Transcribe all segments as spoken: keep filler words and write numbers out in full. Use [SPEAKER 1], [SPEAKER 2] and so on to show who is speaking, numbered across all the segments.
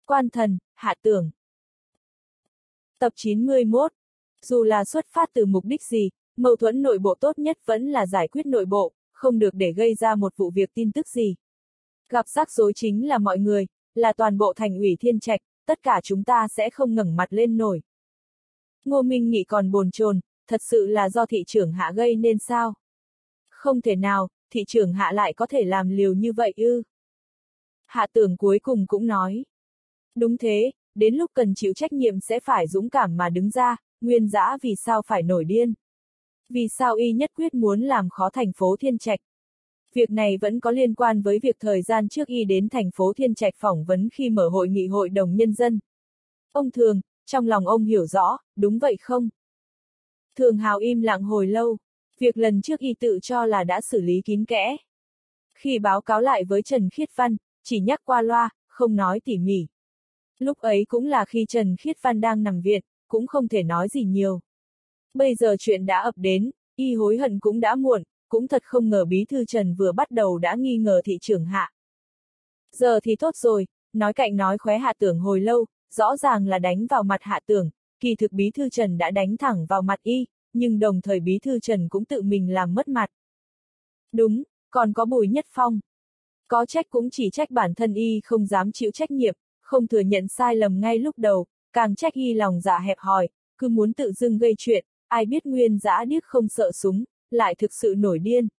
[SPEAKER 1] Quan thần, Hạ Tưởng. Tập chín mươi mốt. Dù là xuất phát từ mục đích gì, mâu thuẫn nội bộ tốt nhất vẫn là giải quyết nội bộ, không được để gây ra một vụ việc tin tức gì. Gặp rắc rối chính là mọi người, là toàn bộ thành ủy Thiên Trạch, tất cả chúng ta sẽ không ngẩng mặt lên nổi. Ngô Minh Nghị còn bồn chồn, thật sự là do thị trưởng Hạ gây nên sao? Không thể nào, thị trưởng Hạ lại có thể làm liều như vậy ư? Hạ Tưởng cuối cùng cũng nói. Đúng thế, đến lúc cần chịu trách nhiệm sẽ phải dũng cảm mà đứng ra, Nguyên Dã vì sao phải nổi điên? Vì sao y nhất quyết muốn làm khó thành phố Thiên Trạch? Việc này vẫn có liên quan với việc thời gian trước y đến thành phố Thiên Trạch phỏng vấn khi mở hội nghị hội đồng nhân dân. Ông Thường, trong lòng ông hiểu rõ, đúng vậy không? Thường Hào im lặng hồi lâu, việc lần trước y tự cho là đã xử lý kín kẽ. Khi báo cáo lại với Trần Khiết Văn, chỉ nhắc qua loa, không nói tỉ mỉ. Lúc ấy cũng là khi Trần Khiết Văn đang nằm viện, cũng không thể nói gì nhiều. Bây giờ chuyện đã ập đến, y hối hận cũng đã muộn, cũng thật không ngờ bí thư Trần vừa bắt đầu đã nghi ngờ thị trưởng Hạ. Giờ thì tốt rồi, nói cạnh nói khóe Hạ Tưởng hồi lâu, rõ ràng là đánh vào mặt Hạ Tưởng, kỳ thực bí thư Trần đã đánh thẳng vào mặt y, nhưng đồng thời bí thư Trần cũng tự mình làm mất mặt. Đúng, còn có Bùi Nhất Phong. Có trách cũng chỉ trách bản thân y không dám chịu trách nhiệm, không thừa nhận sai lầm ngay lúc đầu, càng trách y lòng dạ hẹp hòi, cứ muốn tự dưng gây chuyện, ai biết Nguyên Dã điếc không sợ súng, lại thực sự nổi điên.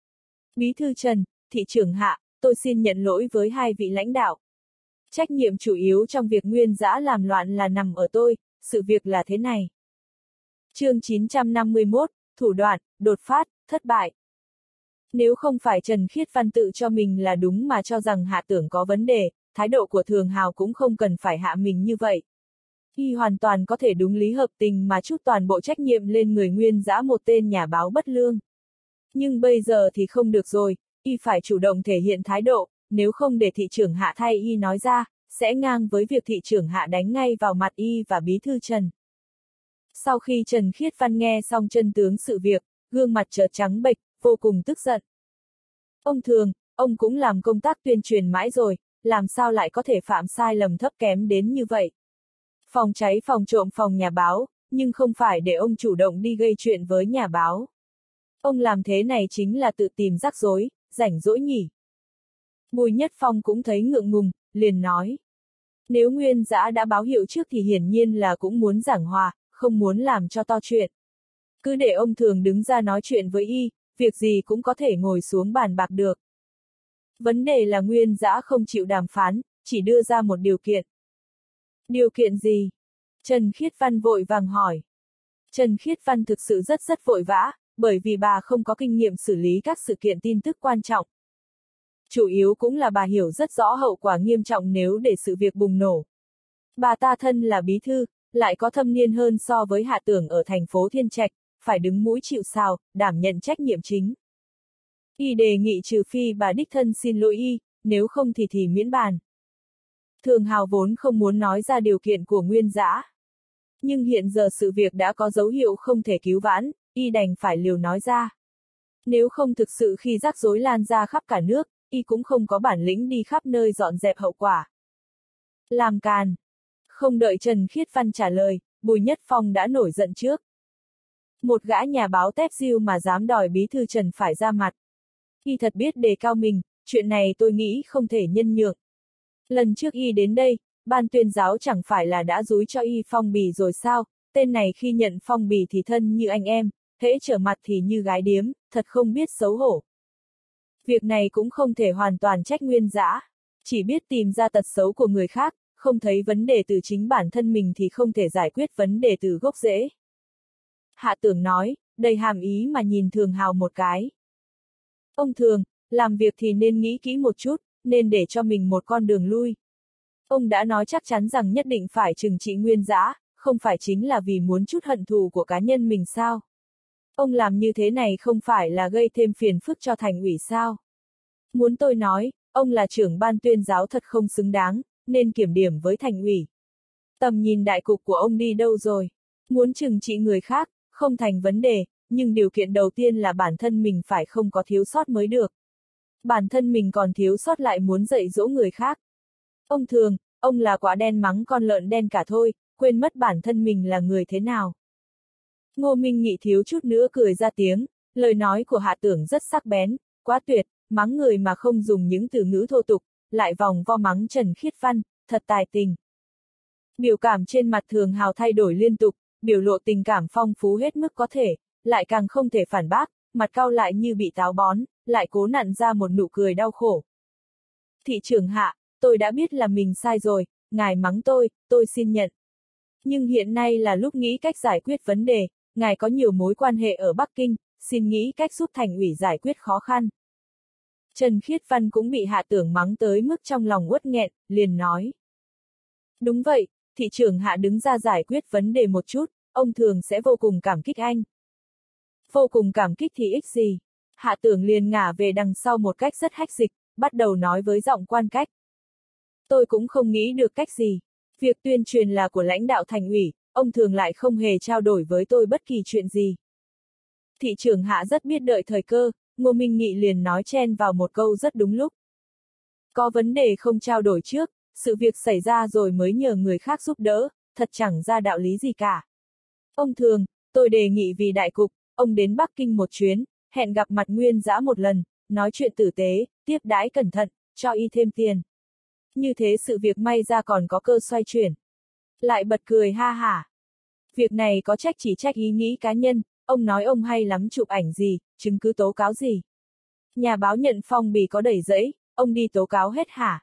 [SPEAKER 1] Bí thư Trần, thị trưởng Hạ, tôi xin nhận lỗi với hai vị lãnh đạo. Trách nhiệm chủ yếu trong việc Nguyên Dã làm loạn là nằm ở tôi, sự việc là thế này. Chương chín trăm năm mươi mốt, thủ đoạn, đột phát, thất bại. Nếu không phải Trần Khiết Văn tự cho mình là đúng mà cho rằng Hạ Tưởng có vấn đề, thái độ của Thường Hào cũng không cần phải hạ mình như vậy. Y hoàn toàn có thể đúng lý hợp tình mà trút toàn bộ trách nhiệm lên người Nguyên Dã một tên nhà báo bất lương. Nhưng bây giờ thì không được rồi, y phải chủ động thể hiện thái độ, nếu không để thị trưởng Hạ thay y nói ra, sẽ ngang với việc thị trưởng Hạ đánh ngay vào mặt y và bí thư Trần. Sau khi Trần Khiết Văn nghe xong chân tướng sự việc, gương mặt chợt trắng bệch, vô cùng tức giận. Ông Thường, ông cũng làm công tác tuyên truyền mãi rồi, làm sao lại có thể phạm sai lầm thấp kém đến như vậy? Phòng cháy phòng trộm phòng nhà báo, nhưng không phải để ông chủ động đi gây chuyện với nhà báo. Ông làm thế này chính là tự tìm rắc rối, rảnh rỗi nhỉ. Bùi Nhất Phong cũng thấy ngượng ngùng, liền nói. Nếu Nguyên Dã đã báo hiệu trước thì hiển nhiên là cũng muốn giảng hòa, không muốn làm cho to chuyện. Cứ để ông Thường đứng ra nói chuyện với y, việc gì cũng có thể ngồi xuống bàn bạc được. Vấn đề là Nguyên Dã không chịu đàm phán, chỉ đưa ra một điều kiện. Điều kiện gì? Trần Khiết Văn vội vàng hỏi. Trần Khiết Văn thực sự rất rất vội vã, bởi vì bà không có kinh nghiệm xử lý các sự kiện tin tức quan trọng. Chủ yếu cũng là bà hiểu rất rõ hậu quả nghiêm trọng nếu để sự việc bùng nổ. Bà ta thân là bí thư, lại có thâm niên hơn so với Hạ Tưởng ở thành phố Thiên Trạch, phải đứng mũi chịu sào, đảm nhận trách nhiệm chính. Y đề nghị trừ phi bà đích thân xin lỗi y, nếu không thì thì miễn bàn. Thường Hào vốn không muốn nói ra điều kiện của Nguyên Dã. Nhưng hiện giờ sự việc đã có dấu hiệu không thể cứu vãn, y đành phải liều nói ra. Nếu không thực sự khi rắc rối lan ra khắp cả nước, y cũng không có bản lĩnh đi khắp nơi dọn dẹp hậu quả. Làm càn. Không đợi Trần Khiết Văn trả lời, Bùi Nhất Phong đã nổi giận trước. Một gã nhà báo tép diêu mà dám đòi bí thư Trần phải ra mặt. Y thật biết đề cao mình, chuyện này tôi nghĩ không thể nhân nhượng. Lần trước y đến đây, ban tuyên giáo chẳng phải là đã dúi cho y phong bì rồi sao, tên này khi nhận phong bì thì thân như anh em, hễ trở mặt thì như gái điếm, thật không biết xấu hổ. Việc này cũng không thể hoàn toàn trách Nguyên Dã, chỉ biết tìm ra tật xấu của người khác, không thấy vấn đề từ chính bản thân mình thì không thể giải quyết vấn đề từ gốc rễ. Hạ Tưởng nói, đầy hàm ý mà nhìn Thường Hào một cái. Ông Thường, làm việc thì nên nghĩ kỹ một chút, nên để cho mình một con đường lui. Ông đã nói chắc chắn rằng nhất định phải trừng trị Nguyên Dã, không phải chính là vì muốn chút hận thù của cá nhân mình sao? Ông làm như thế này không phải là gây thêm phiền phức cho thành ủy sao? Muốn tôi nói, ông là trưởng ban tuyên giáo thật không xứng đáng, nên kiểm điểm với thành ủy. Tầm nhìn đại cục của ông đi đâu rồi? Muốn trừng trị người khác, không thành vấn đề, nhưng điều kiện đầu tiên là bản thân mình phải không có thiếu sót mới được. Bản thân mình còn thiếu sót lại muốn dạy dỗ người khác. Ông Thường, ông là quả đen mắng con lợn đen cả thôi, quên mất bản thân mình là người thế nào. Ngô Minh Nghị thiếu chút nữa cười ra tiếng, lời nói của Hạ Tưởng rất sắc bén, quá tuyệt, mắng người mà không dùng những từ ngữ thô tục, lại vòng vo mắng Trần Khiết Văn, thật tài tình. Biểu cảm trên mặt Thường Hào thay đổi liên tục, biểu lộ tình cảm phong phú hết mức có thể, lại càng không thể phản bác, mặt cau lại như bị táo bón, lại cố nặn ra một nụ cười đau khổ. Thị trưởng Hạ, tôi đã biết là mình sai rồi, ngài mắng tôi, tôi xin nhận. Nhưng hiện nay là lúc nghĩ cách giải quyết vấn đề, ngài có nhiều mối quan hệ ở Bắc Kinh, xin nghĩ cách giúp thành ủy giải quyết khó khăn. Trần Khiết Văn cũng bị Hạ Tưởng mắng tới mức trong lòng uất nghẹn, liền nói. Đúng vậy, thị trưởng Hạ đứng ra giải quyết vấn đề một chút, ông Thường sẽ vô cùng cảm kích anh. Vô cùng cảm kích thì ích gì? Hạ Tưởng liền ngả về đằng sau một cách rất hách dịch, bắt đầu nói với giọng quan cách. Tôi cũng không nghĩ được cách gì. Việc tuyên truyền là của lãnh đạo thành ủy, ông Thường lại không hề trao đổi với tôi bất kỳ chuyện gì. Thị trưởng Hạ rất biết đợi thời cơ, Ngô Minh Nghị liền nói chen vào một câu rất đúng lúc. Có vấn đề không trao đổi trước, sự việc xảy ra rồi mới nhờ người khác giúp đỡ, thật chẳng ra đạo lý gì cả. Ông Thường, tôi đề nghị vì đại cục, ông đến Bắc Kinh một chuyến, hẹn gặp mặt Nguyên Dã một lần, nói chuyện tử tế, tiếp đãi cẩn thận, cho y thêm tiền. Như thế sự việc may ra còn có cơ xoay chuyển. Lại bật cười ha hả. Việc này có trách chỉ trách ý nghĩ cá nhân, ông nói ông hay lắm chụp ảnh gì, chứng cứ tố cáo gì. Nhà báo nhận phong bì có đầy giấy, ông đi tố cáo hết hả?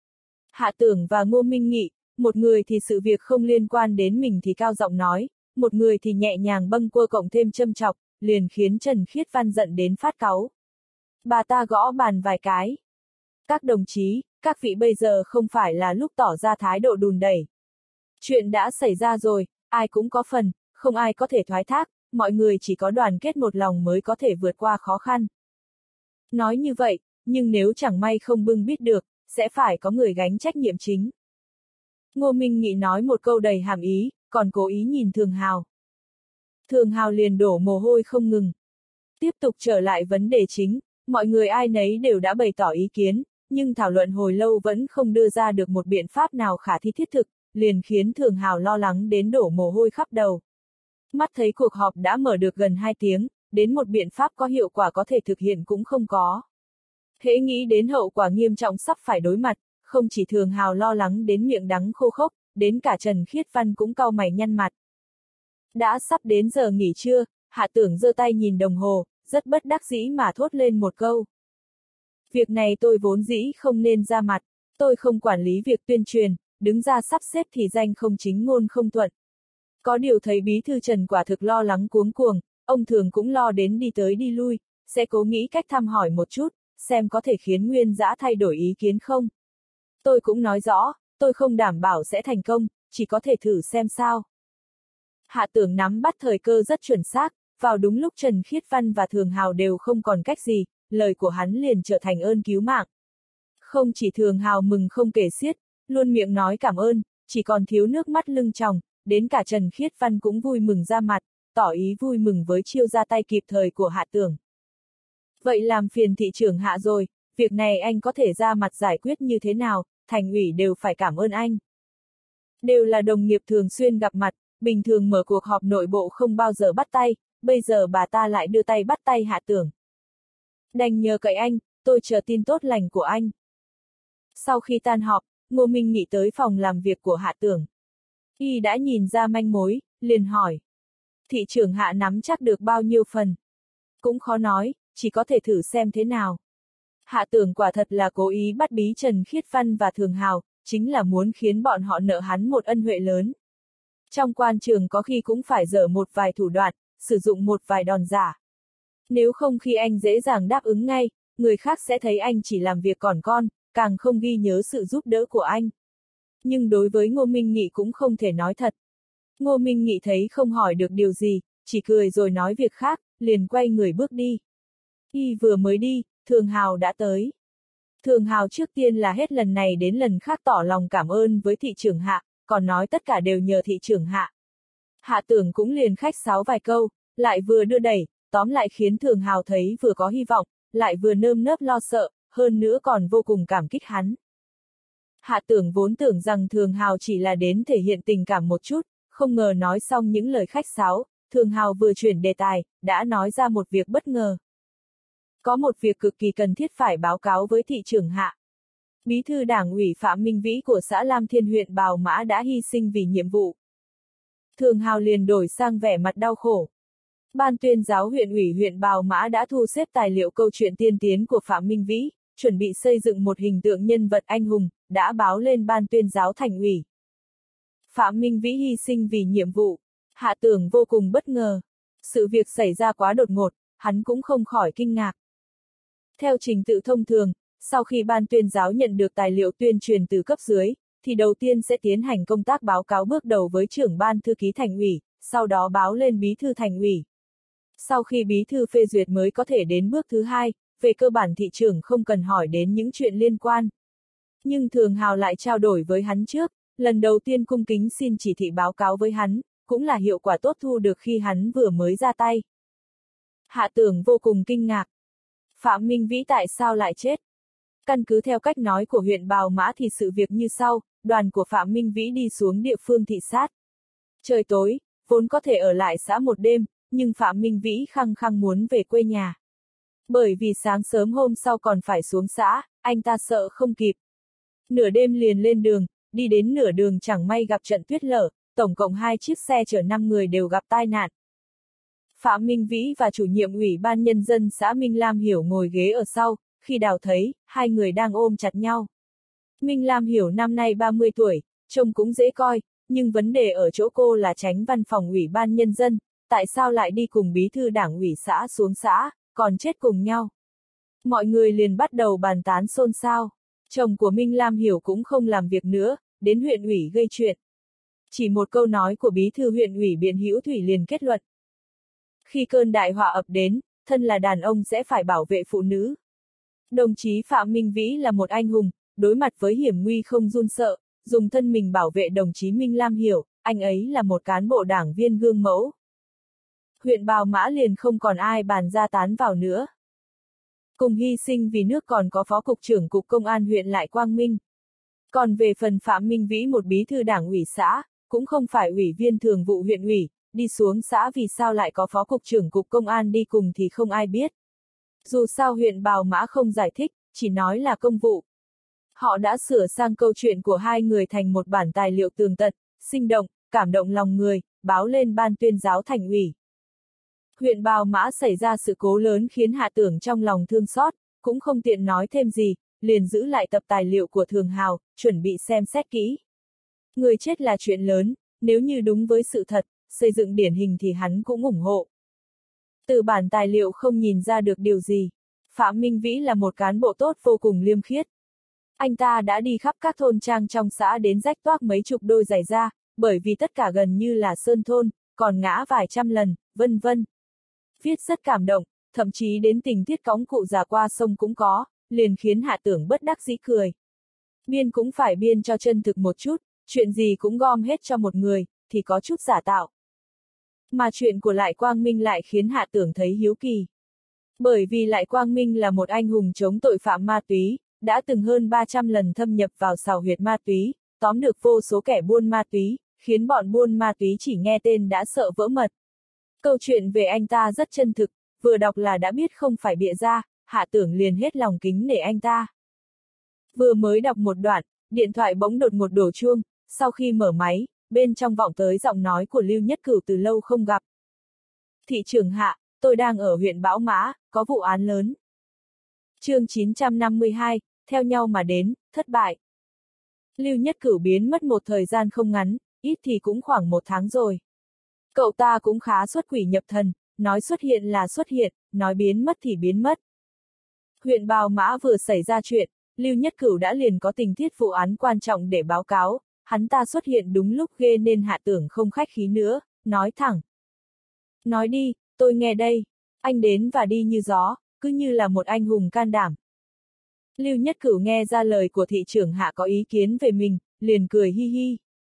[SPEAKER 1] Hạ Tưởng và Ngô Minh Nghị, một người thì sự việc không liên quan đến mình thì cao giọng nói, một người thì nhẹ nhàng bâng quơ cộng thêm châm chọc, liền khiến Trần Khiết Văn giận đến phát cáu. Bà ta gõ bàn vài cái. Các đồng chí, các vị bây giờ không phải là lúc tỏ ra thái độ đùn đẩy. Chuyện đã xảy ra rồi, ai cũng có phần, không ai có thể thoái thác, mọi người chỉ có đoàn kết một lòng mới có thể vượt qua khó khăn. Nói như vậy, nhưng nếu chẳng may không bưng bít được, sẽ phải có người gánh trách nhiệm chính. Ngô Minh Nghị nói một câu đầy hàm ý, còn cố ý nhìn Thường Hào. Thường Hào liền đổ mồ hôi không ngừng. Tiếp tục trở lại vấn đề chính, mọi người ai nấy đều đã bày tỏ ý kiến, nhưng thảo luận hồi lâu vẫn không đưa ra được một biện pháp nào khả thi thiết thực, liền khiến Thường Hào lo lắng đến đổ mồ hôi khắp đầu. Mắt thấy cuộc họp đã mở được gần hai tiếng, đến một biện pháp có hiệu quả có thể thực hiện cũng không có. Hễ nghĩ đến hậu quả nghiêm trọng sắp phải đối mặt, không chỉ Thường Hào lo lắng đến miệng đắng khô khốc, đến cả Trần Khiết Văn cũng cau mày nhăn mặt. Đã sắp đến giờ nghỉ trưa, Hạ Tưởng giơ tay nhìn đồng hồ, rất bất đắc dĩ mà thốt lên một câu. Việc này tôi vốn dĩ không nên ra mặt, tôi không quản lý việc tuyên truyền, đứng ra sắp xếp thì danh không chính ngôn không thuận. Có điều thấy bí thư Trần quả thực lo lắng cuống cuồng, ông Thường cũng lo đến đi tới đi lui, sẽ cố nghĩ cách thăm hỏi một chút, xem có thể khiến Nguyên Dã thay đổi ý kiến không. Tôi cũng nói rõ, tôi không đảm bảo sẽ thành công, chỉ có thể thử xem sao. Hạ Tưởng nắm bắt thời cơ rất chuẩn xác, vào đúng lúc Trần Khiết Văn và Thường Hào đều không còn cách gì, lời của hắn liền trở thành ơn cứu mạng. Không chỉ Thường Hào mừng không kể xiết, luôn miệng nói cảm ơn, chỉ còn thiếu nước mắt lưng tròng, đến cả Trần Khiết Văn cũng vui mừng ra mặt, tỏ ý vui mừng với chiêu ra tay kịp thời của Hạ Tưởng. Vậy làm phiền thị trưởng Hạ rồi, việc này anh có thể ra mặt giải quyết như thế nào, thành ủy đều phải cảm ơn anh. Đều là đồng nghiệp thường xuyên gặp mặt, bình thường mở cuộc họp nội bộ không bao giờ bắt tay, bây giờ bà ta lại đưa tay bắt tay Hạ Tưởng. Đành nhờ cậy anh, tôi chờ tin tốt lành của anh. Sau khi tan họp, Ngô Minh Nghị tới phòng làm việc của Hạ Tưởng. Y đã nhìn ra manh mối, liền hỏi. Thị trưởng Hạ nắm chắc được bao nhiêu phần? Cũng khó nói, chỉ có thể thử xem thế nào. Hạ Tưởng quả thật là cố ý bắt bí Trần Khiết Văn và Thường Hào, chính là muốn khiến bọn họ nợ hắn một ân huệ lớn. Trong quan trường có khi cũng phải dở một vài thủ đoạn, sử dụng một vài đòn giả. Nếu không khi anh dễ dàng đáp ứng ngay, người khác sẽ thấy anh chỉ làm việc còn con, càng không ghi nhớ sự giúp đỡ của anh. Nhưng đối với Ngô Minh Nghị cũng không thể nói thật. Ngô Minh Nghị thấy không hỏi được điều gì, chỉ cười rồi nói việc khác, liền quay người bước đi. Y vừa mới đi, Thường Hào đã tới. Thường Hào trước tiên là hết lần này đến lần khác tỏ lòng cảm ơn với thị trưởng Hạ, còn nói tất cả đều nhờ thị trưởng Hạ. Hạ Tưởng cũng liền khách sáo vài câu, lại vừa đưa đẩy, tóm lại khiến Thường Hào thấy vừa có hy vọng, lại vừa nơm nớp lo sợ, hơn nữa còn vô cùng cảm kích hắn. Hạ Tưởng vốn tưởng rằng Thường Hào chỉ là đến thể hiện tình cảm một chút, không ngờ nói xong những lời khách sáo, Thường Hào vừa chuyển đề tài, đã nói ra một việc bất ngờ. Có một việc cực kỳ cần thiết phải báo cáo với thị trưởng Hạ. Bí thư đảng ủy Phạm Minh Vĩ của xã Lam Thiên huyện Bào Mã đã hy sinh vì nhiệm vụ. Thường Hào liền đổi sang vẻ mặt đau khổ. Ban tuyên giáo huyện ủy huyện Bào Mã đã thu xếp tài liệu câu chuyện tiên tiến của Phạm Minh Vĩ, chuẩn bị xây dựng một hình tượng nhân vật anh hùng, đã báo lên ban tuyên giáo thành ủy. Phạm Minh Vĩ hy sinh vì nhiệm vụ. Hạ Tưởng vô cùng bất ngờ. Sự việc xảy ra quá đột ngột, hắn cũng không khỏi kinh ngạc. Theo trình tự thông thường, sau khi ban tuyên giáo nhận được tài liệu tuyên truyền từ cấp dưới, thì đầu tiên sẽ tiến hành công tác báo cáo bước đầu với trưởng ban thư ký thành ủy, sau đó báo lên bí thư thành ủy. Sau khi bí thư phê duyệt mới có thể đến bước thứ hai, về cơ bản thị trưởng không cần hỏi đến những chuyện liên quan. Nhưng Thường Hào lại trao đổi với hắn trước, lần đầu tiên cung kính xin chỉ thị báo cáo với hắn, cũng là hiệu quả tốt thu được khi hắn vừa mới ra tay. Hạ Tưởng vô cùng kinh ngạc. Phạm Minh Vĩ tại sao lại chết? Căn cứ theo cách nói của huyện Bào Mã thì sự việc như sau, đoàn của Phạm Minh Vĩ đi xuống địa phương thị sát. Trời tối, vốn có thể ở lại xã một đêm, nhưng Phạm Minh Vĩ khăng khăng muốn về quê nhà. Bởi vì sáng sớm hôm sau còn phải xuống xã, anh ta sợ không kịp. Nửa đêm liền lên đường, đi đến nửa đường chẳng may gặp trận tuyết lở, tổng cộng hai chiếc xe chở năm người đều gặp tai nạn. Phạm Minh Vĩ và chủ nhiệm ủy ban nhân dân xã Minh Lam Hiểu ngồi ghế ở sau, khi đào thấy, hai người đang ôm chặt nhau. Minh Lam Hiểu năm nay ba mươi tuổi, trông cũng dễ coi, nhưng vấn đề ở chỗ cô là tránh văn phòng ủy ban nhân dân, tại sao lại đi cùng bí thư đảng ủy xã xuống xã, còn chết cùng nhau. Mọi người liền bắt đầu bàn tán xôn xao. Chồng của Minh Lam Hiểu cũng không làm việc nữa, đến huyện ủy gây chuyện. Chỉ một câu nói của bí thư huyện ủy Biện Hữu Thủy liền kết luận. Khi cơn đại họa ập đến, thân là đàn ông sẽ phải bảo vệ phụ nữ. Đồng chí Phạm Minh Vĩ là một anh hùng, đối mặt với hiểm nguy không run sợ, dùng thân mình bảo vệ đồng chí Minh Lam Hiểu, anh ấy là một cán bộ đảng viên gương mẫu. Huyện Bào Mã liền không còn ai bàn ra tán vào nữa. Cùng hy sinh vì nước còn có Phó Cục trưởng Cục Công an huyện Lại Quang Minh. Còn về phần Phạm Minh Vĩ một bí thư đảng ủy xã, cũng không phải ủy viên thường vụ huyện ủy, đi xuống xã vì sao lại có Phó Cục trưởng Cục Công an đi cùng thì không ai biết. Dù sao huyện Bào Mã không giải thích, chỉ nói là công vụ. Họ đã sửa sang câu chuyện của hai người thành một bản tài liệu tường tận, sinh động, cảm động lòng người, báo lên ban tuyên giáo thành ủy. Huyện Bào Mã xảy ra sự cố lớn khiến Hạ Tưởng trong lòng thương xót, cũng không tiện nói thêm gì, liền giữ lại tập tài liệu của Thường Hào, chuẩn bị xem xét kỹ. Người chết là chuyện lớn, nếu như đúng với sự thật, xây dựng điển hình thì hắn cũng ủng hộ. Từ bản tài liệu không nhìn ra được điều gì. Phạm Minh Vĩ là một cán bộ tốt vô cùng liêm khiết. Anh ta đã đi khắp các thôn trang trong xã đến rách toác mấy chục đôi giày da, bởi vì tất cả gần như là sơn thôn, còn ngã vài trăm lần, vân vân. Viết rất cảm động, thậm chí đến tình tiết cõng cụ già qua sông cũng có, liền khiến Hạ Tưởng bất đắc dĩ cười. Biên cũng phải biên cho chân thực một chút, chuyện gì cũng gom hết cho một người, thì có chút giả tạo. Mà chuyện của Lại Quang Minh lại khiến Hạ Tưởng thấy hiếu kỳ. Bởi vì Lại Quang Minh là một anh hùng chống tội phạm ma túy, đã từng hơn ba trăm lần thâm nhập vào sào huyệt ma túy, tóm được vô số kẻ buôn ma túy, khiến bọn buôn ma túy chỉ nghe tên đã sợ vỡ mật. Câu chuyện về anh ta rất chân thực, vừa đọc là đã biết không phải bịa ra, Hạ Tưởng liền hết lòng kính nể anh ta. Vừa mới đọc một đoạn, điện thoại bỗng đột ngột đổ chuông, sau khi mở máy, bên trong vọng tới giọng nói của Lưu Nhất Cửu từ lâu không gặp. Thị trưởng Hạ, tôi đang ở huyện Bão Mã, có vụ án lớn. Chương chín trăm năm mươi hai, theo nhau mà đến, thất bại. Lưu Nhất Cửu biến mất một thời gian không ngắn, ít thì cũng khoảng một tháng rồi. Cậu ta cũng khá xuất quỷ nhập thần, nói xuất hiện là xuất hiện, nói biến mất thì biến mất. Huyện Bào Mã vừa xảy ra chuyện, Lưu Nhất Cửu đã liền có tình tiết vụ án quan trọng để báo cáo, hắn ta xuất hiện đúng lúc ghê nên Hạ Tưởng không khách khí nữa, nói thẳng. Nói đi, tôi nghe đây, anh đến và đi như gió, cứ như là một anh hùng can đảm. Lưu Nhất Cửu nghe ra lời của thị trưởng Hạ có ý kiến về mình, liền cười hi hi.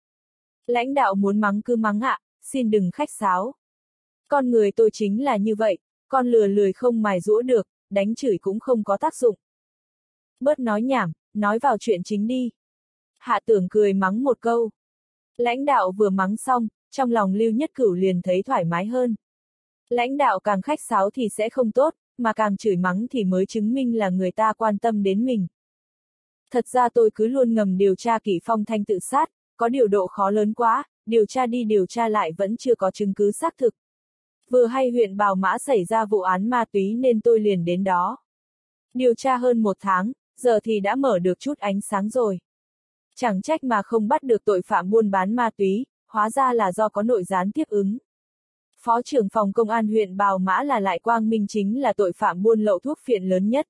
[SPEAKER 1] Lãnh đạo muốn mắng cứ mắng ạ, xin đừng khách sáo. Con người tôi chính là như vậy, con lừa lười không mài giũa được, đánh chửi cũng không có tác dụng. Bớt nói nhảm, nói vào chuyện chính đi. Hạ Tưởng cười mắng một câu. Lãnh đạo vừa mắng xong, trong lòng Lưu Nhất Cửu liền thấy thoải mái hơn. Lãnh đạo càng khách sáo thì sẽ không tốt, mà càng chửi mắng thì mới chứng minh là người ta quan tâm đến mình. Thật ra tôi cứ luôn ngầm điều tra Kỷ Phong Thanh tự sát, có điều độ khó lớn quá, điều tra đi điều tra lại vẫn chưa có chứng cứ xác thực. Vừa hay huyện Bào Mã xảy ra vụ án ma túy nên tôi liền đến đó. Điều tra hơn một tháng, giờ thì đã mở được chút ánh sáng rồi. Chẳng trách mà không bắt được tội phạm buôn bán ma túy, hóa ra là do có nội gián tiếp ứng. Phó trưởng phòng công an huyện Bào Mã là Lại Quang Minh chính là tội phạm buôn lậu thuốc phiện lớn nhất.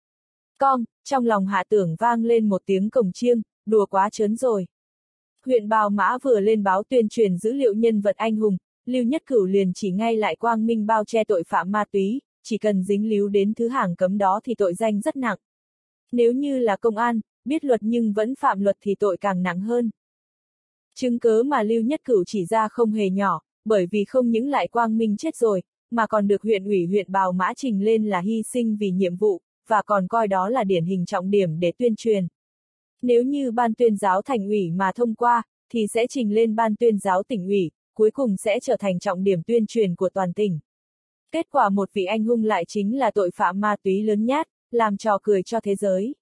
[SPEAKER 1] Con, trong lòng Hạ Tưởng vang lên một tiếng cồng chiêng, đùa quá trớn rồi. Huyện Bào Mã vừa lên báo tuyên truyền dữ liệu nhân vật anh hùng, Lưu Nhất Cửu liền chỉ ngay Lại Quang Minh bao che tội phạm ma túy, chỉ cần dính líu đến thứ hàng cấm đó thì tội danh rất nặng. Nếu như là công an, biết luật nhưng vẫn phạm luật thì tội càng nặng hơn. Chứng cớ mà Lưu Nhất Cửu chỉ ra không hề nhỏ, bởi vì không những Lại Quang Minh chết rồi, mà còn được huyện ủy huyện Bào Mã trình lên là hy sinh vì nhiệm vụ, và còn coi đó là điển hình trọng điểm để tuyên truyền. Nếu như ban tuyên giáo thành ủy mà thông qua, thì sẽ trình lên ban tuyên giáo tỉnh ủy, cuối cùng sẽ trở thành trọng điểm tuyên truyền của toàn tỉnh. Kết quả một vị anh hùng lại chính là tội phạm ma túy lớn nhát, làm trò cười cho thế giới.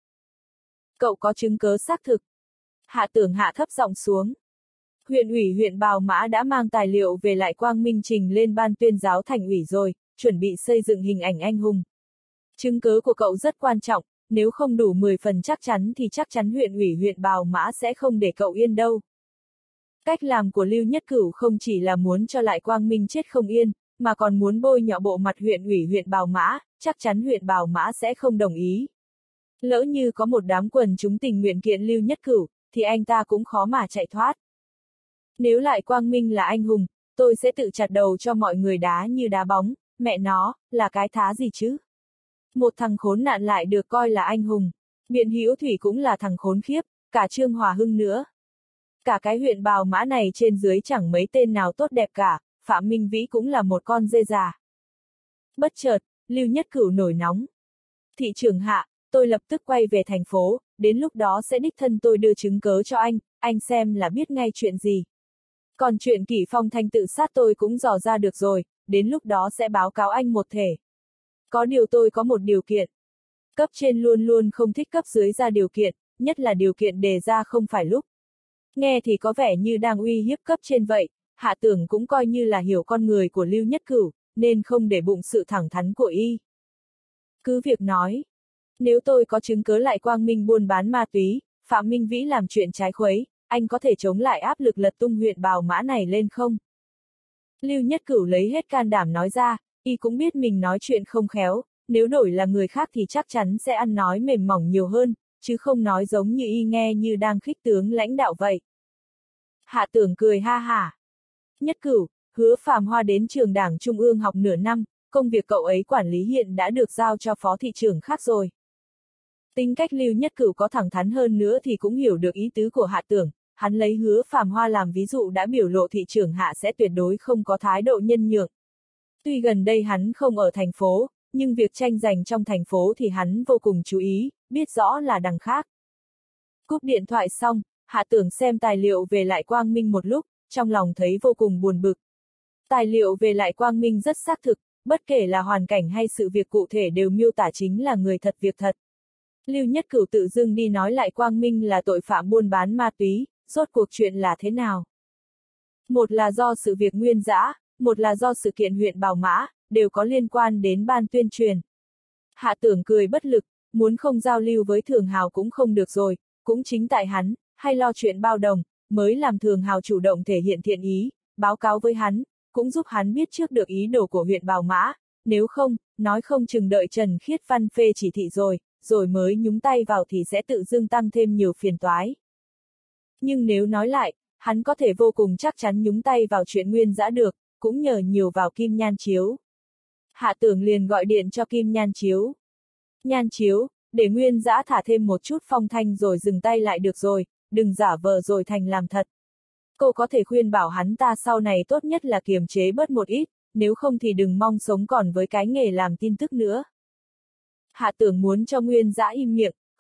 [SPEAKER 1] Cậu có chứng cớ xác thực. Hạ Tưởng hạ thấp giọng xuống. Huyện ủy huyện Bào Mã đã mang tài liệu về Lại Quang Minh trình lên ban tuyên giáo thành ủy rồi, chuẩn bị xây dựng hình ảnh anh hùng. Chứng cớ của cậu rất quan trọng, nếu không đủ mười phần chắc chắn thì chắc chắn huyện ủy huyện Bào Mã sẽ không để cậu yên đâu. Cách làm của Lưu Nhất Cửu không chỉ là muốn cho Lại Quang Minh chết không yên, mà còn muốn bôi nhọ bộ mặt huyện ủy huyện Bào Mã, chắc chắn huyện Bào Mã sẽ không đồng ý. Lỡ như có một đám quần chúng tình nguyện kiện Lưu Nhất Cửu, thì anh ta cũng khó mà chạy thoát. Nếu Lại Quang Minh là anh hùng, tôi sẽ tự chặt đầu cho mọi người đá như đá bóng, mẹ nó, là cái thá gì chứ? Một thằng khốn nạn lại được coi là anh hùng. Biện Hữu Thủy cũng là thằng khốn khiếp, cả Trương Hòa Hưng nữa. Cả cái huyện Bào Mã này trên dưới chẳng mấy tên nào tốt đẹp cả, Phạm Minh Vĩ cũng là một con dê già. Bất chợt, Lưu Nhất Cửu nổi nóng. Thị trưởng Hạ, tôi lập tức quay về thành phố, đến lúc đó sẽ đích thân tôi đưa chứng cớ cho anh, anh xem là biết ngay chuyện gì. Còn chuyện Kỷ Phong Thanh tự sát tôi cũng dò ra được rồi, đến lúc đó sẽ báo cáo anh một thể. Có điều tôi có một điều kiện. Cấp trên luôn luôn không thích cấp dưới ra điều kiện, nhất là điều kiện đề ra không phải lúc. Nghe thì có vẻ như đang uy hiếp cấp trên vậy, Hạ Tưởng cũng coi như là hiểu con người của Lưu Nhất Cửu, nên không để bụng sự thẳng thắn của y. Cứ việc nói, nếu tôi có chứng cớ Lại Quang Minh buôn bán ma túy, Phạm Minh Vĩ làm chuyện trái khuấy, anh có thể chống lại áp lực lật tung huyện Bào Mã này lên không? Lưu Nhất Cửu lấy hết can đảm nói ra, y cũng biết mình nói chuyện không khéo, nếu đổi là người khác thì chắc chắn sẽ ăn nói mềm mỏng nhiều hơn, chứ không nói giống như y nghe như đang khích tướng lãnh đạo vậy. Hạ Tưởng cười ha hả. Nhất Cửu, Hứa Phàm Hoa đến trường Đảng Trung ương học nửa năm, công việc cậu ấy quản lý hiện đã được giao cho phó thị trưởng khác rồi. Tính cách Lưu Nhất Cửu có thẳng thắn hơn nữa thì cũng hiểu được ý tứ của Hạ Tưởng, hắn lấy Hứa Phàm Hoa làm ví dụ đã biểu lộ thị trưởng Hạ sẽ tuyệt đối không có thái độ nhân nhượng. Tuy gần đây hắn không ở thành phố, nhưng việc tranh giành trong thành phố thì hắn vô cùng chú ý, biết rõ là đằng khác. Cúp điện thoại xong, Hạ Tưởng xem tài liệu về Lại Quang Minh một lúc, trong lòng thấy vô cùng buồn bực. Tài liệu về Lại Quang Minh rất xác thực, bất kể là hoàn cảnh hay sự việc cụ thể đều miêu tả chính là người thật việc thật. Lưu Nhất Cửu tự dưng đi nói Lại Quang Minh là tội phạm buôn bán ma túy, rốt cuộc chuyện là thế nào? Một là do sự việc nguyên dã, một là do sự kiện huyện Bào Mã, đều có liên quan đến ban tuyên truyền. Hạ Tưởng cười bất lực, muốn không giao lưu với Thường Hào cũng không được rồi, cũng chính tại hắn, hay lo chuyện bao đồng, mới làm Thường Hào chủ động thể hiện thiện ý, báo cáo với hắn, cũng giúp hắn biết trước được ý đồ của huyện Bào Mã, nếu không, nói không chừng đợi Trần Khiết Văn phê chỉ thị rồi, rồi mới nhúng tay vào thì sẽ tự dưng tăng thêm nhiều phiền toái. Nhưng nếu nói lại, hắn có thể vô cùng chắc chắn nhúng tay vào chuyện nguyên dã được, cũng nhờ nhiều vào Kim Nhan Chiếu. Hạ Tưởng liền gọi điện cho Kim Nhan Chiếu. Nhan Chiếu, để nguyên dã thả thêm một chút phong thanh rồi dừng tay lại được rồi, đừng giả vờ rồi thành làm thật. Cô có thể khuyên bảo hắn ta sau này tốt nhất là kiềm chế bớt một ít, nếu không thì đừng mong sống còn với cái nghề làm tin tức nữa. Hạ Tưởng muốn cho nguyên dã im miệng,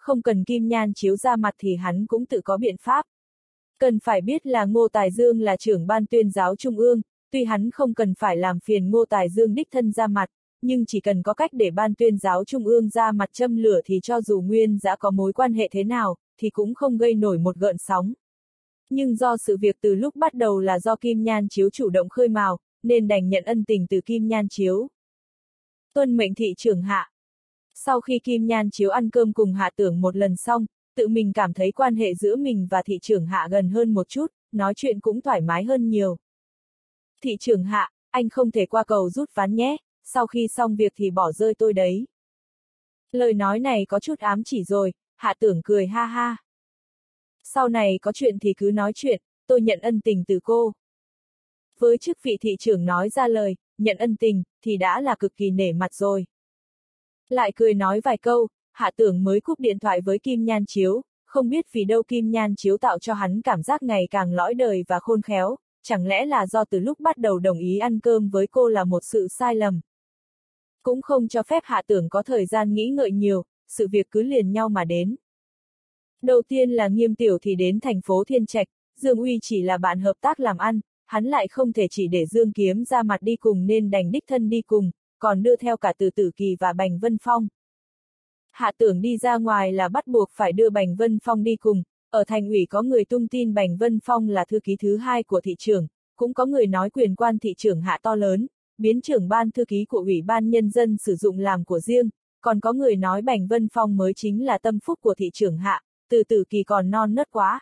[SPEAKER 1] không cần Kim Nhan Chiếu ra mặt thì hắn cũng tự có biện pháp. Cần phải biết là Ngô Tài Dương là trưởng ban tuyên giáo trung ương, tuy hắn không cần phải làm phiền Ngô Tài Dương đích thân ra mặt, nhưng chỉ cần có cách để ban tuyên giáo trung ương ra mặt châm lửa thì cho dù Nguyên Dã có mối quan hệ thế nào, thì cũng không gây nổi một gợn sóng. Nhưng do sự việc từ lúc bắt đầu là do Kim Nhan Chiếu chủ động khơi mào, nên đành nhận ân tình từ Kim Nhan Chiếu. Tuân mệnh thị trưởng Hạ. Sau khi Kim Nhan Chiếu ăn cơm cùng Hạ Tưởng một lần xong, tự mình cảm thấy quan hệ giữa mình và thị trưởng Hạ gần hơn một chút, nói chuyện cũng thoải mái hơn nhiều. Thị trưởng Hạ, anh không thể qua cầu rút ván nhé, sau khi xong việc thì bỏ rơi tôi đấy. Lời nói này có chút ám chỉ rồi, Hạ Tưởng cười ha ha. Sau này có chuyện thì cứ nói chuyện, tôi nhận ân tình từ cô. Với chức vị thị trưởng nói ra lời, nhận ân tình, thì đã là cực kỳ nể mặt rồi. Lại cười nói vài câu, Hạ Tưởng mới cúp điện thoại với Kim Nhan Chiếu, không biết vì đâu Kim Nhan Chiếu tạo cho hắn cảm giác ngày càng lõi đời và khôn khéo, chẳng lẽ là do từ lúc bắt đầu đồng ý ăn cơm với cô là một sự sai lầm. Cũng không cho phép Hạ Tưởng có thời gian nghĩ ngợi nhiều, sự việc cứ liền nhau mà đến. Đầu tiên là Nghiêm Tiểu thì đến thành phố Thiên Trạch, Dương Uy chỉ là bạn hợp tác làm ăn, hắn lại không thể chỉ để Dương Kiếm ra mặt đi cùng nên đành đích thân đi cùng, còn đưa theo cả Từ Tử Kỳ và Bành Vân Phong. Hạ Tưởng đi ra ngoài là bắt buộc phải đưa Bành Vân Phong đi cùng, ở thành ủy có người tung tin Bành Vân Phong là thư ký thứ hai của thị trưởng, cũng có người nói quyền quan thị trưởng Hạ to lớn, biến trưởng ban thư ký của Ủy ban Nhân dân sử dụng làm của riêng, còn có người nói Bành Vân Phong mới chính là tâm phúc của thị trưởng Hạ, Từ Tử Kỳ còn non nớt quá.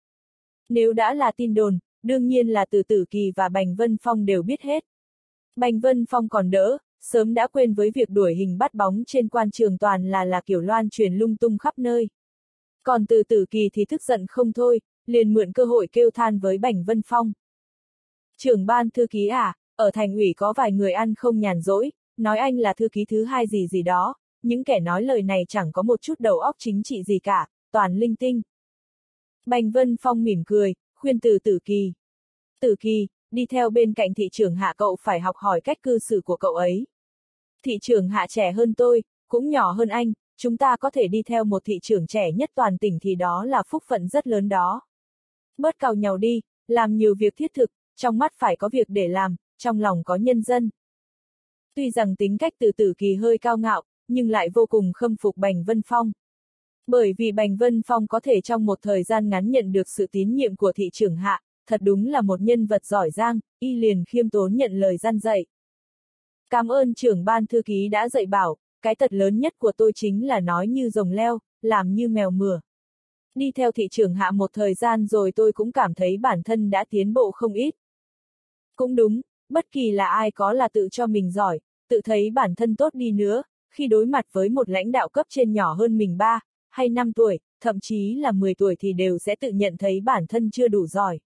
[SPEAKER 1] Nếu đã là tin đồn, đương nhiên là Từ Tử Kỳ và Bành Vân Phong đều biết hết. Bành Vân Phong còn đỡ, sớm đã quên với việc đuổi hình bắt bóng trên quan trường toàn là là kiểu loan truyền lung tung khắp nơi. Còn Từ Tử Kỳ thì tức giận không thôi, liền mượn cơ hội kêu than với Bành Vân Phong. Trưởng ban thư ký à, ở thành ủy có vài người ăn không nhàn rỗi, nói anh là thư ký thứ hai gì gì đó, những kẻ nói lời này chẳng có một chút đầu óc chính trị gì cả, toàn linh tinh. Bành Vân Phong mỉm cười, khuyên Từ Tử Kỳ. Tử Kỳ, đi theo bên cạnh thị trưởng Hạ cậu phải học hỏi cách cư xử của cậu ấy. Thị trưởng Hạ trẻ hơn tôi, cũng nhỏ hơn anh, chúng ta có thể đi theo một thị trưởng trẻ nhất toàn tỉnh thì đó là phúc phận rất lớn đó. Bớt càu nhàu đi, làm nhiều việc thiết thực, trong mắt phải có việc để làm, trong lòng có nhân dân. Tuy rằng tính cách Từ Tử Kỳ hơi cao ngạo, nhưng lại vô cùng khâm phục Bành Vân Phong. Bởi vì Bành Vân Phong có thể trong một thời gian ngắn nhận được sự tín nhiệm của thị trưởng Hạ, thật đúng là một nhân vật giỏi giang, y liền khiêm tốn nhận lời gian dạy. Cảm ơn trưởng ban thư ký đã dạy bảo, cái tật lớn nhất của tôi chính là nói như rồng leo, làm như mèo mửa. Đi theo thị trưởng Hạ một thời gian rồi tôi cũng cảm thấy bản thân đã tiến bộ không ít. Cũng đúng, bất kỳ là ai có là tự cho mình giỏi, tự thấy bản thân tốt đi nữa, khi đối mặt với một lãnh đạo cấp trên nhỏ hơn mình ba, hay năm tuổi, thậm chí là mười tuổi thì đều sẽ tự nhận thấy bản thân chưa đủ giỏi.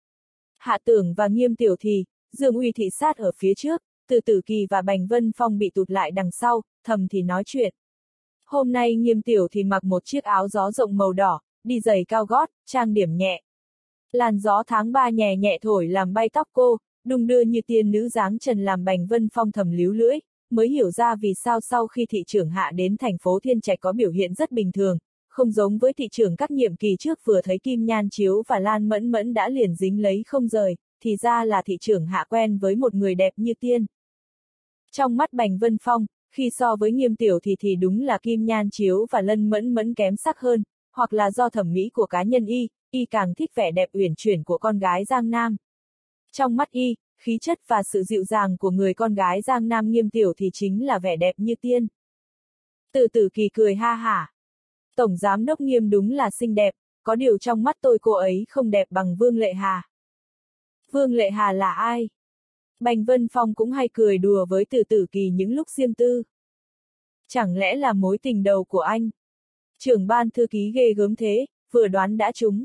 [SPEAKER 1] Hạ Tưởng và Nghiêm Tiểu thì, Dương Uy thị sát ở phía trước, Từ Tử Kỳ và Bành Vân Phong bị tụt lại đằng sau, thầm thì nói chuyện. Hôm nay Nghiêm Tiểu thì mặc một chiếc áo gió rộng màu đỏ, đi giày cao gót, trang điểm nhẹ. Làn gió tháng ba nhẹ nhẹ thổi làm bay tóc cô, đung đưa như tiên nữ dáng trần làm Bành Vân Phong thầm líu lưỡi, mới hiểu ra vì sao sau khi thị trưởng Hạ đến thành phố Thiên Trạch có biểu hiện rất bình thường, không giống với thị trưởng các nhiệm kỳ trước vừa thấy Kim Nhan Chiếu và Lan Mẫn Mẫn đã liền dính lấy không rời, thì ra là thị trưởng Hạ quen với một người đẹp như tiên. Trong mắt Bành Vân Phong, khi so với Nghiêm Tiểu thì thì đúng là Kim Nhan Chiếu và Lân Mẫn Mẫn kém sắc hơn, hoặc là do thẩm mỹ của cá nhân y, y càng thích vẻ đẹp uyển chuyển của con gái Giang Nam. Trong mắt y, khí chất và sự dịu dàng của người con gái Giang Nam Nghiêm Tiểu thì chính là vẻ đẹp như tiên. Từ Tử Kỳ cười ha hả. Tổng giám đốc Nghiêm đúng là xinh đẹp, có điều trong mắt tôi cô ấy không đẹp bằng Vương Lệ Hà. Vương Lệ Hà là ai? Bành Vân Phong cũng hay cười đùa với Từ Tử Kỳ những lúc riêng tư. Chẳng lẽ là mối tình đầu của anh? Trưởng ban thư ký ghê gớm thế, vừa đoán đã trúng.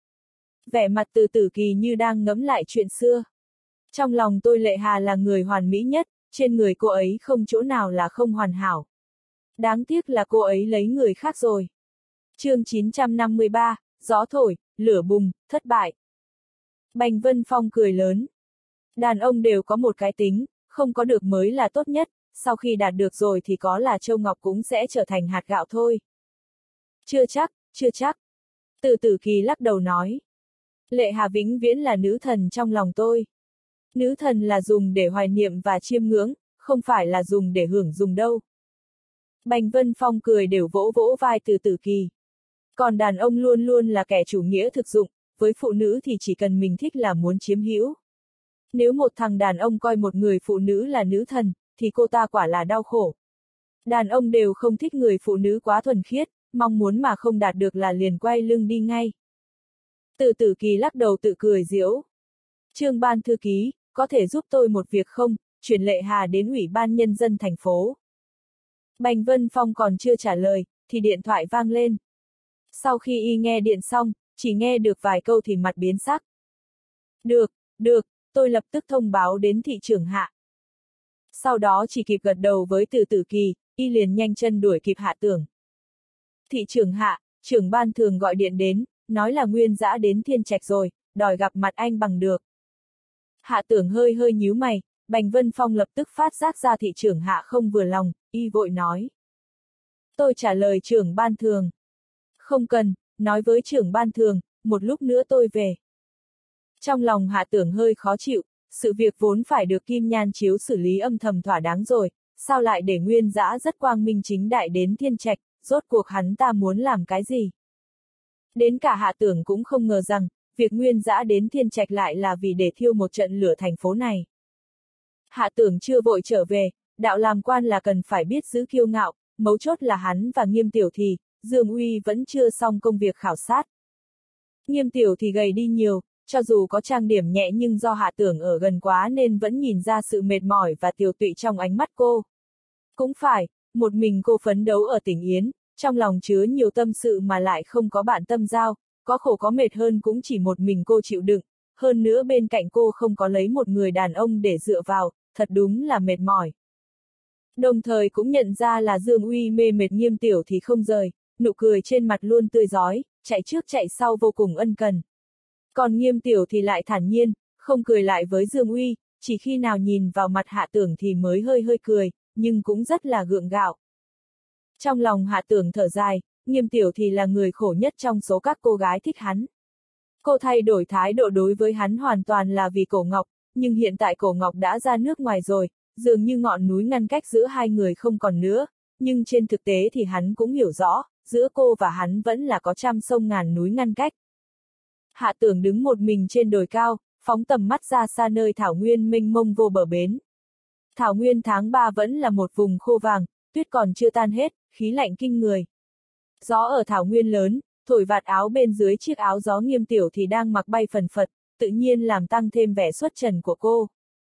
[SPEAKER 1] Vẻ mặt Từ Tử Kỳ như đang ngẫm lại chuyện xưa. Trong lòng tôi Lệ Hà là người hoàn mỹ nhất, trên người cô ấy không chỗ nào là không hoàn hảo. Đáng tiếc là cô ấy lấy người khác rồi. Chương chín trăm năm mươi ba, gió thổi, lửa bùng, thất bại. Bành Vân Phong cười lớn. Đàn ông đều có một cái tính, không có được mới là tốt nhất, sau khi đạt được rồi thì có là Châu Ngọc cũng sẽ trở thành hạt gạo thôi. Chưa chắc, chưa chắc. Từ Tử Kỳ lắc đầu nói. Lệ Hà vĩnh viễn là nữ thần trong lòng tôi. Nữ thần là dùng để hoài niệm và chiêm ngưỡng, không phải là dùng để hưởng dùng đâu. Bành Vân Phong cười đều vỗ vỗ vai Từ Tử Kỳ. Còn đàn ông luôn luôn là kẻ chủ nghĩa thực dụng, với phụ nữ thì chỉ cần mình thích là muốn chiếm hữu. Nếu một thằng đàn ông coi một người phụ nữ là nữ thần, thì cô ta quả là đau khổ. Đàn ông đều không thích người phụ nữ quá thuần khiết, mong muốn mà không đạt được là liền quay lưng đi ngay. Từ Tử Kỳ lắc đầu tự cười giễu. Trương Ban thư ký, có thể giúp tôi một việc không, chuyển Lệ Hà đến Ủy ban Nhân dân thành phố. Bành Vân Phong còn chưa trả lời, thì điện thoại vang lên. Sau khi y nghe điện xong, chỉ nghe được vài câu thì mặt biến sắc. Được, được, tôi lập tức thông báo đến thị trưởng Hạ. Sau đó chỉ kịp gật đầu với Từ Tử Kỳ, y liền nhanh chân đuổi kịp Hạ Tưởng. Thị trưởng Hạ, trưởng ban thường gọi điện đến, nói là Nguyên Dã đến Thiên Trạch rồi, đòi gặp mặt anh bằng được. Hạ Tưởng hơi hơi nhíu mày, Bành Vân Phong lập tức phát giác ra thị trưởng Hạ không vừa lòng, y vội nói. Tôi trả lời trưởng ban thường. Không cần, nói với trưởng ban thường, một lúc nữa tôi về. Trong lòng Hạ Tưởng hơi khó chịu, sự việc vốn phải được Kim Nhan Chiếu xử lý âm thầm thỏa đáng rồi, sao lại để Nguyên Dã rất quang minh chính đại đến Thiên Trạch, rốt cuộc hắn ta muốn làm cái gì? Đến cả Hạ Tưởng cũng không ngờ rằng, việc Nguyên Dã đến Thiên Trạch lại là vì để thiêu một trận lửa thành phố này. Hạ Tưởng chưa vội trở về, đạo làm quan là cần phải biết giữ kiêu ngạo, mấu chốt là hắn và Nghiêm Tiểu Thì, Dương Uy vẫn chưa xong công việc khảo sát. Nghiêm Tiểu Thì gầy đi nhiều, cho dù có trang điểm nhẹ nhưng do Hạ Tưởng ở gần quá nên vẫn nhìn ra sự mệt mỏi và tiều tụy trong ánh mắt cô. Cũng phải, một mình cô phấn đấu ở tỉnh Yến, trong lòng chứa nhiều tâm sự mà lại không có bạn tâm giao, có khổ có mệt hơn cũng chỉ một mình cô chịu đựng, hơn nữa bên cạnh cô không có lấy một người đàn ông để dựa vào, thật đúng là mệt mỏi. Đồng thời cũng nhận ra là Dương Uy mê mệt Nghiêm Tiểu Thì không rời, nụ cười trên mặt luôn tươi rói, chạy trước chạy sau vô cùng ân cần. Còn Nghiêm Tiểu thì lại thản nhiên, không cười lại với Dương Uy, chỉ khi nào nhìn vào mặt Hạ Tưởng thì mới hơi hơi cười, nhưng cũng rất là gượng gạo. Trong lòng Hạ Tưởng thở dài, Nghiêm Tiểu thì là người khổ nhất trong số các cô gái thích hắn. Cô thay đổi thái độ đối với hắn hoàn toàn là vì Cổ Ngọc, nhưng hiện tại Cổ Ngọc đã ra nước ngoài rồi, dường như ngọn núi ngăn cách giữa hai người không còn nữa, nhưng trên thực tế thì hắn cũng hiểu rõ, giữa cô và hắn vẫn là có trăm sông ngàn núi ngăn cách. Hạ Tưởng đứng một mình trên đồi cao, phóng tầm mắt ra xa nơi thảo nguyên mênh mông vô bờ bến. Thảo nguyên tháng ba vẫn là một vùng khô vàng, tuyết còn chưa tan hết, khí lạnh kinh người. Gió ở thảo nguyên lớn, thổi vạt áo bên dưới chiếc áo gió Nghiêm Tiểu thì đang mặc bay phần phật, tự nhiên làm tăng thêm vẻ xuất trần của cô.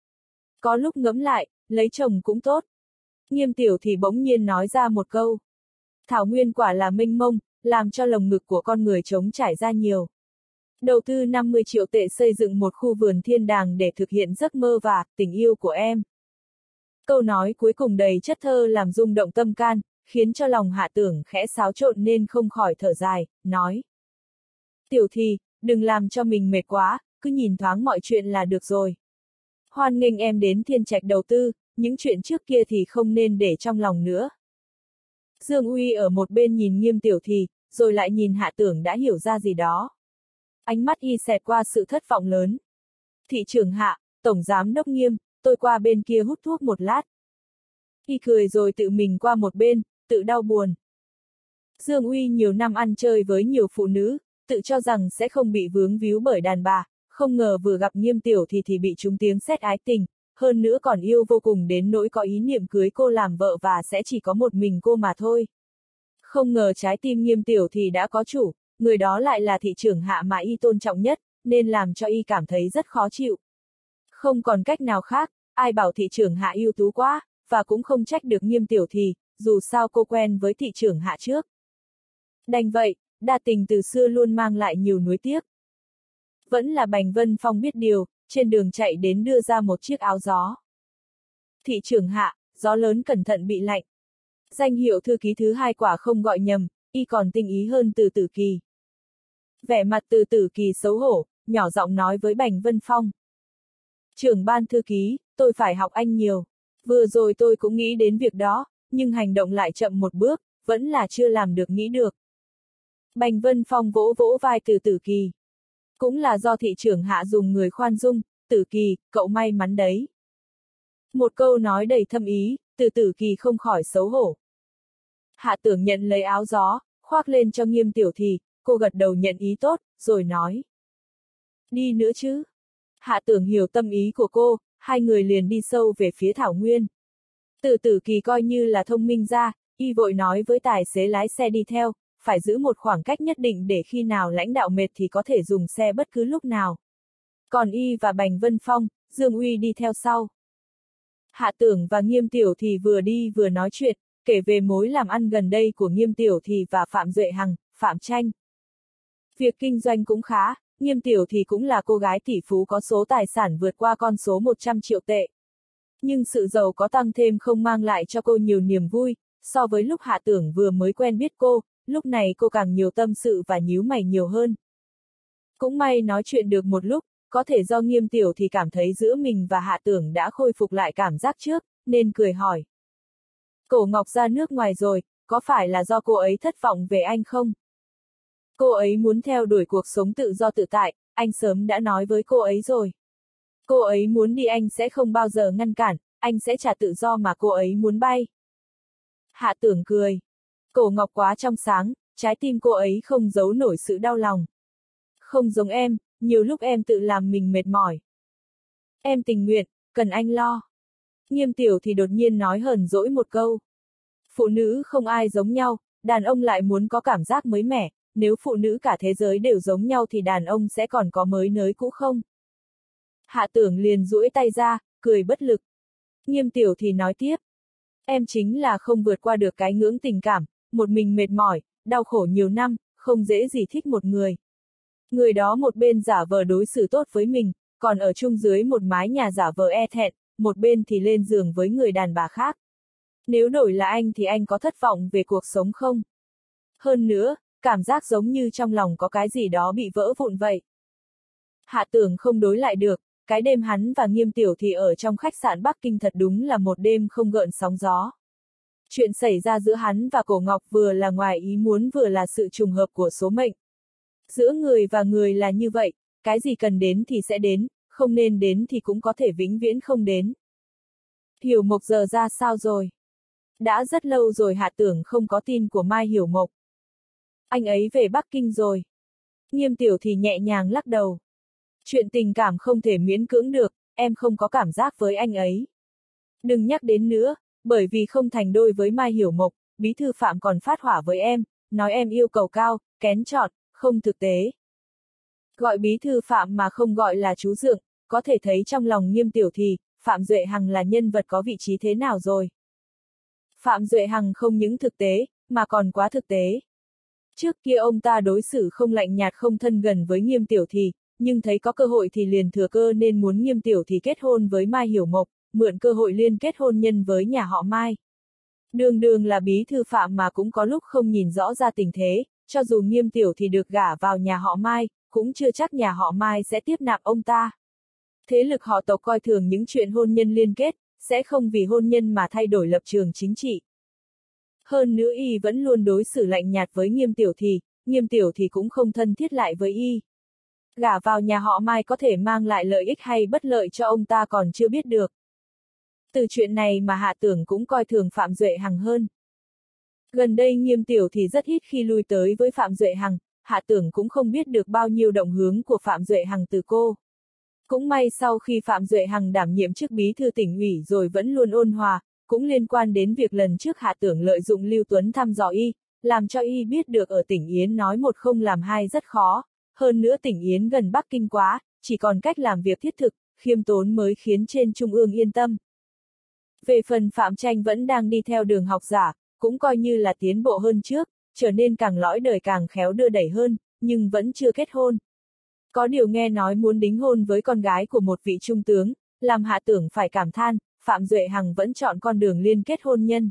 [SPEAKER 1] Có lúc ngẫm lại, lấy chồng cũng tốt. Nghiêm Tiểu thì bỗng nhiên nói ra một câu. Thảo nguyên quả là mênh mông, làm cho lồng ngực của con người trống trải ra nhiều. Đầu tư năm mươi triệu tệ xây dựng một khu vườn thiên đàng để thực hiện giấc mơ và tình yêu của em. Câu nói cuối cùng đầy chất thơ làm rung động tâm can, khiến cho lòng Hạ Tưởng khẽ xáo trộn nên không khỏi thở dài, nói. Tiểu Thì, đừng làm cho mình mệt quá, cứ nhìn thoáng mọi chuyện là được rồi. Hoan nghênh em đến Thiên Trạch đầu tư, những chuyện trước kia thì không nên để trong lòng nữa. Dương Uy ở một bên nhìn Nghiêm Tiểu Thì, rồi lại nhìn Hạ Tưởng đã hiểu ra gì đó. Ánh mắt y xẹt qua sự thất vọng lớn. Thị trưởng Hạ, Tổng Giám đốc Nghiêm, tôi qua bên kia hút thuốc một lát. Y cười rồi tự mình qua một bên, tự đau buồn. Dương Uy nhiều năm ăn chơi với nhiều phụ nữ, tự cho rằng sẽ không bị vướng víu bởi đàn bà, không ngờ vừa gặp Nghiêm Tiểu thì thì bị trúng tiếng sét ái tình, hơn nữa còn yêu vô cùng đến nỗi có ý niệm cưới cô làm vợ và sẽ chỉ có một mình cô mà thôi. Không ngờ trái tim Nghiêm Tiểu thì đã có chủ, người đó lại là thị trưởng Hạ mà y tôn trọng nhất, nên làm cho y cảm thấy rất khó chịu. Không còn cách nào khác, ai bảo thị trưởng Hạ ưu tú quá, và cũng không trách được Nghiêm Tiểu thì, dù sao cô quen với thị trưởng Hạ trước. Đành vậy, đa tình từ xưa luôn mang lại nhiều nuối tiếc. Vẫn là Bành Vân Phong biết điều, trên đường chạy đến đưa ra một chiếc áo gió. Thị trưởng Hạ, gió lớn cẩn thận bị lạnh. Danh hiệu thư ký thứ hai quả không gọi nhầm, y còn tinh ý hơn Từ Tử Kỳ. Vẻ mặt Từ Tử Kỳ xấu hổ, nhỏ giọng nói với Bành Vân Phong. Trưởng ban thư ký, tôi phải học anh nhiều. Vừa rồi tôi cũng nghĩ đến việc đó, nhưng hành động lại chậm một bước, vẫn là chưa làm được nghĩ được. Bành Vân Phong vỗ vỗ vai Từ Tử Kỳ. Cũng là do thị trưởng hạ dùng người khoan dung, Tử Kỳ, cậu may mắn đấy. Một câu nói đầy thâm ý, Từ Tử Kỳ không khỏi xấu hổ. Hạ Tưởng nhận lấy áo gió, khoác lên cho Nghiêm Tiểu Thì, cô gật đầu nhận ý tốt, rồi nói. Đi nữa chứ? Hạ Tưởng hiểu tâm ý của cô, hai người liền đi sâu về phía thảo nguyên. Từ Tử Kỳ coi như là thông minh ra, y vội nói với tài xế lái xe đi theo, phải giữ một khoảng cách nhất định để khi nào lãnh đạo mệt thì có thể dùng xe bất cứ lúc nào. Còn y và Bành Vân Phong, Dương Uy đi theo sau. Hạ Tưởng và Nghiêm Tiểu Thì vừa đi vừa nói chuyện, kể về mối làm ăn gần đây của Nghiêm Tiểu Thì và Phạm Duệ Hằng, Phạm Tranh. Việc kinh doanh cũng khá, Nghiêm Tiểu Thì cũng là cô gái tỷ phú có số tài sản vượt qua con số một trăm triệu tệ. Nhưng sự giàu có tăng thêm không mang lại cho cô nhiều niềm vui, so với lúc Hạ Tưởng vừa mới quen biết cô, lúc này cô càng nhiều tâm sự và nhíu mày nhiều hơn. Cũng may nói chuyện được một lúc, có thể do Nghiêm Tiểu Thì cảm thấy giữa mình và Hạ Tưởng đã khôi phục lại cảm giác trước, nên cười hỏi. Cổ Ngọc ra nước ngoài rồi, có phải là do cô ấy thất vọng về anh không? Cô ấy muốn theo đuổi cuộc sống tự do tự tại, anh sớm đã nói với cô ấy rồi. Cô ấy muốn đi anh sẽ không bao giờ ngăn cản, anh sẽ trả tự do mà cô ấy muốn bay. Hạ Tưởng cười. Cổ Ngọc quá trong sáng, trái tim cô ấy không giấu nổi sự đau lòng. Không giống em, nhiều lúc em tự làm mình mệt mỏi. Em tình nguyện, cần anh lo. Nghiêm Tiểu thì đột nhiên nói hờn dỗi một câu. Phụ nữ không ai giống nhau, đàn ông lại muốn có cảm giác mới mẻ, nếu phụ nữ cả thế giới đều giống nhau thì đàn ông sẽ còn có mới nới cũ không? Hạ Tưởng liền duỗi tay ra, cười bất lực. Nghiêm Tiểu thì nói tiếp. Em chính là không vượt qua được cái ngưỡng tình cảm, một mình mệt mỏi, đau khổ nhiều năm, không dễ gì thích một người. Người đó một bên giả vờ đối xử tốt với mình, còn ở chung dưới một mái nhà giả vờ e thẹn, một bên thì lên giường với người đàn bà khác. Nếu đổi là anh thì anh có thất vọng về cuộc sống không? Hơn nữa, cảm giác giống như trong lòng có cái gì đó bị vỡ vụn vậy. Hạ Tưởng không đối lại được, cái đêm hắn và Nghiêm Tiểu thì ở trong khách sạn Bắc Kinh thật đúng là một đêm không gợn sóng gió. Chuyện xảy ra giữa hắn và Cổ Ngọc vừa là ngoài ý muốn vừa là sự trùng hợp của số mệnh. Giữa người và người là như vậy, cái gì cần đến thì sẽ đến, không nên đến thì cũng có thể vĩnh viễn không đến. Hiểu Mộc giờ ra sao rồi? Đã rất lâu rồi Hạ Tưởng không có tin của Mai Hiểu Mộc. Anh ấy về Bắc Kinh rồi. Nghiêm Tiểu thì nhẹ nhàng lắc đầu. Chuyện tình cảm không thể miễn cưỡng được, em không có cảm giác với anh ấy. Đừng nhắc đến nữa, bởi vì không thành đôi với Mai Hiểu Mộc, bí thư Phạm còn phát hỏa với em, nói em yêu cầu cao, kén chọn, không thực tế. Gọi bí thư Phạm mà không gọi là chú Dượng, có thể thấy trong lòng Nghiêm Tiểu thì, Phạm Duệ Hằng là nhân vật có vị trí thế nào rồi. Phạm Duệ Hằng không những thực tế, mà còn quá thực tế. Trước kia ông ta đối xử không lạnh nhạt không thân gần với Nghiêm Tiểu thì, nhưng thấy có cơ hội thì liền thừa cơ nên muốn Nghiêm Tiểu thì kết hôn với Mai Hiểu Mộc, mượn cơ hội liên kết hôn nhân với nhà họ Mai. Đường đường là bí thư Phạm mà cũng có lúc không nhìn rõ ra tình thế, cho dù Nghiêm Tiểu thì được gả vào nhà họ Mai, cũng chưa chắc nhà họ Mai sẽ tiếp nạp ông ta. Thế lực họ tộc coi thường những chuyện hôn nhân liên kết, sẽ không vì hôn nhân mà thay đổi lập trường chính trị. Hơn nữa y vẫn luôn đối xử lạnh nhạt với Nghiêm Tiểu thì, Nghiêm Tiểu thì cũng không thân thiết lại với y. Gả vào nhà họ Mai có thể mang lại lợi ích hay bất lợi cho ông ta còn chưa biết được. Từ chuyện này mà Hạ Tưởng cũng coi thường Phạm Duệ Hằng hơn. Gần đây Nghiêm Tiểu thì rất ít khi lui tới với Phạm Duệ Hằng, Hạ Tưởng cũng không biết được bao nhiêu động hướng của Phạm Duệ Hằng từ cô. Cũng may sau khi Phạm Duệ Hằng đảm nhiệm chức bí thư tỉnh ủy rồi vẫn luôn ôn hòa, cũng liên quan đến việc lần trước Hạ Tưởng lợi dụng Lưu Tuấn thăm dò y, làm cho y biết được ở tỉnh Yến nói một không làm hai rất khó, hơn nữa tỉnh Yến gần Bắc Kinh quá, chỉ còn cách làm việc thiết thực, khiêm tốn mới khiến trên trung ương yên tâm. Về phần Phạm Tranh vẫn đang đi theo đường học giả, cũng coi như là tiến bộ hơn trước, trở nên càng lõi đời càng khéo đưa đẩy hơn, nhưng vẫn chưa kết hôn. Có điều nghe nói muốn đính hôn với con gái của một vị trung tướng, làm Hạ Tưởng phải cảm than, Phạm Duệ Hằng vẫn chọn con đường liên kết hôn nhân.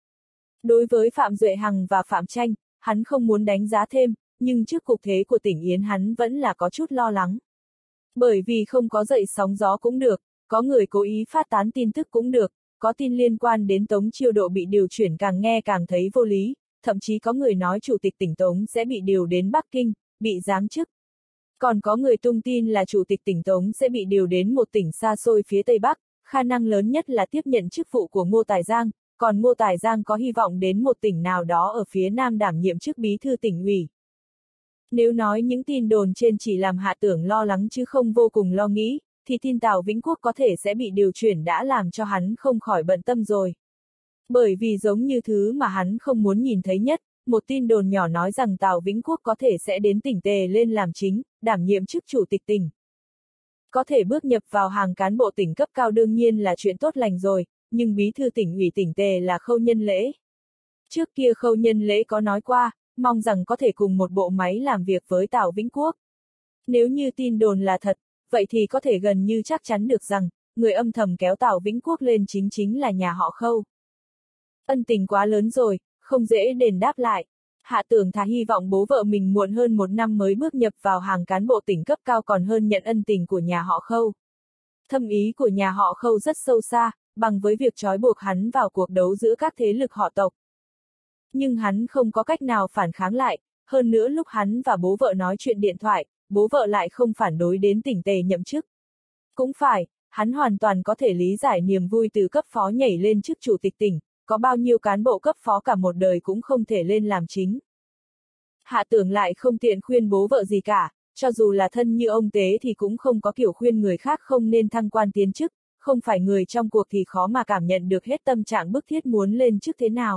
[SPEAKER 1] Đối với Phạm Duệ Hằng và Phạm Tranh, hắn không muốn đánh giá thêm, nhưng trước cục thế của tỉnh Yến hắn vẫn là có chút lo lắng. Bởi vì không có dậy sóng gió cũng được, có người cố ý phát tán tin tức cũng được, có tin liên quan đến Tống Chiêu Độ bị điều chuyển càng nghe càng thấy vô lý, thậm chí có người nói Chủ tịch tỉnh Tống sẽ bị điều đến Bắc Kinh, bị giáng chức. Còn có người tung tin là Chủ tịch tỉnh Tống sẽ bị điều đến một tỉnh xa xôi phía Tây Bắc, khả năng lớn nhất là tiếp nhận chức vụ của Ngô Tài Giang, còn Ngô Tài Giang có hy vọng đến một tỉnh nào đó ở phía Nam đảm nhiệm chức bí thư tỉnh ủy. Nếu nói những tin đồn trên chỉ làm Hạ Tưởng lo lắng chứ không vô cùng lo nghĩ, thì tin Tào Vĩnh Quốc có thể sẽ bị điều chuyển đã làm cho hắn không khỏi bận tâm rồi. Bởi vì giống như thứ mà hắn không muốn nhìn thấy nhất, một tin đồn nhỏ nói rằng Tào Vĩnh Quốc có thể sẽ đến tỉnh Tề lên làm chính, đảm nhiệm chức chủ tịch tỉnh. Có thể bước nhập vào hàng cán bộ tỉnh cấp cao đương nhiên là chuyện tốt lành rồi, nhưng bí thư tỉnh ủy tỉnh Tề là Khâu Nhân Lễ. Trước kia Khâu Nhân Lễ có nói qua, mong rằng có thể cùng một bộ máy làm việc với Tào Vĩnh Quốc. Nếu như tin đồn là thật, vậy thì có thể gần như chắc chắn được rằng, người âm thầm kéo Tào Vĩnh Quốc lên chính chính là nhà họ Khâu. Ân tình quá lớn rồi, không dễ đền đáp lại. Hạ Tưởng thà hy vọng bố vợ mình muộn hơn một năm mới bước nhập vào hàng cán bộ tỉnh cấp cao còn hơn nhận ân tình của nhà họ Khâu. Thâm ý của nhà họ Khâu rất sâu xa, bằng với việc trói buộc hắn vào cuộc đấu giữa các thế lực họ tộc. Nhưng hắn không có cách nào phản kháng lại, hơn nữa lúc hắn và bố vợ nói chuyện điện thoại, bố vợ lại không phản đối đến tỉnh Tề nhậm chức. Cũng phải, hắn hoàn toàn có thể lý giải niềm vui từ cấp phó nhảy lên chức chủ tịch tỉnh, có bao nhiêu cán bộ cấp phó cả một đời cũng không thể lên làm chính. Hạ Tưởng lại không tiện khuyên bố vợ gì cả, cho dù là thân như ông Tế thì cũng không có kiểu khuyên người khác không nên thăng quan tiến chức, không phải người trong cuộc thì khó mà cảm nhận được hết tâm trạng bức thiết muốn lên chức thế nào.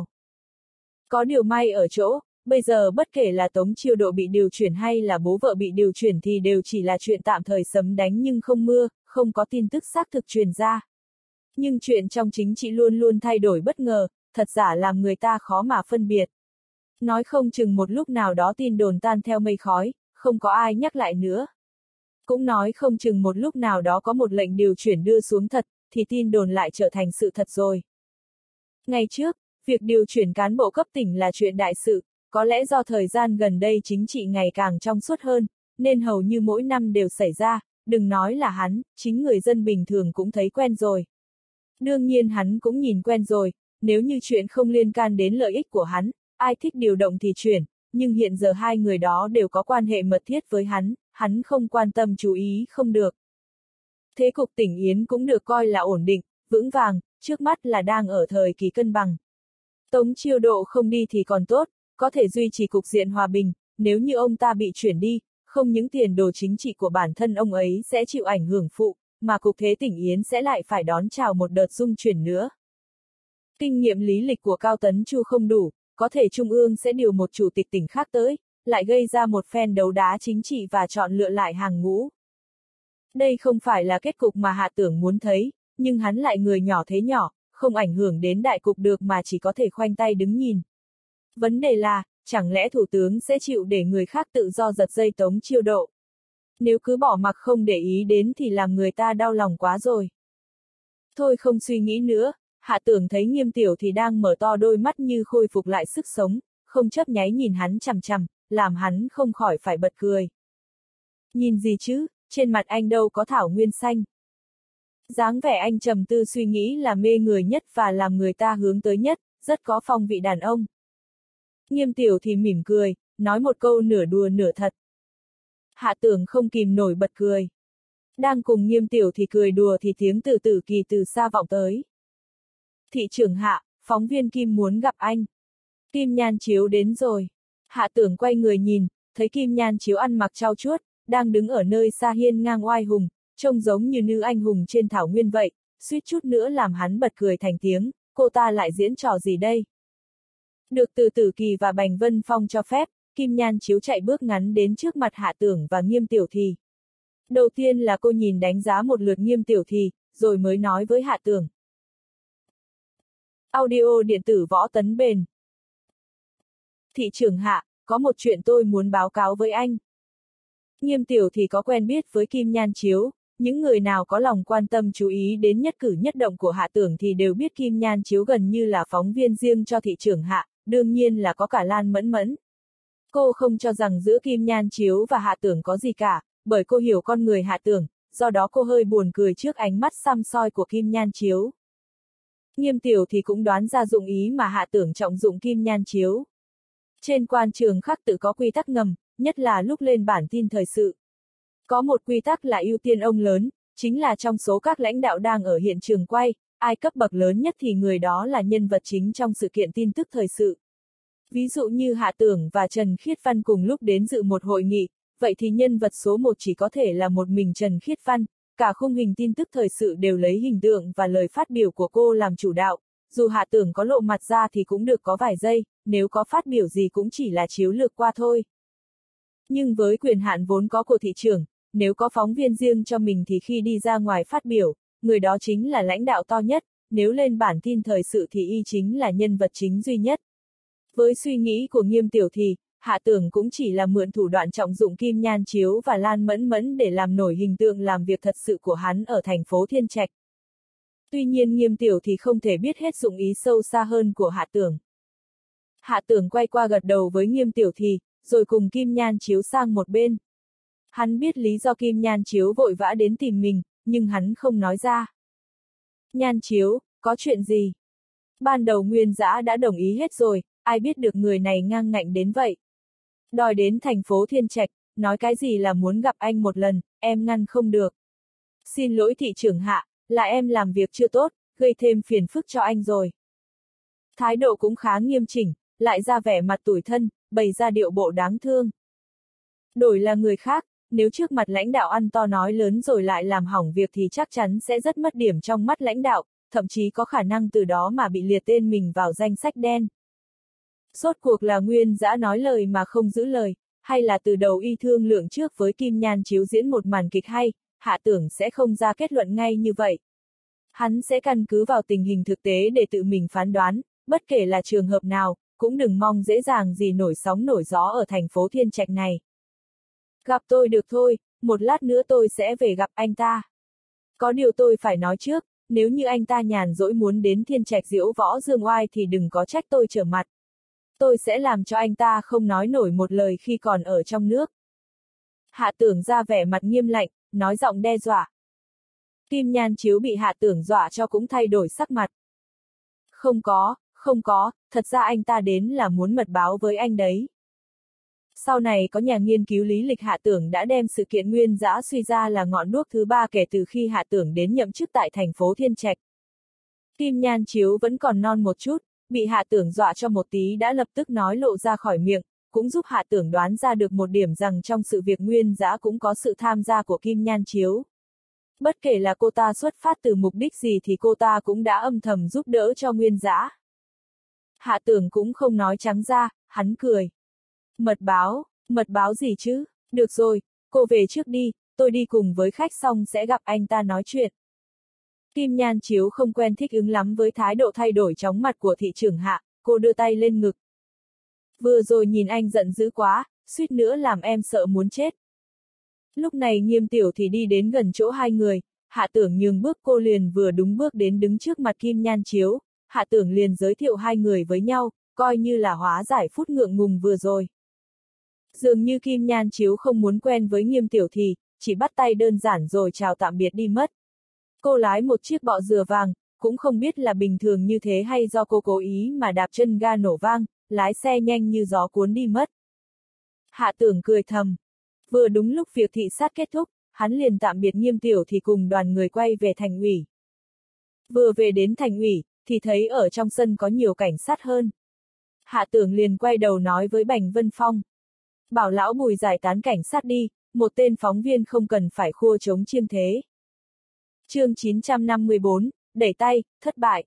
[SPEAKER 1] Có điều may ở chỗ, bây giờ bất kể là Tống Chiêu Độ bị điều chuyển hay là bố vợ bị điều chuyển thì đều chỉ là chuyện tạm thời sấm đánh nhưng không mưa, không có tin tức xác thực truyền ra. Nhưng chuyện trong chính trị luôn luôn thay đổi bất ngờ, thật giả làm người ta khó mà phân biệt. Nói không chừng một lúc nào đó tin đồn tan theo mây khói, không có ai nhắc lại nữa. Cũng nói không chừng một lúc nào đó có một lệnh điều chuyển đưa xuống thật, thì tin đồn lại trở thành sự thật rồi. Ngày trước, việc điều chuyển cán bộ cấp tỉnh là chuyện đại sự, có lẽ do thời gian gần đây chính trị ngày càng trong suốt hơn, nên hầu như mỗi năm đều xảy ra, đừng nói là hắn, chính người dân bình thường cũng thấy quen rồi. Đương nhiên hắn cũng nhìn quen rồi, nếu như chuyện không liên can đến lợi ích của hắn, ai thích điều động thì chuyển, nhưng hiện giờ hai người đó đều có quan hệ mật thiết với hắn, hắn không quan tâm chú ý không được. Thế cục tỉnh Yến cũng được coi là ổn định, vững vàng, trước mắt là đang ở thời kỳ cân bằng. Tống Chiêu Độ không đi thì còn tốt, có thể duy trì cục diện hòa bình, nếu như ông ta bị chuyển đi, không những tiền đồ chính trị của bản thân ông ấy sẽ chịu ảnh hưởng phụ, mà cục thế tỉnh Yến sẽ lại phải đón chào một đợt dung chuyển nữa. Kinh nghiệm lý lịch của Cao Tấn Chu không đủ, có thể Trung ương sẽ điều một chủ tịch tỉnh khác tới, lại gây ra một phen đấu đá chính trị và chọn lựa lại hàng ngũ. Đây không phải là kết cục mà Hạ Tưởng muốn thấy, nhưng hắn lại người nhỏ thế nhỏ, không ảnh hưởng đến đại cục được mà chỉ có thể khoanh tay đứng nhìn. Vấn đề là, chẳng lẽ Thủ tướng sẽ chịu để người khác tự do giật dây Tống Chiêu Độ? Nếu cứ bỏ mặc không để ý đến thì làm người ta đau lòng quá rồi. Thôi không suy nghĩ nữa, Hạ Tưởng thấy Nghiêm Tiểu thì đang mở to đôi mắt như khôi phục lại sức sống, không chớp nháy nhìn hắn chằm chằm, làm hắn không khỏi phải bật cười. Nhìn gì chứ, trên mặt anh đâu có thảo nguyên xanh. Dáng vẻ anh trầm tư suy nghĩ là mê người nhất và làm người ta hướng tới nhất, rất có phong vị đàn ông. Nghiêm Tiểu thì mỉm cười, nói một câu nửa đùa nửa thật. Hạ Tưởng không kìm nổi bật cười. Đang cùng Nghiêm Tiểu thì cười đùa thì tiếng từ Tử Kỳ từ xa vọng tới. Thị trưởng Hạ, phóng viên Kim muốn gặp anh. Kim Nhan Chiếu đến rồi. Hạ Tưởng quay người nhìn, thấy Kim Nhan Chiếu ăn mặc trau chuốt, đang đứng ở nơi xa hiên ngang oai hùng, trông giống như nữ anh hùng trên thảo nguyên vậy, suýt chút nữa làm hắn bật cười thành tiếng, cô ta lại diễn trò gì đây? Được từ Tử Kỳ và Bành Vân Phong cho phép, Kim Nhan Chiếu chạy bước ngắn đến trước mặt Hạ Tưởng và Nghiêm Tiểu thì. Đầu tiên là cô nhìn đánh giá một lượt Nghiêm Tiểu thì, rồi mới nói với Hạ Tưởng. Audio điện tử Võ Tấn Bền. Thị trưởng Hạ, có một chuyện tôi muốn báo cáo với anh. Nghiêm Tiểu thì có quen biết với Kim Nhan Chiếu, những người nào có lòng quan tâm chú ý đến nhất cử nhất động của Hạ Tưởng thì đều biết Kim Nhan Chiếu gần như là phóng viên riêng cho thị trưởng Hạ, đương nhiên là có cả Lan Mẫn Mẫn. Cô không cho rằng giữa Kim Nhan Chiếu và Hạ Tưởng có gì cả, bởi cô hiểu con người Hạ Tưởng, do đó cô hơi buồn cười trước ánh mắt săm soi của Kim Nhan Chiếu. Nghiêm Tiểu thì cũng đoán ra dụng ý mà Hạ Tưởng trọng dụng Kim Nhan Chiếu. Trên quan trường khác tự có quy tắc ngầm, nhất là lúc lên bản tin thời sự. Có một quy tắc là ưu tiên ông lớn, chính là trong số các lãnh đạo đang ở hiện trường quay, ai cấp bậc lớn nhất thì người đó là nhân vật chính trong sự kiện tin tức thời sự. Ví dụ như Hạ Tưởng và Trần Khiết Văn cùng lúc đến dự một hội nghị, vậy thì nhân vật số một chỉ có thể là một mình Trần Khiết Văn, cả khung hình tin tức thời sự đều lấy hình tượng và lời phát biểu của cô làm chủ đạo, dù Hạ Tưởng có lộ mặt ra thì cũng được có vài giây, nếu có phát biểu gì cũng chỉ là chiếu lược qua thôi. Nhưng với quyền hạn vốn có của thị trưởng, nếu có phóng viên riêng cho mình thì khi đi ra ngoài phát biểu, người đó chính là lãnh đạo to nhất, nếu lên bản tin thời sự thì y chính là nhân vật chính duy nhất. Với suy nghĩ của Nghiêm Tiểu thì, Hạ Tưởng cũng chỉ là mượn thủ đoạn trọng dụng Kim Nhan Chiếu và Lan Mẫn Mẫn để làm nổi hình tượng làm việc thật sự của hắn ở thành phố Thiên Trạch. Tuy nhiên Nghiêm Tiểu thì không thể biết hết dụng ý sâu xa hơn của Hạ Tưởng. Hạ Tưởng quay qua gật đầu với Nghiêm Tiểu thì, rồi cùng Kim Nhan Chiếu sang một bên. Hắn biết lý do Kim Nhan Chiếu vội vã đến tìm mình, nhưng hắn không nói ra. Nhan Chiếu, có chuyện gì? Ban đầu Nguyên Dã đã đồng ý hết rồi, ai biết được người này ngang ngạnh đến vậy. Đòi đến thành phố Thiên Trạch, nói cái gì là muốn gặp anh một lần, em ngăn không được. Xin lỗi thị trưởng Hạ, là em làm việc chưa tốt, gây thêm phiền phức cho anh rồi. Thái độ cũng khá nghiêm chỉnh, lại ra vẻ mặt tủi thân, bày ra điệu bộ đáng thương. Đổi là người khác, nếu trước mặt lãnh đạo ăn to nói lớn rồi lại làm hỏng việc thì chắc chắn sẽ rất mất điểm trong mắt lãnh đạo, thậm chí có khả năng từ đó mà bị liệt tên mình vào danh sách đen. Rốt cuộc là Nguyên Dã nói lời mà không giữ lời, hay là từ đầu y thương lượng trước với Kim Nhan Chiếu diễn một màn kịch hay, Hạ Tưởng sẽ không ra kết luận ngay như vậy. Hắn sẽ căn cứ vào tình hình thực tế để tự mình phán đoán, bất kể là trường hợp nào, cũng đừng mong dễ dàng gì nổi sóng nổi gió ở thành phố Thiên Trạch này. Gặp tôi được thôi, một lát nữa tôi sẽ về gặp anh ta. Có điều tôi phải nói trước, nếu như anh ta nhàn rỗi muốn đến Thiên Trạch diễu võ dương oai thì đừng có trách tôi trở mặt. Tôi sẽ làm cho anh ta không nói nổi một lời khi còn ở trong nước. Hạ Tưởng ra vẻ mặt nghiêm lạnh, nói giọng đe dọa. Kim Nhan Chiếu bị Hạ Tưởng dọa cho cũng thay đổi sắc mặt. Không có, không có, thật ra anh ta đến là muốn mật báo với anh đấy. Sau này có nhà nghiên cứu lý lịch Hạ Tưởng đã đem sự kiện Nguyên Dã suy ra là ngọn đuốc thứ ba kể từ khi Hạ Tưởng đến nhậm chức tại thành phố Thiên Trạch. Kim Nhan Chiếu vẫn còn non một chút, bị Hạ Tưởng dọa cho một tí đã lập tức nói lộ ra khỏi miệng, cũng giúp Hạ Tưởng đoán ra được một điểm rằng trong sự việc Nguyên Dã cũng có sự tham gia của Kim Nhan Chiếu. Bất kể là cô ta xuất phát từ mục đích gì thì cô ta cũng đã âm thầm giúp đỡ cho Nguyên Dã. Hạ Tưởng cũng không nói trắng ra, hắn cười. Mật báo, mật báo gì chứ? Được rồi, cô về trước đi, tôi đi cùng với khách xong sẽ gặp anh ta nói chuyện. Kim Nhan Chiếu không quen thích ứng lắm với thái độ thay đổi chóng mặt của thị trưởng Hạ, cô đưa tay lên ngực. Vừa rồi nhìn anh giận dữ quá, suýt nữa làm em sợ muốn chết. Lúc này Nghiêm Tiểu thì đi đến gần chỗ hai người, Hạ Tưởng nhường bước cô liền vừa đúng bước đến đứng trước mặt Kim Nhan Chiếu, Hạ Tưởng liền giới thiệu hai người với nhau, coi như là hóa giải phút ngượng ngùng vừa rồi. Dường như Kim Nhan Chiếu không muốn quen với Nghiêm Tiểu thì, chỉ bắt tay đơn giản rồi chào tạm biệt đi mất. Cô lái một chiếc bọ dừa vàng, cũng không biết là bình thường như thế hay do cô cố ý mà đạp chân ga nổ vang, lái xe nhanh như gió cuốn đi mất. Hạ Tưởng cười thầm. Vừa đúng lúc việc thị sát kết thúc, hắn liền tạm biệt Nghiêm Tiểu thì cùng đoàn người quay về thành ủy. Vừa về đến thành ủy, thì thấy ở trong sân có nhiều cảnh sát hơn. Hạ Tưởng liền quay đầu nói với Bành Vân Phong. Bảo lão Bùi giải tán cảnh sát đi, một tên phóng viên không cần phải khua trống chiêng thế. Chương chín trăm năm mươi bốn, đẩy tay, thất bại.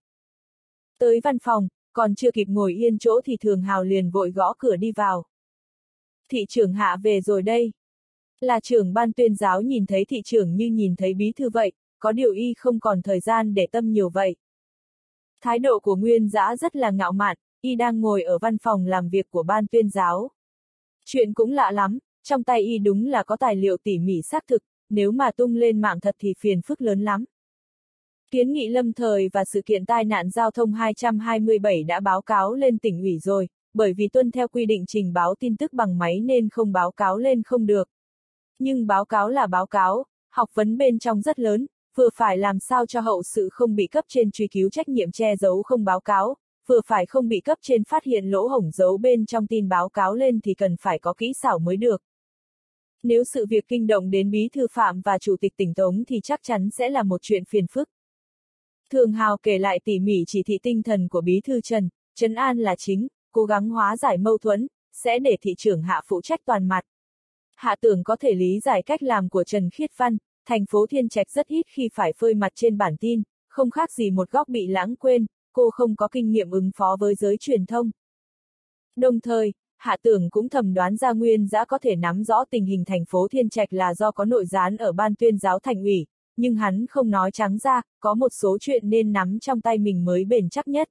[SPEAKER 1] Tới văn phòng, còn chưa kịp ngồi yên chỗ thì Thường Hào liền vội gõ cửa đi vào. Thị trưởng Hạ về rồi đây. Là trưởng ban tuyên giáo nhìn thấy thị trưởng như nhìn thấy bí thư vậy, có điều y không còn thời gian để tâm nhiều vậy. Thái độ của Nguyên Dã rất là ngạo mạn, y đang ngồi ở văn phòng làm việc của ban tuyên giáo. Chuyện cũng lạ lắm, trong tay y đúng là có tài liệu tỉ mỉ xác thực, nếu mà tung lên mạng thật thì phiền phức lớn lắm. Kiến nghị lâm thời và sự kiện tai nạn giao thông hai trăm hai mươi bảy đã báo cáo lên tỉnh ủy rồi, bởi vì tuân theo quy định trình báo tin tức bằng máy nên không báo cáo lên không được. Nhưng báo cáo là báo cáo, học vấn bên trong rất lớn, vừa phải làm sao cho hậu sự không bị cấp trên truy cứu trách nhiệm che giấu không báo cáo, vừa phải không bị cấp trên phát hiện lỗ hổng giấu bên trong tin báo cáo lên thì cần phải có kỹ xảo mới được. Nếu sự việc kinh động đến bí thư Phạm và chủ tịch tỉnh Tống thì chắc chắn sẽ là một chuyện phiền phức. Thường Hào kể lại tỉ mỉ chỉ thị tinh thần của bí thư Trần, trấn an là chính, cố gắng hóa giải mâu thuẫn, sẽ để thị trưởng Hạ phụ trách toàn mặt. Hạ Tưởng có thể lý giải cách làm của Trần Khiết Văn, thành phố Thiên Trạch rất ít khi phải phơi mặt trên bản tin, không khác gì một góc bị lãng quên, cô không có kinh nghiệm ứng phó với giới truyền thông. Đồng thời, Hạ Tưởng cũng thầm đoán ra Nguyên Dã có thể nắm rõ tình hình thành phố Thiên Trạch là do có nội gián ở ban tuyên giáo thành ủy, nhưng hắn không nói trắng ra, có một số chuyện nên nắm trong tay mình mới bền chắc nhất.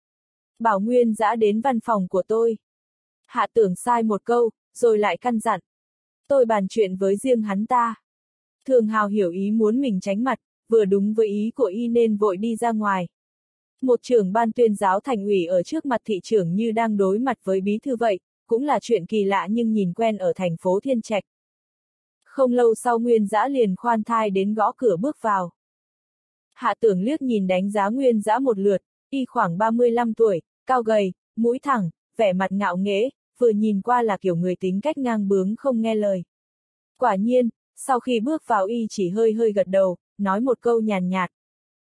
[SPEAKER 1] Bảo Nguyên Dã đến văn phòng của tôi. Hạ Tưởng sai một câu, rồi lại căn dặn. Tôi bàn chuyện với riêng hắn ta. Thường Hào hiểu ý muốn mình tránh mặt, vừa đúng với ý của y nên vội đi ra ngoài. Một trưởng ban tuyên giáo thành ủy ở trước mặt thị trưởng như đang đối mặt với bí thư vậy, cũng là chuyện kỳ lạ nhưng nhìn quen ở thành phố Thiên Trạch. Không lâu sau Nguyên Dã liền khoan thai đến gõ cửa bước vào. Hạ Tưởng liếc nhìn đánh giá Nguyên Dã một lượt, y khoảng ba mươi lăm tuổi, cao gầy, mũi thẳng, vẻ mặt ngạo nghễ, vừa nhìn qua là kiểu người tính cách ngang bướng không nghe lời. Quả nhiên, sau khi bước vào y chỉ hơi hơi gật đầu, nói một câu nhàn nhạt.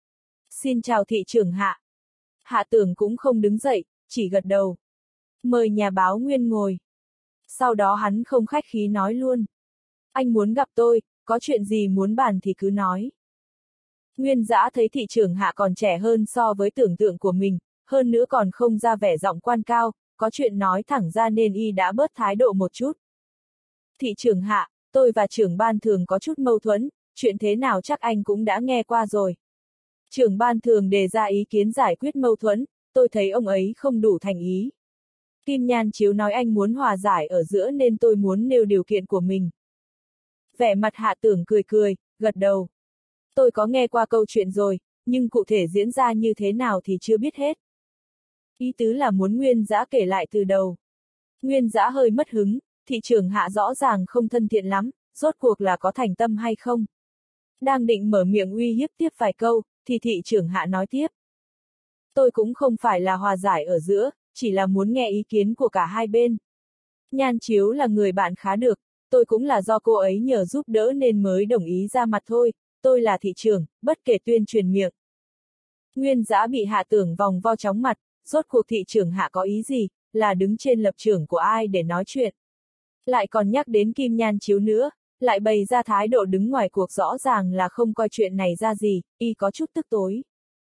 [SPEAKER 1] Xin chào thị trưởng Hạ. Hạ Tưởng cũng không đứng dậy, chỉ gật đầu. Mời nhà báo Nguyên ngồi. Sau đó hắn không khách khí nói luôn. Anh muốn gặp tôi, có chuyện gì muốn bàn thì cứ nói. Nguyên Dã thấy thị trưởng Hạ còn trẻ hơn so với tưởng tượng của mình, hơn nữa còn không ra vẻ giọng quan cao, có chuyện nói thẳng ra nên y đã bớt thái độ một chút. Thị trưởng Hạ, tôi và trưởng ban thường có chút mâu thuẫn, chuyện thế nào chắc anh cũng đã nghe qua rồi. Trưởng ban thường đề ra ý kiến giải quyết mâu thuẫn, tôi thấy ông ấy không đủ thành ý. Kim Nhan Chiếu nói anh muốn hòa giải ở giữa nên tôi muốn nêu điều kiện của mình. Vẻ mặt Hạ Tưởng cười cười, gật đầu. Tôi có nghe qua câu chuyện rồi, nhưng cụ thể diễn ra như thế nào thì chưa biết hết. Ý tứ là muốn Nguyên Dã kể lại từ đầu. Nguyên Dã hơi mất hứng, thị trưởng Hạ rõ ràng không thân thiện lắm, rốt cuộc là có thành tâm hay không. Đang định mở miệng uy hiếp tiếp vài câu, thì thị trưởng Hạ nói tiếp. Tôi cũng không phải là hòa giải ở giữa, chỉ là muốn nghe ý kiến của cả hai bên. Nhan Chiếu là người bạn khá được, tôi cũng là do cô ấy nhờ giúp đỡ nên mới đồng ý ra mặt thôi, tôi là thị trưởng, bất kể tuyên truyền miệng. Nguyên Dã bị Hạ Tưởng vòng vo chóng mặt, rốt cuộc thị trưởng Hạ có ý gì, là đứng trên lập trường của ai để nói chuyện. Lại còn nhắc đến Kim Nhan Chiếu nữa, lại bày ra thái độ đứng ngoài cuộc rõ ràng là không coi chuyện này ra gì, y có chút tức tối.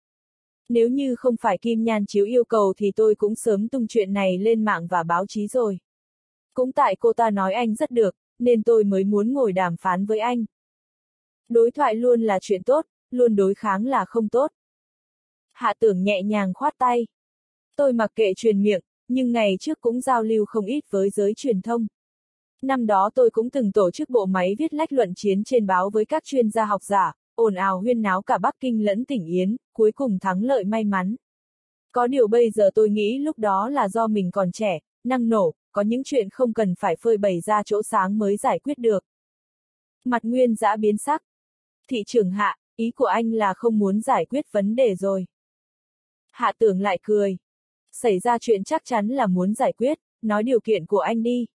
[SPEAKER 1] Nếu như không phải Kim Nhan Chiếu yêu cầu thì tôi cũng sớm tung chuyện này lên mạng và báo chí rồi. Cũng tại cô ta nói anh rất được, nên tôi mới muốn ngồi đàm phán với anh. Đối thoại luôn là chuyện tốt, luôn đối kháng là không tốt. Hạ Tưởng nhẹ nhàng khoát tay. Tôi mặc kệ truyền miệng, nhưng ngày trước cũng giao lưu không ít với giới truyền thông. Năm đó tôi cũng từng tổ chức bộ máy viết lách luận chiến trên báo với các chuyên gia học giả, ồn ào huyên náo cả Bắc Kinh lẫn tỉnh Yến, cuối cùng thắng lợi may mắn. Có điều bây giờ tôi nghĩ lúc đó là do mình còn trẻ, năng nổ, có những chuyện không cần phải phơi bày ra chỗ sáng mới giải quyết được. Mặt Nguyên Dã biến sắc. Thị trưởng Hạ, ý của anh là không muốn giải quyết vấn đề rồi. Hạ Tưởng lại cười. Xảy ra chuyện chắc chắn là muốn giải quyết, nói điều kiện của anh đi.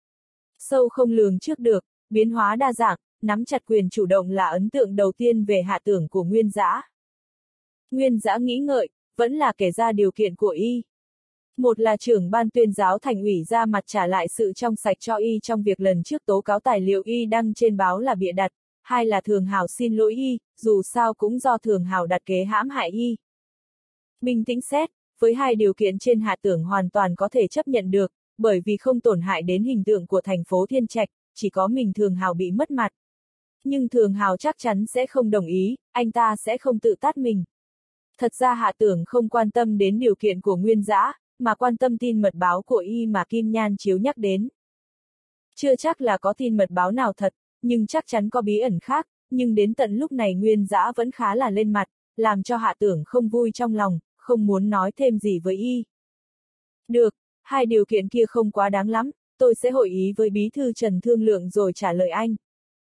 [SPEAKER 1] Sâu không lường trước được, biến hóa đa dạng, nắm chặt quyền chủ động là ấn tượng đầu tiên về Hạ Tưởng của Nguyên Dã. Nguyên Dã nghĩ ngợi, vẫn là kể ra điều kiện của y. Một là trưởng ban tuyên giáo thành ủy ra mặt trả lại sự trong sạch cho y trong việc lần trước tố cáo tài liệu y đăng trên báo là bịa đặt, hai là Thường Hào xin lỗi y, dù sao cũng do Thường Hào đặt kế hãm hại y. Bình tĩnh xét, với hai điều kiện trên Hạ Tưởng hoàn toàn có thể chấp nhận được, bởi vì không tổn hại đến hình tượng của thành phố Thiên Trạch, chỉ có mình Thường Hào bị mất mặt. Nhưng Thường Hào chắc chắn sẽ không đồng ý, anh ta sẽ không tự tát mình. Thật ra Hạ Tưởng không quan tâm đến điều kiện của Nguyên Dã, mà quan tâm tin mật báo của y mà Kim Nhan Chiếu nhắc đến. Chưa chắc là có tin mật báo nào thật, nhưng chắc chắn có bí ẩn khác, nhưng đến tận lúc này Nguyên Dã vẫn khá là lên mặt, làm cho Hạ Tưởng không vui trong lòng, không muốn nói thêm gì với y. Được, hai điều kiện kia không quá đáng lắm, tôi sẽ hội ý với bí thư Trần thương lượng rồi trả lời anh.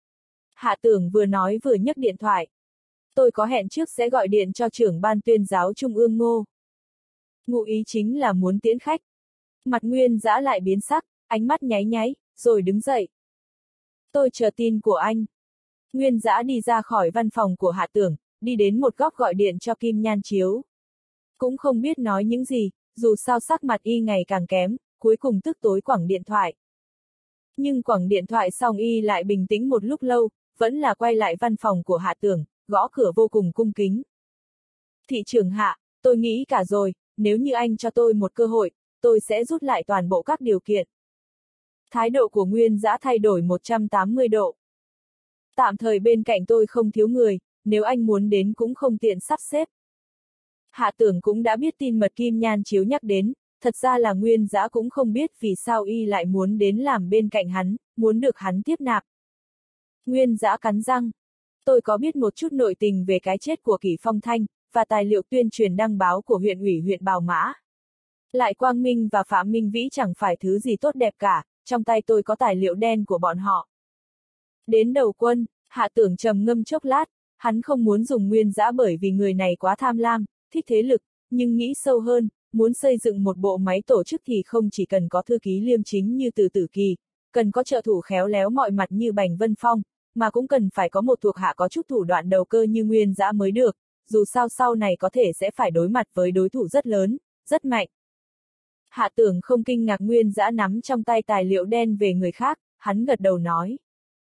[SPEAKER 1] Hạ Tưởng vừa nói vừa nhấc điện thoại. Tôi có hẹn trước sẽ gọi điện cho trưởng ban tuyên giáo Trung ương Ngô. Ngụ ý chính là muốn tiễn khách. Mặt Nguyên Dã lại biến sắc, ánh mắt nháy nháy, rồi đứng dậy. Tôi chờ tin của anh. Nguyên Dã đi ra khỏi văn phòng của Hạ Tưởng, đi đến một góc gọi điện cho Kim Nhan Chiếu. Cũng không biết nói những gì, dù sao sắc mặt y ngày càng kém, cuối cùng tức tối quẳng điện thoại. Nhưng quẳng điện thoại xong y lại bình tĩnh một lúc lâu, vẫn là quay lại văn phòng của Hạ Tưởng, gõ cửa vô cùng cung kính. Thị trưởng Hạ, tôi nghĩ cả rồi, nếu như anh cho tôi một cơ hội, tôi sẽ rút lại toàn bộ các điều kiện. Thái độ của Nguyên Dã thay đổi một trăm tám mươi độ. Tạm thời bên cạnh tôi không thiếu người, nếu anh muốn đến cũng không tiện sắp xếp. Hạ Tưởng cũng đã biết tin mật Kim Nhan Chiếu nhắc đến, thật ra là Nguyên Dã cũng không biết vì sao y lại muốn đến làm bên cạnh hắn, muốn được hắn tiếp nạp. Nguyên Dã cắn răng. Tôi có biết một chút nội tình về cái chết của Kỷ Phong Thanh, và tài liệu tuyên truyền đăng báo của huyện ủy huyện Bào Mã. Lại Quang Minh và Phạm Minh Vĩ chẳng phải thứ gì tốt đẹp cả, trong tay tôi có tài liệu đen của bọn họ. Đến đầu quân, Hạ Tưởng trầm ngâm chốc lát, hắn không muốn dùng Nguyên Dã bởi vì người này quá tham lam, thích thế lực, nhưng nghĩ sâu hơn, muốn xây dựng một bộ máy tổ chức thì không chỉ cần có thư ký liêm chính như Từ Tử Kỳ, cần có trợ thủ khéo léo mọi mặt như Bành Vân Phong, mà cũng cần phải có một thuộc hạ có chút thủ đoạn đầu cơ như Nguyên Dã mới được, dù sao sau này có thể sẽ phải đối mặt với đối thủ rất lớn, rất mạnh. Hạ Tưởng không kinh ngạc Nguyên Dã nắm trong tay tài liệu đen về người khác, hắn gật đầu nói.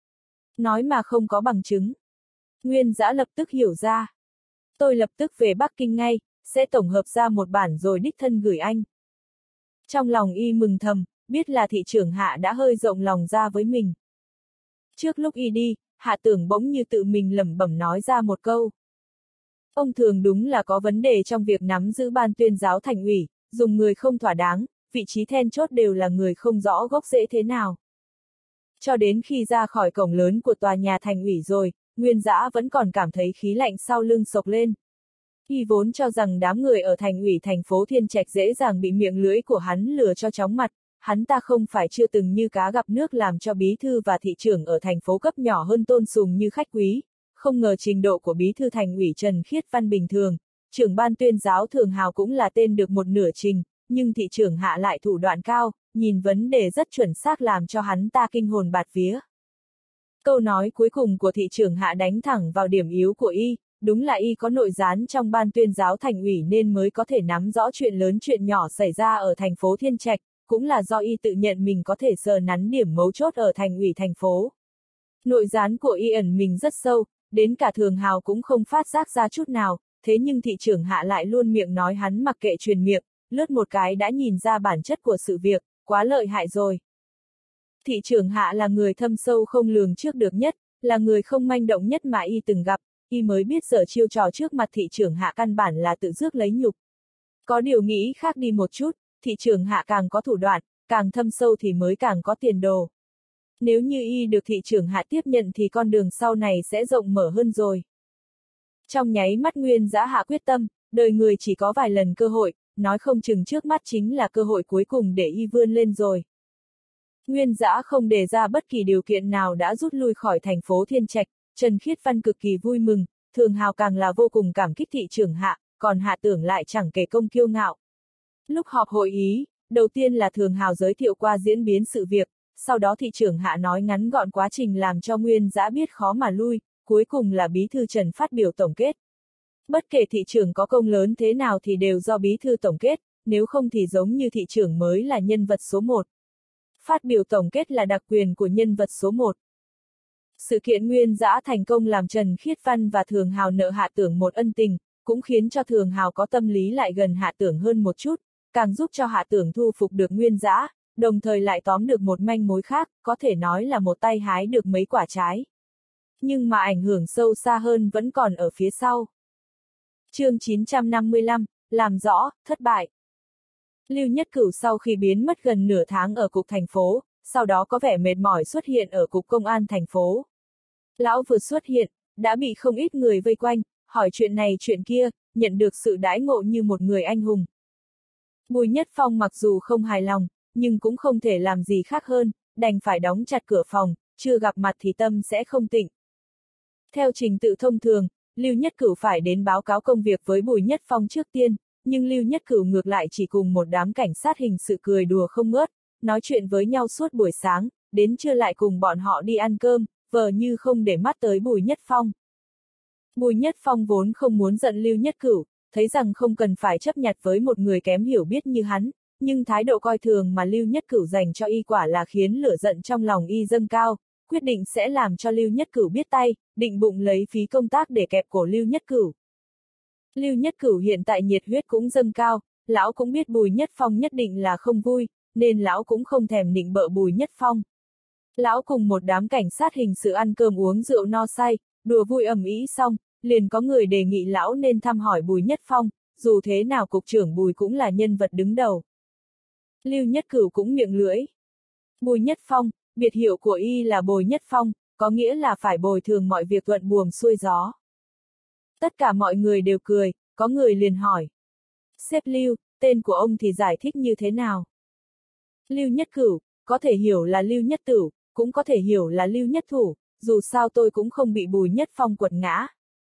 [SPEAKER 1] Nói mà không có bằng chứng. Nguyên Dã lập tức hiểu ra. Tôi lập tức về Bắc Kinh ngay, sẽ tổng hợp ra một bản rồi đích thân gửi anh. Trong lòng y mừng thầm, biết là thị trưởng Hạ đã hơi rộng lòng ra với mình. Trước lúc y đi, Hạ Tưởng bỗng như tự mình lẩm bẩm nói ra một câu. Ông Thường đúng là có vấn đề trong việc nắm giữ ban tuyên giáo thành ủy, dùng người không thỏa đáng, vị trí then chốt đều là người không rõ gốc rễ thế nào. Cho đến khi ra khỏi cổng lớn của tòa nhà thành ủy rồi, Nguyên Dã vẫn còn cảm thấy khí lạnh sau lưng sộc lên. Y vốn cho rằng đám người ở thành ủy thành phố Thiên Trạch dễ dàng bị miệng lưỡi của hắn lừa cho chóng mặt, hắn ta không phải chưa từng như cá gặp nước làm cho bí thư và thị trưởng ở thành phố cấp nhỏ hơn tôn sùng như khách quý, không ngờ trình độ của bí thư thành ủy Trần Khiết Văn bình thường, trưởng ban tuyên giáo Thường Hào cũng là tên được một nửa trình, nhưng thị trưởng Hạ lại thủ đoạn cao, nhìn vấn đề rất chuẩn xác làm cho hắn ta kinh hồn bạt vía. Câu nói cuối cùng của thị trưởng Hạ đánh thẳng vào điểm yếu của y, đúng là y có nội gián trong ban tuyên giáo thành ủy nên mới có thể nắm rõ chuyện lớn chuyện nhỏ xảy ra ở thành phố Thiên Trạch, cũng là do y tự nhận mình có thể sờ nắn điểm mấu chốt ở thành ủy thành phố. Nội gián của y ẩn mình rất sâu, đến cả Thường Hào cũng không phát giác ra chút nào, thế nhưng thị trưởng Hạ lại luôn miệng nói hắn mặc kệ truyền miệng, lướt một cái đã nhìn ra bản chất của sự việc, quá lợi hại rồi. Thị trưởng Hạ là người thâm sâu không lường trước được nhất, là người không manh động nhất mà y từng gặp, y mới biết giờ chiêu trò trước mặt thị trưởng Hạ căn bản là tự rước lấy nhục. Có điều nghĩ khác đi một chút, thị trưởng Hạ càng có thủ đoạn, càng thâm sâu thì mới càng có tiền đồ. Nếu như y được thị trưởng Hạ tiếp nhận thì con đường sau này sẽ rộng mở hơn rồi. Trong nháy mắt Nguyên Dã hạ quyết tâm, đời người chỉ có vài lần cơ hội, nói không chừng trước mắt chính là cơ hội cuối cùng để y vươn lên rồi. Nguyên Dã không đề ra bất kỳ điều kiện nào đã rút lui khỏi thành phố Thiên Trạch, Trần Khiết Văn cực kỳ vui mừng, Thường Hào càng là vô cùng cảm kích thị trưởng Hạ, còn Hạ Tưởng lại chẳng kể công kiêu ngạo. Lúc họp hội ý, đầu tiên là Thường Hào giới thiệu qua diễn biến sự việc, sau đó thị trưởng Hạ nói ngắn gọn quá trình làm cho Nguyên Dã biết khó mà lui, cuối cùng là bí thư Trần phát biểu tổng kết. Bất kể thị trưởng có công lớn thế nào thì đều do bí thư tổng kết, nếu không thì giống như thị trưởng mới là nhân vật số một. Phát biểu tổng kết là đặc quyền của nhân vật số một. Sự kiện Nguyên Dã thành công làm Trần Khiết Văn và Thường Hào nợ Hạ Tưởng một ân tình, cũng khiến cho Thường Hào có tâm lý lại gần Hạ Tưởng hơn một chút, càng giúp cho Hạ Tưởng thu phục được Nguyên Dã, đồng thời lại tóm được một manh mối khác, có thể nói là một tay hái được mấy quả trái. Nhưng mà ảnh hưởng sâu xa hơn vẫn còn ở phía sau. Chương chín trăm năm mươi lăm, làm rõ, thất bại. Lưu Nhất Cửu sau khi biến mất gần nửa tháng ở cục thành phố, sau đó có vẻ mệt mỏi xuất hiện ở cục công an thành phố. Lão vừa xuất hiện, đã bị không ít người vây quanh, hỏi chuyện này chuyện kia, nhận được sự đãi ngộ như một người anh hùng. Bùi Nhất Phong mặc dù không hài lòng, nhưng cũng không thể làm gì khác hơn, đành phải đóng chặt cửa phòng, chưa gặp mặt thì tâm sẽ không tịnh. Theo trình tự thông thường, Lưu Nhất Cửu phải đến báo cáo công việc với Bùi Nhất Phong trước tiên, nhưng Lưu Nhất Cửu ngược lại chỉ cùng một đám cảnh sát hình sự cười đùa không ngớt, nói chuyện với nhau suốt buổi sáng, đến trưa lại cùng bọn họ đi ăn cơm, vờ như không để mắt tới Bùi Nhất Phong. Bùi Nhất Phong vốn không muốn giận Lưu Nhất Cửu, thấy rằng không cần phải chấp nhặt với một người kém hiểu biết như hắn, nhưng thái độ coi thường mà Lưu Nhất Cửu dành cho y quả là khiến lửa giận trong lòng y dâng cao, quyết định sẽ làm cho Lưu Nhất Cửu biết tay, định bụng lấy phí công tác để kẹp cổ Lưu Nhất Cửu. Lưu Nhất Cửu hiện tại nhiệt huyết cũng dâng cao, lão cũng biết Bùi Nhất Phong nhất định là không vui, nên lão cũng không thèm nịnh bợ Bùi Nhất Phong. Lão cùng một đám cảnh sát hình sự ăn cơm uống rượu no say, đùa vui ầm ĩ xong, liền có người đề nghị lão nên thăm hỏi Bùi Nhất Phong, dù thế nào cục trưởng Bùi cũng là nhân vật đứng đầu. Lưu Nhất Cửu cũng miệng lưỡi. Bùi Nhất Phong, biệt hiệu của y là Bồi Nhất Phong, có nghĩa là phải bồi thường mọi việc thuận buồm xuôi gió. Tất cả mọi người đều cười, có người liền hỏi. Sếp Lưu, tên của ông thì giải thích như thế nào? Lưu Nhất Cửu, có thể hiểu là Lưu Nhất Tửu, cũng có thể hiểu là Lưu Nhất Thủ, dù sao tôi cũng không bị Bùi Nhất Phong quật ngã.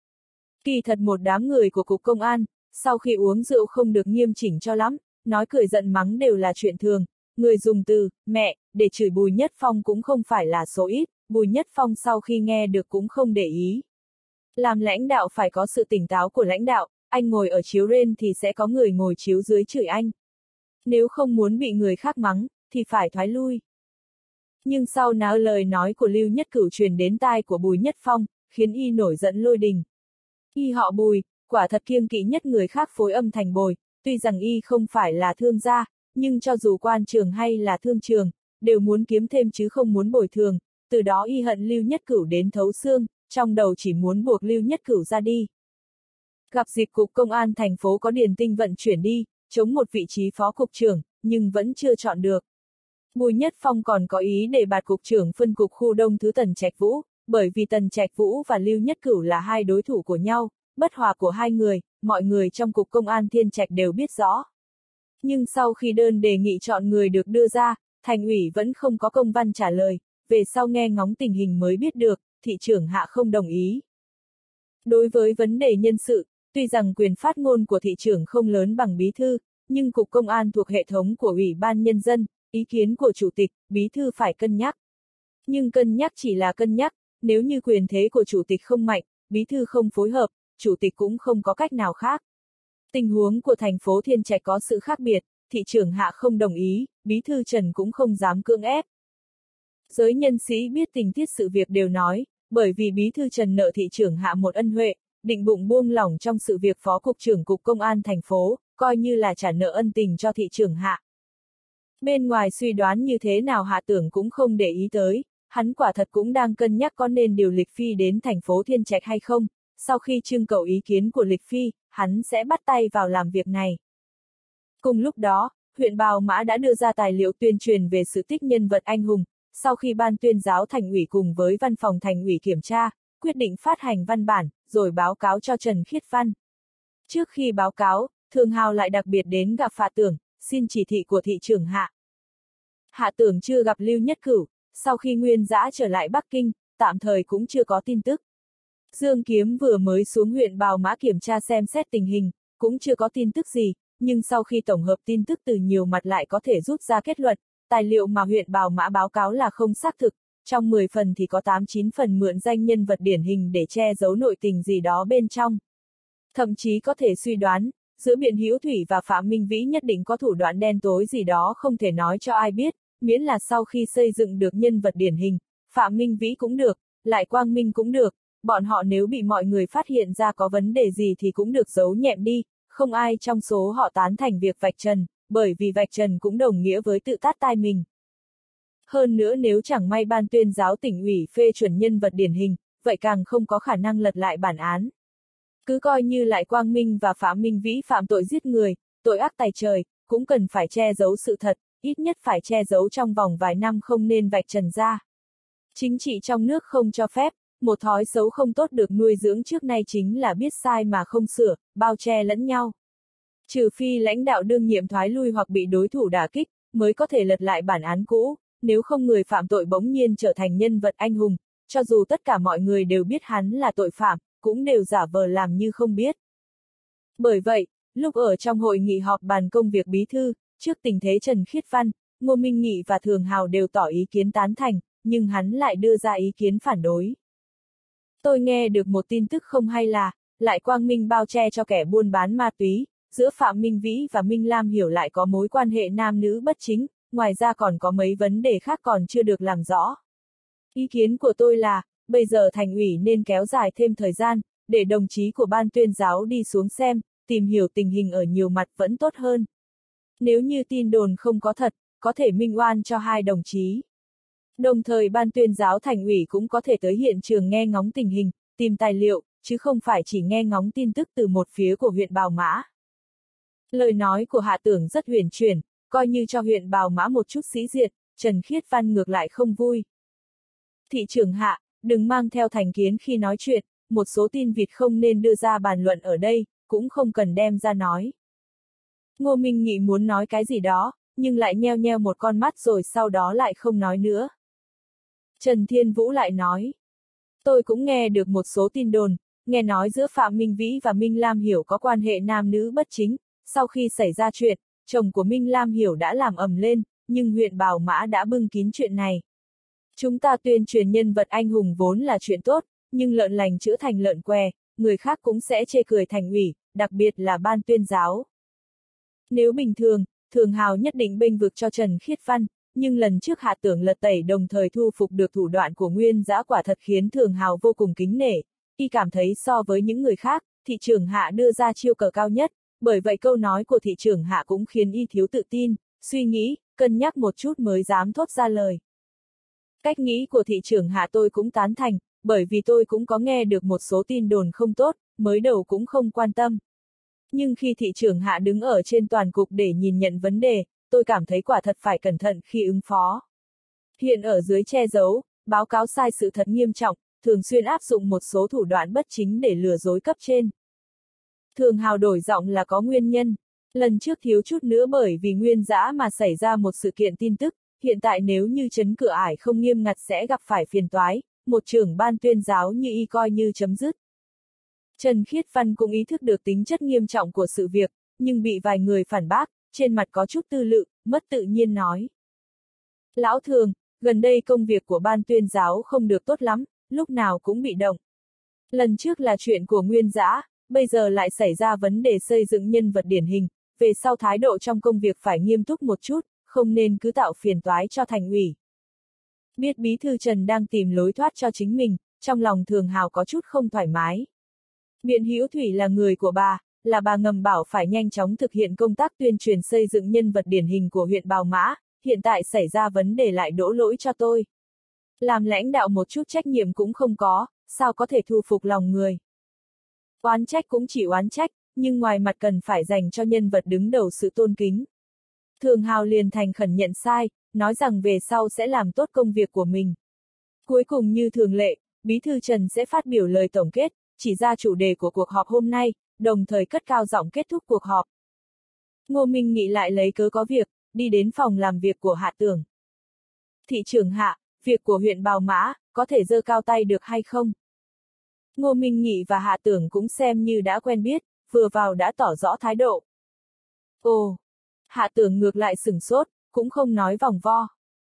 [SPEAKER 1] Kỳ thật một đám người của cục công an, sau khi uống rượu không được nghiêm chỉnh cho lắm, nói cười giận mắng đều là chuyện thường, người dùng từ, mẹ, để chửi Bùi Nhất Phong cũng không phải là số ít, Bùi Nhất Phong sau khi nghe được cũng không để ý. Làm lãnh đạo phải có sự tỉnh táo của lãnh đạo, anh ngồi ở chiếu rên thì sẽ có người ngồi chiếu dưới chửi anh. Nếu không muốn bị người khác mắng, thì phải thoái lui. Nhưng sau nào lời nói của Lưu Nhất Cửu truyền đến tai của Bùi Nhất Phong, khiến y nổi giận lôi đình. Y họ Bùi, quả thật kiêng kỵ nhất người khác phối âm thành Bồi, tuy rằng y không phải là thương gia, nhưng cho dù quan trường hay là thương trường, đều muốn kiếm thêm chứ không muốn bồi thường, từ đó y hận Lưu Nhất Cửu đến thấu xương, trong đầu chỉ muốn buộc Lưu Nhất Cửu ra đi. Gặp dịp cục công an thành phố có Điền Tinh vận chuyển đi, chống một vị trí phó cục trưởng, nhưng vẫn chưa chọn được. Bùi Nhất Phong còn có ý để bạt cục trưởng phân cục khu Đông thứ Tần Trạch Vũ, bởi vì Tần Trạch Vũ và Lưu Nhất Cửu là hai đối thủ của nhau, bất hòa của hai người, mọi người trong cục công an Thiên Trạch đều biết rõ. Nhưng sau khi đơn đề nghị chọn người được đưa ra, thành ủy vẫn không có công văn trả lời, về sau nghe ngóng tình hình mới biết được, thị trưởng Hạ không đồng ý. Đối với vấn đề nhân sự, tuy rằng quyền phát ngôn của thị trưởng không lớn bằng bí thư, nhưng cục công an thuộc hệ thống của Ủy ban Nhân dân, ý kiến của chủ tịch, bí thư phải cân nhắc. Nhưng cân nhắc chỉ là cân nhắc, nếu như quyền thế của chủ tịch không mạnh, bí thư không phối hợp, chủ tịch cũng không có cách nào khác. Tình huống của thành phố Thiên Trạch có sự khác biệt, thị trưởng Hạ không đồng ý, bí thư Trần cũng không dám cưỡng ép. Giới nhân sĩ biết tình tiết sự việc đều nói, bởi vì bí thư Trần nợ thị trưởng Hạ một ân huệ, định bụng buông lỏng trong sự việc phó cục trưởng cục công an thành phố, coi như là trả nợ ân tình cho thị trưởng Hạ. Bên ngoài suy đoán như thế nào Hạ tưởng cũng không để ý tới, hắn quả thật cũng đang cân nhắc có nên điều Lịch Phi đến thành phố Thiên Trạch hay không, sau khi trưng cầu ý kiến của Lịch Phi, hắn sẽ bắt tay vào làm việc này. Cùng lúc đó, huyện Bào Mã đã đưa ra tài liệu tuyên truyền về sự tích nhân vật anh hùng, sau khi ban tuyên giáo thành ủy cùng với văn phòng thành ủy kiểm tra, quyết định phát hành văn bản, rồi báo cáo cho Trần Khiết Văn. Trước khi báo cáo, Thường Hào lại đặc biệt đến gặp Hạ Tưởng, xin chỉ thị của thị trưởng Hạ. Hạ Tưởng chưa gặp Lưu Nhất Cửu, sau khi Nguyên Dã trở lại Bắc Kinh, tạm thời cũng chưa có tin tức. Dương Kiếm vừa mới xuống huyện Bào Mã kiểm tra xem xét tình hình, cũng chưa có tin tức gì, nhưng sau khi tổng hợp tin tức từ nhiều mặt lại có thể rút ra kết luận, tài liệu mà huyện Bào Mã báo cáo là không xác thực, trong mười phần thì có tám chín phần mượn danh nhân vật điển hình để che giấu nội tình gì đó bên trong. Thậm chí có thể suy đoán, giữa Biện Hữu Thủy và Phạm Minh Vĩ nhất định có thủ đoạn đen tối gì đó không thể nói cho ai biết, miễn là sau khi xây dựng được nhân vật điển hình, Phạm Minh Vĩ cũng được, Lại Quang Minh cũng được, bọn họ nếu bị mọi người phát hiện ra có vấn đề gì thì cũng được giấu nhẹm đi, không ai trong số họ tán thành việc vạch trần, bởi vì vạch trần cũng đồng nghĩa với tự tát tai mình. Hơn nữa nếu chẳng may ban tuyên giáo tỉnh ủy phê chuẩn nhân vật điển hình, vậy càng không có khả năng lật lại bản án. Cứ coi như Lại Quang Minh và Phạm Minh Vĩ phạm tội giết người, tội ác tày trời, cũng cần phải che giấu sự thật, ít nhất phải che giấu trong vòng vài năm không nên vạch trần ra. Chính trị trong nước không cho phép, một thói xấu không tốt được nuôi dưỡng trước nay chính là biết sai mà không sửa, bao che lẫn nhau. Trừ phi lãnh đạo đương nhiệm thoái lui hoặc bị đối thủ đả kích, mới có thể lật lại bản án cũ, nếu không người phạm tội bỗng nhiên trở thành nhân vật anh hùng, cho dù tất cả mọi người đều biết hắn là tội phạm, cũng đều giả vờ làm như không biết. Bởi vậy, Lúc ở trong hội nghị họp bàn công việc bí thư, trước tình thế Trần Khiết Văn, Ngô Minh Nghị và Thường Hào đều tỏ ý kiến tán thành, nhưng hắn lại đưa ra ý kiến phản đối. Tôi nghe được một tin tức không hay là, lại quang minh bao che cho kẻ buôn bán ma túy, giữa Phạm Minh Vĩ và Minh Lam Hiểu lại có mối quan hệ nam nữ bất chính, ngoài ra còn có mấy vấn đề khác còn chưa được làm rõ. Ý kiến của tôi là, bây giờ thành ủy nên kéo dài thêm thời gian, để đồng chí của ban tuyên giáo đi xuống xem, tìm hiểu tình hình ở nhiều mặt vẫn tốt hơn. Nếu như tin đồn không có thật, có thể minh oan cho hai đồng chí. Đồng thời ban tuyên giáo thành ủy cũng có thể tới hiện trường nghe ngóng tình hình, tìm tài liệu, chứ không phải chỉ nghe ngóng tin tức từ một phía của huyện Bào Mã. Lời nói của Hạ Tưởng rất huyền chuyển, coi như cho huyện Bào Mã một chút sĩ diện, Trần Khiết Văn ngược lại không vui. Thị trưởng Hạ, đừng mang theo thành kiến khi nói chuyện, một số tin vịt không nên đưa ra bàn luận ở đây, cũng không cần đem ra nói. Ngô Minh Nghị muốn nói cái gì đó, nhưng lại nheo nheo một con mắt rồi sau đó lại không nói nữa. Trần Thiên Vũ lại nói. Tôi cũng nghe được một số tin đồn, nghe nói giữa Phạm Minh Vĩ và Minh Lam Hiểu có quan hệ nam nữ bất chính, sau khi xảy ra chuyện, chồng của Minh Lam Hiểu đã làm ầm lên, nhưng huyện Bào Mã đã bưng kín chuyện này. Chúng ta tuyên truyền nhân vật anh hùng vốn là chuyện tốt, nhưng lợn lành chữa thành lợn què, người khác cũng sẽ chê cười thành ủy, đặc biệt là ban tuyên giáo. Nếu bình thường, Thường Hào nhất định bênh vực cho Trần Khiết Văn, nhưng lần trước Hạ Tưởng lật tẩy đồng thời thu phục được thủ đoạn của Nguyên Dã quả thật khiến Thường Hào vô cùng kính nể, y cảm thấy so với những người khác, thị trưởng Hạ đưa ra chiêu cờ cao nhất, bởi vậy câu nói của thị trưởng Hạ cũng khiến y thiếu tự tin, suy nghĩ, cân nhắc một chút mới dám thốt ra lời. Cách nghĩ của thị trưởng Hạ tôi cũng tán thành, bởi vì tôi cũng có nghe được một số tin đồn không tốt, mới đầu cũng không quan tâm. Nhưng khi thị trưởng Hạ đứng ở trên toàn cục để nhìn nhận vấn đề, tôi cảm thấy quả thật phải cẩn thận khi ứng phó. Hiện ở dưới che giấu, báo cáo sai sự thật nghiêm trọng, thường xuyên áp dụng một số thủ đoạn bất chính để lừa dối cấp trên. Thường Hào đổi giọng là có nguyên nhân. Lần trước thiếu chút nữa bởi vì Nguyên Dã mà xảy ra một sự kiện tin tức, hiện tại nếu như trấn cửa ải không nghiêm ngặt sẽ gặp phải phiền toái, một trưởng ban tuyên giáo như y coi như chấm dứt. Trần Khiết Văn cũng ý thức được tính chất nghiêm trọng của sự việc, nhưng bị vài người phản bác, trên mặt có chút tư lự, mất tự nhiên nói. Lão Thường, gần đây công việc của ban tuyên giáo không được tốt lắm, lúc nào cũng bị động. Lần trước là chuyện của Nguyên Dã, bây giờ lại xảy ra vấn đề xây dựng nhân vật điển hình, về sau thái độ trong công việc phải nghiêm túc một chút, không nên cứ tạo phiền toái cho thành ủy. Biết bí thư Trần đang tìm lối thoát cho chính mình, trong lòng Thường Hào có chút không thoải mái. Biện Hữu Thủy là người của bà, là bà ngầm bảo phải nhanh chóng thực hiện công tác tuyên truyền xây dựng nhân vật điển hình của huyện Bào Mã, hiện tại xảy ra vấn đề lại đổ lỗi cho tôi. Làm lãnh đạo một chút trách nhiệm cũng không có, sao có thể thu phục lòng người. Oán trách cũng chỉ oán trách, nhưng ngoài mặt cần phải dành cho nhân vật đứng đầu sự tôn kính. Thường Hào liền thành khẩn nhận sai, nói rằng về sau sẽ làm tốt công việc của mình. Cuối cùng như thường lệ, bí thư Trần sẽ phát biểu lời tổng kết, chỉ ra chủ đề của cuộc họp hôm nay, đồng thời cất cao giọng kết thúc cuộc họp. Ngô Minh Nghị lại lấy cớ có việc, đi đến phòng làm việc của Hạ Tưởng. Thị trưởng Hạ, việc của huyện Bào Mã, có thể giơ cao tay được hay không? Ngô Minh Nghị và Hạ Tưởng cũng xem như đã quen biết, vừa vào đã tỏ rõ thái độ. Ồ! Hạ Tưởng ngược lại sửng sốt, cũng không nói vòng vo.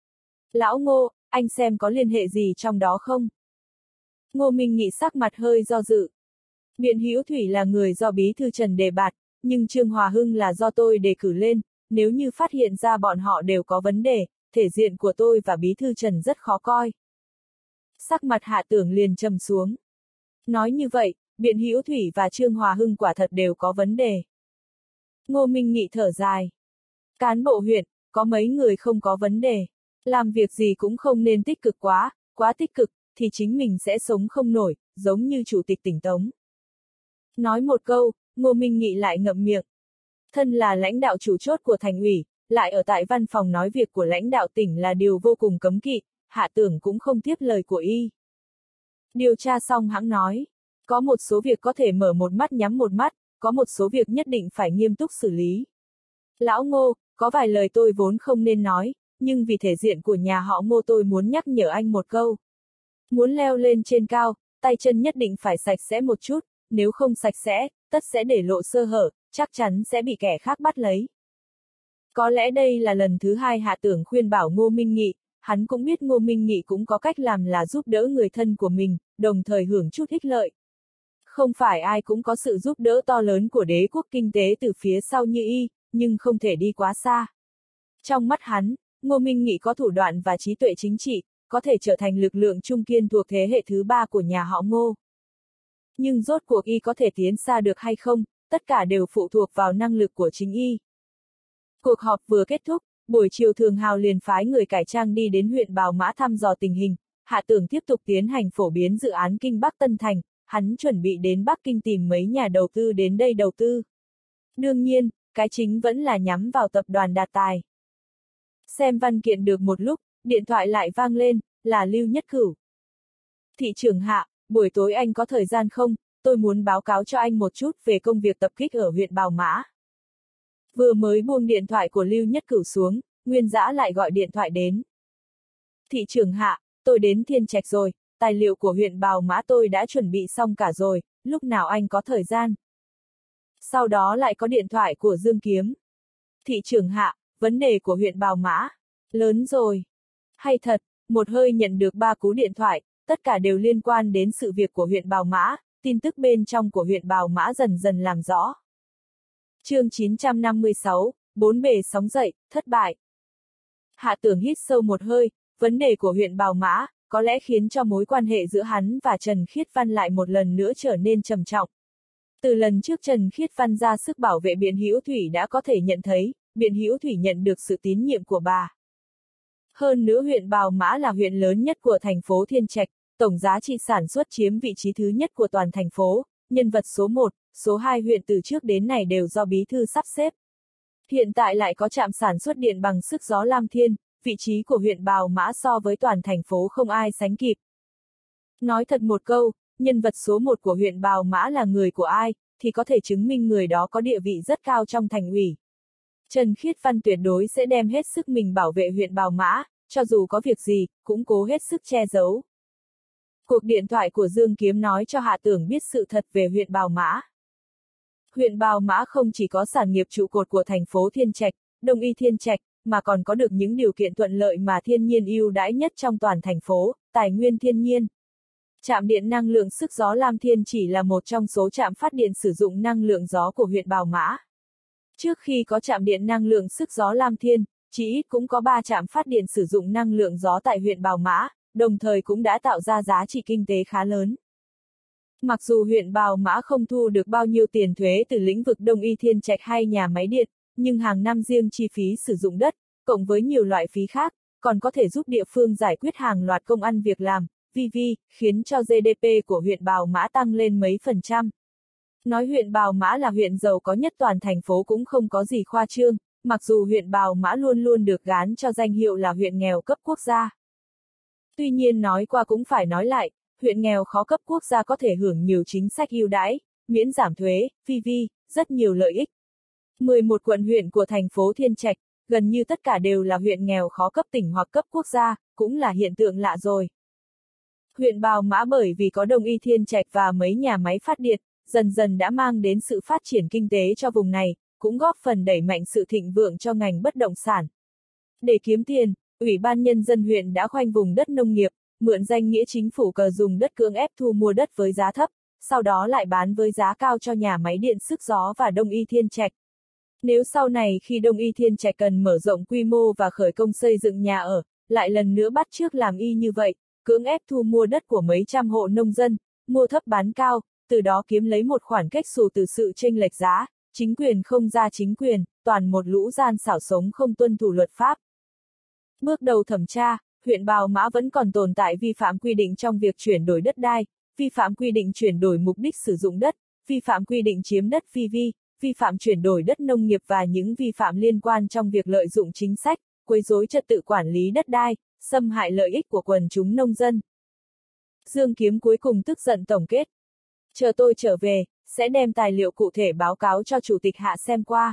[SPEAKER 1] Lão Ngô, anh xem có liên hệ gì trong đó không? Ngô Minh Nghị sắc mặt hơi do dự. Biện Hữu Thủy là người do bí thư Trần đề bạt, nhưng Trương Hòa Hưng là do tôi đề cử lên, nếu như phát hiện ra bọn họ đều có vấn đề, thể diện của tôi và bí thư Trần rất khó coi. Sắc mặt Hạ Tưởng liền trầm xuống. Nói như vậy, Biện Hữu Thủy và Trương Hòa Hưng quả thật đều có vấn đề. Ngô Minh Nghị thở dài. Cán bộ huyện, có mấy người không có vấn đề. Làm việc gì cũng không nên tích cực quá, quá tích cực, thì chính mình sẽ sống không nổi, giống như chủ tịch tỉnh Tống. Nói một câu, Ngô Minh Nghị lại ngậm miệng. Thân là lãnh đạo chủ chốt của thành ủy, lại ở tại văn phòng nói việc của lãnh đạo tỉnh là điều vô cùng cấm kỵ, Hạ Tưởng cũng không tiếp lời của y. Điều tra xong hãng nói, có một số việc có thể mở một mắt nhắm một mắt, có một số việc nhất định phải nghiêm túc xử lý. Lão Ngô, có vài lời tôi vốn không nên nói, nhưng vì thể diện của nhà họ Ngô tôi muốn nhắc nhở anh một câu. Muốn leo lên trên cao, tay chân nhất định phải sạch sẽ một chút, nếu không sạch sẽ, tất sẽ để lộ sơ hở, chắc chắn sẽ bị kẻ khác bắt lấy. Có lẽ đây là lần thứ hai Hạ Tưởng khuyên bảo Ngô Minh Nghị, hắn cũng biết Ngô Minh Nghị cũng có cách làm là giúp đỡ người thân của mình, đồng thời hưởng chút ích lợi. Không phải ai cũng có sự giúp đỡ to lớn của đế quốc kinh tế từ phía sau như y, nhưng không thể đi quá xa. Trong mắt hắn, Ngô Minh Nghị có thủ đoạn và trí tuệ chính trị, có thể trở thành lực lượng trung kiên thuộc thế hệ thứ ba của nhà họ Ngô. Nhưng rốt cuộc y có thể tiến xa được hay không, tất cả đều phụ thuộc vào năng lực của chính y. Cuộc họp vừa kết thúc, buổi chiều Thường Hào liền phái người cải trang đi đến huyện Bào Mã thăm dò tình hình, Hạ Tưởng tiếp tục tiến hành phổ biến dự án Kinh Bắc Tân Thành, hắn chuẩn bị đến Bắc Kinh tìm mấy nhà đầu tư đến đây đầu tư. Đương nhiên, cái chính vẫn là nhắm vào tập đoàn Đạt Tài. Xem văn kiện được một lúc, điện thoại lại vang lên, là Lưu Nhất Cửu. Thị trưởng Hạ, buổi tối anh có thời gian không, tôi muốn báo cáo cho anh một chút về công việc tập kích ở huyện Bào Mã. Vừa mới buông điện thoại của Lưu Nhất Cửu xuống, Nguyên Dã lại gọi điện thoại đến. Thị trưởng Hạ, tôi đến Thiên Trạch rồi, tài liệu của huyện Bào Mã tôi đã chuẩn bị xong cả rồi, lúc nào anh có thời gian. Sau đó lại có điện thoại của Dương Kiếm. Thị trưởng Hạ, vấn đề của huyện Bào Mã, lớn rồi. Hay thật, một hơi nhận được ba cú điện thoại, tất cả đều liên quan đến sự việc của huyện Bào Mã, tin tức bên trong của huyện Bào Mã dần dần làm rõ. Chương chín trăm năm mươi sáu, bốn bề sóng dậy, thất bại. Hạ Tưởng hít sâu một hơi, vấn đề của huyện Bào Mã, có lẽ khiến cho mối quan hệ giữa hắn và Trần Khiết Văn lại một lần nữa trở nên trầm trọng. Từ lần trước Trần Khiết Văn ra sức bảo vệ Biện Hữu Thủy đã có thể nhận thấy, Biện Hữu Thủy nhận được sự tín nhiệm của bà. Hơn nữa huyện Bào Mã là huyện lớn nhất của thành phố Thiên Trạch, tổng giá trị sản xuất chiếm vị trí thứ nhất của toàn thành phố, nhân vật số một, số hai huyện từ trước đến nay đều do bí thư sắp xếp. Hiện tại lại có trạm sản xuất điện bằng sức gió Lam Thiên, vị trí của huyện Bào Mã so với toàn thành phố không ai sánh kịp. Nói thật một câu, nhân vật số một của huyện Bào Mã là người của ai, thì có thể chứng minh người đó có địa vị rất cao trong thành ủy. Trần Khiết Văn tuyệt đối sẽ đem hết sức mình bảo vệ huyện Bào Mã, cho dù có việc gì, cũng cố hết sức che giấu. Cuộc điện thoại của Dương Kiếm nói cho Hạ Tưởng biết sự thật về huyện Bào Mã. Huyện Bào Mã không chỉ có sản nghiệp trụ cột của thành phố Thiên Trạch, Đông Y Thiên Trạch, mà còn có được những điều kiện thuận lợi mà thiên nhiên ưu đãi nhất trong toàn thành phố, tài nguyên thiên nhiên. Trạm điện năng lượng sức gió Lam Thiên chỉ là một trong số trạm phát điện sử dụng năng lượng gió của huyện Bào Mã. Trước khi có trạm điện năng lượng sức gió Lam Thiên, chỉ ít cũng có ba trạm phát điện sử dụng năng lượng gió tại huyện Bào Mã, đồng thời cũng đã tạo ra giá trị kinh tế khá lớn. Mặc dù huyện Bào Mã không thu được bao nhiêu tiền thuế từ lĩnh vực Đông Y Thiên Trạch hay nhà máy điện, nhưng hàng năm riêng chi phí sử dụng đất, cộng với nhiều loại phí khác, còn có thể giúp địa phương giải quyết hàng loạt công ăn việc làm, vê vê, khiến cho giê đê pê của huyện Bào Mã tăng lên mấy phần trăm. Nói huyện Bào Mã là huyện giàu có nhất toàn thành phố cũng không có gì khoa trương, mặc dù huyện Bào Mã luôn luôn được gán cho danh hiệu là huyện nghèo cấp quốc gia. Tuy nhiên nói qua cũng phải nói lại, huyện nghèo khó cấp quốc gia có thể hưởng nhiều chính sách ưu đãi, miễn giảm thuế, vê vê, rất nhiều lợi ích. mười một quận huyện của thành phố Thiên Trạch, gần như tất cả đều là huyện nghèo khó cấp tỉnh hoặc cấp quốc gia, cũng là hiện tượng lạ rồi. Huyện Bào Mã bởi vì có Đông Y Thiên Trạch và mấy nhà máy phát điện, dần dần đã mang đến sự phát triển kinh tế cho vùng này, cũng góp phần đẩy mạnh sự thịnh vượng cho ngành bất động sản. Để kiếm tiền, Ủy ban Nhân dân huyện đã khoanh vùng đất nông nghiệp, mượn danh nghĩa chính phủ cờ dùng đất cưỡng ép thu mua đất với giá thấp, sau đó lại bán với giá cao cho nhà máy điện sức gió và Đông Y Thiên Trạch. Nếu sau này khi Đông Y Thiên Trạch cần mở rộng quy mô và khởi công xây dựng nhà ở, lại lần nữa bắt chước làm y như vậy, cưỡng ép thu mua đất của mấy trăm hộ nông dân, mua thấp bán cao, từ đó kiếm lấy một khoản cách xù từ sự chênh lệch giá, chính quyền không ra chính quyền, toàn một lũ gian xảo sống không tuân thủ luật pháp. Bước đầu thẩm tra, huyện Bào Mã vẫn còn tồn tại vi phạm quy định trong việc chuyển đổi đất đai, vi phạm quy định chuyển đổi mục đích sử dụng đất, vi phạm quy định chiếm đất phi vi, vi phạm chuyển đổi đất nông nghiệp và những vi phạm liên quan trong việc lợi dụng chính sách, quấy rối trật tự quản lý đất đai, xâm hại lợi ích của quần chúng nông dân. Dương Kiếm cuối cùng tức giận tổng kết. Chờ tôi trở về, sẽ đem tài liệu cụ thể báo cáo cho Chủ tịch Hạ xem qua.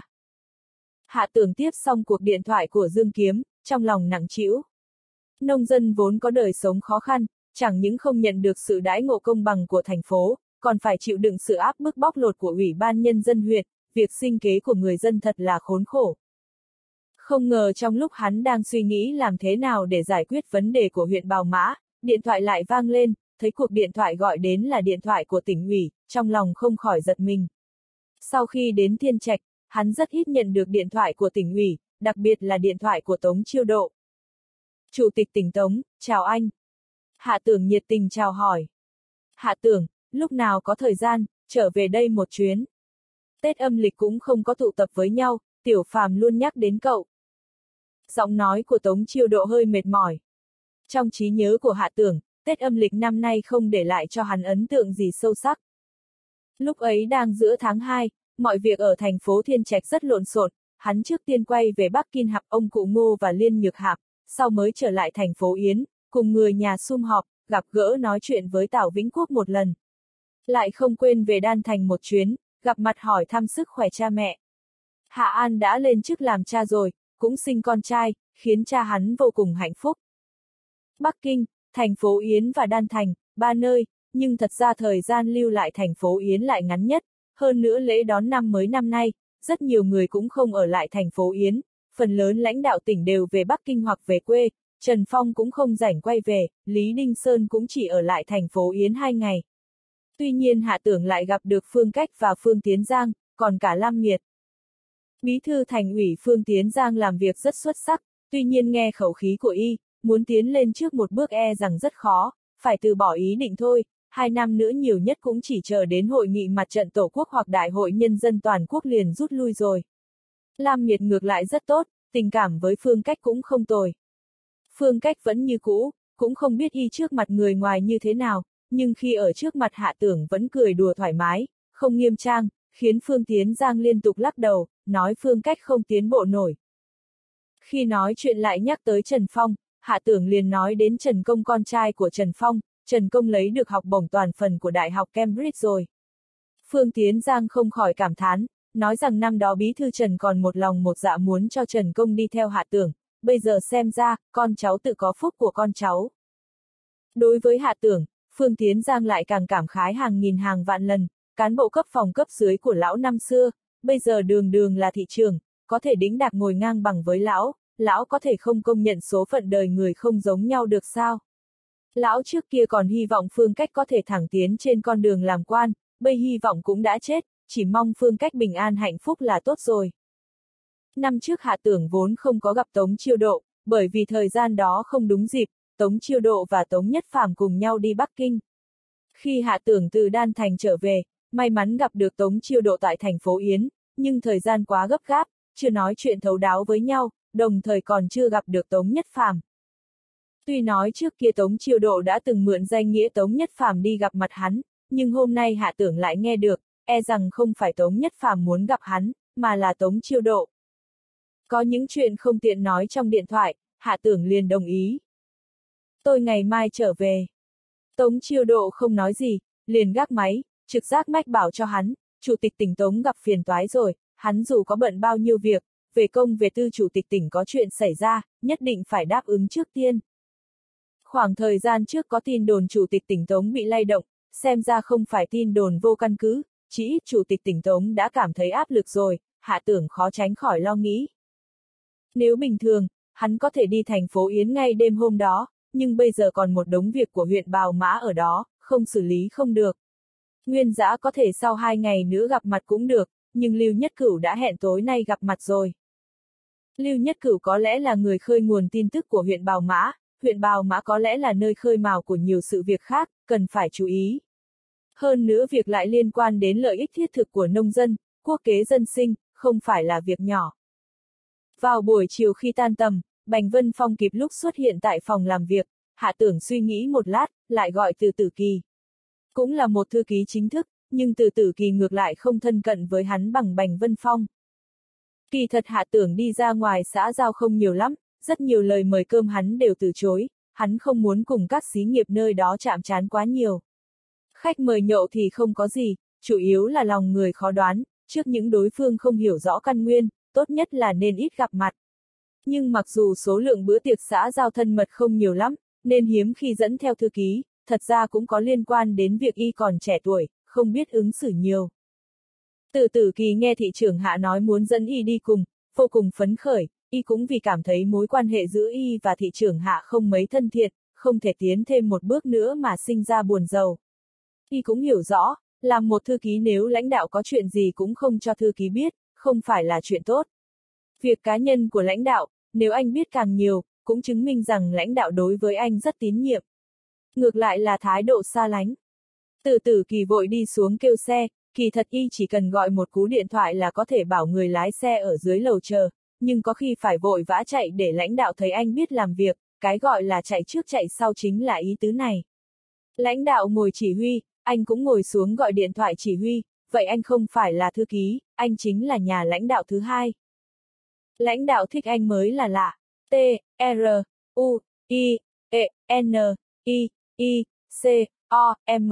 [SPEAKER 1] Hạ Tưởng tiếp xong cuộc điện thoại của Dương Kiếm, trong lòng nặng trĩu. Nông dân vốn có đời sống khó khăn, chẳng những không nhận được sự đãi ngộ công bằng của thành phố, còn phải chịu đựng sự áp bức bóc lột của Ủy ban Nhân dân huyện, việc sinh kế của người dân thật là khốn khổ. Không ngờ trong lúc hắn đang suy nghĩ làm thế nào để giải quyết vấn đề của huyện Bào Mã, điện thoại lại vang lên, thấy cuộc điện thoại gọi đến là điện thoại của tỉnh ủy, trong lòng không khỏi giật mình. Sau khi đến Thiên Trạch, hắn rất ít nhận được điện thoại của tỉnh ủy, đặc biệt là điện thoại của Tống Chiêu Độ. Chủ tịch tỉnh Tống, chào anh. Hạ Tưởng nhiệt tình chào hỏi. Hạ Tưởng, lúc nào có thời gian, trở về đây một chuyến. Tết âm lịch cũng không có tụ tập với nhau, Tiểu Phàm luôn nhắc đến cậu. Giọng nói của Tống Chiêu Độ hơi mệt mỏi. Trong trí nhớ của Hạ Tưởng, Tết âm lịch năm nay không để lại cho hắn ấn tượng gì sâu sắc. Lúc ấy đang giữa tháng hai, mọi việc ở thành phố Thiên Trạch rất lộn xộn, hắn trước tiên quay về Bắc Kinh gặp ông cụ Ngô và Liên Nhược Hạp, sau mới trở lại thành phố Yến, cùng người nhà sum họp, gặp gỡ nói chuyện với Tào Vĩnh Quốc một lần. Lại không quên về Đan Thành một chuyến, gặp mặt hỏi thăm sức khỏe cha mẹ. Hạ An đã lên chức làm cha rồi, cũng sinh con trai, khiến cha hắn vô cùng hạnh phúc. Bắc Kinh, thành phố Yến và Đan Thành, ba nơi, nhưng thật ra thời gian lưu lại thành phố Yến lại ngắn nhất, hơn nữa lễ đón năm mới năm nay, rất nhiều người cũng không ở lại thành phố Yến, phần lớn lãnh đạo tỉnh đều về Bắc Kinh hoặc về quê, Trần Phong cũng không rảnh quay về, Lý Đinh Sơn cũng chỉ ở lại thành phố Yến hai ngày. Tuy nhiên Hạ Tưởng lại gặp được Phương Cách và Phương Tiến Giang, còn cả Lam Miệt. Bí thư thành ủy Phương Tiến Giang làm việc rất xuất sắc, tuy nhiên nghe khẩu khí của y, muốn tiến lên trước một bước e rằng rất khó, phải từ bỏ ý định thôi, hai năm nữa nhiều nhất cũng chỉ chờ đến hội nghị mặt trận Tổ quốc hoặc đại hội nhân dân toàn quốc liền rút lui rồi. Lam Miệt ngược lại rất tốt, tình cảm với Phương Cách cũng không tồi. Phương Cách vẫn như cũ, cũng không biết y trước mặt người ngoài như thế nào, nhưng khi ở trước mặt Hạ Tưởng vẫn cười đùa thoải mái, không nghiêm trang, khiến Phương Tiến Giang liên tục lắc đầu, nói Phương Cách không tiến bộ nổi. Khi nói chuyện lại nhắc tới Trần Phong, Hạ Tưởng liền nói đến Trần Công con trai của Trần Phong, Trần Công lấy được học bổng toàn phần của Đại học Cambridge rồi. Phương Tiến Giang không khỏi cảm thán, nói rằng năm đó bí thư Trần còn một lòng một dạ muốn cho Trần Công đi theo Hạ Tưởng, bây giờ xem ra, con cháu tự có phúc của con cháu. Đối với Hạ Tưởng, Phương Tiến Giang lại càng cảm khái hàng nghìn hàng vạn lần, cán bộ cấp phòng cấp dưới của lão năm xưa, bây giờ đường đường là thị trường, có thể đĩnh đạc ngồi ngang bằng với lão, lão có thể không công nhận số phận đời người không giống nhau được sao? Lão trước kia còn hy vọng Phương Cách có thể thẳng tiến trên con đường làm quan, bây hy vọng cũng đã chết, chỉ mong Phương Cách bình an hạnh phúc là tốt rồi. Năm trước Hạ Tưởng vốn không có gặp Tống Chiêu Độ, bởi vì thời gian đó không đúng dịp, Tống Chiêu Độ và Tống Nhất Phàm cùng nhau đi Bắc Kinh. Khi Hạ Tưởng từ Đan Thành trở về, may mắn gặp được Tống Chiêu Độ tại thành phố Yến, nhưng thời gian quá gấp gáp, chưa nói chuyện thấu đáo với nhau, đồng thời còn chưa gặp được Tống Nhất Phàm. Tuy nói trước kia Tống Chiêu Độ đã từng mượn danh nghĩa Tống Nhất Phàm đi gặp mặt hắn, nhưng hôm nay Hạ Tưởng lại nghe được, e rằng không phải Tống Nhất Phàm muốn gặp hắn, mà là Tống Chiêu Độ. Có những chuyện không tiện nói trong điện thoại, Hạ Tưởng liền đồng ý. Tôi ngày mai trở về. Tống Chiêu Độ không nói gì, liền gác máy, trực giác mách bảo cho hắn, chủ tịch tỉnh Tống gặp phiền toái rồi, hắn dù có bận bao nhiêu việc, về công về tư chủ tịch tỉnh có chuyện xảy ra, nhất định phải đáp ứng trước tiên. Khoảng thời gian trước có tin đồn chủ tịch tỉnh Tống bị lay động, xem ra không phải tin đồn vô căn cứ, chỉ ít chủ tịch tỉnh Tống đã cảm thấy áp lực rồi, Hạ Tưởng khó tránh khỏi lo nghĩ. Nếu bình thường, hắn có thể đi thành phố Yến ngay đêm hôm đó, nhưng bây giờ còn một đống việc của huyện Bào Mã ở đó, không xử lý không được. Nguyên Dã có thể sau hai ngày nữa gặp mặt cũng được, nhưng Lưu Nhất Cửu đã hẹn tối nay gặp mặt rồi. Lưu Nhất Cửu có lẽ là người khơi nguồn tin tức của huyện Bào Mã, huyện Bào Mã có lẽ là nơi khơi mào của nhiều sự việc khác, cần phải chú ý. Hơn nữa việc lại liên quan đến lợi ích thiết thực của nông dân, quốc kế dân sinh, không phải là việc nhỏ. Vào buổi chiều khi tan tầm, Bành Vân Phong kịp lúc xuất hiện tại phòng làm việc, Hạ Tưởng suy nghĩ một lát, lại gọi Từ Tử Kỳ. Cũng là một thư ký chính thức, nhưng Từ Tử Kỳ ngược lại không thân cận với hắn bằng Bành Vân Phong. Kỳ thật Hạ Tưởng đi ra ngoài xã giao không nhiều lắm, rất nhiều lời mời cơm hắn đều từ chối, hắn không muốn cùng các xí nghiệp nơi đó chạm trán quá nhiều. Khách mời nhậu thì không có gì, chủ yếu là lòng người khó đoán, trước những đối phương không hiểu rõ căn nguyên, tốt nhất là nên ít gặp mặt. Nhưng mặc dù số lượng bữa tiệc xã giao thân mật không nhiều lắm, nên hiếm khi dẫn theo thư ký, thật ra cũng có liên quan đến việc y còn trẻ tuổi, không biết ứng xử nhiều. Từ Tử Kỳ nghe thị trưởng Hạ nói muốn dẫn y đi cùng, vô cùng phấn khởi, y cũng vì cảm thấy mối quan hệ giữa y và thị trưởng Hạ không mấy thân thiện, không thể tiến thêm một bước nữa mà sinh ra buồn rầu. Y cũng hiểu rõ, làm một thư ký nếu lãnh đạo có chuyện gì cũng không cho thư ký biết, không phải là chuyện tốt. Việc cá nhân của lãnh đạo, nếu anh biết càng nhiều, cũng chứng minh rằng lãnh đạo đối với anh rất tín nhiệm. Ngược lại là thái độ xa lánh. Từ Tử Kỳ vội đi xuống kêu xe, kỳ thật y chỉ cần gọi một cú điện thoại là có thể bảo người lái xe ở dưới lầu chờ, nhưng có khi phải vội vã chạy để lãnh đạo thấy anh biết làm việc, cái gọi là chạy trước chạy sau chính là ý tứ này. Lãnh đạo ngồi chỉ huy, anh cũng ngồi xuống gọi điện thoại chỉ huy, vậy anh không phải là thư ký, anh chính là nhà lãnh đạo thứ hai. Lãnh đạo thích anh mới là lạ. T, R, U, I, E, N, I, I, C, O, M.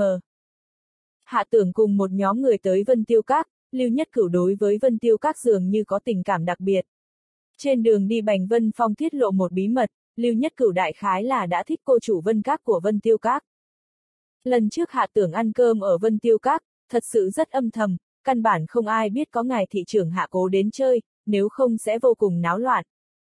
[SPEAKER 1] Hạ Tưởng cùng một nhóm người tới Vân Tiêu Các, Lưu Nhất Cửu đối với Vân Tiêu Các dường như có tình cảm đặc biệt. Trên đường đi Bành Vân Phong tiết lộ một bí mật, Lưu Nhất Cửu đại khái là đã thích cô chủ Vân Các của Vân Tiêu Các. Lần trước Hạ Tưởng ăn cơm ở Vân Tiêu Các, thật sự rất âm thầm, căn bản không ai biết có ngài thị trưởng Hạ cố đến chơi, nếu không sẽ vô cùng náo loạn.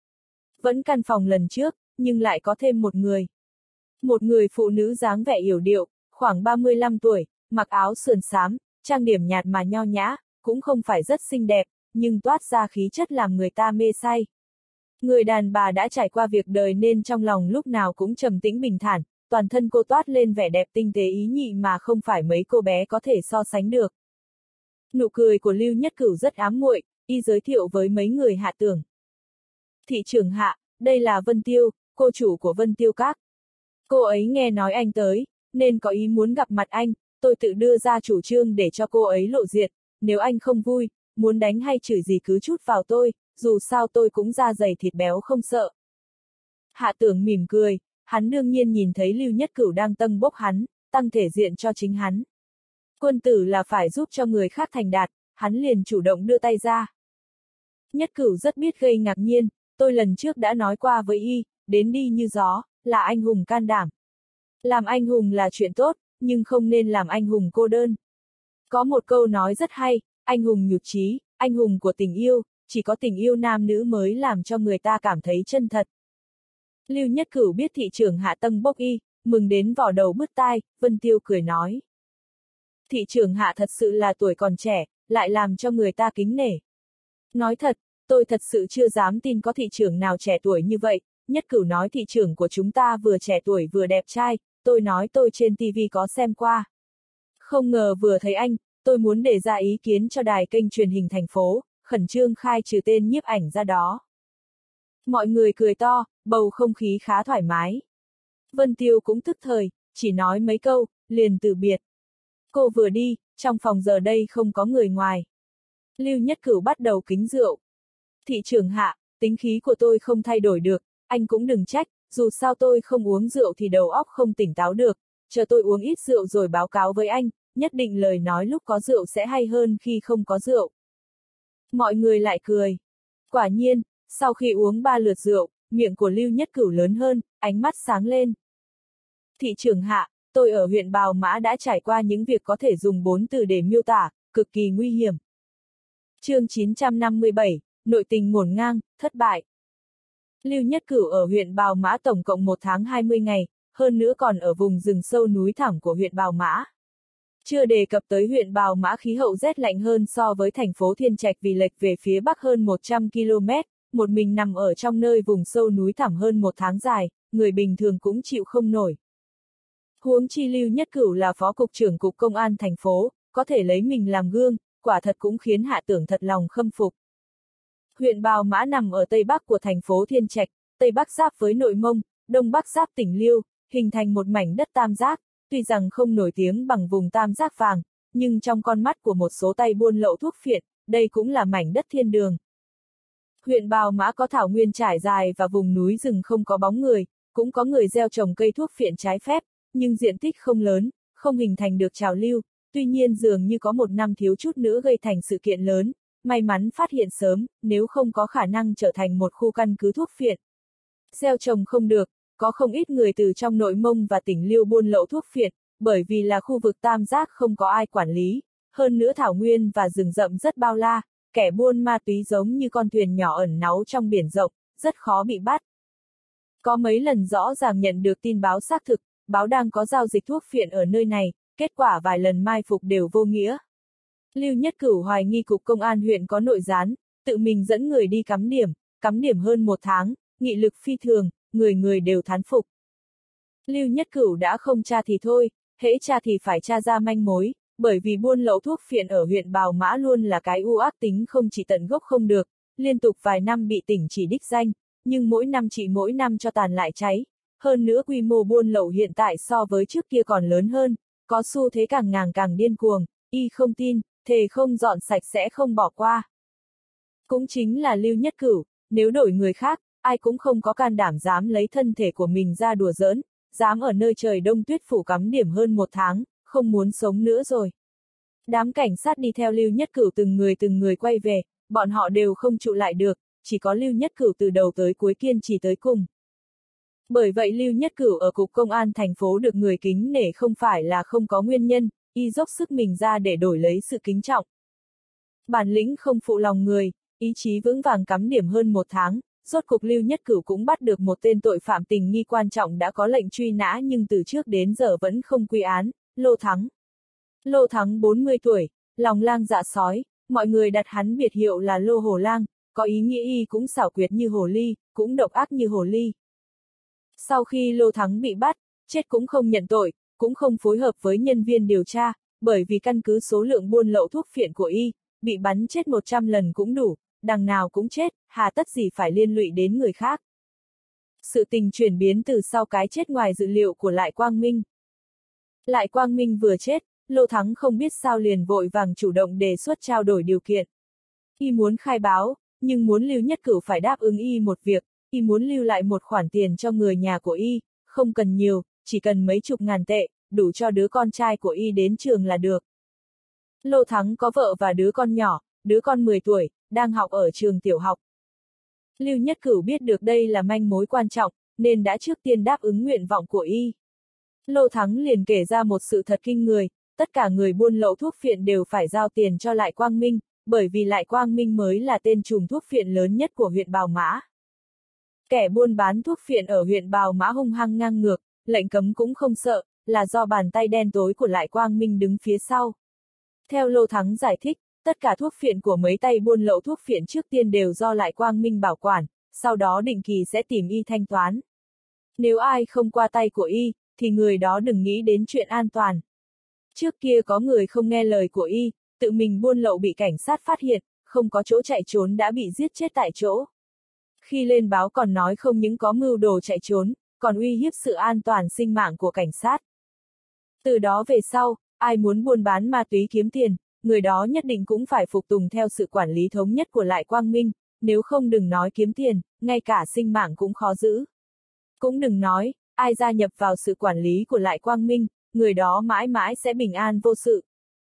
[SPEAKER 1] Vẫn căn phòng lần trước, nhưng lại có thêm một người. Một người phụ nữ dáng vẻ yểu điệu, khoảng ba mươi lăm tuổi, mặc áo sườn xám, trang điểm nhạt mà nho nhã, cũng không phải rất xinh đẹp, nhưng toát ra khí chất làm người ta mê say. Người đàn bà đã trải qua việc đời nên trong lòng lúc nào cũng trầm tĩnh bình thản, toàn thân cô toát lên vẻ đẹp tinh tế ý nhị mà không phải mấy cô bé có thể so sánh được. Nụ cười của Lưu Nhất Cửu rất ám muội, y giới thiệu với mấy người Hạ Tưởng. Thị trưởng Hạ, đây là Vân Tiêu, cô chủ của Vân Tiêu Các. Cô ấy nghe nói anh tới, nên có ý muốn gặp mặt anh, tôi tự đưa ra chủ trương để cho cô ấy lộ diện, nếu anh không vui, muốn đánh hay chửi gì cứ chút vào tôi, dù sao tôi cũng da dày thịt béo không sợ. Hạ Tưởng mỉm cười, hắn đương nhiên nhìn thấy Lưu Nhất Cửu đang tâng bốc hắn, tăng thể diện cho chính hắn. Quân tử là phải giúp cho người khác thành đạt, hắn liền chủ động đưa tay ra. Nhất Cửu rất biết gây ngạc nhiên, tôi lần trước đã nói qua với y, đến đi như gió, là anh hùng can đảm. Làm anh hùng là chuyện tốt, nhưng không nên làm anh hùng cô đơn. Có một câu nói rất hay, anh hùng nhụt chí, anh hùng của tình yêu, chỉ có tình yêu nam nữ mới làm cho người ta cảm thấy chân thật. Lưu Nhất Cửu biết thị trưởng Hạ tâng bốc y, mừng đến vỏ đầu bứt tai, Vân Tiêu cười nói. Thị trưởng Hạ thật sự là tuổi còn trẻ, lại làm cho người ta kính nể. Nói thật, tôi thật sự chưa dám tin có thị trưởng nào trẻ tuổi như vậy, Nhất Cửu nói thị trưởng của chúng ta vừa trẻ tuổi vừa đẹp trai, tôi nói tôi trên ti vi có xem qua. Không ngờ vừa thấy anh, tôi muốn đề ra ý kiến cho đài kênh truyền hình thành phố, khẩn trương khai trừ tên nhiếp ảnh ra đó. Mọi người cười to, bầu không khí khá thoải mái. Vân Tiêu cũng tức thời, chỉ nói mấy câu, liền từ biệt. Cô vừa đi, trong phòng giờ đây không có người ngoài. Lưu Nhất Cửu bắt đầu kính rượu. Thị trưởng Hạ, tính khí của tôi không thay đổi được, anh cũng đừng trách, dù sao tôi không uống rượu thì đầu óc không tỉnh táo được, chờ tôi uống ít rượu rồi báo cáo với anh, nhất định lời nói lúc có rượu sẽ hay hơn khi không có rượu. Mọi người lại cười. Quả nhiên, sau khi uống ba lượt rượu, miệng của Lưu Nhất Cửu lớn hơn, ánh mắt sáng lên. Thị trưởng Hạ, tôi ở huyện Bào Mã đã trải qua những việc có thể dùng bốn từ để miêu tả, cực kỳ nguy hiểm. Chương chín trăm năm mươi bảy, nội tình ngổn ngang, thất bại. Lưu Nhất Cửu ở huyện Bào Mã tổng cộng một tháng hai mươi ngày, hơn nữa còn ở vùng rừng sâu núi thẳm của huyện Bào Mã. Chưa đề cập tới huyện Bào Mã khí hậu rét lạnh hơn so với thành phố Thiên Trạch vì lệch về phía bắc hơn một trăm ki lô mét, một mình nằm ở trong nơi vùng sâu núi thẳm hơn một tháng dài, người bình thường cũng chịu không nổi. Huống chi Lưu Nhất Cửu là phó cục trưởng cục công an thành phố, có thể lấy mình làm gương, quả thật cũng khiến Hạ Tưởng thật lòng khâm phục. Huyện Bào Mã nằm ở tây bắc của thành phố Thiên Trạch, tây bắc giáp với Nội Mông, đông bắc giáp tỉnh Liêu, hình thành một mảnh đất tam giác, tuy rằng không nổi tiếng bằng vùng tam giác vàng, nhưng trong con mắt của một số tay buôn lậu thuốc phiện, đây cũng là mảnh đất thiên đường. Huyện Bào Mã có thảo nguyên trải dài và vùng núi rừng không có bóng người, cũng có người gieo trồng cây thuốc phiện trái phép, nhưng diện tích không lớn, không hình thành được trào lưu, tuy nhiên dường như có một năm thiếu chút nữa gây thành sự kiện lớn, may mắn phát hiện sớm, nếu không có khả năng trở thành một khu căn cứ thuốc phiện. Gieo trồng không được, có không ít người từ trong Nội Mông và tỉnh Liêu buôn lậu thuốc phiện, bởi vì là khu vực tam giác không có ai quản lý, hơn nữa thảo nguyên và rừng rậm rất bao la, kẻ buôn ma túy giống như con thuyền nhỏ ẩn náu trong biển rộng, rất khó bị bắt. Có mấy lần rõ ràng nhận được tin báo xác thực, báo đang có giao dịch thuốc phiện ở nơi này, kết quả vài lần mai phục đều vô nghĩa. Lưu Nhất Cửu hoài nghi cục công an huyện có nội gián, tự mình dẫn người đi cắm điểm, cắm điểm hơn một tháng, nghị lực phi thường, người người đều thán phục. Lưu Nhất Cửu đã không tra thì thôi, hễ tra thì phải tra ra manh mối, bởi vì buôn lậu thuốc phiện ở huyện Bào Mã luôn là cái u ác tính không chỉ tận gốc không được, liên tục vài năm bị tỉnh chỉ đích danh, nhưng mỗi năm chỉ mỗi năm cho tàn lại cháy. Hơn nữa quy mô buôn lậu hiện tại so với trước kia còn lớn hơn, có xu thế càng ngàng càng điên cuồng, y không tin, thề không dọn sạch sẽ không bỏ qua. Cũng chính là Lưu Nhất Cửu, nếu đổi người khác, ai cũng không có can đảm dám lấy thân thể của mình ra đùa giỡn, dám ở nơi trời đông tuyết phủ cắm điểm hơn một tháng, không muốn sống nữa rồi. Đám cảnh sát đi theo Lưu Nhất Cửu từng người từng người quay về, bọn họ đều không trụ lại được, chỉ có Lưu Nhất Cửu từ đầu tới cuối kiên trì tới cùng. Bởi vậy Lưu Nhất Cửu ở cục công an thành phố được người kính nể không phải là không có nguyên nhân, y dốc sức mình ra để đổi lấy sự kính trọng. Bản lĩnh không phụ lòng người, ý chí vững vàng cắm điểm hơn một tháng, rốt cục Lưu Nhất Cửu cũng bắt được một tên tội phạm tình nghi quan trọng đã có lệnh truy nã nhưng từ trước đến giờ vẫn không quy án, Lô Thắng. Lô Thắng bốn mươi tuổi, lòng lang dạ sói, mọi người đặt hắn biệt hiệu là Lô Hồ Lang, có ý nghĩa y cũng xảo quyệt như hồ ly, cũng độc ác như hồ ly. Sau khi Lô Thắng bị bắt, chết cũng không nhận tội, cũng không phối hợp với nhân viên điều tra, bởi vì căn cứ số lượng buôn lậu thuốc phiện của y, bị bắn chết một trăm lần cũng đủ, đằng nào cũng chết, hà tất gì phải liên lụy đến người khác. Sự tình chuyển biến từ sau cái chết ngoài dự liệu của Lại Quang Minh. Lại Quang Minh vừa chết, Lô Thắng không biết sao liền vội vàng chủ động đề xuất trao đổi điều kiện. Y muốn khai báo, nhưng muốn Lưu Nhất Cửu phải đáp ứng y một việc, y muốn lưu lại một khoản tiền cho người nhà của y, không cần nhiều, chỉ cần mấy chục ngàn tệ, đủ cho đứa con trai của y đến trường là được. Lô Thắng có vợ và đứa con nhỏ, đứa con mười tuổi, đang học ở trường tiểu học. Lưu Nhất Cửu biết được đây là manh mối quan trọng, nên đã trước tiên đáp ứng nguyện vọng của y. Lô Thắng liền kể ra một sự thật kinh người, tất cả người buôn lậu thuốc phiện đều phải giao tiền cho Lại Quang Minh, bởi vì Lại Quang Minh mới là tên trùm thuốc phiện lớn nhất của huyện Bào Mã. Kẻ buôn bán thuốc phiện ở huyện Bào Mã hung hăng ngang ngược, lệnh cấm cũng không sợ, là do bàn tay đen tối của Lại Quang Minh đứng phía sau. Theo Lô Thắng giải thích, tất cả thuốc phiện của mấy tay buôn lậu thuốc phiện trước tiên đều do Lại Quang Minh bảo quản, sau đó định kỳ sẽ tìm y thanh toán. Nếu ai không qua tay của y, thì người đó đừng nghĩ đến chuyện an toàn. Trước kia có người không nghe lời của y, tự mình buôn lậu bị cảnh sát phát hiện, không có chỗ chạy trốn đã bị giết chết tại chỗ. Khi lên báo còn nói không những có mưu đồ chạy trốn, còn uy hiếp sự an toàn sinh mạng của cảnh sát. Từ đó về sau, ai muốn buôn bán ma túy kiếm tiền, người đó nhất định cũng phải phục tùng theo sự quản lý thống nhất của Lại Quang Minh, nếu không đừng nói kiếm tiền, ngay cả sinh mạng cũng khó giữ. Cũng đừng nói, ai gia nhập vào sự quản lý của Lại Quang Minh, người đó mãi mãi sẽ bình an vô sự.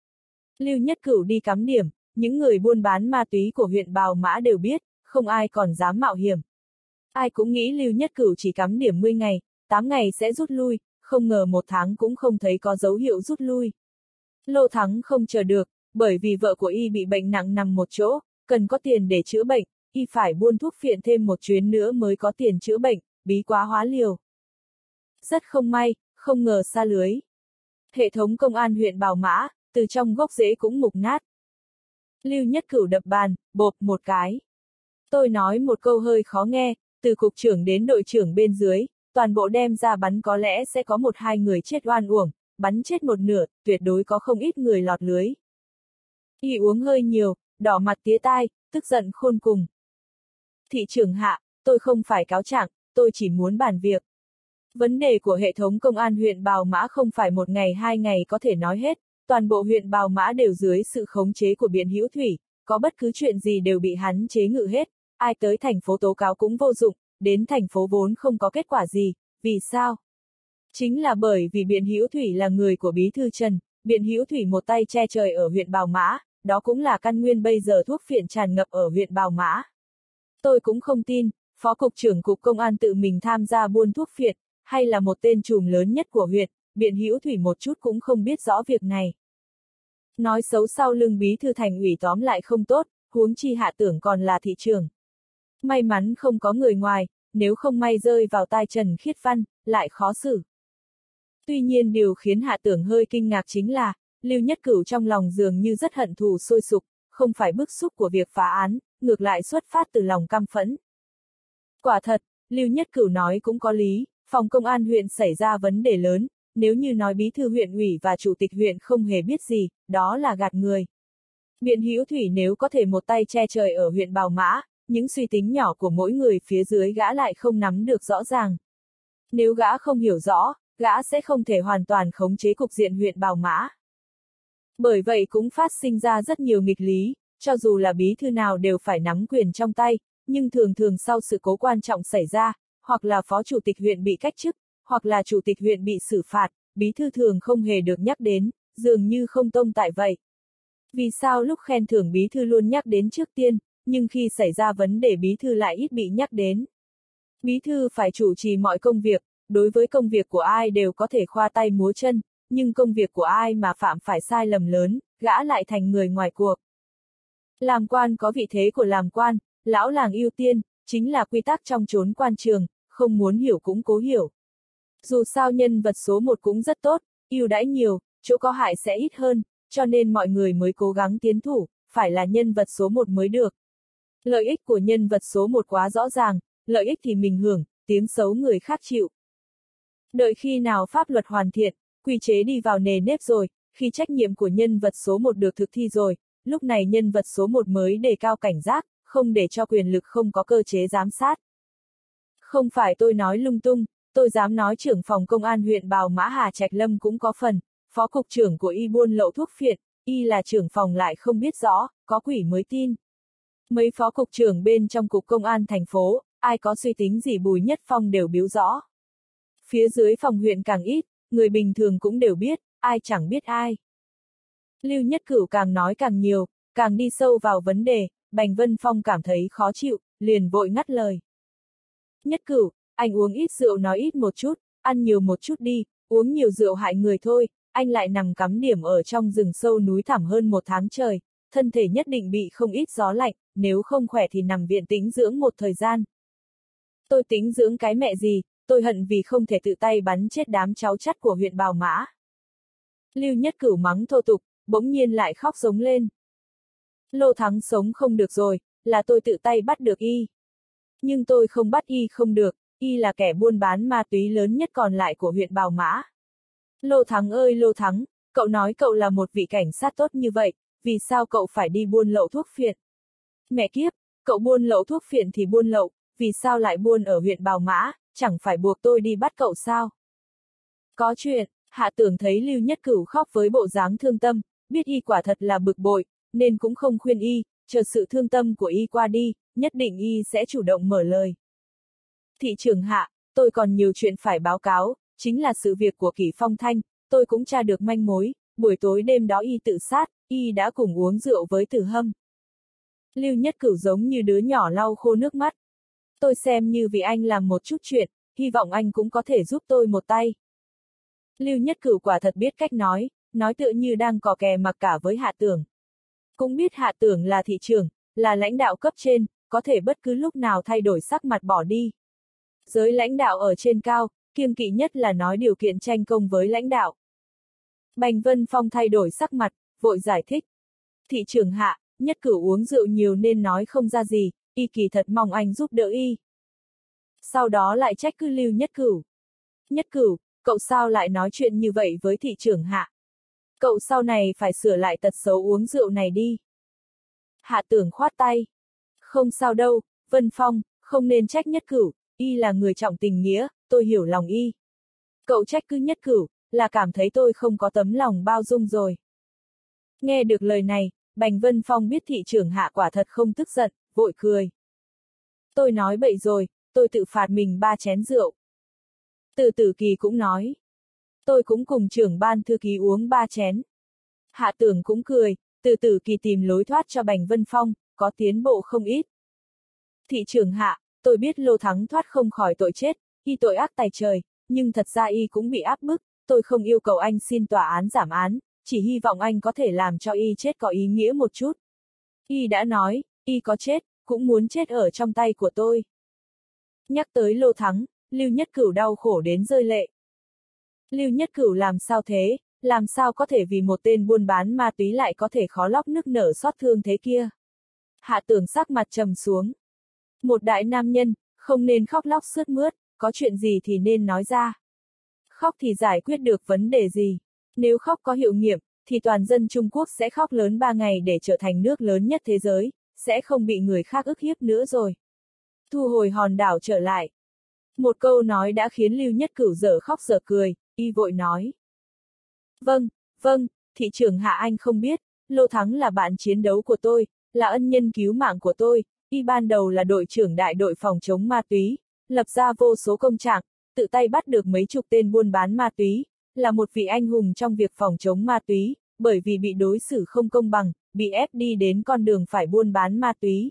[SPEAKER 1] Lưu Nhất Cửu đi cắm điểm, những người buôn bán ma túy của huyện Bào Mã đều biết, không ai còn dám mạo hiểm. Ai cũng nghĩ Lưu Nhất Cửu chỉ cắm điểm mười ngày, tám ngày sẽ rút lui, không ngờ một tháng cũng không thấy có dấu hiệu rút lui. Lô Thắng không chờ được, bởi vì vợ của y bị bệnh nặng nằm một chỗ, cần có tiền để chữa bệnh, y phải buôn thuốc phiện thêm một chuyến nữa mới có tiền chữa bệnh, bí quá hóa liều. Rất không may, không ngờ sa lưới. Hệ thống công an huyện Bào Mã, từ trong gốc rễ cũng mục nát. Lưu Nhất Cửu đập bàn, bộp một cái. Tôi nói một câu hơi khó nghe, từ cục trưởng đến đội trưởng bên dưới, toàn bộ đem ra bắn có lẽ sẽ có một hai người chết oan uổng, bắn chết một nửa, tuyệt đối có không ít người lọt lưới. Y uống hơi nhiều, đỏ mặt tía tai, tức giận khôn cùng. Thị trưởng hạ, tôi không phải cáo trạng, tôi chỉ muốn bàn việc. Vấn đề của hệ thống công an huyện Bào Mã không phải một ngày hai ngày có thể nói hết, toàn bộ huyện Bào Mã đều dưới sự khống chế của Biện Hữu Thủy, có bất cứ chuyện gì đều bị hắn chế ngự hết, ai tới thành phố tố cáo cũng vô dụng, đến thành phố vốn không có kết quả gì, vì sao? Chính là bởi vì Biện Hữu Thủy là người của Bí thư Trần, Biện Hữu Thủy một tay che trời ở huyện Bào Mã, đó cũng là căn nguyên bây giờ thuốc phiện tràn ngập ở huyện Bào Mã. Tôi cũng không tin, Phó Cục trưởng Cục Công an tự mình tham gia buôn thuốc phiện, hay là một tên trùm lớn nhất của huyện, Biện Hữu Thủy một chút cũng không biết rõ việc này. Nói xấu sau lưng bí thư thành ủy tóm lại không tốt, huống chi Hạ Tưởng còn là thị trưởng. May mắn không có người ngoài, nếu không may rơi vào tai Trần Khiết Văn, lại khó xử. Tuy nhiên điều khiến Hạ Tưởng hơi kinh ngạc chính là, Lưu Nhất Cửu trong lòng dường như rất hận thù sôi sục, không phải bức xúc của việc phá án, ngược lại xuất phát từ lòng căm phẫn. Quả thật, Lưu Nhất Cửu nói cũng có lý, phòng công an huyện xảy ra vấn đề lớn, nếu như nói bí thư huyện ủy và chủ tịch huyện không hề biết gì, đó là gạt người. Biện Hữu Thủy nếu có thể một tay che trời ở huyện Bào Mã, những suy tính nhỏ của mỗi người phía dưới gã lại không nắm được rõ ràng. Nếu gã không hiểu rõ, gã sẽ không thể hoàn toàn khống chế cục diện huyện Bào Mã. Bởi vậy cũng phát sinh ra rất nhiều nghịch lý, cho dù là bí thư nào đều phải nắm quyền trong tay, nhưng thường thường sau sự cố quan trọng xảy ra, hoặc là phó chủ tịch huyện bị cách chức, hoặc là chủ tịch huyện bị xử phạt, bí thư thường không hề được nhắc đến, dường như không tồn tại vậy. Vì sao lúc khen thưởng bí thư luôn nhắc đến trước tiên, nhưng khi xảy ra vấn đề bí thư lại ít bị nhắc đến? Bí thư phải chủ trì mọi công việc, đối với công việc của ai đều có thể khoa tay múa chân, nhưng công việc của ai mà phạm phải sai lầm lớn, gã lại thành người ngoài cuộc. Làm quan có vị thế của làm quan, lão làng ưu tiên, chính là quy tắc trong chốn quan trường, không muốn hiểu cũng cố hiểu. Dù sao nhân vật số một cũng rất tốt, ưu đãi nhiều, chỗ có hại sẽ ít hơn, cho nên mọi người mới cố gắng tiến thủ, phải là nhân vật số một mới được. Lợi ích của nhân vật số một quá rõ ràng, lợi ích thì mình hưởng, tiếng xấu người khác chịu. Đợi khi nào pháp luật hoàn thiện, quy chế đi vào nề nếp rồi, khi trách nhiệm của nhân vật số một được thực thi rồi, lúc này nhân vật số một mới đề cao cảnh giác, không để cho quyền lực không có cơ chế giám sát. Không phải tôi nói lung tung, tôi dám nói trưởng phòng công an huyện Bào Mã Hà Trạch Lâm cũng có phần, phó cục trưởng của y buôn lậu thuốc phiện, y là trưởng phòng lại không biết rõ, có quỷ mới tin. Mấy phó cục trưởng bên trong cục công an thành phố, ai có suy tính gì Bùi Nhất Phong đều biếu rõ. Phía dưới phòng huyện càng ít, người bình thường cũng đều biết, ai chẳng biết ai. Lưu Nhất Cửu càng nói càng nhiều, càng đi sâu vào vấn đề, Bành Vân Phong cảm thấy khó chịu, liền vội ngắt lời. Nhất Cửu, anh uống ít rượu nói ít một chút, ăn nhiều một chút đi, uống nhiều rượu hại người thôi, anh lại nằm cắm điểm ở trong rừng sâu núi thẳm hơn một tháng trời, thân thể nhất định bị không ít gió lạnh, nếu không khỏe thì nằm viện tĩnh dưỡng một thời gian. Tôi tĩnh dưỡng cái mẹ gì, tôi hận vì không thể tự tay bắn chết đám cháu chắt của huyện Bào Mã. Lưu Nhất Cửu mắng thô tục, bỗng nhiên lại khóc giống lên. Lô Thắng sống không được rồi, là tôi tự tay bắt được y. Nhưng tôi không bắt y không được, y là kẻ buôn bán ma túy lớn nhất còn lại của huyện Bào Mã. Lô Thắng ơi Lô Thắng, cậu nói cậu là một vị cảnh sát tốt như vậy, vì sao cậu phải đi buôn lậu thuốc phiện? Mẹ kiếp, cậu buôn lậu thuốc phiện thì buôn lậu, vì sao lại buôn ở huyện Bào Mã, chẳng phải buộc tôi đi bắt cậu sao? Có chuyện, Hạ Tưởng thấy Lưu Nhất Cửu khóc với bộ dáng thương tâm, biết y quả thật là bực bội, nên cũng không khuyên y, chờ sự thương tâm của y qua đi, nhất định y sẽ chủ động mở lời. Thị trưởng Hạ, tôi còn nhiều chuyện phải báo cáo, chính là sự việc của Kỷ Phong Thanh, tôi cũng tra được manh mối, buổi tối đêm đó y tự sát, y đã cùng uống rượu với Tử Hâm. Lưu Nhất Cửu giống như đứa nhỏ lau khô nước mắt. Tôi xem như vì anh làm một chút chuyện, hy vọng anh cũng có thể giúp tôi một tay. Lưu Nhất Cửu quả thật biết cách nói, nói tựa như đang cò kè mặc cả với Hạ Tưởng. Cũng biết Hạ Tưởng là thị trưởng, là lãnh đạo cấp trên, có thể bất cứ lúc nào thay đổi sắc mặt bỏ đi. Giới lãnh đạo ở trên cao, kiêng kỵ nhất là nói điều kiện tranh công với lãnh đạo. Bành Vân Phong thay đổi sắc mặt, vội giải thích. Thị trưởng Hạ, Nhất Cửu uống rượu nhiều nên nói không ra gì, y kỳ thật mong anh giúp đỡ y. Sau đó lại trách cứ Lưu Nhất Cửu. Nhất Cửu, cậu sao lại nói chuyện như vậy với thị trưởng Hạ? Cậu sau này phải sửa lại tật xấu uống rượu này đi. Hạ Tưởng khoát tay. Không sao đâu, Vân Phong, không nên trách Nhất Cửu, y là người trọng tình nghĩa, tôi hiểu lòng y. Cậu trách cứ Nhất Cửu, là cảm thấy tôi không có tấm lòng bao dung rồi. Nghe được lời này, Bành Vân Phong biết thị trưởng Hạ quả thật không tức giận, vội cười. Tôi nói bậy rồi, tôi tự phạt mình ba chén rượu. Từ Tử Kỳ cũng nói. Tôi cũng cùng trưởng ban thư ký uống ba chén. Hạ Tưởng cũng cười, Từ Tử Kỳ tìm lối thoát cho Bành Vân Phong, có tiến bộ không ít. Thị trưởng Hạ, tôi biết Lô Thắng thoát không khỏi tội chết, y tội ác tày trời, nhưng thật ra y cũng bị áp bức, tôi không yêu cầu anh xin tòa án giảm án, chỉ hy vọng anh có thể làm cho y chết có ý nghĩa một chút. Y đã nói, y có chết, cũng muốn chết ở trong tay của tôi. Nhắc tới Lô Thắng, Lưu Nhất Cửu đau khổ đến rơi lệ. Lưu Nhất Cửu làm sao thế, làm sao có thể vì một tên buôn bán ma túy lại có thể khó lóc nức nở xót thương thế kia. Hạ Tưởng sắc mặt trầm xuống. Một đại nam nhân, không nên khóc lóc sướt mướt, có chuyện gì thì nên nói ra. Khóc thì giải quyết được vấn đề gì. Nếu khóc có hiệu nghiệm, thì toàn dân Trung Quốc sẽ khóc lớn ba ngày để trở thành nước lớn nhất thế giới, sẽ không bị người khác ức hiếp nữa rồi. Thu hồi hòn đảo trở lại. Một câu nói đã khiến Lưu Nhất Cửu dở khóc dở cười, y vội nói. Vâng, vâng, thị trưởng Hạ anh không biết, Lô Thắng là bạn chiến đấu của tôi, là ân nhân cứu mạng của tôi, y ban đầu là đội trưởng đại đội phòng chống ma túy, lập ra vô số công trạng, tự tay bắt được mấy chục tên buôn bán ma túy, là một vị anh hùng trong việc phòng chống ma túy, bởi vì bị đối xử không công bằng, bị ép đi đến con đường phải buôn bán ma túy.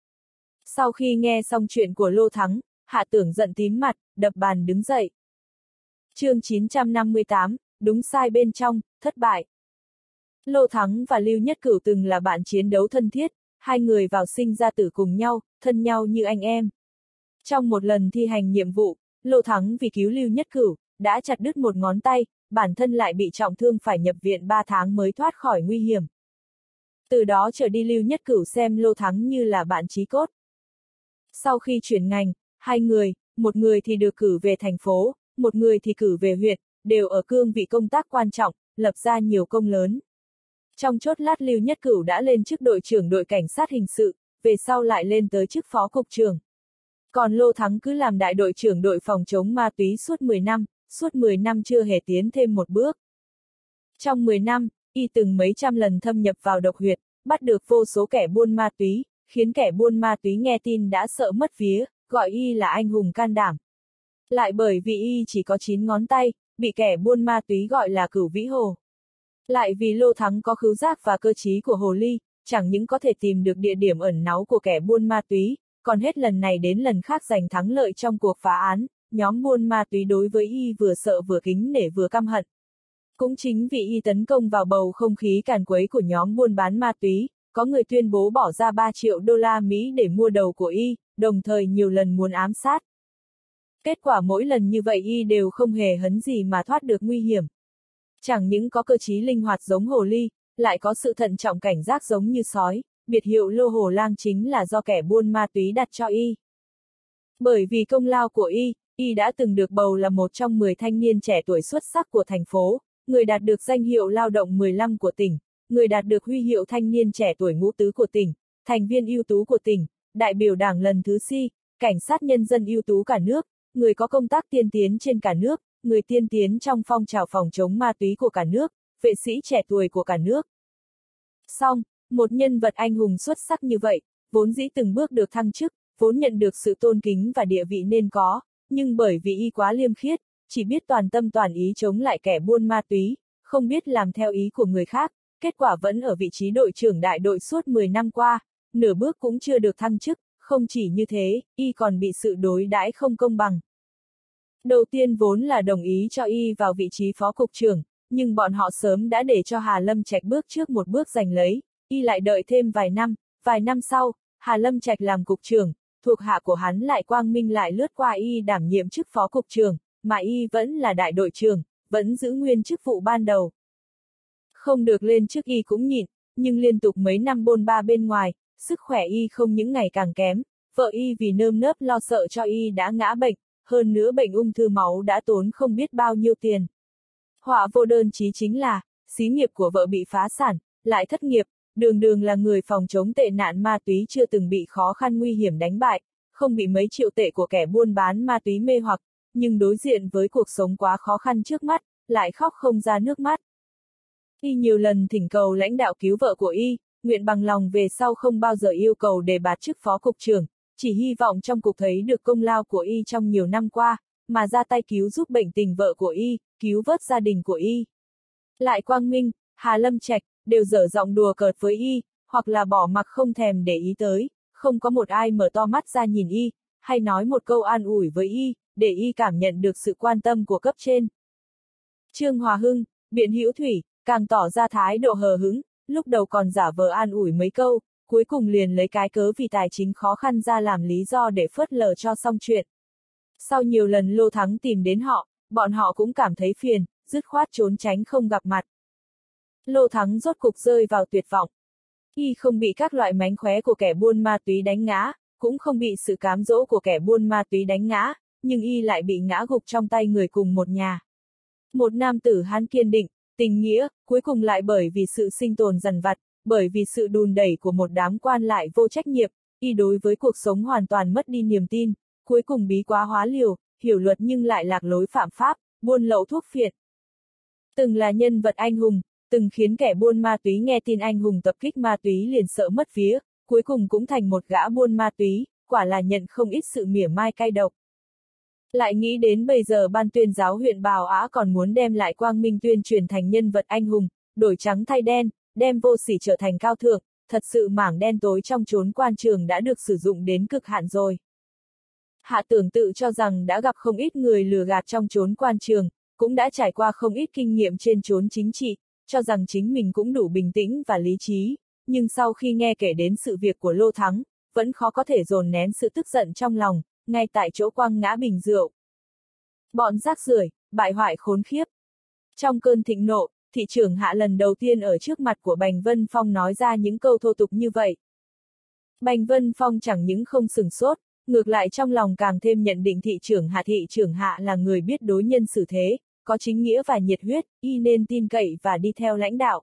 [SPEAKER 1] Sau khi nghe xong chuyện của Lô Thắng, Hạ Tưởng giận tím mặt, đập bàn đứng dậy. Chương chín trăm năm mươi tám, đúng sai bên trong, thất bại. Lô Thắng và Lưu Nhất Cửu từng là bạn chiến đấu thân thiết, hai người vào sinh ra tử cùng nhau, thân nhau như anh em. Trong một lần thi hành nhiệm vụ, Lô Thắng vì cứu Lưu Nhất Cửu, đã chặt đứt một ngón tay, bản thân lại bị trọng thương phải nhập viện ba tháng mới thoát khỏi nguy hiểm. Từ đó trở đi Lưu Nhất Cửu xem Lô Thắng như là bạn chí cốt. Sau khi chuyển ngành, hai người, một người thì được cử về thành phố, một người thì cử về huyện, đều ở cương vị công tác quan trọng, lập ra nhiều công lớn. Trong chốt lát Lưu Nhất Cửu đã lên chức đội trưởng đội cảnh sát hình sự, về sau lại lên tới chức phó cục trưởng. Còn Lô Thắng cứ làm đại đội trưởng đội phòng chống ma túy suốt mười năm, suốt mười năm chưa hề tiến thêm một bước. Trong mười năm, y từng mấy trăm lần thâm nhập vào độc huyệt, bắt được vô số kẻ buôn ma túy, khiến kẻ buôn ma túy nghe tin đã sợ mất vía, gọi y là anh hùng can đảm. Lại bởi vì y chỉ có chín ngón tay, bị kẻ buôn ma túy gọi là Cửu Vĩ Hồ. Lại vì Lô Thắng có khứu giác và cơ trí của hồ ly, chẳng những có thể tìm được địa điểm ẩn náu của kẻ buôn ma túy, còn hết lần này đến lần khác giành thắng lợi trong cuộc phá án, nhóm buôn ma túy đối với y vừa sợ vừa kính nể vừa căm hận. Cũng chính vì y tấn công vào bầu không khí càn quấy của nhóm buôn bán ma túy, có người tuyên bố bỏ ra ba triệu đô la Mỹ để mua đầu của y, đồng thời nhiều lần muốn ám sát. Kết quả mỗi lần như vậy y đều không hề hấn gì mà thoát được nguy hiểm. Chẳng những có cơ trí linh hoạt giống hồ ly, lại có sự thận trọng cảnh giác giống như sói, biệt hiệu Lô Hồ Lang chính là do kẻ buôn ma túy đặt cho y. Bởi vì công lao của y, y đã từng được bầu là một trong mười thanh niên trẻ tuổi xuất sắc của thành phố, người đạt được danh hiệu lao động mười lăm của tỉnh, người đạt được huy hiệu thanh niên trẻ tuổi ngũ tứ của tỉnh, thành viên ưu tú của tỉnh, đại biểu đảng lần thứ si, cảnh sát nhân dân ưu tú cả nước, người có công tác tiên tiến trên cả nước, người tiên tiến trong phong trào phòng chống ma túy của cả nước, vệ sĩ trẻ tuổi của cả nước. Song, một nhân vật anh hùng xuất sắc như vậy, vốn dĩ từng bước được thăng chức, vốn nhận được sự tôn kính và địa vị nên có, nhưng bởi vì y quá liêm khiết, chỉ biết toàn tâm toàn ý chống lại kẻ buôn ma túy, không biết làm theo ý của người khác, kết quả vẫn ở vị trí đội trưởng đại đội suốt mười năm qua, nửa bước cũng chưa được thăng chức, không chỉ như thế, y còn bị sự đối đãi không công bằng. Đầu tiên vốn là đồng ý cho y vào vị trí phó cục trưởng, nhưng bọn họ sớm đã để cho Hà Lâm Trạch bước trước một bước giành lấy, y lại đợi thêm vài năm, vài năm sau, Hà Lâm Trạch làm cục trưởng, thuộc hạ của hắn lại quang minh lại lướt qua y đảm nhiệm chức phó cục trưởng, mà y vẫn là đại đội trưởng, vẫn giữ nguyên chức vụ ban đầu. Không được lên chức y cũng nhịn, nhưng liên tục mấy năm bôn ba bên ngoài, sức khỏe y không những ngày càng kém, vợ y vì nơm nớp lo sợ cho y đã ngã bệnh, hơn nữa bệnh ung thư máu đã tốn không biết bao nhiêu tiền. Họa vô đơn chí chính là, xí nghiệp của vợ bị phá sản, lại thất nghiệp, đường đường là người phòng chống tệ nạn ma túy chưa từng bị khó khăn nguy hiểm đánh bại, không bị mấy triệu tệ của kẻ buôn bán ma túy mê hoặc, nhưng đối diện với cuộc sống quá khó khăn trước mắt, lại khóc không ra nước mắt. Y nhiều lần thỉnh cầu lãnh đạo cứu vợ của y, nguyện bằng lòng về sau không bao giờ yêu cầu đề bạt chức phó cục trưởng, chỉ hy vọng trong cục thấy được công lao của y trong nhiều năm qua, mà ra tay cứu giúp bệnh tình vợ của y, cứu vớt gia đình của y. Lại Quang Minh, Hà Lâm Trạch, đều dở giọng đùa cợt với y, hoặc là bỏ mặc không thèm để ý tới, không có một ai mở to mắt ra nhìn y, hay nói một câu an ủi với y, để y cảm nhận được sự quan tâm của cấp trên. Trương Hòa Hưng, Biện Hữu Thủy, càng tỏ ra thái độ hờ hững, lúc đầu còn giả vờ an ủi mấy câu, cuối cùng liền lấy cái cớ vì tài chính khó khăn ra làm lý do để phớt lờ cho xong chuyện. Sau nhiều lần Lô Thắng tìm đến họ, bọn họ cũng cảm thấy phiền, dứt khoát trốn tránh không gặp mặt. Lô Thắng rốt cục rơi vào tuyệt vọng. Y không bị các loại mánh khóe của kẻ buôn ma túy đánh ngã, cũng không bị sự cám dỗ của kẻ buôn ma túy đánh ngã, nhưng Y lại bị ngã gục trong tay người cùng một nhà. Một nam tử Hán kiên định, tình nghĩa, cuối cùng lại bởi vì sự sinh tồn dằn vặt, bởi vì sự đùn đẩy của một đám quan lại vô trách nhiệm, Y đối với cuộc sống hoàn toàn mất đi niềm tin, cuối cùng bí quá hóa liều, hiểu luật nhưng lại lạc lối phạm pháp, buôn lậu thuốc phiện. Từng là nhân vật anh hùng, từng khiến kẻ buôn ma túy nghe tin anh hùng tập kích ma túy liền sợ mất vía, cuối cùng cũng thành một gã buôn ma túy, quả là nhận không ít sự mỉa mai cay độc. Lại nghĩ đến bây giờ ban tuyên giáo huyện Bào Ã còn muốn đem lại Quang Minh tuyên truyền thành nhân vật anh hùng, đổi trắng thay đen, đem vô sỉ trở thành cao thượng, thật sự mảng đen tối trong chốn quan trường đã được sử dụng đến cực hạn rồi. Hạ Tưởng tự cho rằng đã gặp không ít người lừa gạt trong chốn quan trường, cũng đã trải qua không ít kinh nghiệm trên chốn chính trị, cho rằng chính mình cũng đủ bình tĩnh và lý trí, nhưng sau khi nghe kể đến sự việc của Lô Thắng, vẫn khó có thể dồn nén sự tức giận trong lòng, ngay tại chỗ quăng ngã bình rượu. Bọn rác rưởi, bại hoại khốn khiếp. Trong cơn thịnh nộ, thị trưởng Hạ lần đầu tiên ở trước mặt của Bành Vân Phong nói ra những câu thô tục như vậy. Bành Vân Phong chẳng những không sửng sốt, ngược lại trong lòng càng thêm nhận định thị trưởng Hạ thị trưởng Hạ là người biết đối nhân xử thế, có chính nghĩa và nhiệt huyết, y nên tin cậy và đi theo lãnh đạo.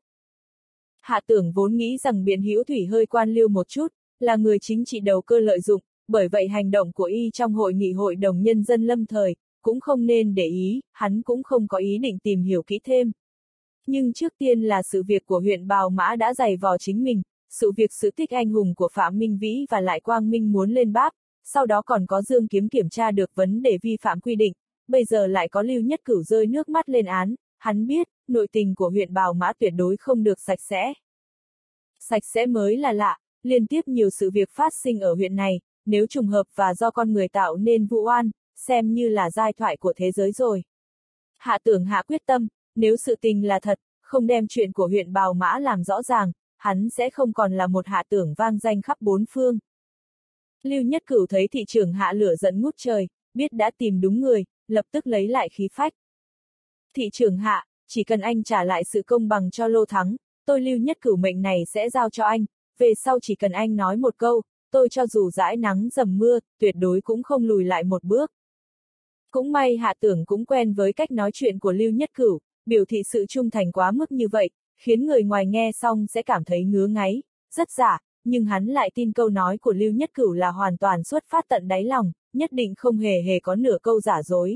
[SPEAKER 1] Hạ Tưởng vốn nghĩ rằng Biện Hữu Thủy hơi quan liêu một chút, là người chính trị đầu cơ lợi dụng, bởi vậy hành động của y trong hội nghị hội đồng nhân dân lâm thời, cũng không nên để ý, hắn cũng không có ý định tìm hiểu kỹ thêm. Nhưng trước tiên là sự việc của huyện Bào Mã đã dày vò chính mình, sự việc sự tích anh hùng của Phạm Minh Vĩ và lại Quang Minh muốn lên báp, sau đó còn có Dương Kiếm kiểm tra được vấn đề vi phạm quy định, bây giờ lại có Lưu Nhất Cửu rơi nước mắt lên án, hắn biết, nội tình của huyện Bào Mã tuyệt đối không được sạch sẽ. Sạch sẽ mới là lạ, liên tiếp nhiều sự việc phát sinh ở huyện này, nếu trùng hợp và do con người tạo nên vụ oan, xem như là giai thoại của thế giới rồi. Hạ Tưởng hạ quyết tâm, nếu sự tình là thật, không đem chuyện của huyện Bào Mã làm rõ ràng, hắn sẽ không còn là một Hạ Tưởng vang danh khắp bốn phương. Lưu Nhất Cửu thấy thị trưởng Hạ lửa giận ngút trời, biết đã tìm đúng người, lập tức lấy lại khí phách. Thị trưởng Hạ, chỉ cần anh trả lại sự công bằng cho Lô Thắng, tôi Lưu Nhất Cửu mệnh này sẽ giao cho anh, về sau chỉ cần anh nói một câu, tôi cho dù dãi nắng dầm mưa, tuyệt đối cũng không lùi lại một bước. Cũng may Hạ Tưởng cũng quen với cách nói chuyện của Lưu Nhất Cửu, biểu thị sự trung thành quá mức như vậy, khiến người ngoài nghe xong sẽ cảm thấy ngứa ngáy, rất giả, nhưng hắn lại tin câu nói của Lưu Nhất Cửu là hoàn toàn xuất phát tận đáy lòng, nhất định không hề hề có nửa câu giả dối.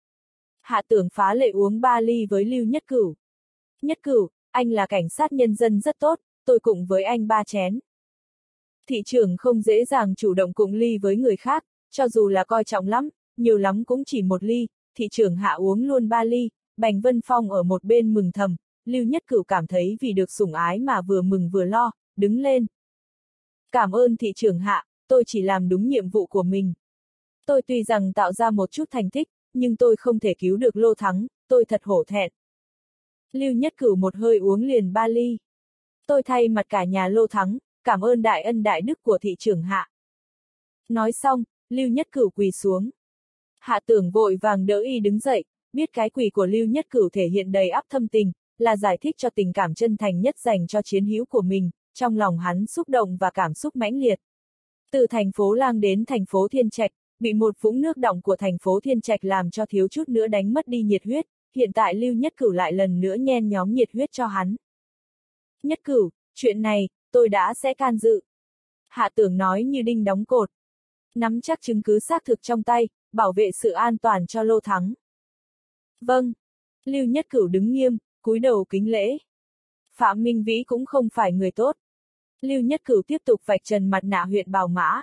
[SPEAKER 1] Hạ Tưởng phá lệ uống ba ly với Lưu Nhất Cửu. Nhất Cửu, anh là cảnh sát nhân dân rất tốt, tôi cùng với anh ba chén. Thị trưởng không dễ dàng chủ động cùng ly với người khác, cho dù là coi trọng lắm, nhiều lắm cũng chỉ một ly, thị trưởng Hạ uống luôn ba ly, Bành Vân Phong ở một bên mừng thầm, Lưu Nhất Cửu cảm thấy vì được sủng ái mà vừa mừng vừa lo, đứng lên. Cảm ơn thị trưởng Hạ, tôi chỉ làm đúng nhiệm vụ của mình. Tôi tuy rằng tạo ra một chút thành tích, nhưng tôi không thể cứu được Lô Thắng, tôi thật hổ thẹn. Lưu Nhất Cửu một hơi uống liền ba ly. Tôi thay mặt cả nhà Lô Thắng, cảm ơn đại ân đại đức của thị trưởng Hạ. Nói xong, Lưu Nhất Cửu quỳ xuống. Hạ Tưởng vội vàng đỡ y đứng dậy, biết cái quỳ của Lưu Nhất Cửu thể hiện đầy ắp thâm tình, là giải thích cho tình cảm chân thành nhất dành cho chiến hữu của mình, trong lòng hắn xúc động và cảm xúc mãnh liệt. Từ thành phố Lang đến thành phố Thiên Trạch, bị một vũng nước đọng của thành phố Thiên Trạch làm cho thiếu chút nữa đánh mất đi nhiệt huyết, hiện tại Lưu Nhất Cửu lại lần nữa nhen nhóm nhiệt huyết cho hắn. Nhất Cửu, chuyện này, tôi đã sẽ can dự. Hạ Tưởng nói như đinh đóng cột. Nắm chắc chứng cứ xác thực trong tay, bảo vệ sự an toàn cho Lô Thắng. Vâng. Lưu Nhất Cửu đứng nghiêm, cúi đầu kính lễ. Phạm Minh Vĩ cũng không phải người tốt. Lưu Nhất Cửu tiếp tục vạch trần mặt nạ huyện Bào Mã.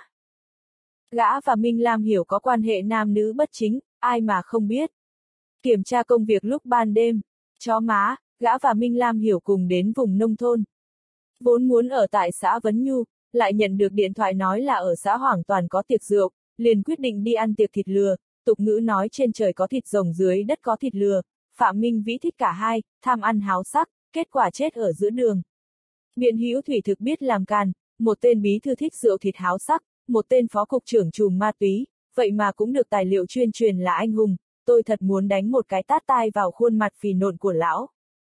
[SPEAKER 1] Gã và Minh Lam Hiểu có quan hệ nam nữ bất chính, ai mà không biết. Kiểm tra công việc lúc ban đêm, chó má, gã và Minh Lam Hiểu cùng đến vùng nông thôn. Vốn muốn ở tại xã Vấn Nhu, lại nhận được điện thoại nói là ở xã Hoàng Toàn có tiệc rượu, liền quyết định đi ăn tiệc thịt lừa, tục ngữ nói trên trời có thịt rồng dưới đất có thịt lừa, Phạm Minh Vĩ thích cả hai, tham ăn háo sắc, kết quả chết ở giữa đường. Biện Hữu Thủy thực biết làm càn, một tên bí thư thích rượu thịt háo sắc, một tên phó cục trưởng trùm ma túy, vậy mà cũng được tài liệu chuyên truyền là anh hùng, tôi thật muốn đánh một cái tát tai vào khuôn mặt phì nộn của lão.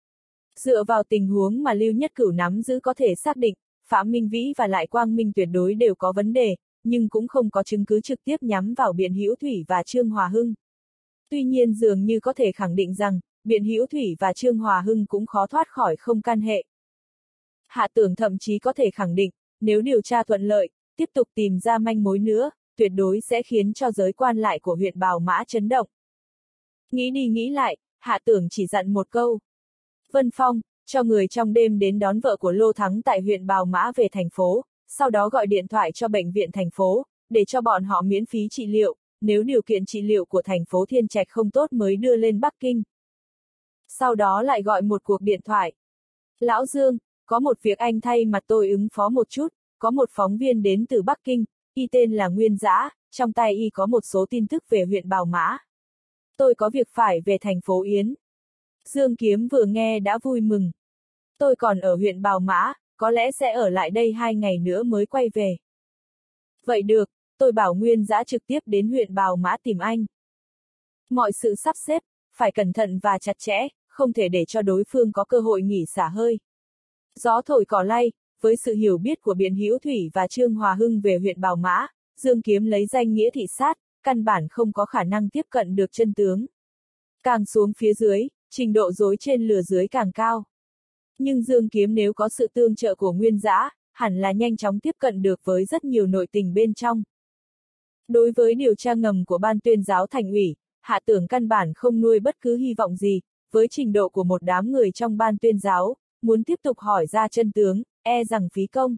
[SPEAKER 1] Dựa vào tình huống mà Lưu Nhất Cửu nắm giữ có thể xác định, Phạm Minh Vĩ và Lại Quang Minh tuyệt đối đều có vấn đề, nhưng cũng không có chứng cứ trực tiếp nhắm vào Biện Hữu Thủy và Trương Hòa Hưng. Tuy nhiên dường như có thể khẳng định rằng, Biện Hữu Thủy và Trương Hòa Hưng cũng khó thoát khỏi không can hệ. Hạ Tưởng thậm chí có thể khẳng định, nếu điều tra thuận lợi, tiếp tục tìm ra manh mối nữa, tuyệt đối sẽ khiến cho giới quan lại của huyện Bào Mã chấn động. Nghĩ đi nghĩ lại, Hạ Tưởng chỉ dặn một câu. Vân Phong, cho người trong đêm đến đón vợ của Lô Thắng tại huyện Bào Mã về thành phố, sau đó gọi điện thoại cho bệnh viện thành phố, để cho bọn họ miễn phí trị liệu, nếu điều kiện trị liệu của thành phố Thiên Trạch không tốt mới đưa lên Bắc Kinh. Sau đó lại gọi một cuộc điện thoại. Lão Dương, có một việc anh thay mặt tôi ứng phó một chút, có một phóng viên đến từ Bắc Kinh, y tên là Nguyên Dã, trong tay y có một số tin tức về huyện Bào Mã. Tôi có việc phải về thành phố Yến. Dương Kiếm vừa nghe đã vui mừng. Tôi còn ở huyện Bào Mã, có lẽ sẽ ở lại đây hai ngày nữa mới quay về. Vậy được, tôi bảo Nguyên Dã trực tiếp đến huyện Bào Mã tìm anh. Mọi sự sắp xếp, phải cẩn thận và chặt chẽ, không thể để cho đối phương có cơ hội nghỉ xả hơi. Gió thổi cỏ lay, với sự hiểu biết của Biện Hữu Thủy và Trương Hòa Hưng về huyện Bào Mã, Dương Kiếm lấy danh nghĩa thị sát, căn bản không có khả năng tiếp cận được chân tướng. Càng xuống phía dưới, trình độ dối trên lừa dưới càng cao. Nhưng Dương Kiếm nếu có sự tương trợ của Nguyên Dã, hẳn là nhanh chóng tiếp cận được với rất nhiều nội tình bên trong. Đối với điều tra ngầm của Ban Tuyên giáo Thành ủy, Hạ Tưởng căn bản không nuôi bất cứ hy vọng gì, với trình độ của một đám người trong Ban Tuyên giáo, muốn tiếp tục hỏi ra chân tướng, e rằng phí công.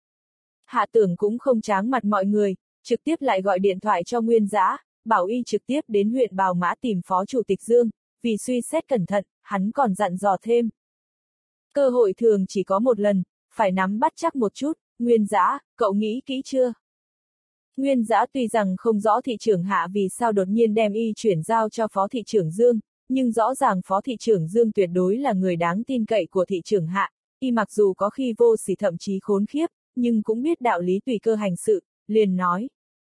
[SPEAKER 1] Hạ Tưởng cũng không tráng mặt mọi người, trực tiếp lại gọi điện thoại cho Nguyên Dã, bảo y trực tiếp đến huyện Bào Mã tìm Phó Chủ tịch Dương, vì suy xét cẩn thận, hắn còn dặn dò thêm. Cơ hội thường chỉ có một lần, phải nắm bắt chắc một chút, Nguyên Dã, cậu nghĩ kỹ chưa? Nguyên Dã tuy rằng không rõ thị trưởng Hạ vì sao đột nhiên đem y chuyển giao cho Phó thị trưởng Dương, nhưng rõ ràng Phó thị trưởng Dương tuyệt đối là người đáng tin cậy của thị trưởng Hạ, y mặc dù có khi vô sỉ thậm chí khốn khiếp, nhưng cũng biết đạo lý tùy cơ hành sự, liền nói.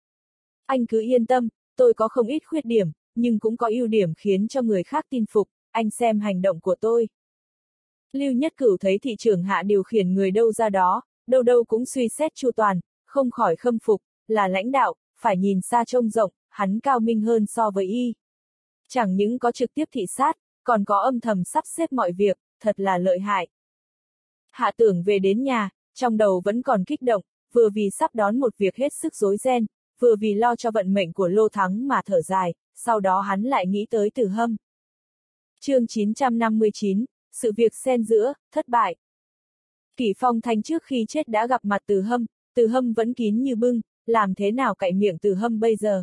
[SPEAKER 1] Anh cứ yên tâm, tôi có không ít khuyết điểm, nhưng cũng có ưu điểm khiến cho người khác tin phục, anh xem hành động của tôi. Lưu Nhất Cửu thấy thị trưởng Hạ điều khiển người đâu ra đó, đâu đâu cũng suy xét chu toàn, không khỏi khâm phục, là lãnh đạo, phải nhìn xa trông rộng, hắn cao minh hơn so với y. Chẳng những có trực tiếp thị sát, còn có âm thầm sắp xếp mọi việc, thật là lợi hại. Hạ Tưởng về đến nhà, trong đầu vẫn còn kích động, vừa vì sắp đón một việc hết sức rối ren, vừa vì lo cho vận mệnh của Lô Thắng mà thở dài, sau đó hắn lại nghĩ tới Từ Hâm. Chương chín trăm năm mươi chín, sự việc xen giữa, thất bại. Kỷ Phong Thanh trước khi chết đã gặp mặt Từ Hâm, Từ Hâm vẫn kín như bưng, làm thế nào cạy miệng Từ Hâm bây giờ?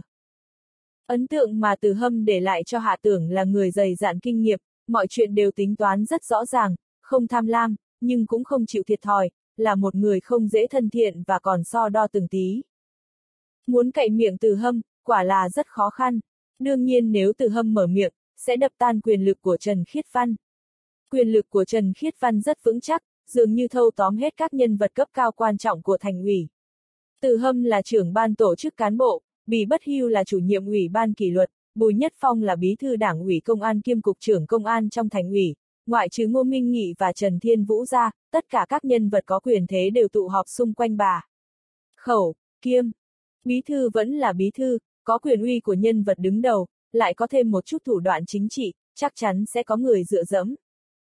[SPEAKER 1] Ấn tượng mà Từ Hâm để lại cho Hạ Tưởng là người dày dạn kinh nghiệm, mọi chuyện đều tính toán rất rõ ràng, không tham lam, nhưng cũng không chịu thiệt thòi, là một người không dễ thân thiện và còn so đo từng tí. Muốn cạy miệng Từ Hâm, quả là rất khó khăn. Đương nhiên nếu Từ Hâm mở miệng, sẽ đập tan quyền lực của Trần Khiết Văn. Quyền lực của Trần Khiết Văn rất vững chắc, dường như thâu tóm hết các nhân vật cấp cao quan trọng của thành ủy. Từ Hâm là trưởng ban tổ chức cán bộ, Bì Bất Hưu là chủ nhiệm ủy ban kỷ luật, Bùi Nhất Phong là bí thư đảng ủy công an kiêm cục trưởng công an trong thành ủy, ngoại trừ Ngô Minh Nghị và Trần Thiên Vũ ra, tất cả các nhân vật có quyền thế đều tụ họp xung quanh bà. Khẩu, kiêm, bí thư vẫn là bí thư, có quyền uy của nhân vật đứng đầu, lại có thêm một chút thủ đoạn chính trị, chắc chắn sẽ có người dựa dẫm.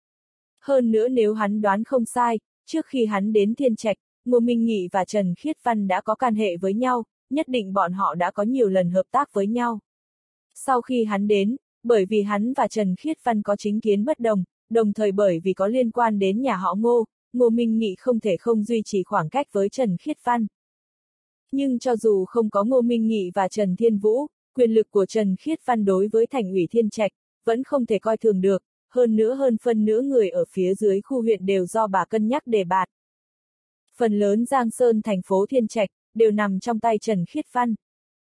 [SPEAKER 1] Hơn nữa nếu hắn đoán không sai, trước khi hắn đến Thiên Trạch, Ngô Minh Nghị và Trần Khiết Văn đã có can hệ với nhau, nhất định bọn họ đã có nhiều lần hợp tác với nhau. Sau khi hắn đến, bởi vì hắn và Trần Khiết Văn có chính kiến bất đồng, đồng thời bởi vì có liên quan đến nhà họ Ngô, Ngô Minh Nghị không thể không duy trì khoảng cách với Trần Khiết Văn. Nhưng cho dù không có Ngô Minh Nghị và Trần Thiên Vũ, quyền lực của Trần Khiết Văn đối với thành ủy Thiên Trạch, vẫn không thể coi thường được, hơn nữa hơn phân nửa người ở phía dưới khu huyện đều do bà cân nhắc đề bạt. Phần lớn Giang Sơn thành phố Thiên Trạch, đều nằm trong tay Trần Khiết Văn.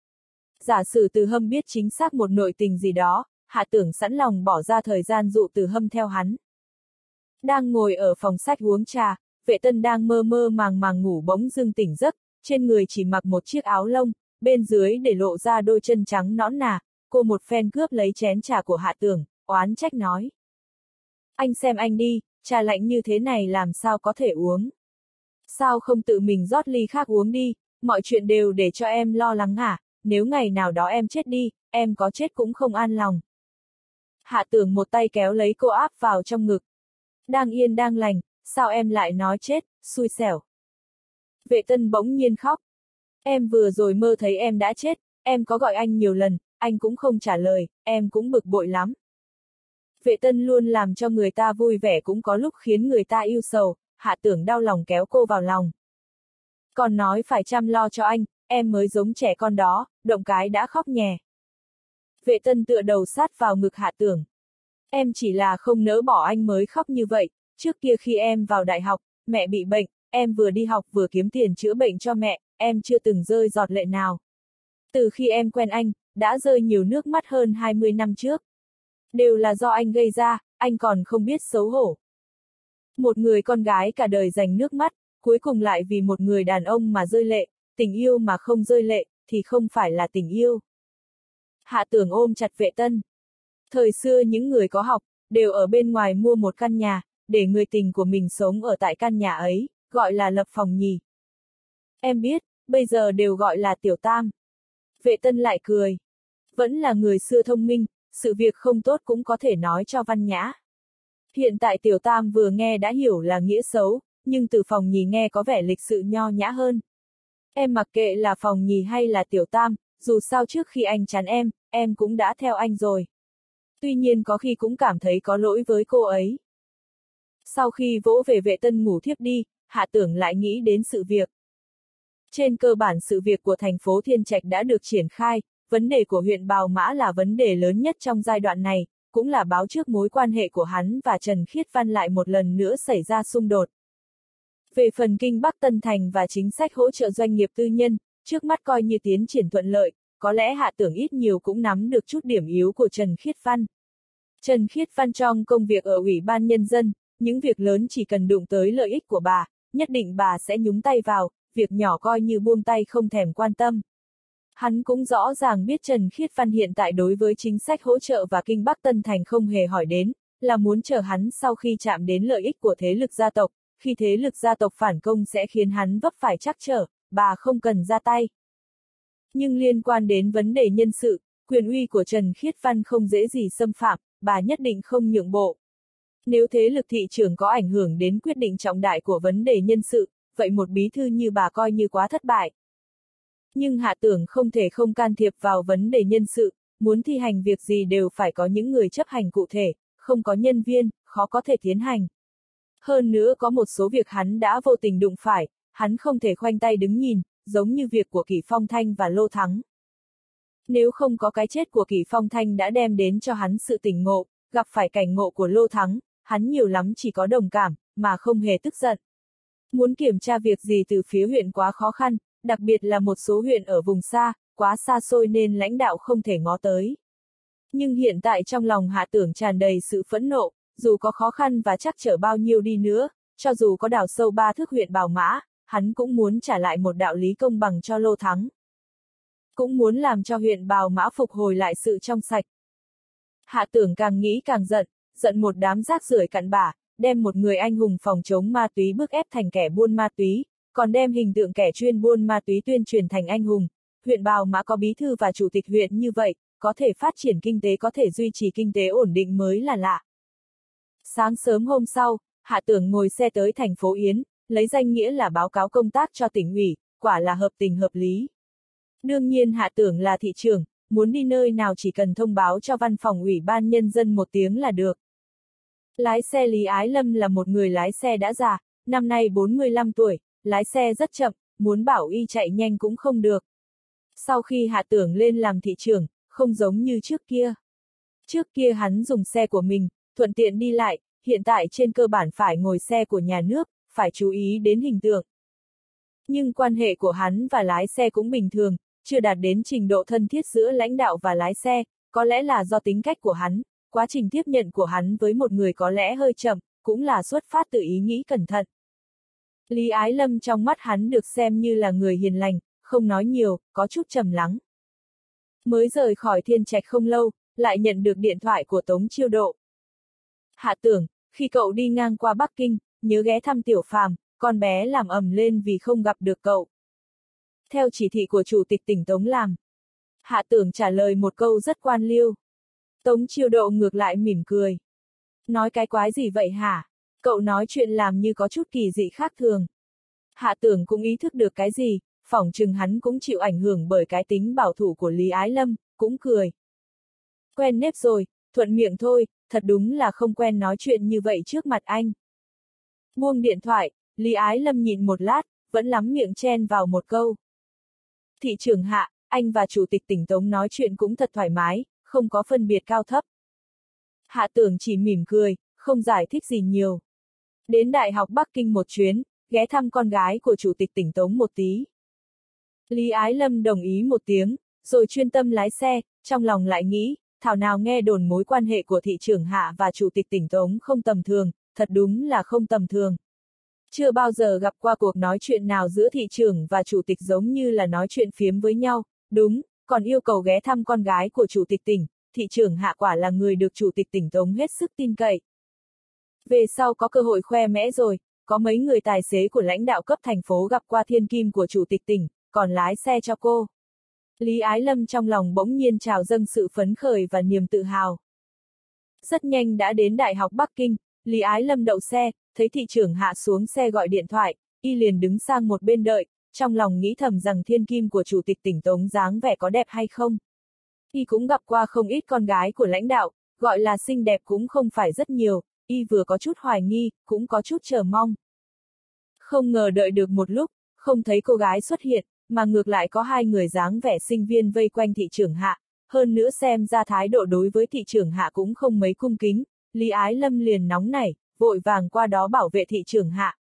[SPEAKER 1] Giả sử Từ Hâm biết chính xác một nội tình gì đó, Hạ Tưởng sẵn lòng bỏ ra thời gian dụ Từ Hâm theo hắn. Đang ngồi ở phòng sách uống trà, Vệ Tân đang mơ mơ màng màng ngủ bỗng dưng tỉnh giấc, trên người chỉ mặc một chiếc áo lông, bên dưới để lộ ra đôi chân trắng nõn nà, cô một phen cướp lấy chén trà của Hạ Tưởng, oán trách nói. Anh xem anh đi, trà lạnh như thế này làm sao có thể uống. Sao không tự mình rót ly khác uống đi, mọi chuyện đều để cho em lo lắng à, nếu ngày nào đó em chết đi, em có chết cũng không an lòng. Hạ Tưởng một tay kéo lấy cô áp vào trong ngực. Đang yên đang lành, sao em lại nói chết, xui xẻo. Vệ Tân bỗng nhiên khóc. Em vừa rồi mơ thấy em đã chết, em có gọi anh nhiều lần, anh cũng không trả lời, em cũng bực bội lắm. Vệ Tân luôn làm cho người ta vui vẻ cũng có lúc khiến người ta yêu sầu, Hạ Tưởng đau lòng kéo cô vào lòng. Còn nói phải chăm lo cho anh, em mới giống trẻ con đó, động cái đã khóc nhè. Vệ Tân tựa đầu sát vào ngực Hạ Tưởng. Em chỉ là không nỡ bỏ anh mới khóc như vậy, trước kia khi em vào đại học, mẹ bị bệnh, em vừa đi học vừa kiếm tiền chữa bệnh cho mẹ, em chưa từng rơi giọt lệ nào. Từ khi em quen anh, đã rơi nhiều nước mắt hơn hai mươi năm trước. Đều là do anh gây ra, anh còn không biết xấu hổ. Một người con gái cả đời dành nước mắt, cuối cùng lại vì một người đàn ông mà rơi lệ, tình yêu mà không rơi lệ, thì không phải là tình yêu. Hạ Tưởng ôm chặt Vệ Tân. Thời xưa những người có học, đều ở bên ngoài mua một căn nhà, để người tình của mình sống ở tại căn nhà ấy, gọi là lập phòng nhì. Em biết, bây giờ đều gọi là tiểu tam. Vệ Tân lại cười. Vẫn là người xưa thông minh, sự việc không tốt cũng có thể nói cho văn nhã. Hiện tại tiểu tam vừa nghe đã hiểu là nghĩa xấu, nhưng từ phòng nhì nghe có vẻ lịch sự nho nhã hơn. Em mặc kệ là phòng nhì hay là tiểu tam, dù sao trước khi anh chán em, em cũng đã theo anh rồi. Tuy nhiên có khi cũng cảm thấy có lỗi với cô ấy. Sau khi vỗ về Vệ Tân ngủ thiếp đi, Hạ Tưởng lại nghĩ đến sự việc. Trên cơ bản sự việc của thành phố Thiên Trạch đã được triển khai, vấn đề của huyện Bào Mã là vấn đề lớn nhất trong giai đoạn này, cũng là báo trước mối quan hệ của hắn và Trần Khiết Văn lại một lần nữa xảy ra xung đột. Về phần Kinh Bắc Tân Thành và chính sách hỗ trợ doanh nghiệp tư nhân, trước mắt coi như tiến triển thuận lợi, có lẽ Hạ Tưởng ít nhiều cũng nắm được chút điểm yếu của Trần Khiết Văn. Trần Khiết Văn trong công việc ở Ủy ban Nhân dân, những việc lớn chỉ cần đụng tới lợi ích của bà, nhất định bà sẽ nhúng tay vào, việc nhỏ coi như buông tay không thèm quan tâm. Hắn cũng rõ ràng biết Trần Khiết Văn hiện tại đối với chính sách hỗ trợ và Kinh Bắc Tân Thành không hề hỏi đến, là muốn chờ hắn sau khi chạm đến lợi ích của thế lực gia tộc, khi thế lực gia tộc phản công sẽ khiến hắn vấp phải trắc trở, bà không cần ra tay. Nhưng liên quan đến vấn đề nhân sự, quyền uy của Trần Khiết Văn không dễ gì xâm phạm, bà nhất định không nhượng bộ. Nếu thế lực thị trường có ảnh hưởng đến quyết định trọng đại của vấn đề nhân sự, vậy một bí thư như bà coi như quá thất bại. Nhưng Hạ Tưởng không thể không can thiệp vào vấn đề nhân sự, muốn thi hành việc gì đều phải có những người chấp hành cụ thể, không có nhân viên, khó có thể tiến hành. Hơn nữa có một số việc hắn đã vô tình đụng phải, hắn không thể khoanh tay đứng nhìn, giống như việc của Kỷ Phong Thanh và Lô Thắng. Nếu không có cái chết của Kỷ Phong Thanh đã đem đến cho hắn sự tỉnh ngộ, gặp phải cảnh ngộ của Lô Thắng, hắn nhiều lắm chỉ có đồng cảm, mà không hề tức giận. Muốn kiểm tra việc gì từ phía huyện quá khó khăn, đặc biệt là một số huyện ở vùng xa, quá xa xôi nên lãnh đạo không thể ngó tới. Nhưng hiện tại trong lòng Hạ Tưởng tràn đầy sự phẫn nộ, dù có khó khăn và trắc trở bao nhiêu đi nữa, cho dù có đào sâu ba thước huyện Bào Mã, hắn cũng muốn trả lại một đạo lý công bằng cho Lô Thắng. Cũng muốn làm cho huyện Bào Mã phục hồi lại sự trong sạch. Hạ Tưởng càng nghĩ càng giận, giận một đám rác rưởi cặn bã, đem một người anh hùng phòng chống ma túy bức ép thành kẻ buôn ma túy, còn đem hình tượng kẻ chuyên buôn ma túy tuyên truyền thành anh hùng. Huyện Bào Mã có bí thư và chủ tịch huyện như vậy, có thể phát triển kinh tế, có thể duy trì kinh tế ổn định mới là lạ. Sáng sớm hôm sau, Hạ Tưởng ngồi xe tới thành phố Yến, lấy danh nghĩa là báo cáo công tác cho tỉnh ủy, quả là hợp tình hợp lý. Đương nhiên Hạ Tưởng là thị trưởng, muốn đi nơi nào chỉ cần thông báo cho văn phòng ủy ban nhân dân một tiếng là được. Lái xe Lý Ái Lâm là một người lái xe đã già, năm nay bốn mươi lăm tuổi, lái xe rất chậm, muốn bảo y chạy nhanh cũng không được. Sau khi Hạ Tưởng lên làm thị trưởng, không giống như trước kia. Trước kia hắn dùng xe của mình, thuận tiện đi lại, hiện tại trên cơ bản phải ngồi xe của nhà nước, phải chú ý đến hình tượng. Nhưng quan hệ của hắn và lái xe cũng bình thường, chưa đạt đến trình độ thân thiết giữa lãnh đạo và lái xe, có lẽ là do tính cách của hắn, quá trình tiếp nhận của hắn với một người có lẽ hơi chậm, cũng là xuất phát từ ý nghĩ cẩn thận. Lý Ái Lâm trong mắt hắn được xem như là người hiền lành, không nói nhiều, có chút trầm lắng. Mới rời khỏi Thiên Trạch không lâu, lại nhận được điện thoại của Tống Chiêu Độ. Hạ Tưởng, khi cậu đi ngang qua Bắc Kinh, nhớ ghé thăm Tiểu Phàm, con bé làm ầm lên vì không gặp được cậu. Theo chỉ thị của Chủ tịch tỉnh Tống làm. Hạ Tưởng trả lời một câu rất quan liêu. Tống Chiêu Độ ngược lại mỉm cười. Nói cái quái gì vậy hả? Cậu nói chuyện làm như có chút kỳ dị khác thường. Hạ Tưởng cũng ý thức được cái gì, phỏng chừng hắn cũng chịu ảnh hưởng bởi cái tính bảo thủ của Lý Ái Lâm, cũng cười. Quen nếp rồi, thuận miệng thôi, thật đúng là không quen nói chuyện như vậy trước mặt anh. Buông điện thoại, Lý Ái Lâm nhìn một lát, vẫn lắm miệng chen vào một câu. Thị trưởng Hạ, anh và Chủ tịch tỉnh Tống nói chuyện cũng thật thoải mái, không có phân biệt cao thấp. Hạ Tưởng chỉ mỉm cười, không giải thích gì nhiều. Đến Đại học Bắc Kinh một chuyến, ghé thăm con gái của Chủ tịch tỉnh Tống một tí. Lý Ái Lâm đồng ý một tiếng, rồi chuyên tâm lái xe, trong lòng lại nghĩ, thảo nào nghe đồn mối quan hệ của thị trưởng Hạ và Chủ tịch tỉnh Tống không tầm thường, thật đúng là không tầm thường. Chưa bao giờ gặp qua cuộc nói chuyện nào giữa thị trưởng và chủ tịch giống như là nói chuyện phiếm với nhau, đúng, còn yêu cầu ghé thăm con gái của Chủ tịch tỉnh, thị trưởng Hạ quả là người được Chủ tịch tỉnh Tống hết sức tin cậy. Về sau có cơ hội khoe mẽ rồi, có mấy người tài xế của lãnh đạo cấp thành phố gặp qua thiên kim của Chủ tịch tỉnh, còn lái xe cho cô. Lý Ái Lâm trong lòng bỗng nhiên trào dâng sự phấn khởi và niềm tự hào. Rất nhanh đã đến Đại học Bắc Kinh, Lý Ái Lâm đậu xe, thấy thị trưởng Hạ xuống xe gọi điện thoại, y liền đứng sang một bên đợi, trong lòng nghĩ thầm rằng thiên kim của Chủ tịch tỉnh Tống dáng vẻ có đẹp hay không. Y cũng gặp qua không ít con gái của lãnh đạo, gọi là xinh đẹp cũng không phải rất nhiều, y vừa có chút hoài nghi, cũng có chút chờ mong. Không ngờ đợi được một lúc, không thấy cô gái xuất hiện, mà ngược lại có hai người dáng vẻ sinh viên vây quanh thị trưởng Hạ, hơn nữa xem ra thái độ đối với thị trưởng Hạ cũng không mấy cung kính, Lý Ái Lâm liền nóng nảy, vội vàng qua đó bảo vệ thị trưởng Hạ.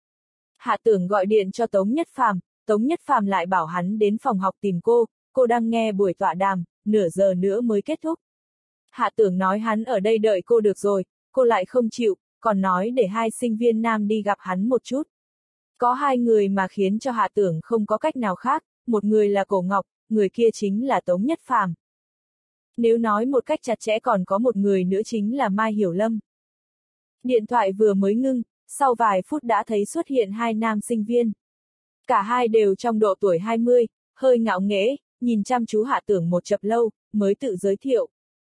[SPEAKER 1] Hạ Tưởng gọi điện cho Tống Nhất Phàm, Tống Nhất Phàm lại bảo hắn đến phòng học tìm cô, cô đang nghe buổi tọa đàm, nửa giờ nữa mới kết thúc. Hạ Tưởng nói hắn ở đây đợi cô được rồi, cô lại không chịu, còn nói để hai sinh viên nam đi gặp hắn một chút. Có hai người mà khiến cho Hạ Tưởng không có cách nào khác, một người là Cổ Ngọc, người kia chính là Tống Nhất Phàm. Nếu nói một cách chặt chẽ còn có một người nữa chính là Mai Hiểu Lâm. Điện thoại vừa mới ngưng, sau vài phút đã thấy xuất hiện hai nam sinh viên. Cả hai đều trong độ tuổi hai mươi, hơi ngạo nghễ, nhìn chăm chú Hạ Tưởng một chập lâu, mới tự giới thiệu.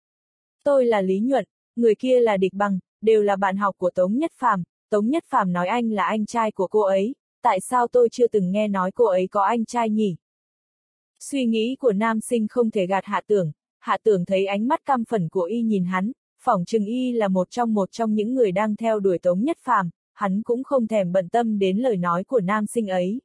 [SPEAKER 1] Tôi là Lý Nhuận, người kia là Địch Bằng, đều là bạn học của Tống Nhất Phàm. Tống Nhất Phàm nói anh là anh trai của cô ấy, tại sao tôi chưa từng nghe nói cô ấy có anh trai nhỉ? Suy nghĩ của nam sinh không thể gạt Hạ Tưởng, Hạ Tưởng thấy ánh mắt căm phẫn của y nhìn hắn, phỏng chừng y là một trong một trong những người đang theo đuổi Tống Nhất Phàm, hắn cũng không thèm bận tâm đến lời nói của nam sinh ấy.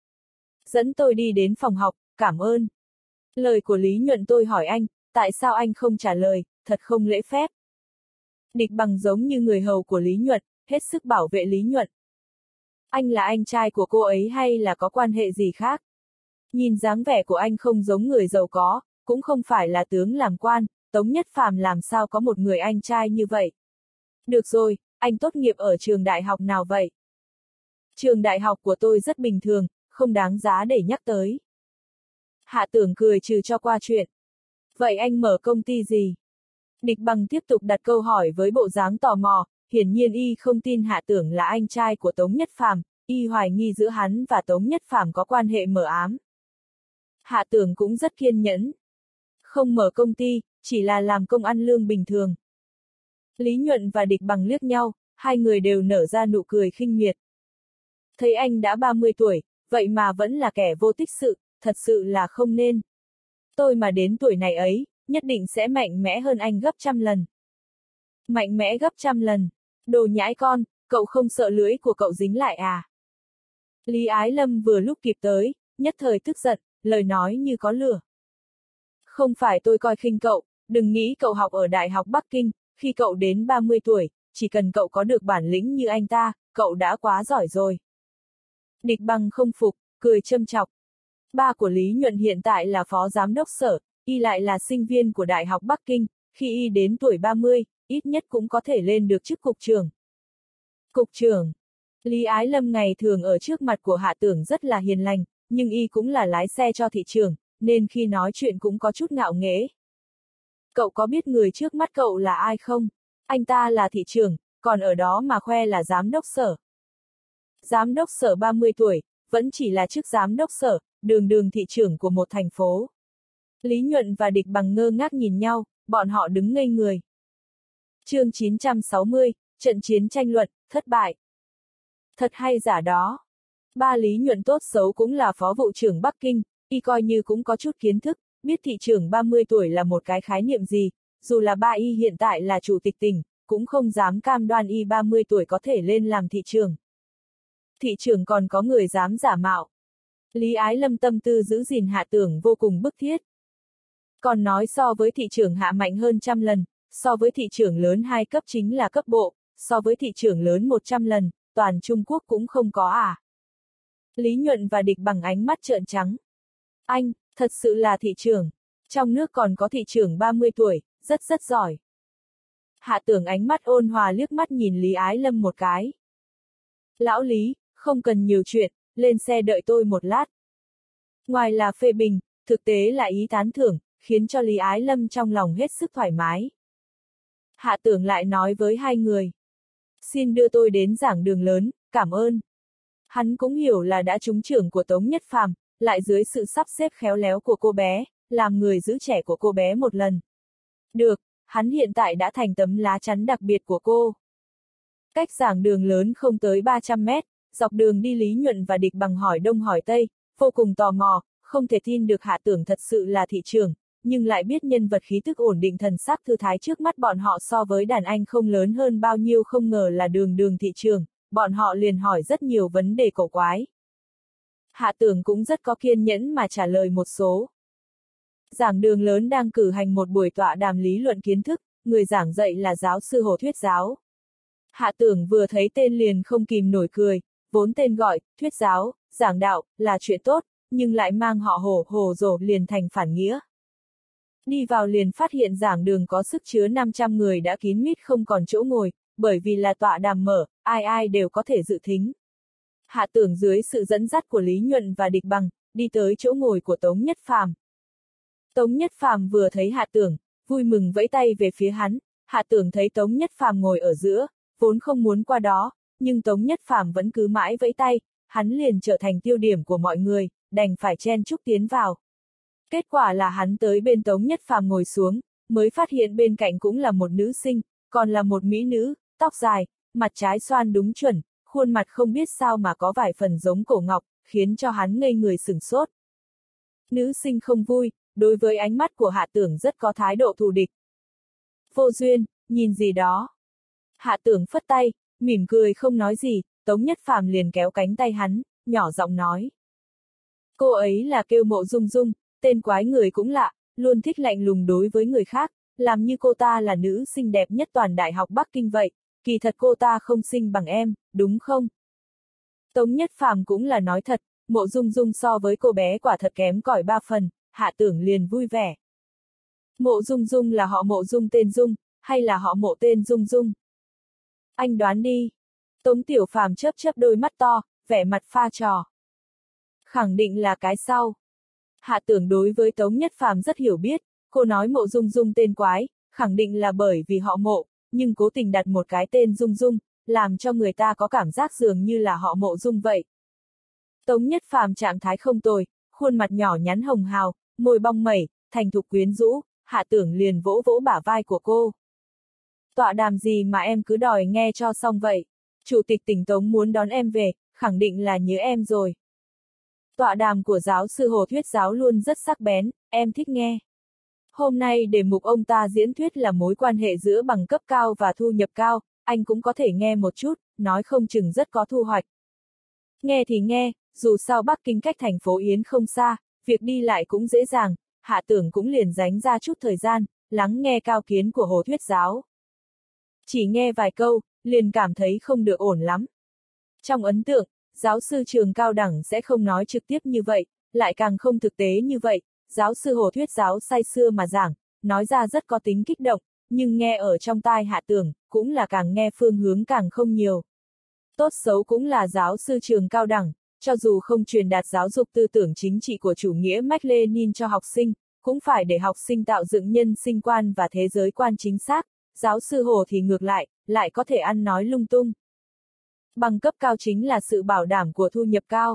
[SPEAKER 1] Dẫn tôi đi đến phòng học, cảm ơn. Lời của Lý Nhuận tôi hỏi anh, tại sao anh không trả lời, thật không lễ phép. Địch Bằng giống như người hầu của Lý Nhuận, hết sức bảo vệ Lý Nhuận. Anh là anh trai của cô ấy hay là có quan hệ gì khác? Nhìn dáng vẻ của anh không giống người giàu có, cũng không phải là tướng làm quan, Tống Nhất Phàm làm sao có một người anh trai như vậy? Được rồi, anh tốt nghiệp ở trường đại học nào vậy? Trường đại học của tôi rất bình thường, không đáng giá để nhắc tới. Hạ Tưởng cười trừ cho qua chuyện. Vậy anh mở công ty gì? Địch Bằng tiếp tục đặt câu hỏi với bộ dáng tò mò, hiển nhiên y không tin Hạ Tưởng là anh trai của Tống Nhất Phàm, y hoài nghi giữa hắn và Tống Nhất Phàm có quan hệ mờ ám. Hạ Tưởng cũng rất kiên nhẫn. Không mở công ty, chỉ là làm công ăn lương bình thường. Lý Nhuận và Địch Bằng liếc nhau, hai người đều nở ra nụ cười khinh miệt. Thấy anh đã ba mươi tuổi, vậy mà vẫn là kẻ vô tích sự, thật sự là không nên. Tôi mà đến tuổi này ấy, nhất định sẽ mạnh mẽ hơn anh gấp trăm lần. Mạnh mẽ gấp trăm lần. Đồ nhãi con, cậu không sợ lưỡi của cậu dính lại à? Lý Ái Lâm vừa lúc kịp tới, nhất thời tức giận, lời nói như có lửa. Không phải tôi coi khinh cậu, đừng nghĩ cậu học ở Đại học Bắc Kinh, khi cậu đến ba mươi tuổi, chỉ cần cậu có được bản lĩnh như anh ta, cậu đã quá giỏi rồi. Địch Bằng không phục, cười châm chọc. Ba của Lý Nhuận hiện tại là phó giám đốc sở, y lại là sinh viên của Đại học Bắc Kinh, khi y đến tuổi ba mươi, ít nhất cũng có thể lên được chức cục trưởng. Cục trưởng. Lý Ái Lâm ngày thường ở trước mặt của Hạ Tưởng rất là hiền lành, nhưng y cũng là lái xe cho thị trường, nên khi nói chuyện cũng có chút ngạo nghễ. Cậu có biết người trước mắt cậu là ai không? Anh ta là thị trưởng, còn ở đó mà khoe là giám đốc sở. Giám đốc sở ba mươi tuổi, vẫn chỉ là chức giám đốc sở, đường đường thị trưởng của một thành phố. Lý Nhuận và Địch Bằng ngơ ngác nhìn nhau, bọn họ đứng ngây người. Chương chín trăm sáu mươi, trận chiến tranh luận, thất bại. Thật hay giả đó. Ba Lý Nhuận tốt xấu cũng là phó vụ trưởng Bắc Kinh, y coi như cũng có chút kiến thức, biết thị trưởng ba mươi tuổi là một cái khái niệm gì, dù là ba y hiện tại là chủ tịch tỉnh, cũng không dám cam đoan y ba mươi tuổi có thể lên làm thị trưởng. Thị trưởng còn có người dám giả mạo. Lý Ái Lâm tâm tư giữ gìn Hạ Tưởng vô cùng bức thiết. Còn nói so với thị trưởng Hạ mạnh hơn trăm lần, so với thị trưởng lớn hai cấp chính là cấp bộ, so với thị trưởng lớn một trăm lần, toàn Trung Quốc cũng không có à. Lý Nhuận và Địch Bằng ánh mắt trợn trắng. Anh, thật sự là thị trưởng. Trong nước còn có thị trưởng ba mươi tuổi, rất rất giỏi. Hạ Tưởng ánh mắt ôn hòa liếc mắt nhìn Lý Ái Lâm một cái. Lão Lý, không cần nhiều chuyện, lên xe đợi tôi một lát. Ngoài là phê bình, thực tế là ý tán thưởng, khiến cho Lý Ái Lâm trong lòng hết sức thoải mái. Hạ Tưởng lại nói với hai người. Xin đưa tôi đến giảng đường lớn, cảm ơn. Hắn cũng hiểu là đã trúng trưởng của Tống Nhất Phàm, lại dưới sự sắp xếp khéo léo của cô bé, làm người giữ trẻ của cô bé một lần. Được, hắn hiện tại đã thành tấm lá chắn đặc biệt của cô. Cách giảng đường lớn không tới ba trăm mét, dọc đường đi Lý Nhuận và Địch Bằng hỏi đông hỏi tây, vô cùng tò mò, không thể tin được Hạ Tưởng thật sự là thị trưởng, nhưng lại biết nhân vật khí tức ổn định thần sắc thư thái trước mắt bọn họ so với đàn anh không lớn hơn bao nhiêu, không ngờ là đường đường thị trưởng, bọn họ liền hỏi rất nhiều vấn đề cổ quái. Hạ Tưởng cũng rất có kiên nhẫn mà trả lời một số. Giảng đường lớn đang cử hành một buổi tọa đàm lý luận kiến thức, người giảng dạy là giáo sư Hồ Thuyết Giáo. Hạ Tưởng vừa thấy tên liền không kìm nổi cười, vốn tên gọi, thuyết giáo, giảng đạo, là chuyện tốt, nhưng lại mang họ Hồ, Hồ Dồ liền thành phản nghĩa. Đi vào liền phát hiện giảng đường có sức chứa năm trăm người đã kín mít không còn chỗ ngồi, bởi vì là tọa đàm mở, ai ai đều có thể dự thính. Hạ Tưởng dưới sự dẫn dắt của Lý Nhuận và Địch Bằng, đi tới chỗ ngồi của Tống Nhất Phàm. Tống Nhất Phàm vừa thấy Hạ Tưởng, vui mừng vẫy tay về phía hắn, Hạ Tưởng thấy Tống Nhất Phàm ngồi ở giữa, vốn không muốn qua đó, nhưng Tống Nhất Phàm vẫn cứ mãi vẫy tay, hắn liền trở thành tiêu điểm của mọi người, đành phải chen chúc tiến vào. Kết quả là hắn tới bên Tống Nhất Phàm ngồi xuống, mới phát hiện bên cạnh cũng là một nữ sinh, còn là một mỹ nữ, tóc dài, mặt trái xoan đúng chuẩn, khuôn mặt không biết sao mà có vài phần giống cổ ngọc, khiến cho hắn ngây người sửng sốt. Nữ sinh không vui, đối với ánh mắt của Hạ Tưởng rất có thái độ thù địch. Vô duyên, nhìn gì đó. Hạ Tưởng phất tay, mỉm cười không nói gì, Tống Nhất Phàm liền kéo cánh tay hắn, nhỏ giọng nói. Cô ấy là kêu Mộ Dung Dung, tên quái người cũng lạ, luôn thích lạnh lùng đối với người khác, làm như cô ta là nữ xinh đẹp nhất toàn Đại học Bắc Kinh vậy, kỳ thật cô ta không xinh bằng em, đúng không? Tống Nhất Phàm cũng là nói thật, Mộ Dung Dung so với cô bé quả thật kém cỏi ba phần, Hạ Tưởng liền vui vẻ. Mộ Dung Dung là họ Mộ Dung tên Dung, hay là họ Mộ tên Dung Dung? Anh đoán đi. Tống Tiểu Phàm chớp chớp đôi mắt to, vẻ mặt pha trò. Khẳng định là cái sau. Hạ Tưởng đối với Tống Nhất Phàm rất hiểu biết, cô nói Mộ Dung Dung tên quái, khẳng định là bởi vì họ Mộ, nhưng cố tình đặt một cái tên Dung Dung, làm cho người ta có cảm giác dường như là họ Mộ Dung vậy. Tống Nhất Phàm trạng thái không tồi, khuôn mặt nhỏ nhắn hồng hào, môi bong mẩy, thành thục quyến rũ, Hạ Tưởng liền vỗ vỗ bả vai của cô. Tọa đàm gì mà em cứ đòi nghe cho xong vậy? Chủ tịch tỉnh Tống muốn đón em về, khẳng định là nhớ em rồi. Tọa đàm của giáo sư Hồ Thuyết Giáo luôn rất sắc bén, em thích nghe. Hôm nay đề mục ông ta diễn thuyết là mối quan hệ giữa bằng cấp cao và thu nhập cao, anh cũng có thể nghe một chút, nói không chừng rất có thu hoạch. Nghe thì nghe, dù sao Bắc Kinh cách thành phố Yến không xa, việc đi lại cũng dễ dàng, Hạ Tưởng cũng liền dành ra chút thời gian, lắng nghe cao kiến của Hồ Thuyết Giáo. Chỉ nghe vài câu, liền cảm thấy không được ổn lắm. Trong ấn tượng, giáo sư trường cao đẳng sẽ không nói trực tiếp như vậy, lại càng không thực tế như vậy, giáo sư Hồ Thuyết Giáo say sưa mà giảng, nói ra rất có tính kích động, nhưng nghe ở trong tai Hạ Tưởng, cũng là càng nghe phương hướng càng không nhiều. tốt xấu cũng là giáo sư trường cao đẳng, cho dù không truyền đạt giáo dục tư tưởng chính trị của chủ nghĩa Mác Lênin cho học sinh, cũng phải để học sinh tạo dựng nhân sinh quan và thế giới quan chính xác, giáo sư Hồ thì ngược lại, lại có thể ăn nói lung tung. Bằng cấp cao chính là sự bảo đảm của thu nhập cao.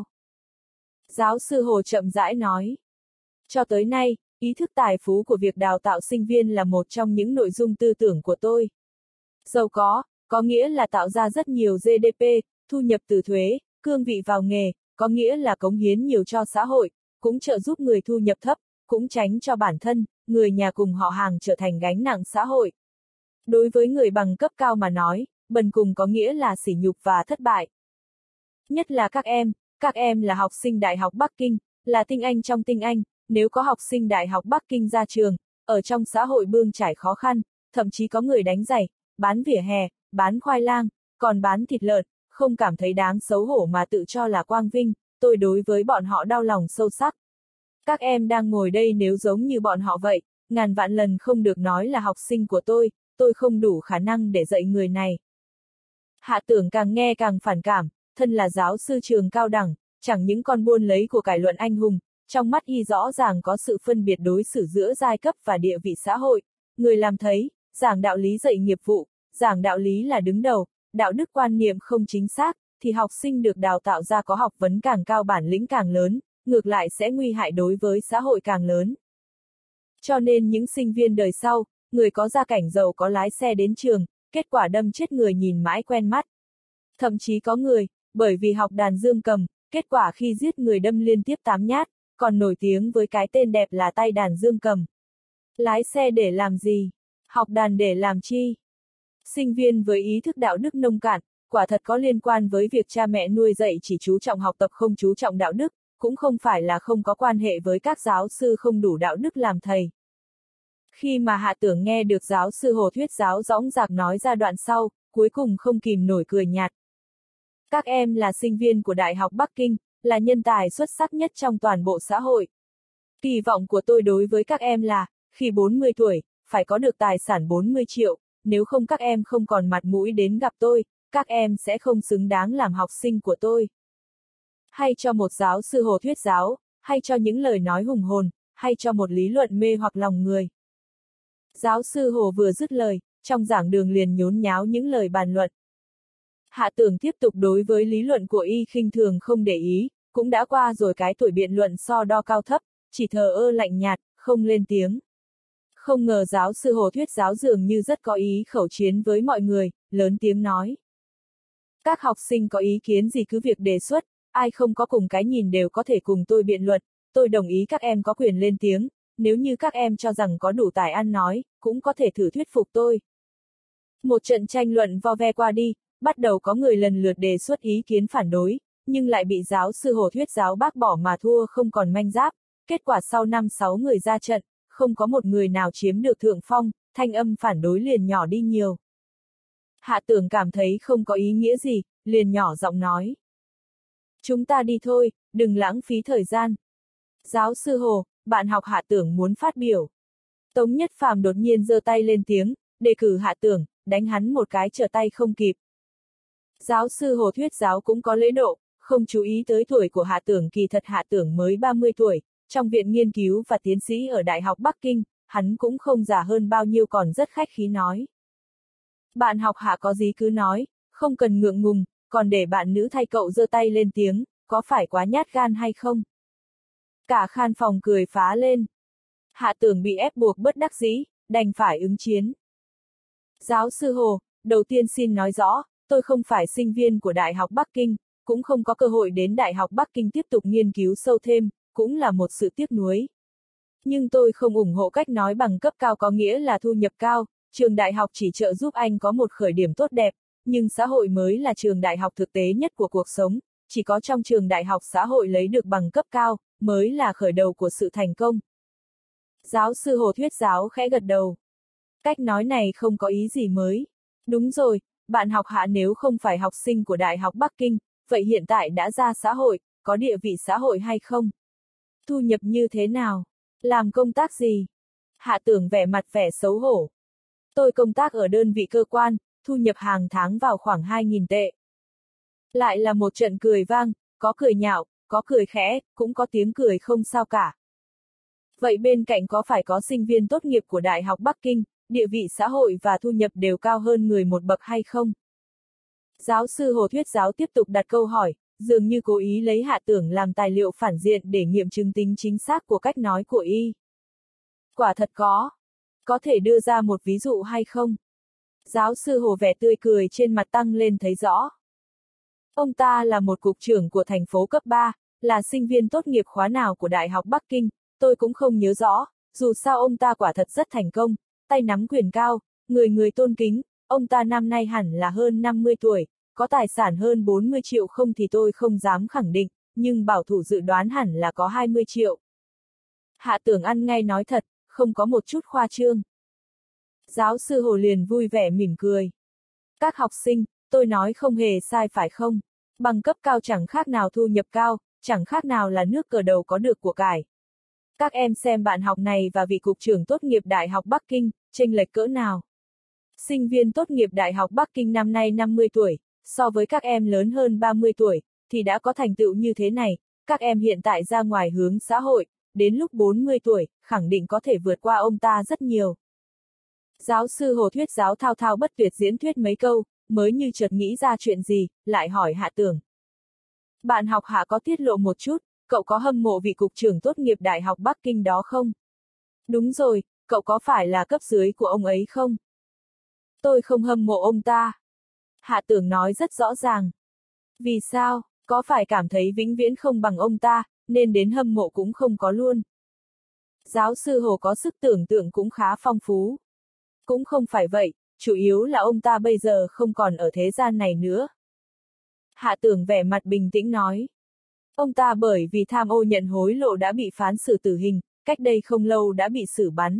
[SPEAKER 1] Giáo sư Hồ chậm rãi nói. Cho tới nay, ý thức tài phú của việc đào tạo sinh viên là một trong những nội dung tư tưởng của tôi. Giàu có, có nghĩa là tạo ra rất nhiều giê đê pê, thu nhập từ thuế, cương vị vào nghề, có nghĩa là cống hiến nhiều cho xã hội, cũng trợ giúp người thu nhập thấp, cũng tránh cho bản thân, người nhà cùng họ hàng trở thành gánh nặng xã hội. Đối với người bằng cấp cao mà nói, bần cùng có nghĩa là sỉ nhục và thất bại. Nhất là các em, các em là học sinh Đại học Bắc Kinh, là tinh anh trong tinh anh, nếu có học sinh Đại học Bắc Kinh ra trường, ở trong xã hội bươn trải khó khăn, thậm chí có người đánh giày, bán vỉa hè, bán khoai lang, còn bán thịt lợn, không cảm thấy đáng xấu hổ mà tự cho là quang vinh, tôi đối với bọn họ đau lòng sâu sắc. Các em đang ngồi đây nếu giống như bọn họ vậy, ngàn vạn lần không được nói là học sinh của tôi, tôi không đủ khả năng để dạy người này. Hạ Tưởng càng nghe càng phản cảm, thân là giáo sư trường cao đẳng, chẳng những con buôn lấy của cải luận anh hùng, trong mắt y rõ ràng có sự phân biệt đối xử giữa giai cấp và địa vị xã hội, người làm thấy, giảng đạo lý dạy nghiệp vụ, giảng đạo lý là đứng đầu, đạo đức quan niệm không chính xác, thì học sinh được đào tạo ra có học vấn càng cao bản lĩnh càng lớn, ngược lại sẽ nguy hại đối với xã hội càng lớn. Cho nên những sinh viên đời sau, người có gia cảnh giàu có lái xe đến trường, kết quả đâm chết người nhìn mãi quen mắt. Thậm chí có người, bởi vì học đàn dương cầm, kết quả khi giết người đâm liên tiếp tám nhát, còn nổi tiếng với cái tên đẹp là tay đàn dương cầm. Lái xe để làm gì? Học đàn để làm chi? Sinh viên với ý thức đạo đức nông cạn, quả thật có liên quan với việc cha mẹ nuôi dạy chỉ chú trọng học tập không chú trọng đạo đức, cũng không phải là không có quan hệ với các giáo sư không đủ đạo đức làm thầy. Khi mà Hạ Tưởng nghe được giáo sư Hồ thuyết giáo dõng dạc nói ra đoạn sau, cuối cùng không kìm nổi cười nhạt. Các em là sinh viên của Đại học Bắc Kinh, là nhân tài xuất sắc nhất trong toàn bộ xã hội. Kỳ vọng của tôi đối với các em là, khi bốn mươi tuổi, phải có được tài sản bốn mươi triệu, nếu không các em không còn mặt mũi đến gặp tôi, các em sẽ không xứng đáng làm học sinh của tôi. Hay cho một giáo sư Hồ thuyết giáo, hay cho những lời nói hùng hồn, hay cho một lý luận mê hoặc lòng người. Giáo sư Hồ vừa dứt lời, trong giảng đường liền nhốn nháo những lời bàn luận. Hạ Tưởng tiếp tục đối với lý luận của y khinh thường không để ý, cũng đã qua rồi cái tuổi biện luận so đo cao thấp, chỉ thờ ơ lạnh nhạt, không lên tiếng. Không ngờ giáo sư Hồ thuyết giáo dường như rất có ý khẩu chiến với mọi người, lớn tiếng nói. Các học sinh có ý kiến gì cứ việc đề xuất, ai không có cùng cái nhìn đều có thể cùng tôi biện luận, tôi đồng ý các em có quyền lên tiếng, nếu như các em cho rằng có đủ tài ăn nói, cũng có thể thử thuyết phục tôi. Một trận tranh luận vo ve qua đi, bắt đầu có người lần lượt đề xuất ý kiến phản đối, nhưng lại bị giáo sư Hồ thuyết giáo bác bỏ mà thua không còn manh giáp, kết quả sau năm sáu người ra trận, không có một người nào chiếm được thượng phong, thanh âm phản đối liền nhỏ đi nhiều. Hạ Tưởng cảm thấy không có ý nghĩa gì, liền nhỏ giọng nói. Chúng ta đi thôi, đừng lãng phí thời gian. Giáo sư Hồ, bạn học Hạ Tưởng muốn phát biểu. Tống Nhất Phàm đột nhiên giơ tay lên tiếng, đề cử Hạ Tưởng, đánh hắn một cái trở tay không kịp. Giáo sư Hồ thuyết giáo cũng có lễ độ, không chú ý tới tuổi của Hạ Tưởng, kỳ thật Hạ Tưởng mới ba mươi tuổi, trong viện nghiên cứu và tiến sĩ ở Đại học Bắc Kinh, hắn cũng không già hơn bao nhiêu còn rất khách khí nói. Bạn học Hạ có gì cứ nói, không cần ngượng ngùng, còn để bạn nữ thay cậu giơ tay lên tiếng, có phải quá nhát gan hay không? Cả khán phòng cười phá lên. Hạ Tưởng bị ép buộc bất đắc dĩ, đành phải ứng chiến. Giáo sư Hồ, đầu tiên xin nói rõ, tôi không phải sinh viên của Đại học Bắc Kinh, cũng không có cơ hội đến Đại học Bắc Kinh tiếp tục nghiên cứu sâu thêm, cũng là một sự tiếc nuối. Nhưng tôi không ủng hộ cách nói bằng cấp cao có nghĩa là thu nhập cao, trường đại học chỉ trợ giúp anh có một khởi điểm tốt đẹp, nhưng xã hội mới là trường đại học thực tế nhất của cuộc sống, chỉ có trong trường đại học xã hội lấy được bằng cấp cao, mới là khởi đầu của sự thành công. Giáo sư Hồ thuyết giáo khẽ gật đầu. Cách nói này không có ý gì mới. Đúng rồi, bạn học Hạ nếu không phải học sinh của Đại học Bắc Kinh, vậy hiện tại đã ra xã hội, có địa vị xã hội hay không? Thu nhập như thế nào? Làm công tác gì? Hạ Tưởng vẻ mặt vẻ xấu hổ. Tôi công tác ở đơn vị cơ quan, thu nhập hàng tháng vào khoảng hai nghìn tệ. Lại là một trận cười vang, có cười nhạo, có cười khẽ, cũng có tiếng cười không sao cả. Vậy bên cạnh có phải có sinh viên tốt nghiệp của Đại học Bắc Kinh, địa vị xã hội và thu nhập đều cao hơn người một bậc hay không? Giáo sư Hồ Thuyết Giáo tiếp tục đặt câu hỏi, dường như cố ý lấy Hạ Tưởng làm tài liệu phản diện để nghiệm chứng tính chính xác của cách nói của y. Quả thật có. Có thể đưa ra một ví dụ hay không? Giáo sư Hồ vẻ tươi cười trên mặt tăng lên thấy rõ. Ông ta là một cục trưởng của thành phố cấp ba, là sinh viên tốt nghiệp khóa nào của Đại học Bắc Kinh, tôi cũng không nhớ rõ, dù sao ông ta quả thật rất thành công, tay nắm quyền cao, người người tôn kính, ông ta năm nay hẳn là hơn năm mươi tuổi, có tài sản hơn bốn mươi triệu không thì tôi không dám khẳng định, nhưng bảo thủ dự đoán hẳn là có hai mươi triệu. Hạ Tưởng ăn ngay nói thật, không có một chút khoa trương. Giáo sư Hồ liền vui vẻ mỉm cười. Các học sinh, tôi nói không hề sai phải không? Bằng cấp cao chẳng khác nào thu nhập cao, chẳng khác nào là nước cờ đầu có được của cải. Các em xem bạn học này và vị cục trưởng tốt nghiệp Đại học Bắc Kinh, chênh lệch cỡ nào? Sinh viên tốt nghiệp Đại học Bắc Kinh năm nay năm mươi tuổi, so với các em lớn hơn ba mươi tuổi, thì đã có thành tựu như thế này, các em hiện tại ra ngoài hướng xã hội, đến lúc bốn mươi tuổi, khẳng định có thể vượt qua ông ta rất nhiều. Giáo sư Hồ Thuyết Giáo thao thao bất tuyệt diễn thuyết mấy câu, mới như chợt nghĩ ra chuyện gì, lại hỏi Hạ Tưởng. Bạn học Hạ có tiết lộ một chút, cậu có hâm mộ vị cục trưởng tốt nghiệp Đại học Bắc Kinh đó không? Đúng rồi, cậu có phải là cấp dưới của ông ấy không? Tôi không hâm mộ ông ta. Hạ Tưởng nói rất rõ ràng. Vì sao, có phải cảm thấy vĩnh viễn không bằng ông ta, nên đến hâm mộ cũng không có luôn? Giáo sư Hồ có sức tưởng tượng cũng khá phong phú. Cũng không phải vậy, chủ yếu là ông ta bây giờ không còn ở thế gian này nữa. Hạ Tưởng vẻ mặt bình tĩnh nói. Ông ta bởi vì tham ô nhận hối lộ đã bị phán xử tử hình, cách đây không lâu đã bị xử bắn.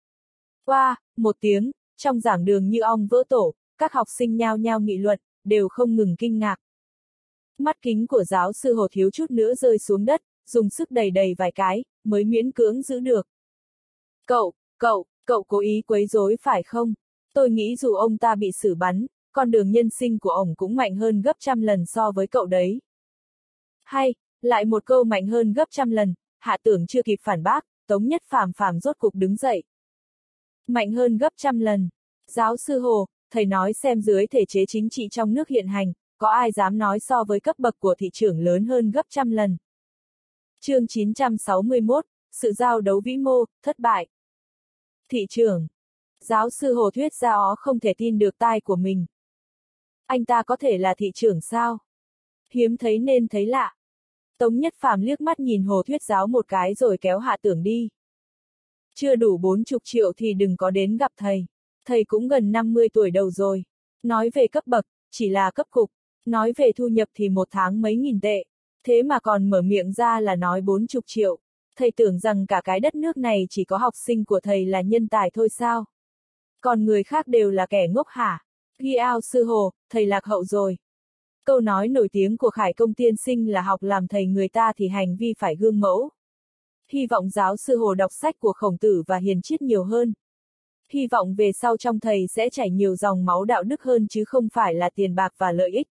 [SPEAKER 1] Qua, wow, một tiếng, trong giảng đường như ong vỡ tổ, các học sinh nhao nhao nghị luận, đều không ngừng kinh ngạc. Mắt kính của giáo sư Hồ thiếu chút nữa rơi xuống đất, dùng sức đẩy đầy vài cái, mới miễn cưỡng giữ được. Cậu, cậu, cậu cố ý quấy rối phải không? Tôi nghĩ dù ông ta bị xử bắn, con đường nhân sinh của ổng cũng mạnh hơn gấp trăm lần so với cậu đấy. Hay, lại một câu mạnh hơn gấp trăm lần, Hạ Tưởng chưa kịp phản bác, Tống Nhất Phàm phàm rốt cục đứng dậy. Mạnh hơn gấp trăm lần. Giáo sư Hồ, thầy nói xem dưới thể chế chính trị trong nước hiện hành, có ai dám nói so với cấp bậc của thị trưởng lớn hơn gấp trăm lần. Chương chín trăm sáu mươi mốt, sự giao đấu vĩ mô, thất bại. Thị trưởng. Giáo sư Hồ Thuyết Giáo không thể tin được tai của mình. Anh ta có thể là thị trưởng sao? Hiếm thấy nên thấy lạ. Tống Nhất Phàm liếc mắt nhìn Hồ Thuyết Giáo một cái rồi kéo Hạ Tưởng đi. Chưa đủ bốn chục triệu thì đừng có đến gặp thầy. Thầy cũng gần năm mươi tuổi đầu rồi. Nói về cấp bậc, chỉ là cấp cục. Nói về thu nhập thì một tháng mấy nghìn tệ. Thế mà còn mở miệng ra là nói bốn chục triệu. Thầy tưởng rằng cả cái đất nước này chỉ có học sinh của thầy là nhân tài thôi sao? Còn người khác đều là kẻ ngốc hả? Ghi ao sư Hồ, thầy lạc hậu rồi. Câu nói nổi tiếng của Khải Công tiên sinh là học làm thầy người ta thì hành vi phải gương mẫu. Hy vọng giáo sư Hồ đọc sách của Khổng Tử và Hiền Triết nhiều hơn. Hy vọng về sau trong thầy sẽ chảy nhiều dòng máu đạo đức hơn chứ không phải là tiền bạc và lợi ích.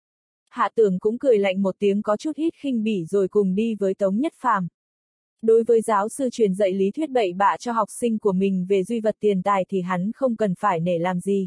[SPEAKER 1] Hạ Tưởng cũng cười lạnh một tiếng có chút ít khinh bỉ rồi cùng đi với Tống Nhất Phàm. Đối với giáo sư truyền dạy lý thuyết bậy bạ cho học sinh của mình về duy vật tiền tài thì hắn không cần phải nể làm gì.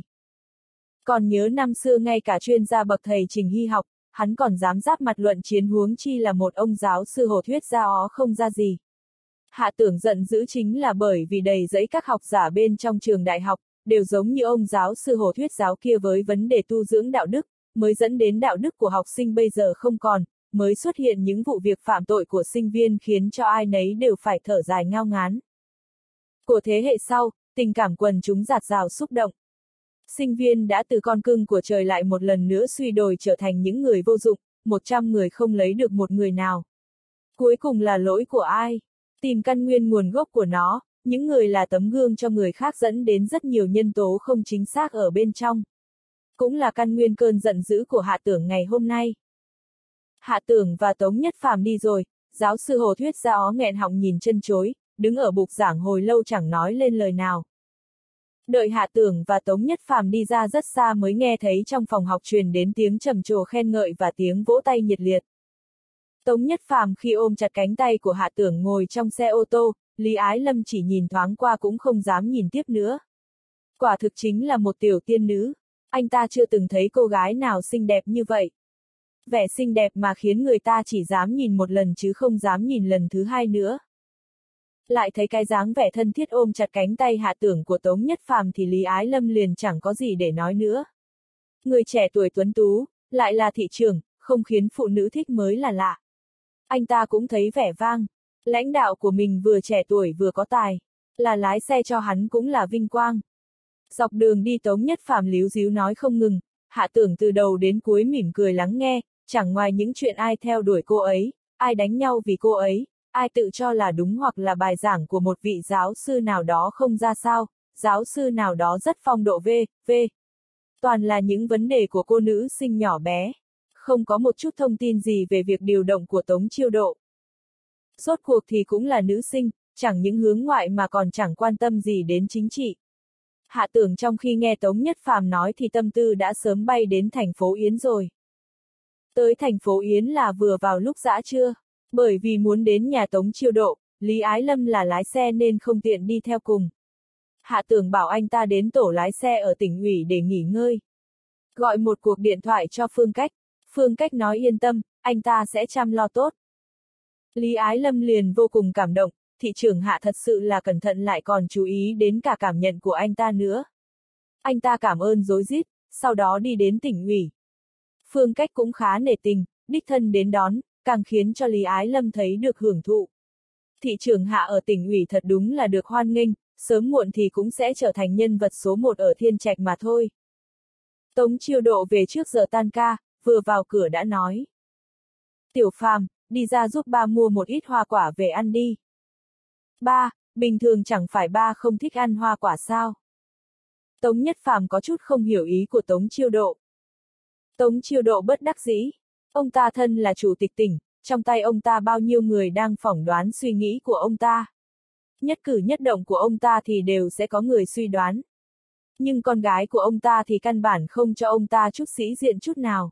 [SPEAKER 1] Còn nhớ năm xưa ngay cả chuyên gia bậc thầy Trình Hy học, hắn còn dám giáp mặt luận chiến huống chi là một ông giáo sư Hồ Thuyết Giáo không ra gì. Hạ Tưởng giận dữ chính là bởi vì đầy dẫy các học giả bên trong trường đại học, đều giống như ông giáo sư Hồ Thuyết Giáo kia với vấn đề tu dưỡng đạo đức, mới dẫn đến đạo đức của học sinh bây giờ không còn, mới xuất hiện những vụ việc phạm tội của sinh viên khiến cho ai nấy đều phải thở dài ngao ngán. Của thế hệ sau, tình cảm quần chúng dạt dào xúc động. Sinh viên đã từ con cưng của trời lại một lần nữa suy đồi trở thành những người vô dụng, một trăm người không lấy được một người nào. Cuối cùng là lỗi của ai? Tìm căn nguyên nguồn gốc của nó, những người là tấm gương cho người khác dẫn đến rất nhiều nhân tố không chính xác ở bên trong. Cũng là căn nguyên cơn giận dữ của Hạ Tưởng ngày hôm nay. Hạ Tưởng và Tống Nhất Phàm đi rồi, giáo sư Hồ Thuyết Giáo nghẹn họng nhìn chân chối, đứng ở bục giảng hồi lâu chẳng nói lên lời nào. Đợi Hạ Tưởng và Tống Nhất Phàm đi ra rất xa mới nghe thấy trong phòng học truyền đến tiếng trầm trồ khen ngợi và tiếng vỗ tay nhiệt liệt. Tống Nhất Phàm khi ôm chặt cánh tay của Hạ Tưởng ngồi trong xe ô tô, Lý Ái Lâm chỉ nhìn thoáng qua cũng không dám nhìn tiếp nữa. Quả thực chính là một tiểu tiên nữ, anh ta chưa từng thấy cô gái nào xinh đẹp như vậy. Vẻ xinh đẹp mà khiến người ta chỉ dám nhìn một lần chứ không dám nhìn lần thứ hai nữa. Lại thấy cái dáng vẻ thân thiết ôm chặt cánh tay Hạ Tưởng của Tống Nhất Phàm thì Lý Ái Lâm liền chẳng có gì để nói nữa. Người trẻ tuổi tuấn tú, lại là thị trưởng, không khiến phụ nữ thích mới là lạ. Anh ta cũng thấy vẻ vang, lãnh đạo của mình vừa trẻ tuổi vừa có tài, là lái xe cho hắn cũng là vinh quang. Dọc đường đi Tống Nhất Phàm líu díu nói không ngừng, Hạ Tưởng từ đầu đến cuối mỉm cười lắng nghe, chẳng ngoài những chuyện ai theo đuổi cô ấy, ai đánh nhau vì cô ấy, ai tự cho là đúng hoặc là bài giảng của một vị giáo sư nào đó không ra sao, giáo sư nào đó rất phong độ v, v. Toàn là những vấn đề của cô nữ sinh nhỏ bé. Không có một chút thông tin gì về việc điều động của Tống Chiêu Độ. Rốt cuộc thì cũng là nữ sinh, chẳng những hướng ngoại mà còn chẳng quan tâm gì đến chính trị. Hạ Tưởng trong khi nghe Tống Nhất Phàm nói thì tâm tư đã sớm bay đến thành phố Yến rồi. Tới thành phố Yến là vừa vào lúc dã trưa, bởi vì muốn đến nhà Tống Chiêu Độ, Lý Ái Lâm là lái xe nên không tiện đi theo cùng. Hạ Tưởng bảo anh ta đến tổ lái xe ở tỉnh ủy để nghỉ ngơi. Gọi một cuộc điện thoại cho Phương Cách. Phương Cách nói yên tâm, anh ta sẽ chăm lo tốt. Lý Ái Lâm liền vô cùng cảm động, thị trưởng Hạ thật sự là cẩn thận lại còn chú ý đến cả cảm nhận của anh ta nữa. Anh ta cảm ơn rối rít, sau đó đi đến tỉnh ủy. Phương Cách cũng khá nể tình, đích thân đến đón, càng khiến cho Lý Ái Lâm thấy được hưởng thụ. Thị trưởng Hạ ở tỉnh ủy thật đúng là được hoan nghênh, sớm muộn thì cũng sẽ trở thành nhân vật số một ở Thiên Trạch mà thôi. Tống Chiêu Độ về trước giờ tan ca, vừa vào cửa đã nói. Tiểu Phàm, đi ra giúp ba mua một ít hoa quả về ăn đi. Ba, bình thường chẳng phải ba không thích ăn hoa quả sao? Tống Nhất Phàm có chút không hiểu ý của Tống Chiêu Độ. Tống Chiêu Độ bất đắc dĩ. Ông ta thân là chủ tịch tỉnh, trong tay ông ta bao nhiêu người đang phỏng đoán suy nghĩ của ông ta. Nhất cử nhất động của ông ta thì đều sẽ có người suy đoán. Nhưng con gái của ông ta thì căn bản không cho ông ta chút sĩ diện chút nào.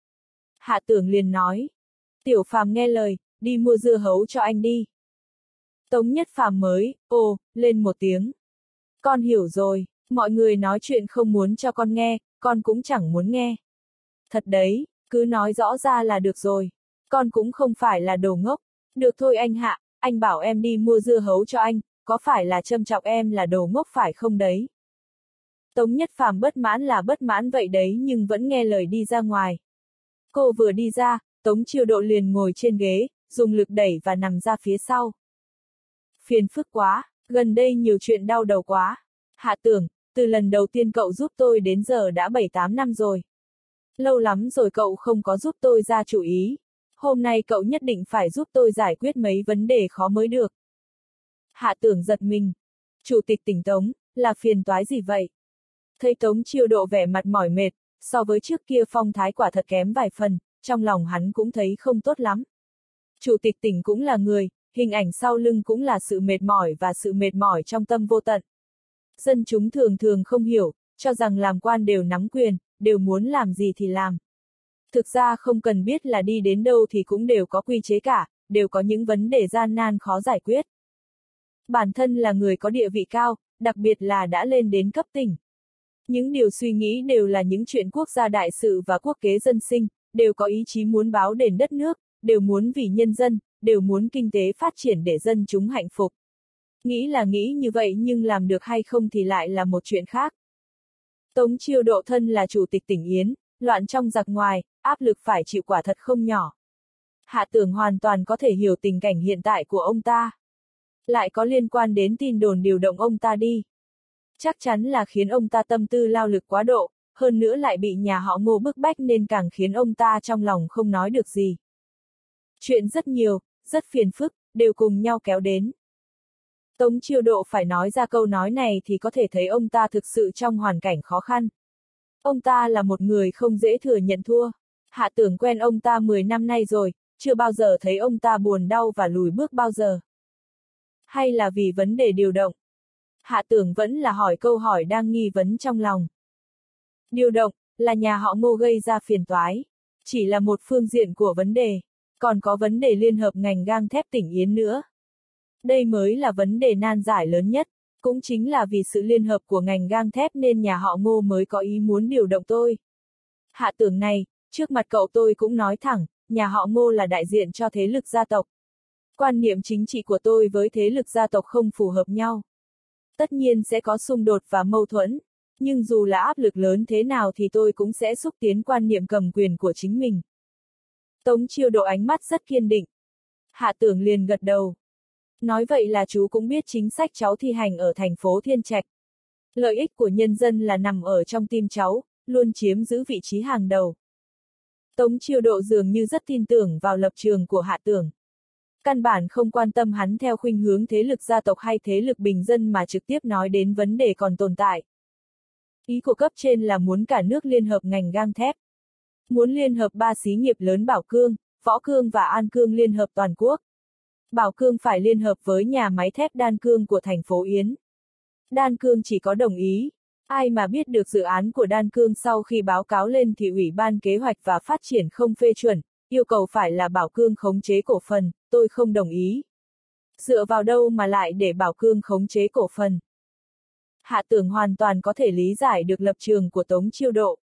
[SPEAKER 1] Hạ Tưởng liền nói. Tiểu Phàm nghe lời, đi mua dưa hấu cho anh đi. Tống Nhất Phàm mới, ồ, lên một tiếng. Con hiểu rồi, mọi người nói chuyện không muốn cho con nghe, con cũng chẳng muốn nghe. Thật đấy, cứ nói rõ ra là được rồi. Con cũng không phải là đồ ngốc. Được thôi anh Hạ, anh bảo em đi mua dưa hấu cho anh, có phải là châm chọc em là đồ ngốc phải không đấy? Tống Nhất Phàm bất mãn là bất mãn vậy đấy nhưng vẫn nghe lời đi ra ngoài. Cô vừa đi ra, Tống Chiêu Độ liền ngồi trên ghế, dùng lực đẩy và nằm ra phía sau. Phiền phức quá, gần đây nhiều chuyện đau đầu quá. Hạ Tưởng, từ lần đầu tiên cậu giúp tôi đến giờ đã bảy tám năm rồi. Lâu lắm rồi cậu không có giúp tôi ra chủ ý. Hôm nay cậu nhất định phải giúp tôi giải quyết mấy vấn đề khó mới được. Hạ Tưởng giật mình. Chủ tịch tỉnh Tống, là phiền toái gì vậy? Thấy Tống Chiêu Độ vẻ mặt mỏi mệt, so với trước kia phong thái quả thật kém vài phần, trong lòng hắn cũng thấy không tốt lắm. Chủ tịch tỉnh cũng là người, hình ảnh sau lưng cũng là sự mệt mỏi và sự mệt mỏi trong tâm vô tận. Dân chúng thường thường không hiểu, cho rằng làm quan đều nắm quyền, đều muốn làm gì thì làm. Thực ra không cần biết là đi đến đâu thì cũng đều có quy chế cả, đều có những vấn đề gian nan khó giải quyết. Bản thân là người có địa vị cao, đặc biệt là đã lên đến cấp tỉnh. Những điều suy nghĩ đều là những chuyện quốc gia đại sự và quốc kế dân sinh, đều có ý chí muốn báo đền đất nước, đều muốn vì nhân dân, đều muốn kinh tế phát triển để dân chúng hạnh phúc. Nghĩ là nghĩ như vậy nhưng làm được hay không thì lại là một chuyện khác. Tống Chiêu Độ thân là chủ tịch tỉnh Yến, loạn trong giặc ngoài, áp lực phải chịu quả thật không nhỏ. Hạ Tưởng hoàn toàn có thể hiểu tình cảnh hiện tại của ông ta. Lại có liên quan đến tin đồn điều động ông ta đi. Chắc chắn là khiến ông ta tâm tư lao lực quá độ, hơn nữa lại bị nhà họ Ngô bức bách nên càng khiến ông ta trong lòng không nói được gì. Chuyện rất nhiều, rất phiền phức, đều cùng nhau kéo đến. Tống Chiêu Độ phải nói ra câu nói này thì có thể thấy ông ta thực sự trong hoàn cảnh khó khăn. Ông ta là một người không dễ thừa nhận thua. Hạ Tưởng quen ông ta mười năm nay rồi, chưa bao giờ thấy ông ta buồn đau và lùi bước bao giờ. Hay là vì vấn đề điều động? Hạ Tưởng vẫn là hỏi câu hỏi đang nghi vấn trong lòng. Điều động, là nhà họ Ngô gây ra phiền toái. Chỉ là một phương diện của vấn đề. Còn có vấn đề liên hợp ngành gang thép tỉnh Yến nữa. Đây mới là vấn đề nan giải lớn nhất. Cũng chính là vì sự liên hợp của ngành gang thép nên nhà họ Ngô mới có ý muốn điều động tôi. Hạ Tưởng này, trước mặt cậu tôi cũng nói thẳng, nhà họ Ngô là đại diện cho thế lực gia tộc. Quan niệm chính trị của tôi với thế lực gia tộc không phù hợp nhau. Tất nhiên sẽ có xung đột và mâu thuẫn. Nhưng dù là áp lực lớn thế nào thì tôi cũng sẽ xúc tiến quan niệm cầm quyền của chính mình. Tống Chiêu Độ ánh mắt rất kiên định. Hạ Tưởng liền gật đầu. Nói vậy là chú cũng biết chính sách cháu thi hành ở thành phố Thiên Trạch. Lợi ích của nhân dân là nằm ở trong tim cháu, luôn chiếm giữ vị trí hàng đầu. Tống Chiêu Độ dường như rất tin tưởng vào lập trường của Hạ Tưởng. Căn bản không quan tâm hắn theo khuynh hướng thế lực gia tộc hay thế lực bình dân mà trực tiếp nói đến vấn đề còn tồn tại. Ý của cấp trên là muốn cả nước liên hợp ngành gang thép. Muốn liên hợp ba xí nghiệp lớn Bảo Cương, Võ Cương và An Cương liên hợp toàn quốc. Bảo Cương phải liên hợp với nhà máy thép Đan Cương của thành phố Yến. Đan Cương chỉ có đồng ý. Ai mà biết được dự án của Đan Cương sau khi báo cáo lên thì Ủy ban Kế hoạch và Phát triển không phê chuẩn, yêu cầu phải là Bảo Cương khống chế cổ phần, tôi không đồng ý. Dựa vào đâu mà lại để Bảo Cương khống chế cổ phần? Hạ Tưởng hoàn toàn có thể lý giải được lập trường của Tống Chiêu Độ.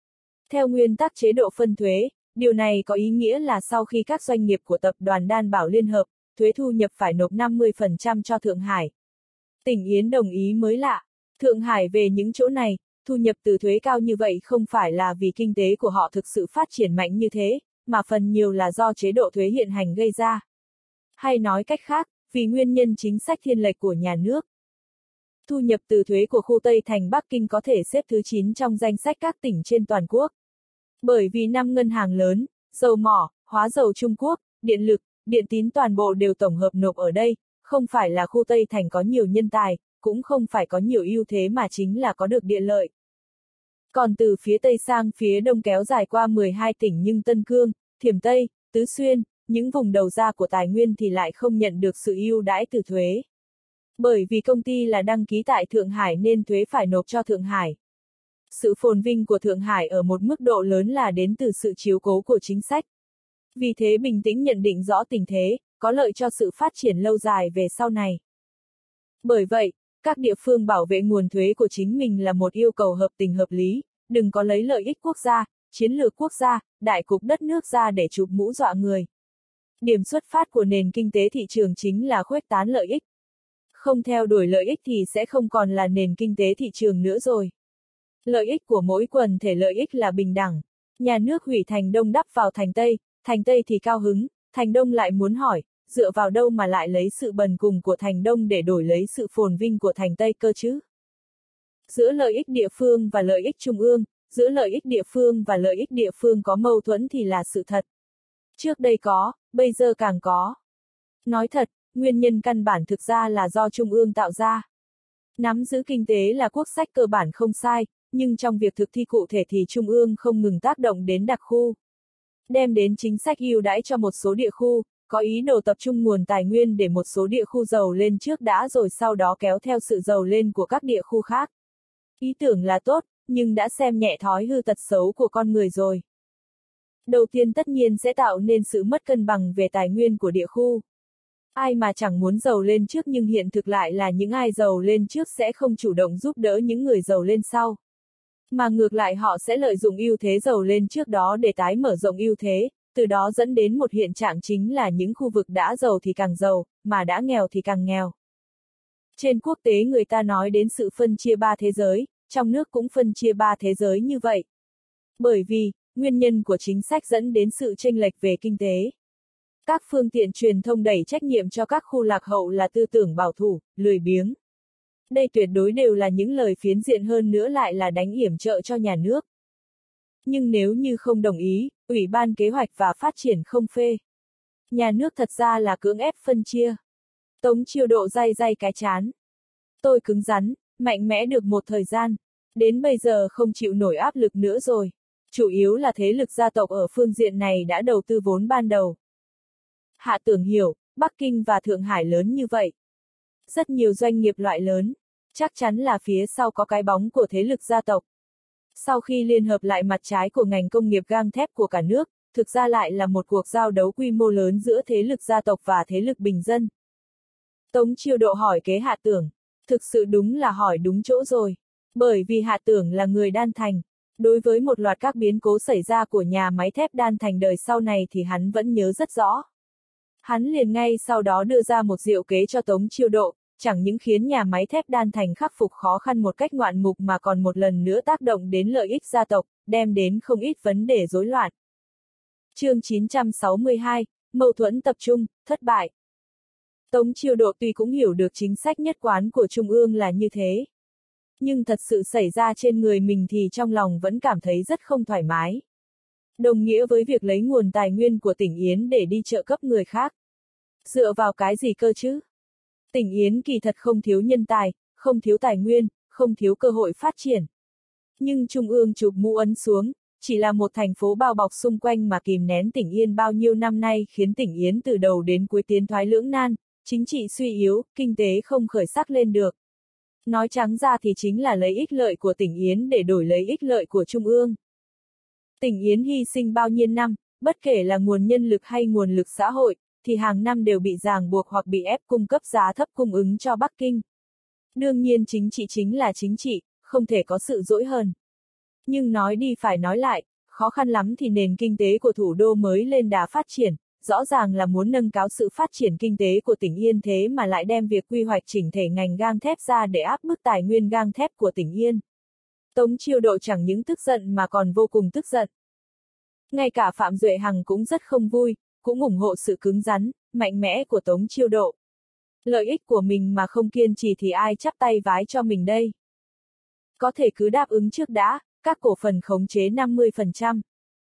[SPEAKER 1] Theo nguyên tắc chế độ phân thuế, điều này có ý nghĩa là sau khi các doanh nghiệp của tập đoàn Đan Bảo liên hợp, thuế thu nhập phải nộp năm mươi phần trăm cho Thượng Hải. Tỉnh Yến đồng ý mới lạ. Thượng Hải về những chỗ này, thu nhập từ thuế cao như vậy không phải là vì kinh tế của họ thực sự phát triển mạnh như thế, mà phần nhiều là do chế độ thuế hiện hành gây ra. Hay nói cách khác, vì nguyên nhân chính sách thiên lệch của nhà nước. Thu nhập từ thuế của khu Tây Thành Bắc Kinh có thể xếp thứ chín trong danh sách các tỉnh trên toàn quốc. Bởi vì năm ngân hàng lớn, dầu mỏ, hóa dầu Trung Quốc, điện lực, điện tín toàn bộ đều tổng hợp nộp ở đây, không phải là khu Tây Thành có nhiều nhân tài, cũng không phải có nhiều ưu thế mà chính là có được địa lợi. Còn từ phía Tây sang phía Đông kéo dài qua mười hai tỉnh nhưng Tân Cương, Thiểm Tây, Tứ Xuyên, những vùng đầu ra của tài nguyên thì lại không nhận được sự ưu đãi từ thuế. Bởi vì công ty là đăng ký tại Thượng Hải nên thuế phải nộp cho Thượng Hải. Sự phồn vinh của Thượng Hải ở một mức độ lớn là đến từ sự chiếu cố của chính sách. Vì thế bình tĩnh nhận định rõ tình thế, có lợi cho sự phát triển lâu dài về sau này. Bởi vậy, các địa phương bảo vệ nguồn thuế của chính mình là một yêu cầu hợp tình hợp lý, đừng có lấy lợi ích quốc gia, chiến lược quốc gia, đại cục đất nước ra để chụp mũ dọa người. Điểm xuất phát của nền kinh tế thị trường chính là khuếch tán lợi ích. Không theo đuổi lợi ích thì sẽ không còn là nền kinh tế thị trường nữa rồi. Lợi ích của mỗi quần thể lợi ích là bình đẳng. Nhà nước hủy thành Đông đắp vào thành Tây, thành Tây thì cao hứng, thành Đông lại muốn hỏi, dựa vào đâu mà lại lấy sự bần cùng của thành Đông để đổi lấy sự phồn vinh của thành Tây cơ chứ? Giữa lợi ích địa phương và lợi ích trung ương, giữa lợi ích địa phương và lợi ích địa phương có mâu thuẫn thì là sự thật. Trước đây có, bây giờ càng có. Nói thật, nguyên nhân căn bản thực ra là do trung ương tạo ra. Nắm giữ kinh tế là quốc sách cơ bản không sai, nhưng trong việc thực thi cụ thể thì trung ương không ngừng tác động đến đặc khu. Đem đến chính sách ưu đãi cho một số địa khu, có ý đồ tập trung nguồn tài nguyên để một số địa khu giàu lên trước đã rồi sau đó kéo theo sự giàu lên của các địa khu khác. Ý tưởng là tốt, nhưng đã xem nhẹ thói hư tật xấu của con người rồi. Đầu tiên tất nhiên sẽ tạo nên sự mất cân bằng về tài nguyên của địa khu. Ai mà chẳng muốn giàu lên trước nhưng hiện thực lại là những ai giàu lên trước sẽ không chủ động giúp đỡ những người giàu lên sau. Mà ngược lại họ sẽ lợi dụng ưu thế giàu lên trước đó để tái mở rộng ưu thế, từ đó dẫn đến một hiện trạng chính là những khu vực đã giàu thì càng giàu, mà đã nghèo thì càng nghèo. Trên quốc tế người ta nói đến sự phân chia ba thế giới, trong nước cũng phân chia ba thế giới như vậy. Bởi vì, nguyên nhân của chính sách dẫn đến sự chênh lệch về kinh tế. Các phương tiện truyền thông đẩy trách nhiệm cho các khu lạc hậu là tư tưởng bảo thủ, lười biếng. Đây tuyệt đối đều là những lời phiến diện hơn nữa lại là đánh yểm trợ cho nhà nước. Nhưng nếu như không đồng ý, Ủy ban Kế hoạch và Phát triển không phê. Nhà nước thật ra là cưỡng ép phân chia. Tống Chiêu Độ day day cái chán. Tôi cứng rắn, mạnh mẽ được một thời gian. Đến bây giờ không chịu nổi áp lực nữa rồi. Chủ yếu là thế lực gia tộc ở phương diện này đã đầu tư vốn ban đầu. Hạ Tưởng hiểu, Bắc Kinh và Thượng Hải lớn như vậy. Rất nhiều doanh nghiệp loại lớn. chắc chắn là phía sau có cái bóng của thế lực gia tộc. Sau khi liên hợp lại mặt trái của ngành công nghiệp gang thép của cả nước, thực ra lại là một cuộc giao đấu quy mô lớn giữa thế lực gia tộc và thế lực bình dân. Tống Chiêu Độ hỏi kế Hạ Tưởng, thực sự đúng là hỏi đúng chỗ rồi. Bởi vì Hạ Tưởng là người Đan Thành, đối với một loạt các biến cố xảy ra của nhà máy thép Đan Thành đời sau này thì hắn vẫn nhớ rất rõ. Hắn liền ngay sau đó đưa ra một diệu kế cho Tống Chiêu Độ, chẳng những khiến nhà máy thép Đan Thành khắc phục khó khăn một cách ngoạn mục mà còn một lần nữa tác động đến lợi ích gia tộc, đem đến không ít vấn đề rối loạn. Chương chín trăm sáu mươi hai, mâu thuẫn tập trung, thất bại. Tống Chiêu Độ tuy cũng hiểu được chính sách nhất quán của Trung ương là như thế. Nhưng thật sự xảy ra trên người mình thì trong lòng vẫn cảm thấy rất không thoải mái. Đồng nghĩa với việc lấy nguồn tài nguyên của tỉnh Yến để đi trợ cấp người khác. Dựa vào cái gì cơ chứ? Tỉnh Yến kỳ thật không thiếu nhân tài, không thiếu tài nguyên, không thiếu cơ hội phát triển. Nhưng Trung ương chụp mũ ấn xuống, chỉ là một thành phố bao bọc xung quanh mà kìm nén tỉnh Yên bao nhiêu năm nay khiến tỉnh Yến từ đầu đến cuối tiến thoái lưỡng nan, chính trị suy yếu, kinh tế không khởi sắc lên được. Nói trắng ra thì chính là lấy ích lợi của tỉnh Yến để đổi lấy ích lợi của Trung ương. Tỉnh Yến hy sinh bao nhiêu năm, bất kể là nguồn nhân lực hay nguồn lực xã hội, thì hàng năm đều bị ràng buộc hoặc bị ép cung cấp giá thấp cung ứng cho Bắc Kinh. Đương nhiên chính trị chính là chính trị, không thể có sự dỗi hờn. Nhưng nói đi phải nói lại, khó khăn lắm thì nền kinh tế của thủ đô mới lên đà phát triển, rõ ràng là muốn nâng cao sự phát triển kinh tế của tỉnh Yên thế mà lại đem việc quy hoạch chỉnh thể ngành gang thép ra để áp bức tài nguyên gang thép của tỉnh Yên. Tống Chiêu Độ chẳng những tức giận mà còn vô cùng tức giận. Ngay cả Phạm Duệ Hằng cũng rất không vui, cũng ủng hộ sự cứng rắn, mạnh mẽ của Tống Chiêu Độ. Lợi ích của mình mà không kiên trì thì ai chắp tay vái cho mình đây? Có thể cứ đáp ứng trước đã, các cổ phần khống chế năm mươi phần trăm.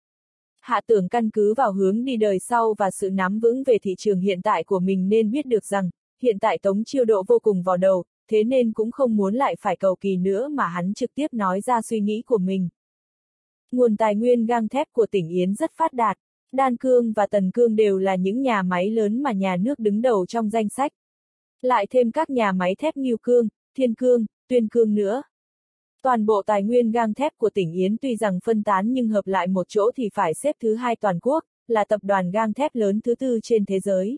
[SPEAKER 1] Hạ Tưởng căn cứ vào hướng đi đời sau và sự nắm vững về thị trường hiện tại của mình nên biết được rằng, hiện tại Tống Chiêu Độ vô cùng vào đầu, thế nên cũng không muốn lại phải cầu kỳ nữa mà hắn trực tiếp nói ra suy nghĩ của mình. Nguồn tài nguyên gang thép của tỉnh Yến rất phát đạt, Đan Cương và Tần Cương đều là những nhà máy lớn mà nhà nước đứng đầu trong danh sách. Lại thêm các nhà máy thép Ngưu Cương, Thiên Cương, Tuyên Cương nữa. Toàn bộ tài nguyên gang thép của tỉnh Yến tuy rằng phân tán nhưng hợp lại một chỗ thì phải xếp thứ hai toàn quốc, là tập đoàn gang thép lớn thứ tư trên thế giới.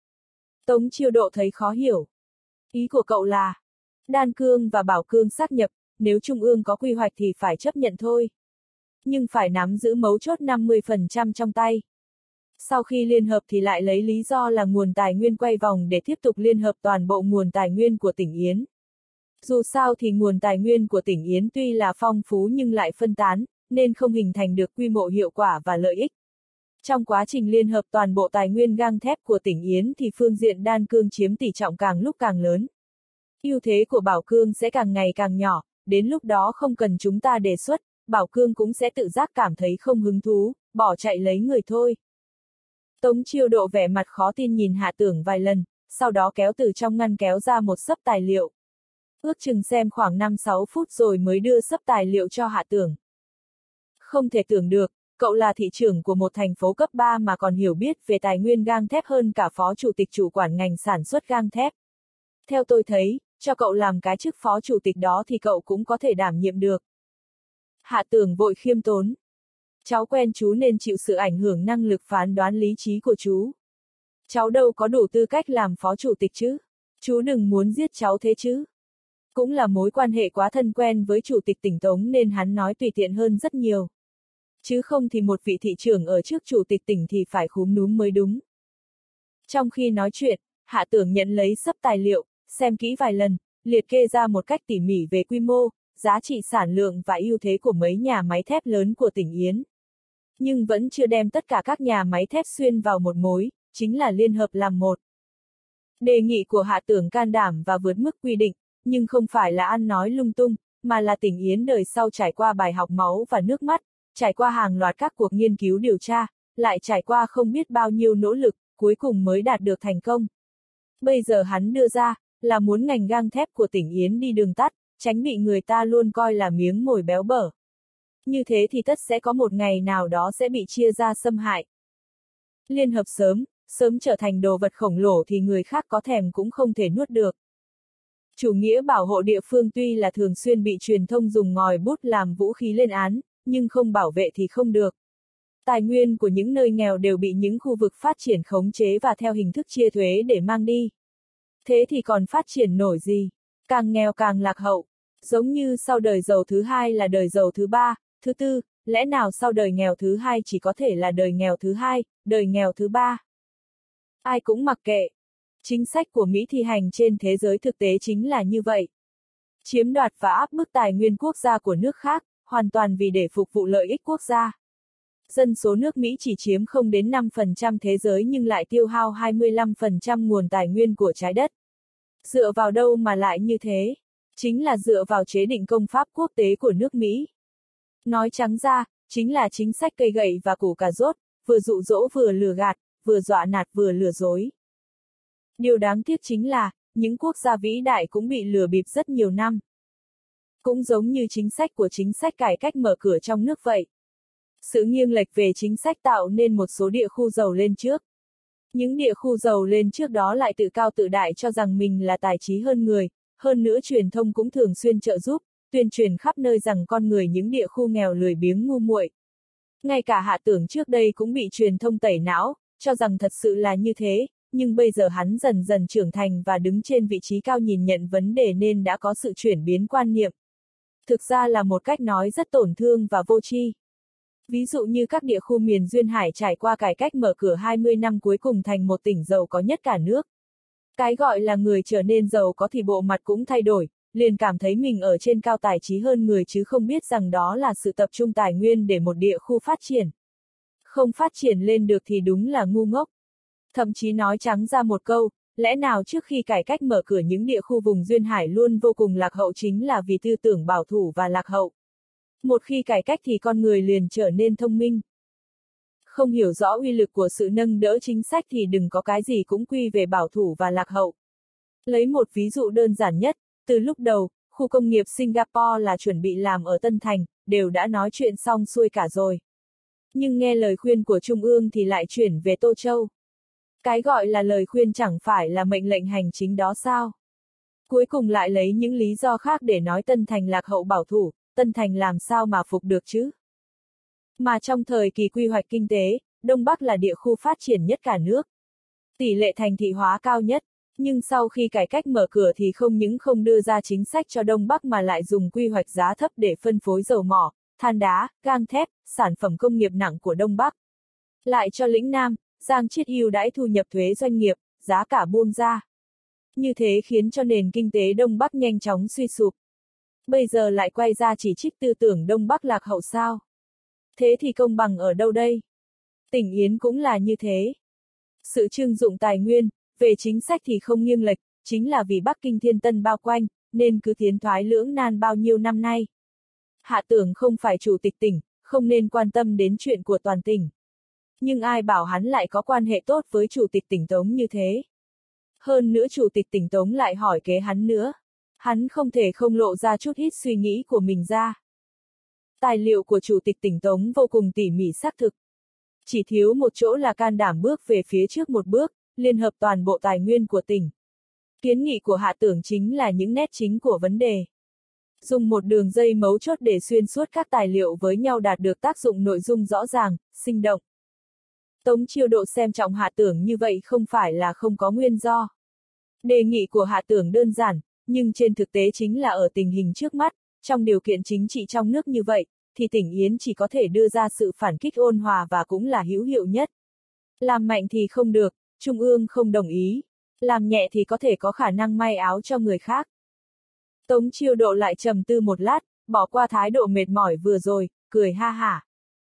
[SPEAKER 1] Tống Chiêu Độ thấy khó hiểu. Ý của cậu là, Đan Cương và Bảo Cương sáp nhập, nếu Trung ương có quy hoạch thì phải chấp nhận thôi. Nhưng phải nắm giữ mấu chốt năm mươi phần trăm trong tay. Sau khi liên hợp thì lại lấy lý do là nguồn tài nguyên quay vòng để tiếp tục liên hợp toàn bộ nguồn tài nguyên của tỉnh Yến. Dù sao thì nguồn tài nguyên của tỉnh Yến tuy là phong phú nhưng lại phân tán, nên không hình thành được quy mô hiệu quả và lợi ích. Trong quá trình liên hợp toàn bộ tài nguyên gang thép của tỉnh Yến thì phương diện Đan Cương chiếm tỷ trọng càng lúc càng lớn. Ưu thế của Bảo Cương sẽ càng ngày càng nhỏ, đến lúc đó không cần chúng ta đề xuất, Bảo Cương cũng sẽ tự giác cảm thấy không hứng thú, bỏ chạy lấy người thôi. Tống Chiêu Độ vẻ mặt khó tin nhìn Hạ Tưởng vài lần, sau đó kéo từ trong ngăn kéo ra một xấp tài liệu. Ước chừng xem khoảng năm sáu phút rồi mới đưa xấp tài liệu cho Hạ Tưởng. Không thể tưởng được, cậu là thị trưởng của một thành phố cấp ba mà còn hiểu biết về tài nguyên gang thép hơn cả phó chủ tịch chủ quản ngành sản xuất gang thép. Theo tôi thấy, cho cậu làm cái chức phó chủ tịch đó thì cậu cũng có thể đảm nhiệm được. Hạ Tưởng vội khiêm tốn. Cháu quen chú nên chịu sự ảnh hưởng năng lực phán đoán lý trí của chú. Cháu đâu có đủ tư cách làm phó chủ tịch chứ. Chú đừng muốn giết cháu thế chứ. Cũng là mối quan hệ quá thân quen với chủ tịch tỉnh Tống nên hắn nói tùy tiện hơn rất nhiều. Chứ không thì một vị thị trưởng ở trước chủ tịch tỉnh thì phải khúm núm mới đúng. Trong khi nói chuyện, Hạ Tưởng nhận lấy xấp tài liệu, xem kỹ vài lần, liệt kê ra một cách tỉ mỉ về quy mô, giá trị sản lượng và ưu thế của mấy nhà máy thép lớn của tỉnh Yến. Nhưng vẫn chưa đem tất cả các nhà máy thép xuyên vào một mối, chính là liên hợp làm một. Đề nghị của Hạ Tưởng can đảm và vượt mức quy định, nhưng không phải là ăn nói lung tung, mà là tỉnh Yến đời sau trải qua bài học máu và nước mắt, trải qua hàng loạt các cuộc nghiên cứu điều tra, lại trải qua không biết bao nhiêu nỗ lực, cuối cùng mới đạt được thành công. Bây giờ hắn đưa ra, là muốn ngành gang thép của tỉnh Yến đi đường tắt, tránh bị người ta luôn coi là miếng mồi béo bở. Như thế thì tất sẽ có một ngày nào đó sẽ bị chia ra xâm hại. Liên hợp sớm, sớm trở thành đồ vật khổng lồ thì người khác có thèm cũng không thể nuốt được. Chủ nghĩa bảo hộ địa phương tuy là thường xuyên bị truyền thông dùng ngòi bút làm vũ khí lên án, nhưng không bảo vệ thì không được. Tài nguyên của những nơi nghèo đều bị những khu vực phát triển khống chế và theo hình thức chia thuế để mang đi. Thế thì còn phát triển nổi gì? Càng nghèo càng lạc hậu. Giống như sau đời giàu thứ hai là đời giàu thứ ba, thứ tư, lẽ nào sau đời nghèo thứ hai chỉ có thể là đời nghèo thứ hai, đời nghèo thứ ba? Ai cũng mặc kệ. Chính sách của Mỹ thi hành trên thế giới thực tế chính là như vậy. Chiếm đoạt và áp bức tài nguyên quốc gia của nước khác, hoàn toàn vì để phục vụ lợi ích quốc gia. Dân số nước Mỹ chỉ chiếm không đến năm phần trăm thế giới nhưng lại tiêu hao hai mươi lăm phần trăm nguồn tài nguyên của trái đất. Dựa vào đâu mà lại như thế? Chính là dựa vào chế định công pháp quốc tế của nước Mỹ. Nói trắng ra, chính là chính sách cây gậy và củ cà rốt, vừa dụ dỗ vừa lừa gạt, vừa dọa nạt vừa lừa dối. Điều đáng tiếc chính là, những quốc gia vĩ đại cũng bị lừa bịp rất nhiều năm. Cũng giống như chính sách của chính sách cải cách mở cửa trong nước vậy. Sự nghiêng lệch về chính sách tạo nên một số địa khu giàu lên trước. Những địa khu giàu lên trước đó lại tự cao tự đại cho rằng mình là tài trí hơn người, hơn nữa truyền thông cũng thường xuyên trợ giúp, tuyên truyền khắp nơi rằng con người những địa khu nghèo lười biếng ngu muội. Ngay cả Hạ Tưởng trước đây cũng bị truyền thông tẩy não, cho rằng thật sự là như thế, nhưng bây giờ hắn dần dần trưởng thành và đứng trên vị trí cao nhìn nhận vấn đề nên đã có sự chuyển biến quan niệm. Thực ra là một cách nói rất tổn thương và vô tri. Ví dụ như các địa khu miền Duyên Hải trải qua cải cách mở cửa hai mươi năm cuối cùng thành một tỉnh giàu có nhất cả nước. Cái gọi là người trở nên giàu có thì bộ mặt cũng thay đổi, liền cảm thấy mình ở trên cao tài trí hơn người chứ không biết rằng đó là sự tập trung tài nguyên để một địa khu phát triển. Không phát triển lên được thì đúng là ngu ngốc. Thậm chí nói trắng ra một câu, lẽ nào trước khi cải cách mở cửa những địa khu vùng Duyên Hải luôn vô cùng lạc hậu chính là vì tư tưởng bảo thủ và lạc hậu. Một khi cải cách thì con người liền trở nên thông minh. Không hiểu rõ uy lực của sự nâng đỡ chính sách thì đừng có cái gì cũng quy về bảo thủ và lạc hậu. Lấy một ví dụ đơn giản nhất, từ lúc đầu, khu công nghiệp Singapore là chuẩn bị làm ở Tân Thành, đều đã nói chuyện xong xuôi cả rồi. Nhưng nghe lời khuyên của Trung ương thì lại chuyển về Tô Châu. Cái gọi là lời khuyên chẳng phải là mệnh lệnh hành chính đó sao? Cuối cùng lại lấy những lý do khác để nói Tân Thành lạc hậu bảo thủ, Tân Thành làm sao mà phục được chứ? Mà trong thời kỳ quy hoạch kinh tế, Đông Bắc là địa khu phát triển nhất cả nước. Tỷ lệ thành thị hóa cao nhất, nhưng sau khi cải cách mở cửa thì không những không đưa ra chính sách cho Đông Bắc mà lại dùng quy hoạch giá thấp để phân phối dầu mỏ, than đá, gang thép, sản phẩm công nghiệp nặng của Đông Bắc. Lại cho lĩnh Nam, Giang Chiết ưu đãi thu nhập thuế doanh nghiệp, giá cả buông ra. Như thế khiến cho nền kinh tế Đông Bắc nhanh chóng suy sụp. Bây giờ lại quay ra chỉ trích tư tưởng Đông Bắc lạc hậu sao? Thế thì công bằng ở đâu đây? Tỉnh Yến cũng là như thế. Sự trưng dụng tài nguyên, về chính sách thì không nghiêng lệch, chính là vì Bắc Kinh thiên tân bao quanh, nên cứ tiến thoái lưỡng nan bao nhiêu năm nay. Hạ Tưởng không phải chủ tịch tỉnh, không nên quan tâm đến chuyện của toàn tỉnh. Nhưng ai bảo hắn lại có quan hệ tốt với chủ tịch tỉnh Tống như thế? Hơn nữa chủ tịch tỉnh Tống lại hỏi kế hắn nữa. Hắn không thể không lộ ra chút ít suy nghĩ của mình ra. Tài liệu của chủ tịch tỉnh Tống vô cùng tỉ mỉ xác thực. Chỉ thiếu một chỗ là can đảm bước về phía trước một bước, liên hợp toàn bộ tài nguyên của tỉnh. Kiến nghị của Hạ Tưởng chính là những nét chính của vấn đề. Dùng một đường dây mấu chốt để xuyên suốt các tài liệu với nhau đạt được tác dụng nội dung rõ ràng, sinh động. Tống Chiêu Độ xem trọng Hạ Tưởng như vậy không phải là không có nguyên do. Đề nghị của Hạ Tưởng đơn giản, nhưng trên thực tế chính là ở tình hình trước mắt, trong điều kiện chính trị trong nước như vậy, thì tỉnh Yến chỉ có thể đưa ra sự phản kích ôn hòa và cũng là hữu hiệu nhất. Làm mạnh thì không được, Trung ương không đồng ý. Làm nhẹ thì có thể có khả năng may áo cho người khác. Tống Chiêu Độ lại trầm tư một lát, bỏ qua thái độ mệt mỏi vừa rồi, cười ha hả.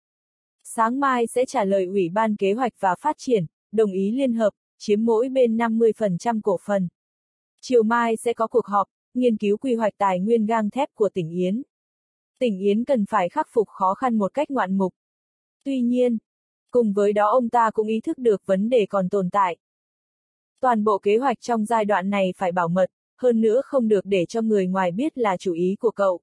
[SPEAKER 1] Sáng mai sẽ trả lời Ủy ban Kế hoạch và Phát triển, đồng ý liên hợp, chiếm mỗi bên năm mươi phần trăm cổ phần. Chiều mai sẽ có cuộc họp, nghiên cứu quy hoạch tài nguyên gang thép của tỉnh Yến. Tỉnh Yến cần phải khắc phục khó khăn một cách ngoạn mục. Tuy nhiên, cùng với đó ông ta cũng ý thức được vấn đề còn tồn tại. Toàn bộ kế hoạch trong giai đoạn này phải bảo mật, hơn nữa không được để cho người ngoài biết là chủ ý của cậu.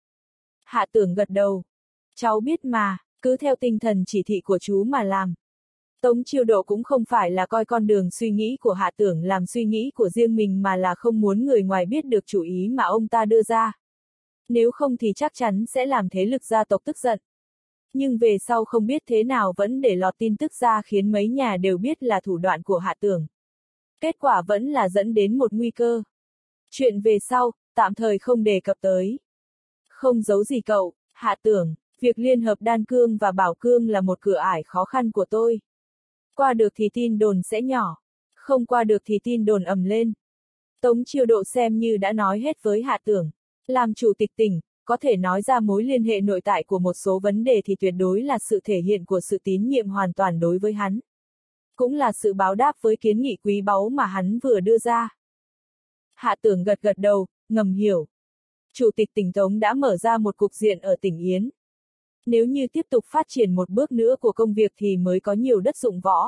[SPEAKER 1] Hạ Tưởng gật đầu. Cháu biết mà, cứ theo tinh thần chỉ thị của chú mà làm. Tống Chiêu Độ cũng không phải là coi con đường suy nghĩ của Hạ Tưởng làm suy nghĩ của riêng mình mà là không muốn người ngoài biết được chủ ý mà ông ta đưa ra. Nếu không thì chắc chắn sẽ làm thế lực gia tộc tức giận. Nhưng về sau không biết thế nào vẫn để lọt tin tức ra khiến mấy nhà đều biết là thủ đoạn của Hạ Tưởng. Kết quả vẫn là dẫn đến một nguy cơ. Chuyện về sau, tạm thời không đề cập tới. Không giấu gì cậu, Hạ Tưởng, việc liên hợp Đan Cương và Bảo Cương là một cửa ải khó khăn của tôi. Qua được thì tin đồn sẽ nhỏ, không qua được thì tin đồn ầm lên. Tống Chiêu Độ xem như đã nói hết với Hạ Tưởng. Làm chủ tịch tỉnh, có thể nói ra mối liên hệ nội tại của một số vấn đề thì tuyệt đối là sự thể hiện của sự tín nhiệm hoàn toàn đối với hắn. Cũng là sự báo đáp với kiến nghị quý báu mà hắn vừa đưa ra. Hạ Tưởng gật gật đầu, ngầm hiểu. Chủ tịch tỉnh Tống đã mở ra một cục diện ở tỉnh Yến. Nếu như tiếp tục phát triển một bước nữa của công việc thì mới có nhiều đất dụng võ.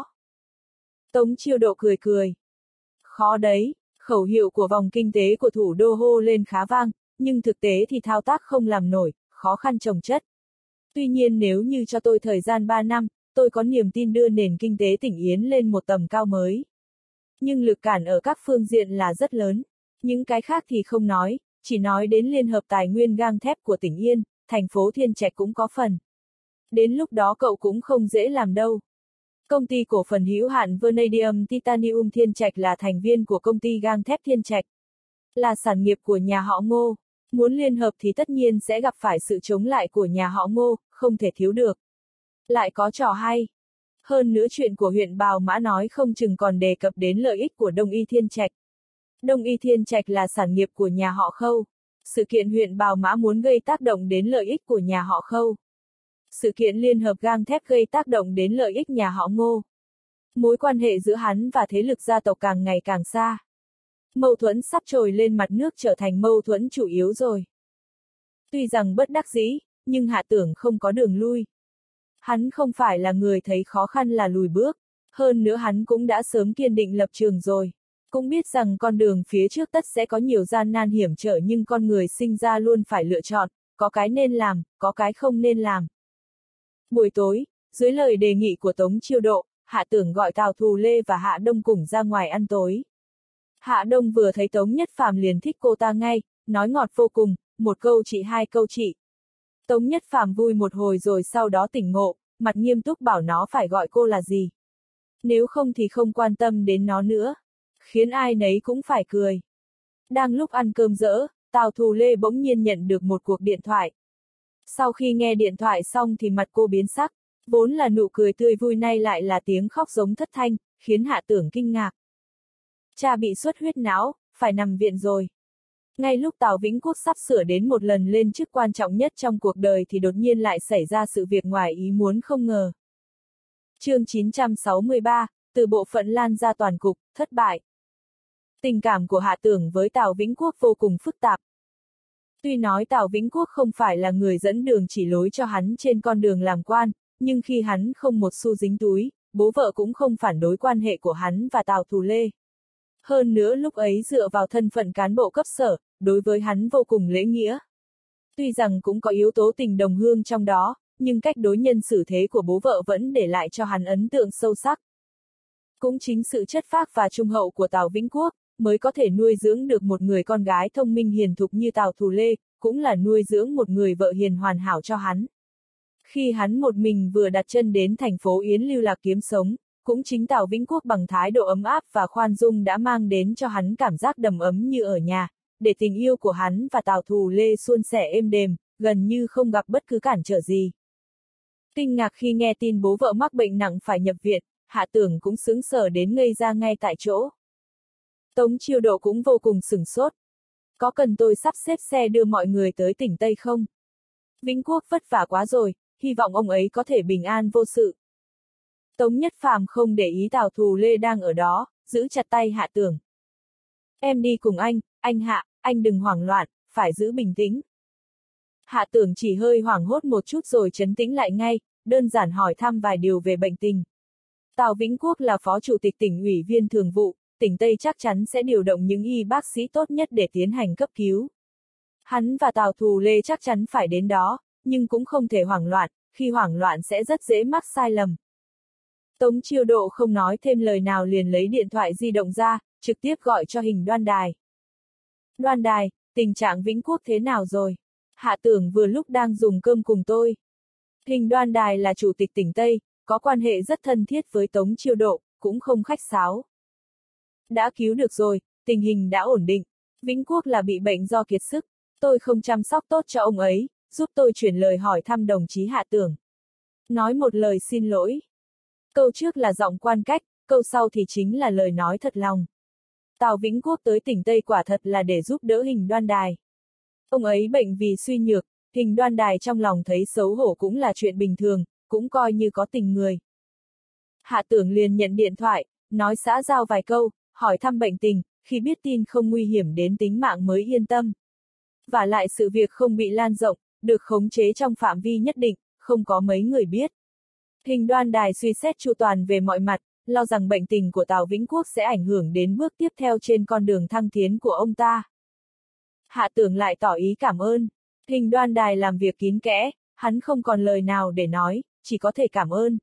[SPEAKER 1] Tống Chiêu Độ cười cười. Khó đấy, khẩu hiệu của vòng kinh tế của thủ đô hô lên khá vang, nhưng thực tế thì thao tác không làm nổi, khó khăn chồng chất. Tuy nhiên nếu như cho tôi thời gian ba năm, tôi có niềm tin đưa nền kinh tế tỉnh Yến lên một tầm cao mới. Nhưng lực cản ở các phương diện là rất lớn. Những cái khác thì không nói, chỉ nói đến liên hợp tài nguyên gang thép của tỉnh Yên, thành phố Thiên Trạch cũng có phần. Đến lúc đó cậu cũng không dễ làm đâu. Công ty cổ phần hữu hạn Vanadium Titanium Thiên Trạch là thành viên của công ty gang thép Thiên Trạch. Là sản nghiệp của nhà họ Ngô. Muốn liên hợp thì tất nhiên sẽ gặp phải sự chống lại của nhà họ Ngô, không thể thiếu được. Lại có trò hay. Hơn nữa chuyện của huyện Bào Mã nói không chừng còn đề cập đến lợi ích của Đông Y Thiên Trạch. Đông Y Thiên Trạch là sản nghiệp của nhà họ Khâu. Sự kiện huyện Bào Mã muốn gây tác động đến lợi ích của nhà họ Khâu. Sự kiện liên hợp gang thép gây tác động đến lợi ích nhà họ Ngô. Mối quan hệ giữa hắn và thế lực gia tộc càng ngày càng xa. Mâu thuẫn sắp trồi lên mặt nước trở thành mâu thuẫn chủ yếu rồi. Tuy rằng bất đắc dĩ, nhưng Hạ Tưởng không có đường lui. Hắn không phải là người thấy khó khăn là lùi bước. Hơn nữa hắn cũng đã sớm kiên định lập trường rồi. Cũng biết rằng con đường phía trước tất sẽ có nhiều gian nan hiểm trở nhưng con người sinh ra luôn phải lựa chọn, có cái nên làm, có cái không nên làm. Buổi tối, dưới lời đề nghị của Tống Chiêu Độ, Hạ Tưởng gọi Tào Thù Lê và Hạ Đông cùng ra ngoài ăn tối. Hạ Đông vừa thấy Tống Nhất Phàm liền thích cô ta ngay, nói ngọt vô cùng, một câu chị hai câu chị. Tống Nhất Phàm vui một hồi rồi sau đó tỉnh ngộ, mặt nghiêm túc bảo nó phải gọi cô là gì. Nếu không thì không quan tâm đến nó nữa. Khiến ai nấy cũng phải cười. Đang lúc ăn cơm dỡ, Tào Thù Lê bỗng nhiên nhận được một cuộc điện thoại. Sau khi nghe điện thoại xong thì mặt cô biến sắc, vốn là nụ cười tươi vui nay lại là tiếng khóc giống thất thanh, khiến Hạ Tưởng kinh ngạc. Cha bị xuất huyết não, phải nằm viện rồi. Ngay lúc Tào Vĩnh Quốc sắp sửa đến một lần lên chức quan trọng nhất trong cuộc đời thì đột nhiên lại xảy ra sự việc ngoài ý muốn không ngờ. Chương chín trăm sáu mươi ba, từ bộ phận lan ra toàn cục, thất bại. Tình cảm của Hạ Tưởng với Tào Vĩnh Quốc vô cùng phức tạp. Tuy nói Tào Vĩnh Quốc không phải là người dẫn đường chỉ lối cho hắn trên con đường làm quan, nhưng khi hắn không một xu dính túi, bố vợ cũng không phản đối quan hệ của hắn và Tào Thù Lê. Hơn nữa lúc ấy dựa vào thân phận cán bộ cấp sở, đối với hắn vô cùng lễ nghĩa. Tuy rằng cũng có yếu tố tình đồng hương trong đó, nhưng cách đối nhân xử thế của bố vợ vẫn để lại cho hắn ấn tượng sâu sắc. Cũng chính sự chất phác và trung hậu của Tào Vĩnh Quốc, mới có thể nuôi dưỡng được một người con gái thông minh hiền thục như Tào Thù Lê, cũng là nuôi dưỡng một người vợ hiền hoàn hảo cho hắn. Khi hắn một mình vừa đặt chân đến thành phố Yến lưu lạc kiếm sống, cũng chính Tào Vĩnh Quốc bằng thái độ ấm áp và khoan dung đã mang đến cho hắn cảm giác đầm ấm như ở nhà, để tình yêu của hắn và Tào Thù Lê suôn sẻ êm đềm, gần như không gặp bất cứ cản trở gì. Kinh ngạc khi nghe tin bố vợ mắc bệnh nặng phải nhập viện, Hạ Tưởng cũng sững sờ đến ngây ra ngay tại chỗ. Tống Chiêu Độ cũng vô cùng sửng sốt. Có cần tôi sắp xếp xe đưa mọi người tới tỉnh Tây không? Vĩnh Quốc vất vả quá rồi, hy vọng ông ấy có thể bình an vô sự. Tống Nhất Phàm không để ý Tào Thù Lê đang ở đó, giữ chặt tay Hạ Tưởng. Em đi cùng anh, anh Hạ, anh đừng hoảng loạn, phải giữ bình tĩnh. Hạ Tưởng chỉ hơi hoảng hốt một chút rồi trấn tĩnh lại ngay, đơn giản hỏi thăm vài điều về bệnh tình. Tào Vĩnh Quốc là phó chủ tịch tỉnh ủy viên thường vụ, tỉnh Tây chắc chắn sẽ điều động những y bác sĩ tốt nhất để tiến hành cấp cứu. Hắn và Tào Thù Lê chắc chắn phải đến đó, nhưng cũng không thể hoảng loạn, khi hoảng loạn sẽ rất dễ mắc sai lầm. Tống Chiêu Độ không nói thêm lời nào liền lấy điện thoại di động ra, trực tiếp gọi cho Hình Đoan Đài. Đoan Đài, tình trạng Vĩnh Quốc thế nào rồi? Hạ Tưởng vừa lúc đang dùng cơm cùng tôi. Hình Đoan Đài là chủ tịch tỉnh Tây, có quan hệ rất thân thiết với Tống Chiêu Độ, cũng không khách sáo. Đã cứu được rồi, tình hình đã ổn định. Vĩnh Quốc là bị bệnh do kiệt sức. Tôi không chăm sóc tốt cho ông ấy, giúp tôi chuyển lời hỏi thăm đồng chí Hạ Tưởng. Nói một lời xin lỗi. Câu trước là giọng quan cách, câu sau thì chính là lời nói thật lòng. Tào Vĩnh Quốc tới tỉnh Tây quả thật là để giúp đỡ Hình Đoan Đài. Ông ấy bệnh vì suy nhược, Hình Đoan Đài trong lòng thấy xấu hổ cũng là chuyện bình thường, cũng coi như có tình người. Hạ Tưởng liền nhận điện thoại, nói xã giao vài câu, hỏi thăm bệnh tình, khi biết tin không nguy hiểm đến tính mạng mới yên tâm. Và lại sự việc không bị lan rộng, được khống chế trong phạm vi nhất định, không có mấy người biết. Hình Đoan Đài suy xét chu toàn về mọi mặt, lo rằng bệnh tình của Tào Vĩnh Quốc sẽ ảnh hưởng đến bước tiếp theo trên con đường thăng tiến của ông ta. Hạ Tưởng lại tỏ ý cảm ơn. Hình Đoan Đài làm việc kín kẽ, hắn không còn lời nào để nói, chỉ có thể cảm ơn.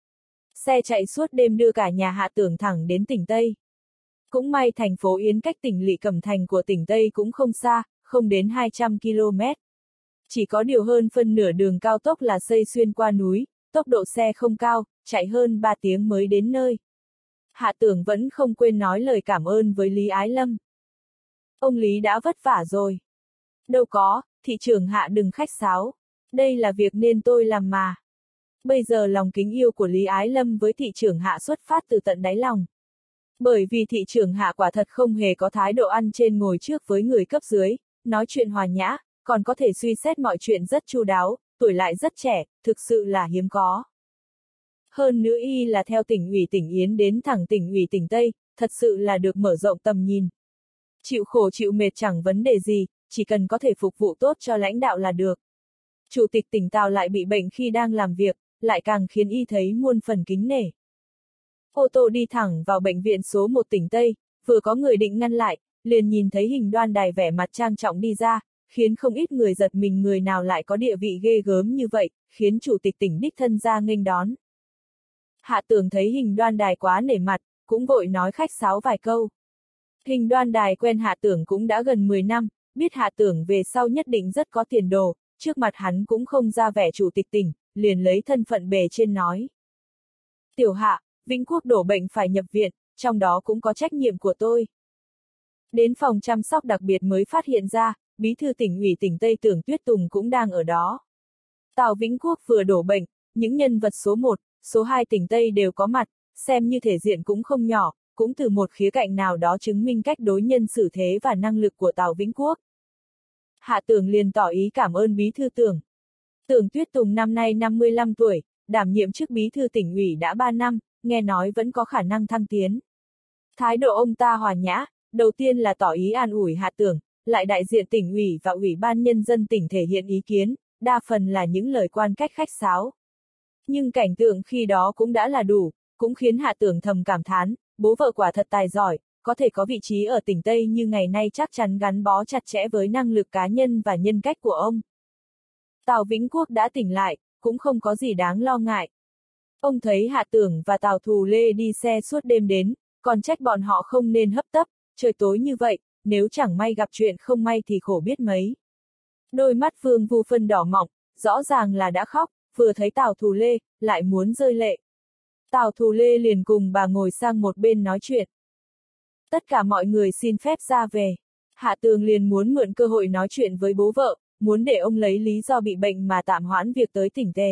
[SPEAKER 1] Xe chạy suốt đêm đưa cả nhà Hạ Tưởng thẳng đến tỉnh Tây. Cũng may thành phố Yến cách tỉnh Lỵ Cẩm Thành của tỉnh Tây cũng không xa, không đến hai trăm ki lô mét. Chỉ có điều hơn phân nửa đường cao tốc là xây xuyên qua núi, tốc độ xe không cao, chạy hơn ba tiếng mới đến nơi. Hạ Tưởng vẫn không quên nói lời cảm ơn với Lý Ái Lâm. Ông Lý đã vất vả rồi. Đâu có, thị trưởng Hạ đừng khách sáo. Đây là việc nên tôi làm mà. Bây giờ lòng kính yêu của Lý Ái Lâm với thị trưởng Hạ xuất phát từ tận đáy lòng. Bởi vì thị trưởng Hạ quả thật không hề có thái độ ăn trên ngồi trước với người cấp dưới, nói chuyện hòa nhã, còn có thể suy xét mọi chuyện rất chu đáo, tuổi lại rất trẻ, thực sự là hiếm có. Hơn nữa y là theo tỉnh ủy tỉnh Yến đến thẳng tỉnh ủy tỉnh Tây, thật sự là được mở rộng tầm nhìn. Chịu khổ chịu mệt chẳng vấn đề gì, chỉ cần có thể phục vụ tốt cho lãnh đạo là được. Chủ tịch tỉnh Tào lại bị bệnh khi đang làm việc, lại càng khiến y thấy muôn phần kính nể. Ô tô đi thẳng vào bệnh viện số một tỉnh Tây, vừa có người định ngăn lại, liền nhìn thấy Hình Đoan Đài vẻ mặt trang trọng đi ra, khiến không ít người giật mình người nào lại có địa vị ghê gớm như vậy, khiến chủ tịch tỉnh đích thân ra nghênh đón. Hạ Tưởng thấy Hình Đoan Đài quá nể mặt, cũng vội nói khách sáo vài câu. Hình Đoan Đài quen Hạ Tưởng cũng đã gần mười năm, biết Hạ Tưởng về sau nhất định rất có tiền đồ, trước mặt hắn cũng không ra vẻ chủ tịch tỉnh, liền lấy thân phận bề trên nói. Tiểu Hạ, Vĩnh Quốc đổ bệnh phải nhập viện, trong đó cũng có trách nhiệm của tôi. Đến phòng chăm sóc đặc biệt mới phát hiện ra, bí thư tỉnh ủy tỉnh Tây Tưởng Tuyết Tùng cũng đang ở đó. Tào Vĩnh Quốc vừa đổ bệnh, những nhân vật số một, số hai tỉnh Tây đều có mặt, xem như thể diện cũng không nhỏ, cũng từ một khía cạnh nào đó chứng minh cách đối nhân xử thế và năng lực của Tào Vĩnh Quốc. Hạ Tưởng liền tỏ ý cảm ơn bí thư Tưởng. Tưởng Tuyết Tùng năm nay năm mươi lăm tuổi, đảm nhiệm chức bí thư tỉnh ủy đã ba năm, nghe nói vẫn có khả năng thăng tiến. Thái độ ông ta hòa nhã, đầu tiên là tỏ ý an ủi Hạ Tưởng, lại đại diện tỉnh ủy và ủy ban nhân dân tỉnh thể hiện ý kiến, đa phần là những lời quan cách khách sáo. Nhưng cảnh tượng khi đó cũng đã là đủ, cũng khiến Hạ Tưởng thầm cảm thán, bố vợ quả thật tài giỏi, có thể có vị trí ở tỉnh Tây như ngày nay chắc chắn gắn bó chặt chẽ với năng lực cá nhân và nhân cách của ông. Tào Vĩnh Quốc đã tỉnh lại, cũng không có gì đáng lo ngại. Ông thấy Hạ Tưởng và Tào Thù Lê đi xe suốt đêm đến, còn trách bọn họ không nên hấp tấp, trời tối như vậy, nếu chẳng may gặp chuyện không may thì khổ biết mấy. Đôi mắt Vương Vu Phân đỏ mọng, rõ ràng là đã khóc, vừa thấy Tào Thù Lê, lại muốn rơi lệ. Tào Thù Lê liền cùng bà ngồi sang một bên nói chuyện. Tất cả mọi người xin phép ra về. Hạ Tường liền muốn mượn cơ hội nói chuyện với bố vợ, muốn để ông lấy lý do bị bệnh mà tạm hoãn việc tới tỉnh Tề.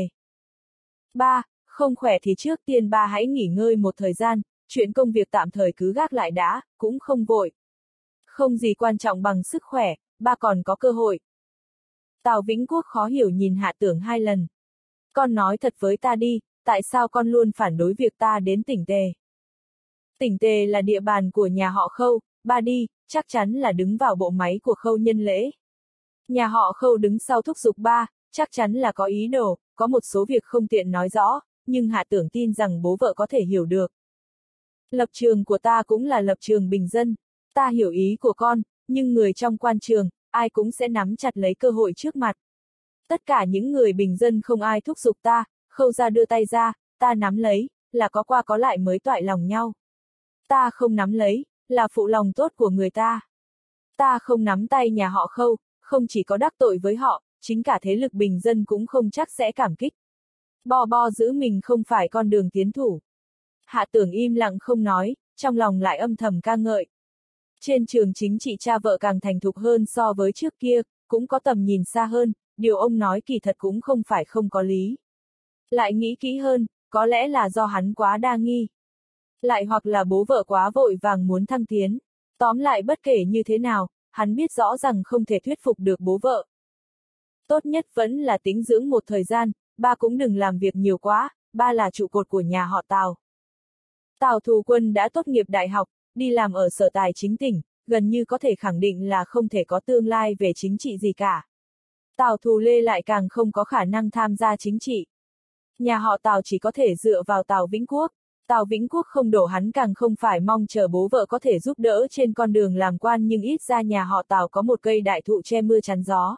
[SPEAKER 1] Ba, không khỏe thì trước tiên ba hãy nghỉ ngơi một thời gian, chuyện công việc tạm thời cứ gác lại đã, cũng không vội. Không gì quan trọng bằng sức khỏe, ba còn có cơ hội. Tào Vĩnh Quốc khó hiểu nhìn Hạ Tưởng hai lần. Con nói thật với ta đi, tại sao con luôn phản đối việc ta đến tỉnh Tề? Tỉnh Tề là địa bàn của nhà họ Khâu, ba đi, chắc chắn là đứng vào bộ máy của Khâu Nhân Lễ. Nhà họ Khâu đứng sau thúc giục ba, chắc chắn là có ý đồ, có một số việc không tiện nói rõ, nhưng Hạ Tưởng tin rằng bố vợ có thể hiểu được. Lập trường của ta cũng là lập trường bình dân, ta hiểu ý của con, nhưng người trong quan trường, ai cũng sẽ nắm chặt lấy cơ hội trước mặt. Tất cả những người bình dân không ai thúc giục ta, Khâu ra đưa tay ra, ta nắm lấy, là có qua có lại mới toại lòng nhau. Ta không nắm lấy, là phụ lòng tốt của người ta. Ta không nắm tay nhà họ Khâu, không chỉ có đắc tội với họ, chính cả thế lực bình dân cũng không chắc sẽ cảm kích. Bo bo giữ mình không phải con đường tiến thủ. Hạ Tưởng im lặng không nói, trong lòng lại âm thầm ca ngợi. Trên trường chính trị cha vợ càng thành thục hơn so với trước kia, cũng có tầm nhìn xa hơn, điều ông nói kỳ thật cũng không phải không có lý. Lại nghĩ kỹ hơn, có lẽ là do hắn quá đa nghi. Lại hoặc là bố vợ quá vội vàng muốn thăng tiến. Tóm lại bất kể như thế nào, hắn biết rõ rằng không thể thuyết phục được bố vợ. Tốt nhất vẫn là tĩnh dưỡng một thời gian, ba cũng đừng làm việc nhiều quá, ba là trụ cột của nhà họ Tào. Tào Thù Quân đã tốt nghiệp đại học, đi làm ở sở tài chính tỉnh, gần như có thể khẳng định là không thể có tương lai về chính trị gì cả. Tào Thù Lê lại càng không có khả năng tham gia chính trị. Nhà họ Tào chỉ có thể dựa vào Tào Vĩnh Quốc. Tào Vĩnh Quốc không đổ hắn càng không phải mong chờ bố vợ có thể giúp đỡ trên con đường làm quan, nhưng ít ra nhà họ Tào có một cây đại thụ che mưa chắn gió.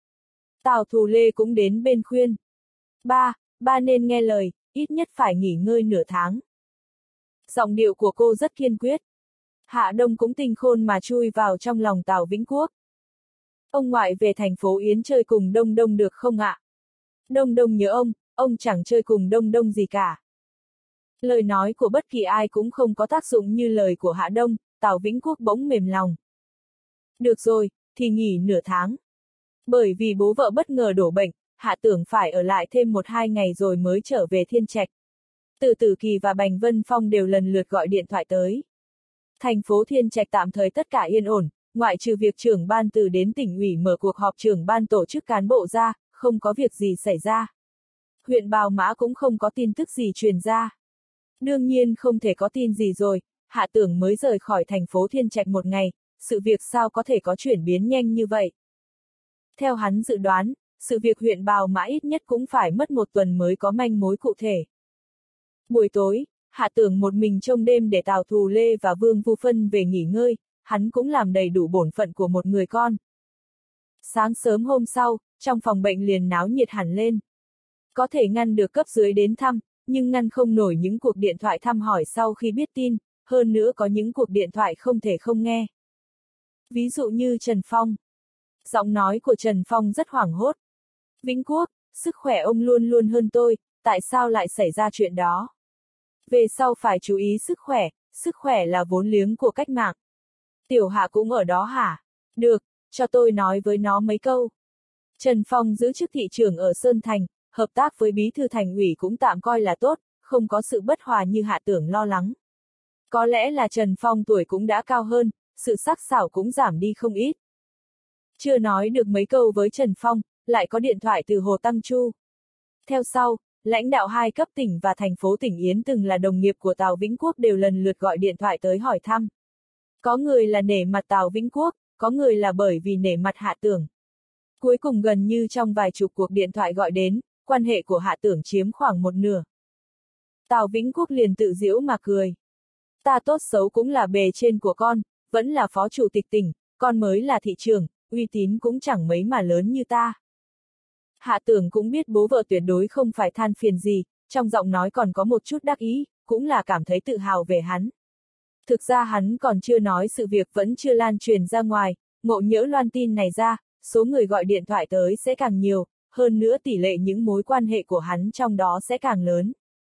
[SPEAKER 1] Tào Thù Lê cũng đến bên khuyên. Ba, ba nên nghe lời, ít nhất phải nghỉ ngơi nửa tháng. Giọng điệu của cô rất kiên quyết. Hạ Đông cũng tinh khôn mà chui vào trong lòng Tào Vĩnh Quốc. Ông ngoại về thành phố Yến chơi cùng Đông Đông được không ạ? Đông Đông nhớ ông, ông chẳng chơi cùng Đông Đông gì cả. Lời nói của bất kỳ ai cũng không có tác dụng như lời của Hạ Đông, Tào Vĩnh Quốc bỗng mềm lòng. Được rồi, thì nghỉ nửa tháng. Bởi vì bố vợ bất ngờ đổ bệnh, Hạ Tưởng phải ở lại thêm một hai ngày rồi mới trở về Thiên Trạch. Từ Tử Kỳ và Bành Vân Phong đều lần lượt gọi điện thoại tới. Thành phố Thiên Trạch tạm thời tất cả yên ổn, ngoại trừ việc trưởng ban từ đến tỉnh ủy mở cuộc họp trưởng ban tổ chức cán bộ ra, không có việc gì xảy ra. Huyện Bào Mã cũng không có tin tức gì truyền ra. Đương nhiên không thể có tin gì rồi, Hạ Tưởng mới rời khỏi thành phố Thiên Trạch một ngày, sự việc sao có thể có chuyển biến nhanh như vậy. Theo hắn dự đoán, sự việc huyện Bào Mã ít nhất cũng phải mất một tuần mới có manh mối cụ thể. Buổi tối, Hạ Tưởng một mình trông đêm để Tào Thù Lê và Vương Vu Phân về nghỉ ngơi, hắn cũng làm đầy đủ bổn phận của một người con. Sáng sớm hôm sau, trong phòng bệnh liền náo nhiệt hẳn lên. Có thể ngăn được cấp dưới đến thăm, nhưng ngăn không nổi những cuộc điện thoại thăm hỏi sau khi biết tin, hơn nữa có những cuộc điện thoại không thể không nghe. Ví dụ như Trần Phong. Giọng nói của Trần Phong rất hoảng hốt. Vĩnh Quốc, sức khỏe ông luôn luôn hơn tôi, tại sao lại xảy ra chuyện đó? Về sau phải chú ý sức khỏe, sức khỏe là vốn liếng của cách mạng. Tiểu Hạ cũng ở đó hả? Được, cho tôi nói với nó mấy câu. Trần Phong giữ chức thị trưởng ở Sơn Thành, hợp tác với bí thư thành ủy cũng tạm coi là tốt, không có sự bất hòa như Hạ Tưởng lo lắng. Có lẽ là Trần Phong tuổi cũng đã cao hơn, sự sắc sảo cũng giảm đi không ít. Chưa nói được mấy câu với Trần Phong, lại có điện thoại từ Hồ Tăng Chu. Theo sau, lãnh đạo hai cấp tỉnh và thành phố Tỉnh Yến từng là đồng nghiệp của Tào Vĩnh Quốc đều lần lượt gọi điện thoại tới hỏi thăm. Có người là nể mặt Tào Vĩnh Quốc, có người là bởi vì nể mặt Hạ Tưởng. Cuối cùng gần như trong vài chục cuộc điện thoại gọi đến, quan hệ của Hạ Tưởng chiếm khoảng một nửa. Tào Vĩnh Quốc liền tự giễu mà cười. Ta tốt xấu cũng là bề trên của con, vẫn là phó chủ tịch tỉnh, con mới là thị trưởng, uy tín cũng chẳng mấy mà lớn như ta. Hạ Tưởng cũng biết bố vợ tuyệt đối không phải than phiền gì, trong giọng nói còn có một chút đắc ý, cũng là cảm thấy tự hào về hắn. Thực ra hắn còn chưa nói sự việc vẫn chưa lan truyền ra ngoài, ngộ nhỡ loan tin này ra, số người gọi điện thoại tới sẽ càng nhiều, hơn nữa tỷ lệ những mối quan hệ của hắn trong đó sẽ càng lớn.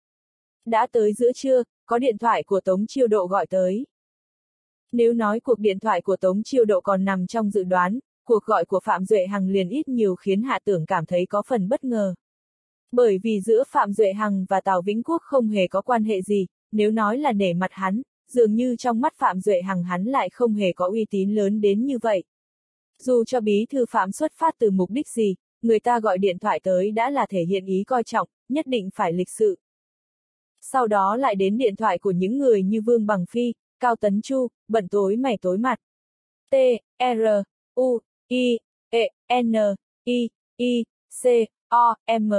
[SPEAKER 1] Đã tới giữa trưa, có điện thoại của Tống Chiêu Độ gọi tới. Nếu nói cuộc điện thoại của Tống Chiêu Độ còn nằm trong dự đoán, cuộc gọi của Phạm Duệ Hằng liền ít nhiều khiến Hạ Tưởng cảm thấy có phần bất ngờ. Bởi vì giữa Phạm Duệ Hằng và Tào Vĩnh Quốc không hề có quan hệ gì, nếu nói là nể mặt hắn, dường như trong mắt Phạm Duệ Hằng hắn lại không hề có uy tín lớn đến như vậy. Dù cho bí thư Phạm xuất phát từ mục đích gì, người ta gọi điện thoại tới đã là thể hiện ý coi trọng, nhất định phải lịch sự. Sau đó lại đến điện thoại của những người như Vương Bằng Phi, Cao Tấn Chu, bận tối mày tối mặt. T, R, U, I, E, N, I, I, C, O, M.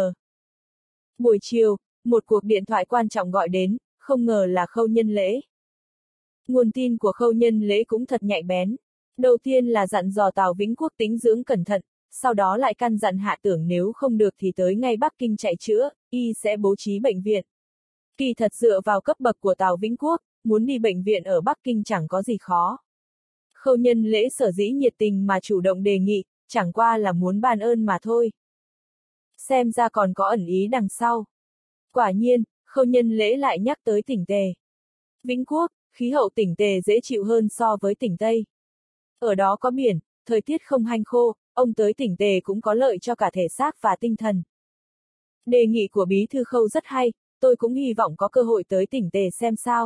[SPEAKER 1] Buổi chiều, một cuộc điện thoại quan trọng gọi đến, không ngờ là Khâu Nhân Lễ. Nguồn tin của Khâu Nhân Lễ cũng thật nhạy bén. Đầu tiên là dặn dò Tào Vĩnh Quốc tính dưỡng cẩn thận, sau đó lại căn dặn Hạ Tưởng nếu không được thì tới ngay Bắc Kinh chạy chữa, y sẽ bố trí bệnh viện. Kỳ thật dựa vào cấp bậc của Tào Vĩnh Quốc, muốn đi bệnh viện ở Bắc Kinh chẳng có gì khó. Khâu Nhân Lễ sở dĩ nhiệt tình mà chủ động đề nghị, chẳng qua là muốn ban ơn mà thôi. Xem ra còn có ẩn ý đằng sau. Quả nhiên, Khâu Nhân Lễ lại nhắc tới tỉnh Tề. Vĩnh Quốc, khí hậu tỉnh Tề dễ chịu hơn so với tỉnh Tây. Ở đó có biển, thời tiết không hanh khô, ông tới tỉnh Tề cũng có lợi cho cả thể xác và tinh thần. Đề nghị của bí thư Khâu rất hay, tôi cũng hy vọng có cơ hội tới tỉnh Tề xem sao.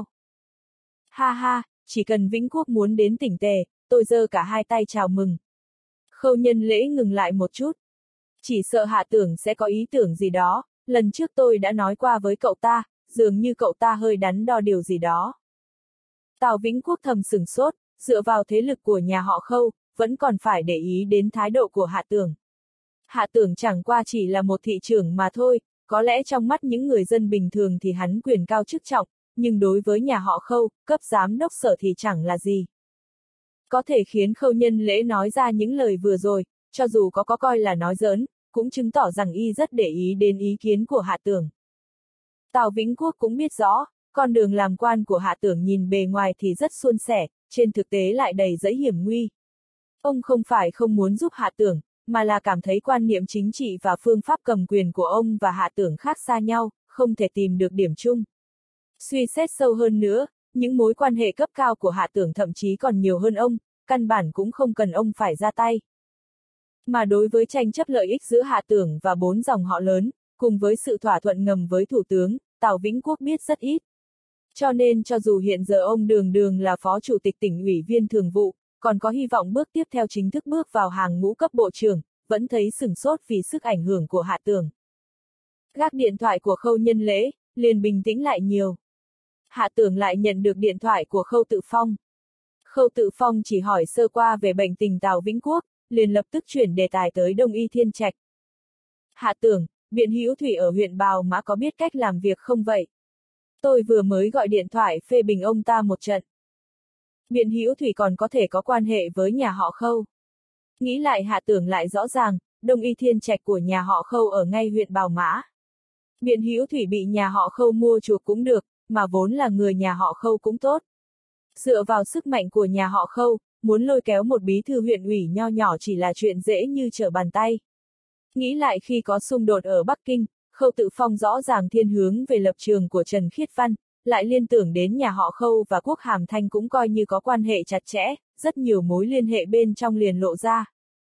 [SPEAKER 1] Ha ha, chỉ cần Vĩnh Quốc muốn đến tỉnh Tề, tôi giơ cả hai tay chào mừng. Khâu Nhân Lễ ngừng lại một chút. Chỉ sợ Hạ Tưởng sẽ có ý tưởng gì đó, lần trước tôi đã nói qua với cậu ta, dường như cậu ta hơi đắn đo điều gì đó. Tào Vĩnh Quốc thầm sửng sốt, dựa vào thế lực của nhà họ Khâu, vẫn còn phải để ý đến thái độ của Hạ Tưởng. Hạ Tưởng chẳng qua chỉ là một thị trưởng mà thôi, có lẽ trong mắt những người dân bình thường thì hắn quyền cao chức trọng, nhưng đối với nhà họ Khâu, cấp giám đốc sở thì chẳng là gì. Có thể khiến Khâu Nhân Lễ nói ra những lời vừa rồi, cho dù có có coi là nói giỡn, cũng chứng tỏ rằng y rất để ý đến ý kiến của Hạ Tưởng. Tào Vĩnh Quốc cũng biết rõ, con đường làm quan của Hạ Tưởng nhìn bề ngoài thì rất suôn sẻ, trên thực tế lại đầy dẫy hiểm nguy. Ông không phải không muốn giúp Hạ Tưởng, mà là cảm thấy quan niệm chính trị và phương pháp cầm quyền của ông và Hạ Tưởng khác xa nhau, không thể tìm được điểm chung. Suy xét sâu hơn nữa, những mối quan hệ cấp cao của Hạ Tưởng thậm chí còn nhiều hơn ông, căn bản cũng không cần ông phải ra tay. Mà đối với tranh chấp lợi ích giữa Hạ Tưởng và bốn dòng họ lớn, cùng với sự thỏa thuận ngầm với Thủ tướng, Tào Vĩnh Quốc biết rất ít. Cho nên cho dù hiện giờ ông đường đường là phó chủ tịch tỉnh ủy viên thường vụ, còn có hy vọng bước tiếp theo chính thức bước vào hàng ngũ cấp bộ trưởng, vẫn thấy sửng sốt vì sức ảnh hưởng của Hạ Tưởng. Gác điện thoại của Khâu Nhân Lễ, liền bình tĩnh lại nhiều. Hạ Tưởng lại nhận được điện thoại của Khâu Tự Phong. Khâu Tự Phong chỉ hỏi sơ qua về bệnh tình Tào Vĩnh Quốc, liền lập tức chuyển đề tài tới Đông Y Thiên Trạch. Hạ Tưởng, Biện Hữu Thủy ở huyện Bào Mã có biết cách làm việc không vậy? Tôi vừa mới gọi điện thoại phê bình ông ta một trận. Biện Hữu Thủy còn có thể có quan hệ với nhà họ Khâu. Nghĩ lại Hạ Tưởng lại rõ ràng, Đông Y Thiên Trạch của nhà họ Khâu ở ngay huyện Bào Mã. Biện Hữu Thủy bị nhà họ Khâu mua chuộc cũng được, mà vốn là người nhà họ Khâu cũng tốt. Dựa vào sức mạnh của nhà họ Khâu, muốn lôi kéo một bí thư huyện ủy nho nhỏ chỉ là chuyện dễ như trở bàn tay. Nghĩ lại khi có xung đột ở Bắc Kinh, Khâu Tự Phong rõ ràng thiên hướng về lập trường của Trần Khiết Văn, lại liên tưởng đến nhà họ Khâu và Quốc Hàm Thanh cũng coi như có quan hệ chặt chẽ, rất nhiều mối liên hệ bên trong liền lộ ra.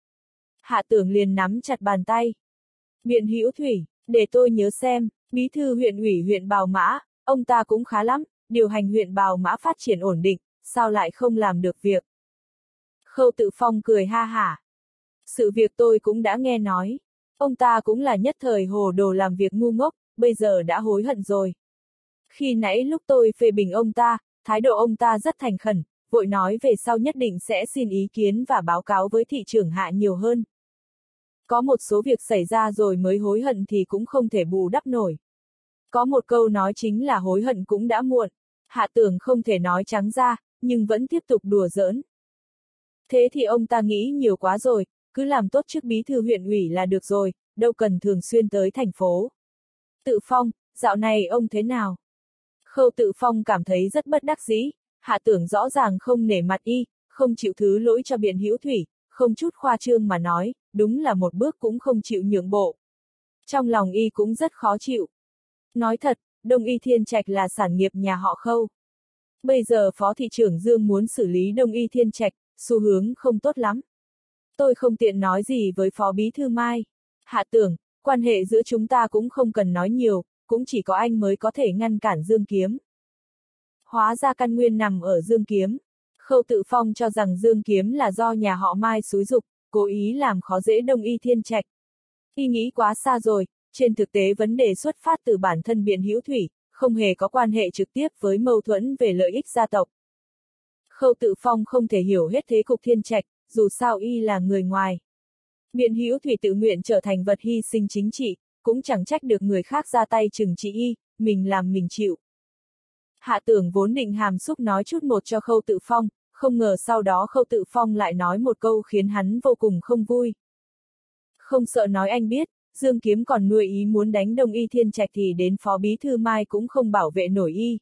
[SPEAKER 1] Hạ Tưởng liền nắm chặt bàn tay. Biện Hữu Thủy, để tôi nhớ xem, bí thư huyện ủy huyện Bào Mã, ông ta cũng khá lắm, điều hành huyện Bào Mã phát triển ổn định, sao lại không làm được việc. Khâu Tự Phong cười ha hả. Sự việc tôi cũng đã nghe nói. Ông ta cũng là nhất thời hồ đồ làm việc ngu ngốc, bây giờ đã hối hận rồi. Khi nãy lúc tôi phê bình ông ta, thái độ ông ta rất thành khẩn, vội nói về sau nhất định sẽ xin ý kiến và báo cáo với thị trưởng Hạ nhiều hơn. Có một số việc xảy ra rồi mới hối hận thì cũng không thể bù đắp nổi. Có một câu nói chính là hối hận cũng đã muộn. Hạ Tưởng không thể nói trắng ra, nhưng vẫn tiếp tục đùa giỡn. Thế thì ông ta nghĩ nhiều quá rồi, cứ làm tốt chức bí thư huyện ủy là được rồi, đâu cần thường xuyên tới thành phố. Tự Phong, dạo này ông thế nào? Khâu Tự Phong cảm thấy rất bất đắc dĩ, Hạ Tưởng rõ ràng không nể mặt y, không chịu thứ lỗi cho Biện Hữu Thủy, không chút khoa trương mà nói, đúng là một bước cũng không chịu nhượng bộ. Trong lòng y cũng rất khó chịu. Nói thật, Đông Y Thiên Trạch là sản nghiệp nhà họ Khâu. Bây giờ Phó thị trưởng Dương muốn xử lý Đông Y Thiên Trạch, xu hướng không tốt lắm. Tôi không tiện nói gì với Phó Bí Thư Mai. Hạ Tưởng, quan hệ giữa chúng ta cũng không cần nói nhiều, cũng chỉ có anh mới có thể ngăn cản Dương Kiếm. Hóa ra căn nguyên nằm ở Dương Kiếm. Khâu Tự Phong cho rằng Dương Kiếm là do nhà họ Mai xúi giục, cố ý làm khó dễ Đông Y Thiên Trạch. Y nghĩ quá xa rồi, trên thực tế vấn đề xuất phát từ bản thân Biện Hữu Thủy, không hề có quan hệ trực tiếp với mâu thuẫn về lợi ích gia tộc. Khâu Tự Phong không thể hiểu hết thế cục Thiên Trạch, dù sao y là người ngoài. Biện Hữu Thủy tự nguyện trở thành vật hy sinh chính trị, cũng chẳng trách được người khác ra tay trừng trị y, mình làm mình chịu. Hạ Tưởng vốn định hàm xúc nói chút một cho Khâu Tự Phong, không ngờ sau đó Khâu Tự Phong lại nói một câu khiến hắn vô cùng không vui. Không sợ nói anh biết, Dương Kiếm còn nuôi ý muốn đánh Đông Y Thiên Trạch thì đến Phó Bí Thư Mai cũng không bảo vệ nổi y.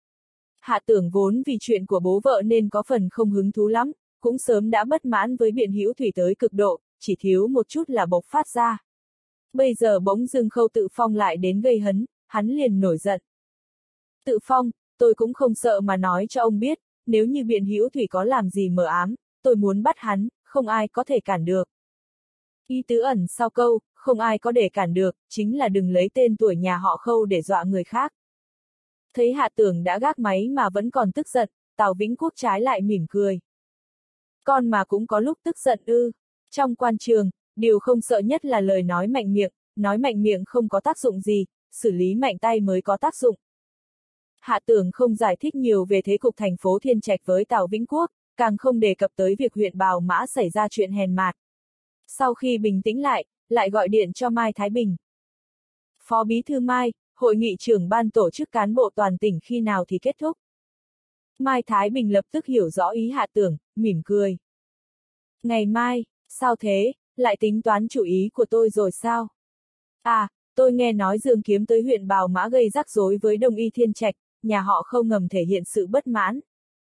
[SPEAKER 1] Hạ Tưởng vốn vì chuyện của bố vợ nên có phần không hứng thú lắm, cũng sớm đã bất mãn với Biện Hữu Thủy tới cực độ, chỉ thiếu một chút là bộc phát ra. Bây giờ bỗng dưng Khâu Tự Phong lại đến gây hấn, hắn liền nổi giận. Tự Phong, tôi cũng không sợ mà nói cho ông biết, nếu như Biện Hữu Thủy có làm gì mờ ám, tôi muốn bắt hắn, không ai có thể cản được. Ý tứ ẩn sau câu, không ai có để cản được, chính là đừng lấy tên tuổi nhà họ Khâu để dọa người khác. Thấy Hạ Tưởng đã gác máy mà vẫn còn tức giận, Tào Vĩnh Quốc trái lại mỉm cười. Con mà cũng có lúc tức giận ư. Trong quan trường, điều không sợ nhất là lời nói mạnh miệng, nói mạnh miệng không có tác dụng gì, xử lý mạnh tay mới có tác dụng. Hạ Tưởng không giải thích nhiều về thế cục thành phố Thiên Trạch với Tào Vĩnh Quốc, càng không đề cập tới việc huyện Bào Mã xảy ra chuyện hèn mạt. Sau khi bình tĩnh lại, lại gọi điện cho Mai Thái Bình. Phó Bí Thư Mai, hội nghị trưởng ban tổ chức cán bộ toàn tỉnh khi nào thì kết thúc? Mai Thái Bình lập tức hiểu rõ ý Hạ Tưởng, mỉm cười. Ngày mai, sao thế, lại tính toán chủ ý của tôi rồi sao? À, tôi nghe nói Dương Kiếm tới huyện Bào Mã gây rắc rối với Đông Y Thiên Trạch, nhà họ Khâu ngầm thể hiện sự bất mãn.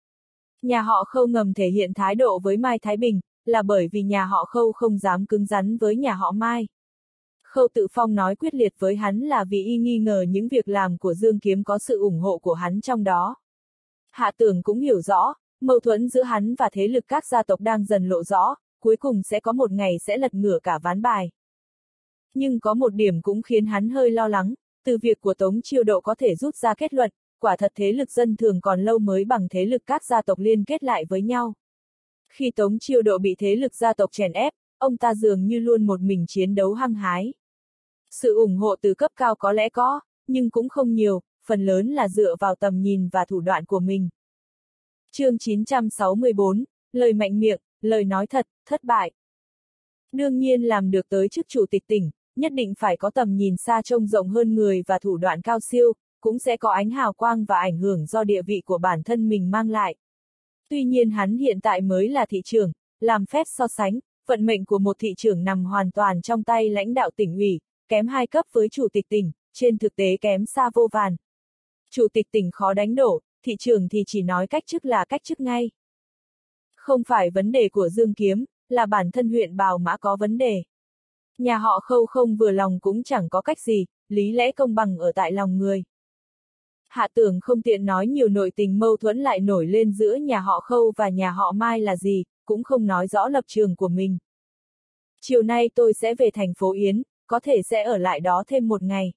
[SPEAKER 1] Nhà họ Khâu ngầm thể hiện thái độ với Mai Thái Bình, là bởi vì nhà họ Khâu không dám cứng rắn với nhà họ Mai. Khâu Tự Phong nói quyết liệt với hắn là vì y nghi ngờ những việc làm của Dương Kiếm có sự ủng hộ của hắn trong đó. Hạ Tưởng cũng hiểu rõ, mâu thuẫn giữa hắn và thế lực các gia tộc đang dần lộ rõ, cuối cùng sẽ có một ngày sẽ lật ngửa cả ván bài. Nhưng có một điểm cũng khiến hắn hơi lo lắng, từ việc của Tống Chiêu Độ có thể rút ra kết luận, quả thật thế lực dân thường còn lâu mới bằng thế lực các gia tộc liên kết lại với nhau. Khi Tống Chiêu Độ bị thế lực gia tộc chèn ép, ông ta dường như luôn một mình chiến đấu hăng hái. Sự ủng hộ từ cấp cao có lẽ có, nhưng cũng không nhiều, phần lớn là dựa vào tầm nhìn và thủ đoạn của mình. Chương chín trăm sáu mươi bốn, lời mạnh miệng, lời nói thật, thất bại. Đương nhiên làm được tới chức chủ tịch tỉnh, nhất định phải có tầm nhìn xa trông rộng hơn người và thủ đoạn cao siêu, cũng sẽ có ánh hào quang và ảnh hưởng do địa vị của bản thân mình mang lại. Tuy nhiên hắn hiện tại mới là thị trưởng, làm phép so sánh, vận mệnh của một thị trưởng nằm hoàn toàn trong tay lãnh đạo tỉnh ủy, kém hai cấp với chủ tịch tỉnh, trên thực tế kém xa vô vàn. Chủ tịch tỉnh khó đánh đổ, thị trưởng thì chỉ nói cách chức là cách chức ngay. Không phải vấn đề của Dương Kiếm, là bản thân huyện Bào Mã có vấn đề. Nhà họ Khâu không vừa lòng cũng chẳng có cách gì, lý lẽ công bằng ở tại lòng người. Hạ Tưởng không tiện nói nhiều nội tình mâu thuẫn lại nổi lên giữa nhà họ Khâu và nhà họ Mai là gì, cũng không nói rõ lập trường của mình. Chiều nay tôi sẽ về thành phố Yến, có thể sẽ ở lại đó thêm một ngày.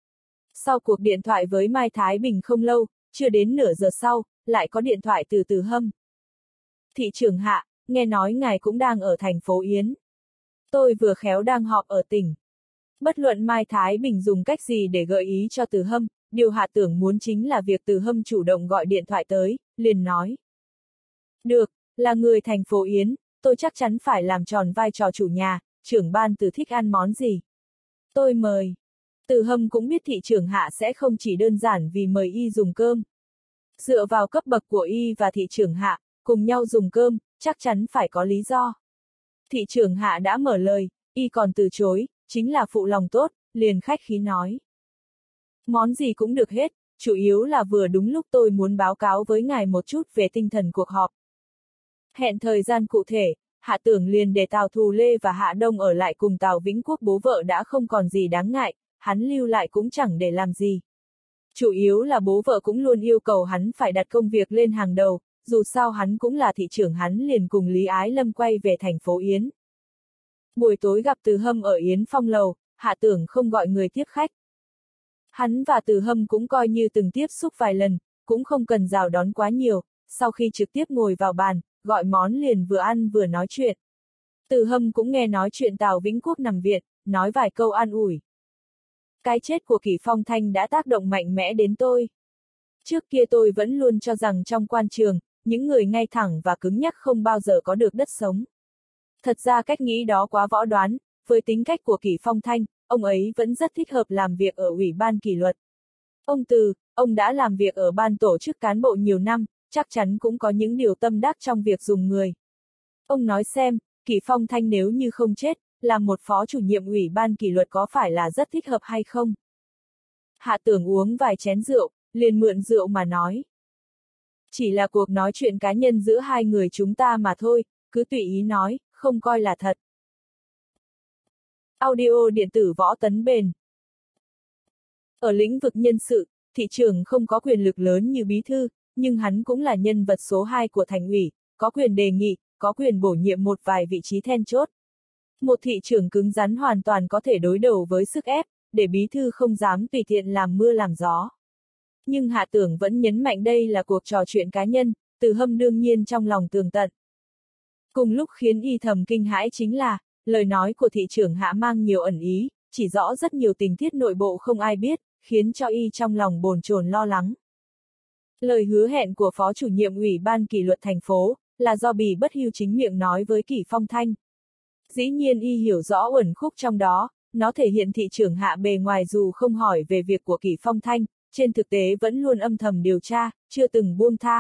[SPEAKER 1] Sau cuộc điện thoại với Mai Thái Bình không lâu, chưa đến nửa giờ sau, lại có điện thoại từ Từ Hâm. Thị trưởng Hạ, nghe nói ngài cũng đang ở thành phố Yến. Tôi vừa khéo đang họp ở tỉnh. Bất luận Mai Thái Bình dùng cách gì để gợi ý cho Từ Hâm, điều Hạ Tưởng muốn chính là việc Từ Hâm chủ động gọi điện thoại tới, liền nói. Được, là người thành phố Yến, tôi chắc chắn phải làm tròn vai trò chủ nhà, trưởng ban Từ thích ăn món gì. Tôi mời. Từ Hâm cũng biết thị trưởng Hạ sẽ không chỉ đơn giản vì mời y dùng cơm. Dựa vào cấp bậc của y và thị trưởng Hạ, cùng nhau dùng cơm, chắc chắn phải có lý do. Thị trưởng Hạ đã mở lời, y còn từ chối, chính là phụ lòng tốt, liền khách khí nói. Món gì cũng được hết, chủ yếu là vừa đúng lúc tôi muốn báo cáo với ngài một chút về tinh thần cuộc họp. Hẹn thời gian cụ thể, Hạ Tưởng liền để Tào Thù Lê và Hạ Đông ở lại cùng Tào Vĩnh Quốc bố vợ đã không còn gì đáng ngại, hắn lưu lại cũng chẳng để làm gì. Chủ yếu là bố vợ cũng luôn yêu cầu hắn phải đặt công việc lên hàng đầu, dù sao hắn cũng là thị trưởng, hắn liền cùng Lý Ái Lâm quay về thành phố Yến. Buổi tối gặp Từ Hâm ở Yến Phong lầu, Hạ Tưởng không gọi người tiếp khách. Hắn và Từ Hâm cũng coi như từng tiếp xúc vài lần, cũng không cần rào đón quá nhiều, sau khi trực tiếp ngồi vào bàn, gọi món liền vừa ăn vừa nói chuyện. Từ Hâm cũng nghe nói chuyện Tào Vĩnh Quốc nằm viện, nói vài câu an ủi. Cái chết của Kỷ Phong Thanh đã tác động mạnh mẽ đến tôi. Trước kia tôi vẫn luôn cho rằng trong quan trường, những người ngay thẳng và cứng nhắc không bao giờ có được đất sống. Thật ra cách nghĩ đó quá võ đoán, với tính cách của Kỷ Phong Thanh, ông ấy vẫn rất thích hợp làm việc ở Ủy ban kỷ luật. Ông Từ, ông đã làm việc ở ban tổ chức cán bộ nhiều năm, chắc chắn cũng có những điều tâm đắc trong việc dùng người. Ông nói xem, Kỷ Phong Thanh nếu như không chết, làm một phó chủ nhiệm ủy ban kỷ luật có phải là rất thích hợp hay không? Hạ Tưởng uống vài chén rượu, liền mượn rượu mà nói. Chỉ là cuộc nói chuyện cá nhân giữa hai người chúng ta mà thôi, cứ tùy ý nói, không coi là thật. Audio điện tử Võ Tấn Bền. Ở lĩnh vực nhân sự, thị trưởng không có quyền lực lớn như bí thư, nhưng hắn cũng là nhân vật số hai của thành ủy, có quyền đề nghị, có quyền bổ nhiệm một vài vị trí then chốt. Một thị trưởng cứng rắn hoàn toàn có thể đối đầu với sức ép, để bí thư không dám tùy tiện làm mưa làm gió. Nhưng Hạ Tưởng vẫn nhấn mạnh đây là cuộc trò chuyện cá nhân, Từ Hâm đương nhiên trong lòng tường tận. Cùng lúc khiến y thầm kinh hãi chính là, lời nói của thị trưởng Hạ mang nhiều ẩn ý, chỉ rõ rất nhiều tình tiết nội bộ không ai biết, khiến cho y trong lòng bồn chồn lo lắng. Lời hứa hẹn của phó chủ nhiệm ủy ban kỷ luật thành phố, là do Bì Bất Hưu chính miệng nói với Kỷ Phong Thanh. Dĩ nhiên y hiểu rõ uẩn khúc trong đó, nó thể hiện thị trưởng Hạ bề ngoài dù không hỏi về việc của Kỷ Phong Thanh, trên thực tế vẫn luôn âm thầm điều tra, chưa từng buông tha.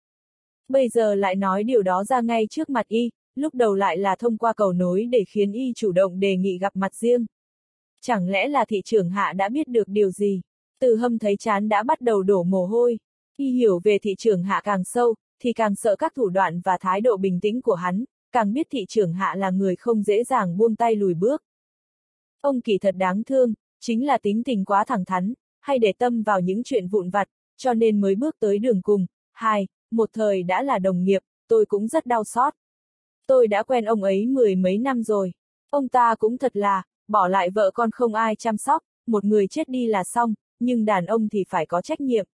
[SPEAKER 1] Bây giờ lại nói điều đó ra ngay trước mặt y, lúc đầu lại là thông qua cầu nối để khiến y chủ động đề nghị gặp mặt riêng. Chẳng lẽ là thị trưởng Hạ đã biết được điều gì? Từ Hâm thấy chán đã bắt đầu đổ mồ hôi. Y hiểu về thị trưởng Hạ càng sâu, thì càng sợ các thủ đoạn và thái độ bình tĩnh của hắn, càng biết thị trưởng Hạ là người không dễ dàng buông tay lùi bước. Ông kỳ thật đáng thương, chính là tính tình quá thẳng thắn, hay để tâm vào những chuyện vụn vặt, cho nên mới bước tới đường cùng. Hai, một thời đã là đồng nghiệp, tôi cũng rất đau xót. Tôi đã quen ông ấy mười mấy năm rồi. Ông ta cũng thật là, bỏ lại vợ con không ai chăm sóc, một người chết đi là xong, nhưng đàn ông thì phải có trách nhiệm.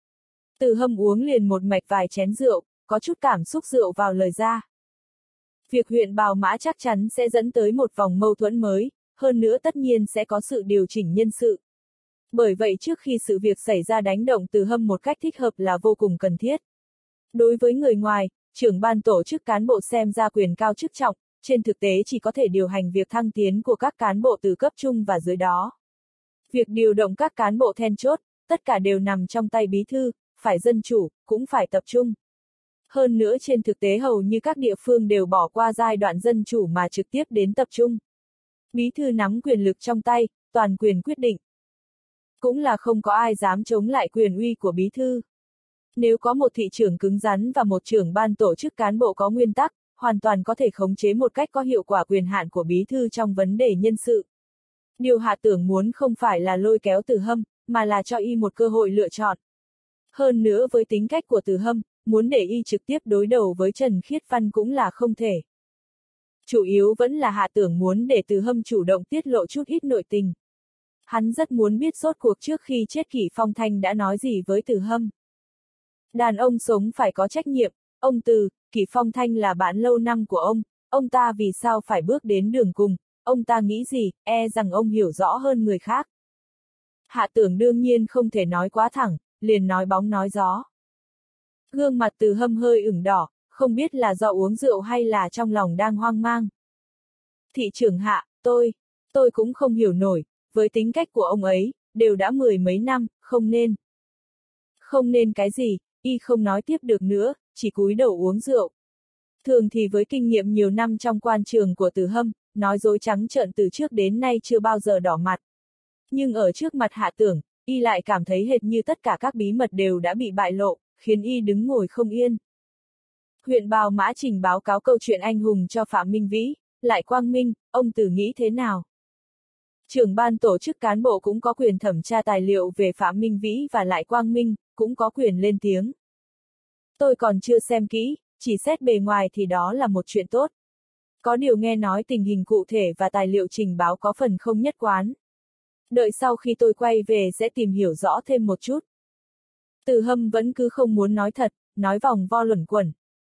[SPEAKER 1] Từ Hâm uống liền một mạch vài chén rượu, có chút cảm xúc rượu vào lời ra. Việc huyện Bào Mã chắc chắn sẽ dẫn tới một vòng mâu thuẫn mới, hơn nữa tất nhiên sẽ có sự điều chỉnh nhân sự. Bởi vậy trước khi sự việc xảy ra đánh động Từ Hâm một cách thích hợp là vô cùng cần thiết. Đối với người ngoài, trưởng ban tổ chức cán bộ xem ra quyền cao chức trọng, trên thực tế chỉ có thể điều hành việc thăng tiến của các cán bộ từ cấp trung và dưới đó. Việc điều động các cán bộ then chốt, tất cả đều nằm trong tay bí thư, phải dân chủ, cũng phải tập trung. Hơn nữa trên thực tế hầu như các địa phương đều bỏ qua giai đoạn dân chủ mà trực tiếp đến tập trung. Bí thư nắm quyền lực trong tay, toàn quyền quyết định. Cũng là không có ai dám chống lại quyền uy của bí thư. Nếu có một thị trưởng cứng rắn và một trưởng ban tổ chức cán bộ có nguyên tắc, hoàn toàn có thể khống chế một cách có hiệu quả quyền hạn của bí thư trong vấn đề nhân sự. Điều Hạ Tưởng muốn không phải là lôi kéo Từ Hâm, mà là cho y một cơ hội lựa chọn. Hơn nữa với tính cách của Từ Hâm, muốn để y trực tiếp đối đầu với Trần Khiết Văn cũng là không thể. Chủ yếu vẫn là Hạ Tưởng muốn để Từ Hâm chủ động tiết lộ chút ít nội tình. Hắn rất muốn biết rốt cuộc trước khi chết Kỷ Phong Thanh đã nói gì với Từ Hâm. Đàn ông sống phải có trách nhiệm, ông Từ, Kỷ Phong Thanh là bạn lâu năm của ông, ông ta vì sao phải bước đến đường cùng, ông ta nghĩ gì, e rằng ông hiểu rõ hơn người khác. Hạ Tưởng đương nhiên không thể nói quá thẳng, liền nói bóng nói gió. Gương mặt Từ Hâm hơi ửng đỏ, không biết là do uống rượu hay là trong lòng đang hoang mang. Thị trưởng Hạ, tôi, tôi cũng không hiểu nổi, với tính cách của ông ấy, đều đã mười mấy năm, không nên. Không nên cái gì, y không nói tiếp được nữa, chỉ cúi đầu uống rượu. Thường thì với kinh nghiệm nhiều năm trong quan trường của Từ Hâm, nói dối trắng trợn từ trước đến nay chưa bao giờ đỏ mặt. Nhưng ở trước mặt Hạ Tưởng, y lại cảm thấy hệt như tất cả các bí mật đều đã bị bại lộ, khiến y đứng ngồi không yên. Huyện Bào Mã trình báo cáo câu chuyện anh hùng cho Phạm Minh Vĩ, Lại Quang Minh, ông Từ nghĩ thế nào? Trưởng ban tổ chức cán bộ cũng có quyền thẩm tra tài liệu về Phạm Minh Vĩ và Lại Quang Minh, cũng có quyền lên tiếng. Tôi còn chưa xem kỹ, chỉ xét bề ngoài thì đó là một chuyện tốt. Có điều nghe nói tình hình cụ thể và tài liệu trình báo có phần không nhất quán. Đợi sau khi tôi quay về sẽ tìm hiểu rõ thêm một chút. Từ Hâm vẫn cứ không muốn nói thật, nói vòng vo luẩn quẩn.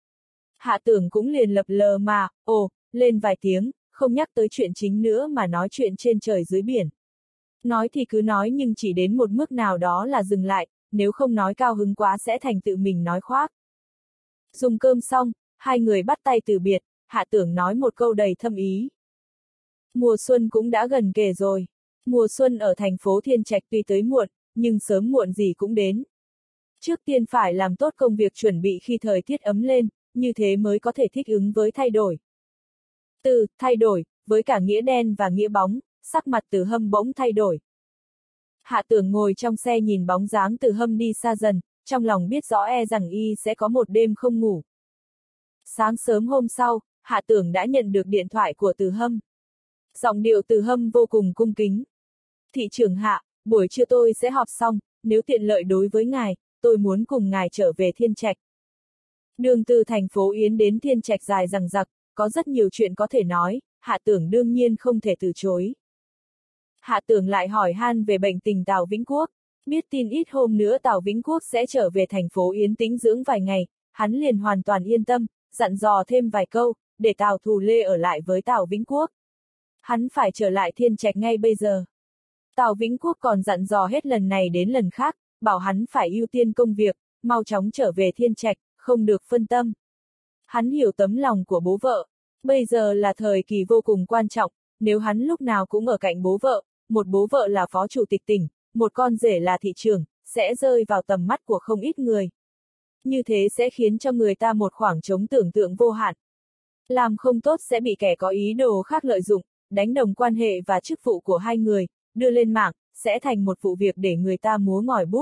[SPEAKER 1] Hạ Tưởng cũng liền lập lờ mà, ồ, lên vài tiếng, không nhắc tới chuyện chính nữa mà nói chuyện trên trời dưới biển. Nói thì cứ nói nhưng chỉ đến một mức nào đó là dừng lại, nếu không nói cao hứng quá sẽ thành tự mình nói khoác. Dùng cơm xong, hai người bắt tay từ biệt, Hạ Tưởng nói một câu đầy thâm ý. Mùa xuân cũng đã gần kề rồi. Mùa xuân ở thành phố Thiên Trạch tuy tới muộn, nhưng sớm muộn gì cũng đến. Trước tiên phải làm tốt công việc chuẩn bị khi thời tiết ấm lên, như thế mới có thể thích ứng với thay đổi. Từ thay đổi với cả nghĩa đen và nghĩa bóng, sắc mặt Từ Hâm bỗng thay đổi. Hạ Tưởng ngồi trong xe nhìn bóng dáng Từ Hâm đi xa dần, trong lòng biết rõ e rằng y sẽ có một đêm không ngủ. Sáng sớm hôm sau, Hạ Tưởng đã nhận được điện thoại của Từ Hâm. Giọng điệu Từ Hâm vô cùng cung kính. Thị trưởng Hạ, buổi trưa tôi sẽ họp xong, nếu tiện lợi đối với ngài, tôi muốn cùng ngài trở về Thiên Trạch. Đường từ thành phố Yến đến Thiên Trạch dài dằng dặc, có rất nhiều chuyện có thể nói, Hạ Tưởng đương nhiên không thể từ chối. Hạ Tưởng lại hỏi han về bệnh tình Tào Vĩnh Quốc, biết tin ít hôm nữa Tào Vĩnh Quốc sẽ trở về thành phố Yến tĩnh dưỡng vài ngày, hắn liền hoàn toàn yên tâm, dặn dò thêm vài câu, để Tào Thù Lê ở lại với Tào Vĩnh Quốc. Hắn phải trở lại Thiên Trạch ngay bây giờ. Tào Vĩnh Quốc còn dặn dò hết lần này đến lần khác, bảo hắn phải ưu tiên công việc, mau chóng trở về Thiên Trạch, không được phân tâm. Hắn hiểu tấm lòng của bố vợ. Bây giờ là thời kỳ vô cùng quan trọng, nếu hắn lúc nào cũng ở cạnh bố vợ, một bố vợ là phó chủ tịch tỉnh, một con rể là thị trưởng, sẽ rơi vào tầm mắt của không ít người. Như thế sẽ khiến cho người ta một khoảng trống tưởng tượng vô hạn. Làm không tốt sẽ bị kẻ có ý đồ khác lợi dụng, đánh đồng quan hệ và chức vụ của hai người, đưa lên mạng, sẽ thành một vụ việc để người ta múa ngòi bút.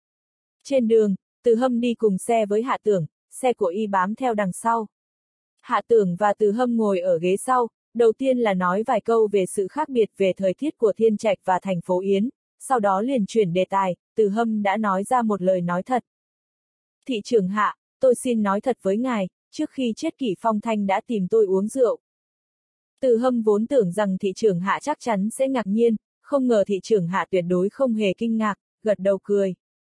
[SPEAKER 1] Trên đường, Từ Hâm đi cùng xe với Hạ Tưởng, xe của y bám theo đằng sau. Hạ Tưởng và Từ Hâm ngồi ở ghế sau, đầu tiên là nói vài câu về sự khác biệt về thời tiết của Thiên Trạch và thành phố Yến, sau đó liền chuyển đề tài, Từ Hâm đã nói ra một lời nói thật. Thị trưởng Hạ, tôi xin nói thật với ngài, trước khi chết Kỷ Phong Thanh đã tìm tôi uống rượu. Từ Hâm vốn tưởng rằng thị trưởng Hạ chắc chắn sẽ ngạc nhiên, không ngờ thị trưởng Hạ tuyệt đối không hề kinh ngạc, gật đầu cười.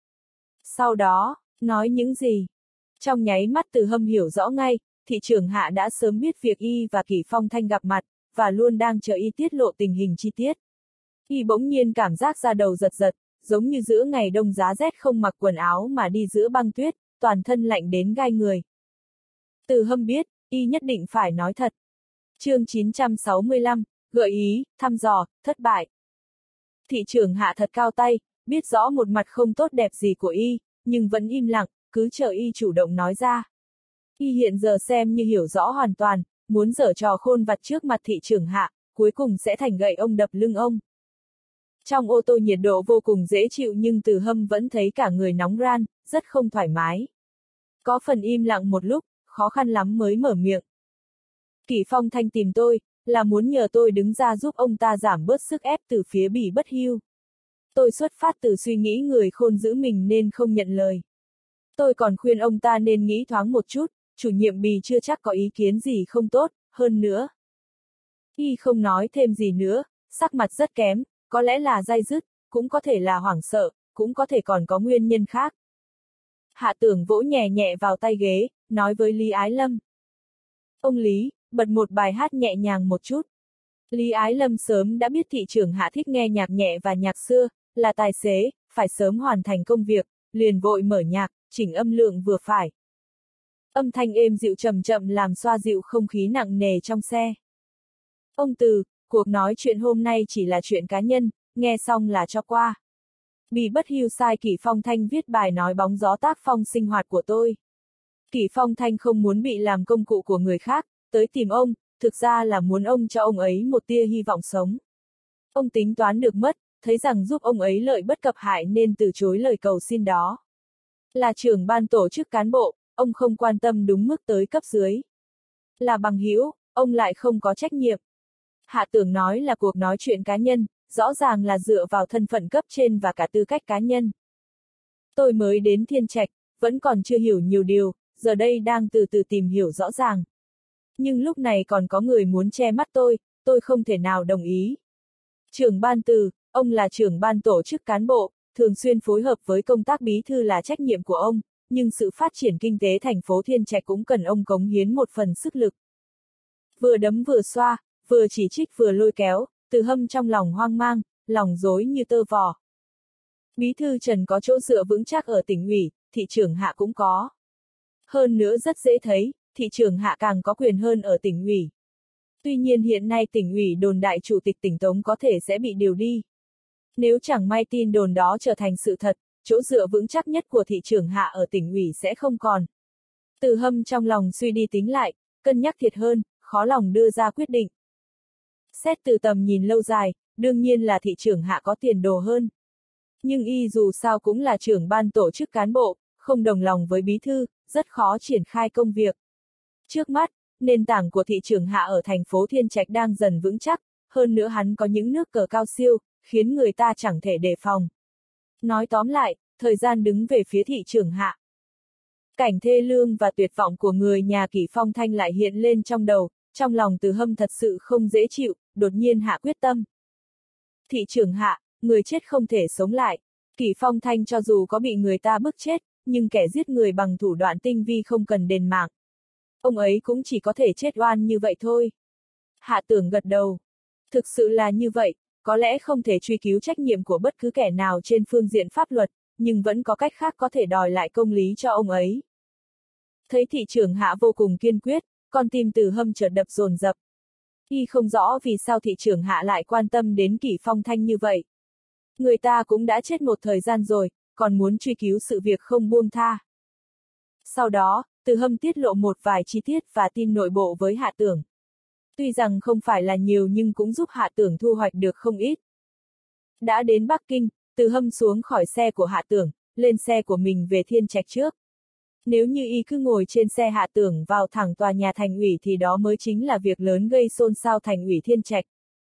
[SPEAKER 1] Sau đó, nói những gì? Trong nháy mắt Từ Hâm hiểu rõ ngay, thị trưởng Hạ đã sớm biết việc y và Kỷ Phong Thanh gặp mặt, và luôn đang chờ y tiết lộ tình hình chi tiết. Y bỗng nhiên cảm giác da đầu giật giật, giống như giữa ngày đông giá rét không mặc quần áo mà đi giữa băng tuyết, toàn thân lạnh đến gai người. Từ Hâm biết, y nhất định phải nói thật. Chương chín trăm sáu mươi lăm, gợi ý, thăm dò, thất bại. Thị trưởng Hạ thật cao tay, biết rõ một mặt không tốt đẹp gì của y, nhưng vẫn im lặng, cứ chờ y chủ động nói ra. Y hiện giờ xem như hiểu rõ hoàn toàn, muốn giở trò khôn vặt trước mặt thị trưởng Hạ, cuối cùng sẽ thành gậy ông đập lưng ông. Trong ô tô nhiệt độ vô cùng dễ chịu nhưng Từ Hâm vẫn thấy cả người nóng ran, rất không thoải mái. Có phần im lặng một lúc, khó khăn lắm mới mở miệng. Kỷ Phong Thanh tìm tôi, là muốn nhờ tôi đứng ra giúp ông ta giảm bớt sức ép từ phía Bỉ Bất Hưu. Tôi xuất phát từ suy nghĩ người khôn giữ mình nên không nhận lời. Tôi còn khuyên ông ta nên nghĩ thoáng một chút, chủ nhiệm Bỉ chưa chắc có ý kiến gì không tốt, hơn nữa. Y không nói thêm gì nữa, sắc mặt rất kém, có lẽ là day dứt, cũng có thể là hoảng sợ, cũng có thể còn có nguyên nhân khác. Hạ Tưởng vỗ nhẹ nhẹ vào tay ghế, nói với Lý Ái Lâm. Ông Lý, bật một bài hát nhẹ nhàng một chút. Lý Ái Lâm sớm đã biết thị trưởng Hạ thích nghe nhạc nhẹ và nhạc xưa, là tài xế, phải sớm hoàn thành công việc, liền vội mở nhạc, chỉnh âm lượng vừa phải. Âm thanh êm dịu chậm chậm làm xoa dịu không khí nặng nề trong xe. Ông Từ, cuộc nói chuyện hôm nay chỉ là chuyện cá nhân, nghe xong là cho qua. Bỉ Bất Hưu sai Kỷ Phong Thanh viết bài nói bóng gió tác phong sinh hoạt của tôi. Kỷ Phong Thanh không muốn bị làm công cụ của người khác, tới tìm ông, thực ra là muốn ông cho ông ấy một tia hy vọng sống. Ông tính toán được mất, thấy rằng giúp ông ấy lợi bất cập hại nên từ chối lời cầu xin đó. Là trưởng ban tổ chức cán bộ, ông không quan tâm đúng mức tới cấp dưới. Là bằng hữu, ông lại không có trách nhiệm. Hạ Tưởng nói là cuộc nói chuyện cá nhân, rõ ràng là dựa vào thân phận cấp trên và cả tư cách cá nhân. Tôi mới đến Thiên Trạch, vẫn còn chưa hiểu nhiều điều, giờ đây đang từ từ tìm hiểu rõ ràng. Nhưng lúc này còn có người muốn che mắt tôi, tôi không thể nào đồng ý. Trưởng ban Từ, ông là trưởng ban tổ chức cán bộ, thường xuyên phối hợp với công tác bí thư là trách nhiệm của ông, nhưng sự phát triển kinh tế thành phố Thiên Trạch cũng cần ông cống hiến một phần sức lực. Vừa đấm vừa xoa, vừa chỉ trích vừa lôi kéo, Từ Hâm trong lòng hoang mang, lòng rối như tơ vò. Bí thư Trần có chỗ dựa vững chắc ở tỉnh ủy, thị trưởng Hạ cũng có. Hơn nữa rất dễ thấy, thị trưởng Hạ càng có quyền hơn ở tỉnh ủy. Tuy nhiên hiện nay tỉnh ủy đồn đại chủ tịch tỉnh Tống có thể sẽ bị điều đi. Nếu chẳng may tin đồn đó trở thành sự thật, chỗ dựa vững chắc nhất của thị trưởng Hạ ở tỉnh ủy sẽ không còn. Từ Hâm trong lòng suy đi tính lại, cân nhắc thiệt hơn, khó lòng đưa ra quyết định. Xét từ tầm nhìn lâu dài, đương nhiên là thị trưởng Hạ có tiền đồ hơn. Nhưng y dù sao cũng là trưởng ban tổ chức cán bộ, không đồng lòng với bí thư, rất khó triển khai công việc. Trước mắt, nền tảng của thị trưởng Hạ ở thành phố Thiên Trạch đang dần vững chắc, hơn nữa hắn có những nước cờ cao siêu, khiến người ta chẳng thể đề phòng. Nói tóm lại, thời gian đứng về phía thị trưởng Hạ. Cảnh thê lương và tuyệt vọng của người nhà Kỷ Phong Thanh lại hiện lên trong đầu, trong lòng Từ Hâm thật sự không dễ chịu, đột nhiên hạ quyết tâm. Thị trưởng Hạ, người chết không thể sống lại. Kỷ Phong Thanh cho dù có bị người ta bức chết, nhưng kẻ giết người bằng thủ đoạn tinh vi không cần đền mạng. Ông ấy cũng chỉ có thể chết oan như vậy thôi. Hạ Tưởng gật đầu. Thực sự là như vậy, có lẽ không thể truy cứu trách nhiệm của bất cứ kẻ nào trên phương diện pháp luật, nhưng vẫn có cách khác có thể đòi lại công lý cho ông ấy. Thấy thị trưởng Hạ vô cùng kiên quyết, con tim Từ Hâm chợt đập dồn dập. Y không rõ vì sao thị trưởng Hạ lại quan tâm đến Kỷ Phong Thanh như vậy. Người ta cũng đã chết một thời gian rồi, còn muốn truy cứu sự việc không buông tha. Sau đó, Từ Hâm tiết lộ một vài chi tiết và tin nội bộ với Hạ Tưởng. Tuy rằng không phải là nhiều nhưng cũng giúp Hạ Tưởng thu hoạch được không ít. Đã đến Bắc Kinh, Từ Hâm xuống khỏi xe của Hạ Tưởng, lên xe của mình về Thiên Trạch trước. Nếu như y cứ ngồi trên xe Hạ Tưởng vào thẳng tòa nhà thành ủy thì đó mới chính là việc lớn gây xôn xao thành ủy Thiên Trạch.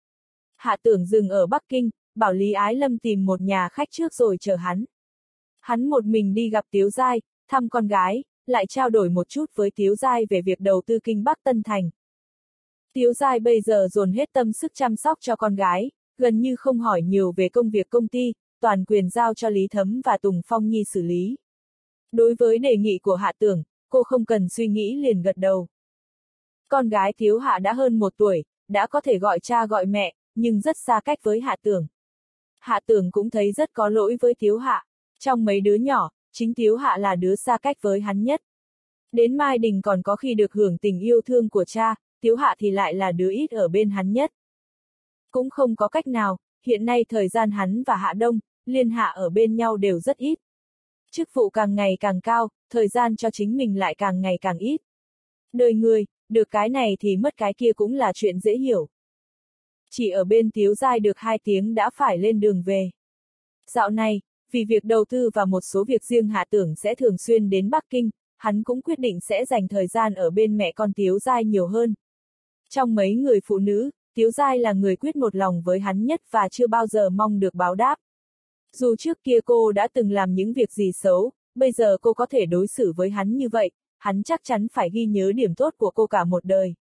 [SPEAKER 1] Hạ Tưởng dừng ở Bắc Kinh, bảo Lý Ái Lâm tìm một nhà khách trước rồi chờ hắn. Hắn một mình đi gặp Tiếu Giai, thăm con gái, lại trao đổi một chút với Tiếu Giai về việc đầu tư Kinh Bắc Tân Thành. Tiếu Giai bây giờ dồn hết tâm sức chăm sóc cho con gái, gần như không hỏi nhiều về công việc công ty, toàn quyền giao cho Lý Thấm và Tùng Phong Nhi xử lý. Đối với đề nghị của Hạ Tưởng, cô không cần suy nghĩ liền gật đầu. Con gái Tiếu Hạ đã hơn một tuổi, đã có thể gọi cha gọi mẹ, nhưng rất xa cách với Hạ Tưởng. Hạ Tưởng cũng thấy rất có lỗi với Tiếu Hạ. Trong mấy đứa nhỏ, chính Tiếu Hạ là đứa xa cách với hắn nhất. Đến Mai Đình còn có khi được hưởng tình yêu thương của cha, Tiếu Hạ thì lại là đứa ít ở bên hắn nhất. Cũng không có cách nào, hiện nay thời gian hắn và Hạ Đông, Liên Hạ ở bên nhau đều rất ít. Chức vụ càng ngày càng cao, thời gian cho chính mình lại càng ngày càng ít. Đời người, được cái này thì mất cái kia cũng là chuyện dễ hiểu. Chỉ ở bên Tiếu Giai được hai tiếng đã phải lên đường về. Dạo này, vì việc đầu tư và một số việc riêng Hạ Tưởng sẽ thường xuyên đến Bắc Kinh, hắn cũng quyết định sẽ dành thời gian ở bên mẹ con Tiếu Giai nhiều hơn. Trong mấy người phụ nữ, Tiếu Giai là người quyết một lòng với hắn nhất và chưa bao giờ mong được báo đáp. Dù trước kia cô đã từng làm những việc gì xấu, bây giờ cô có thể đối xử với hắn như vậy, hắn chắc chắn phải ghi nhớ điểm tốt của cô cả một đời.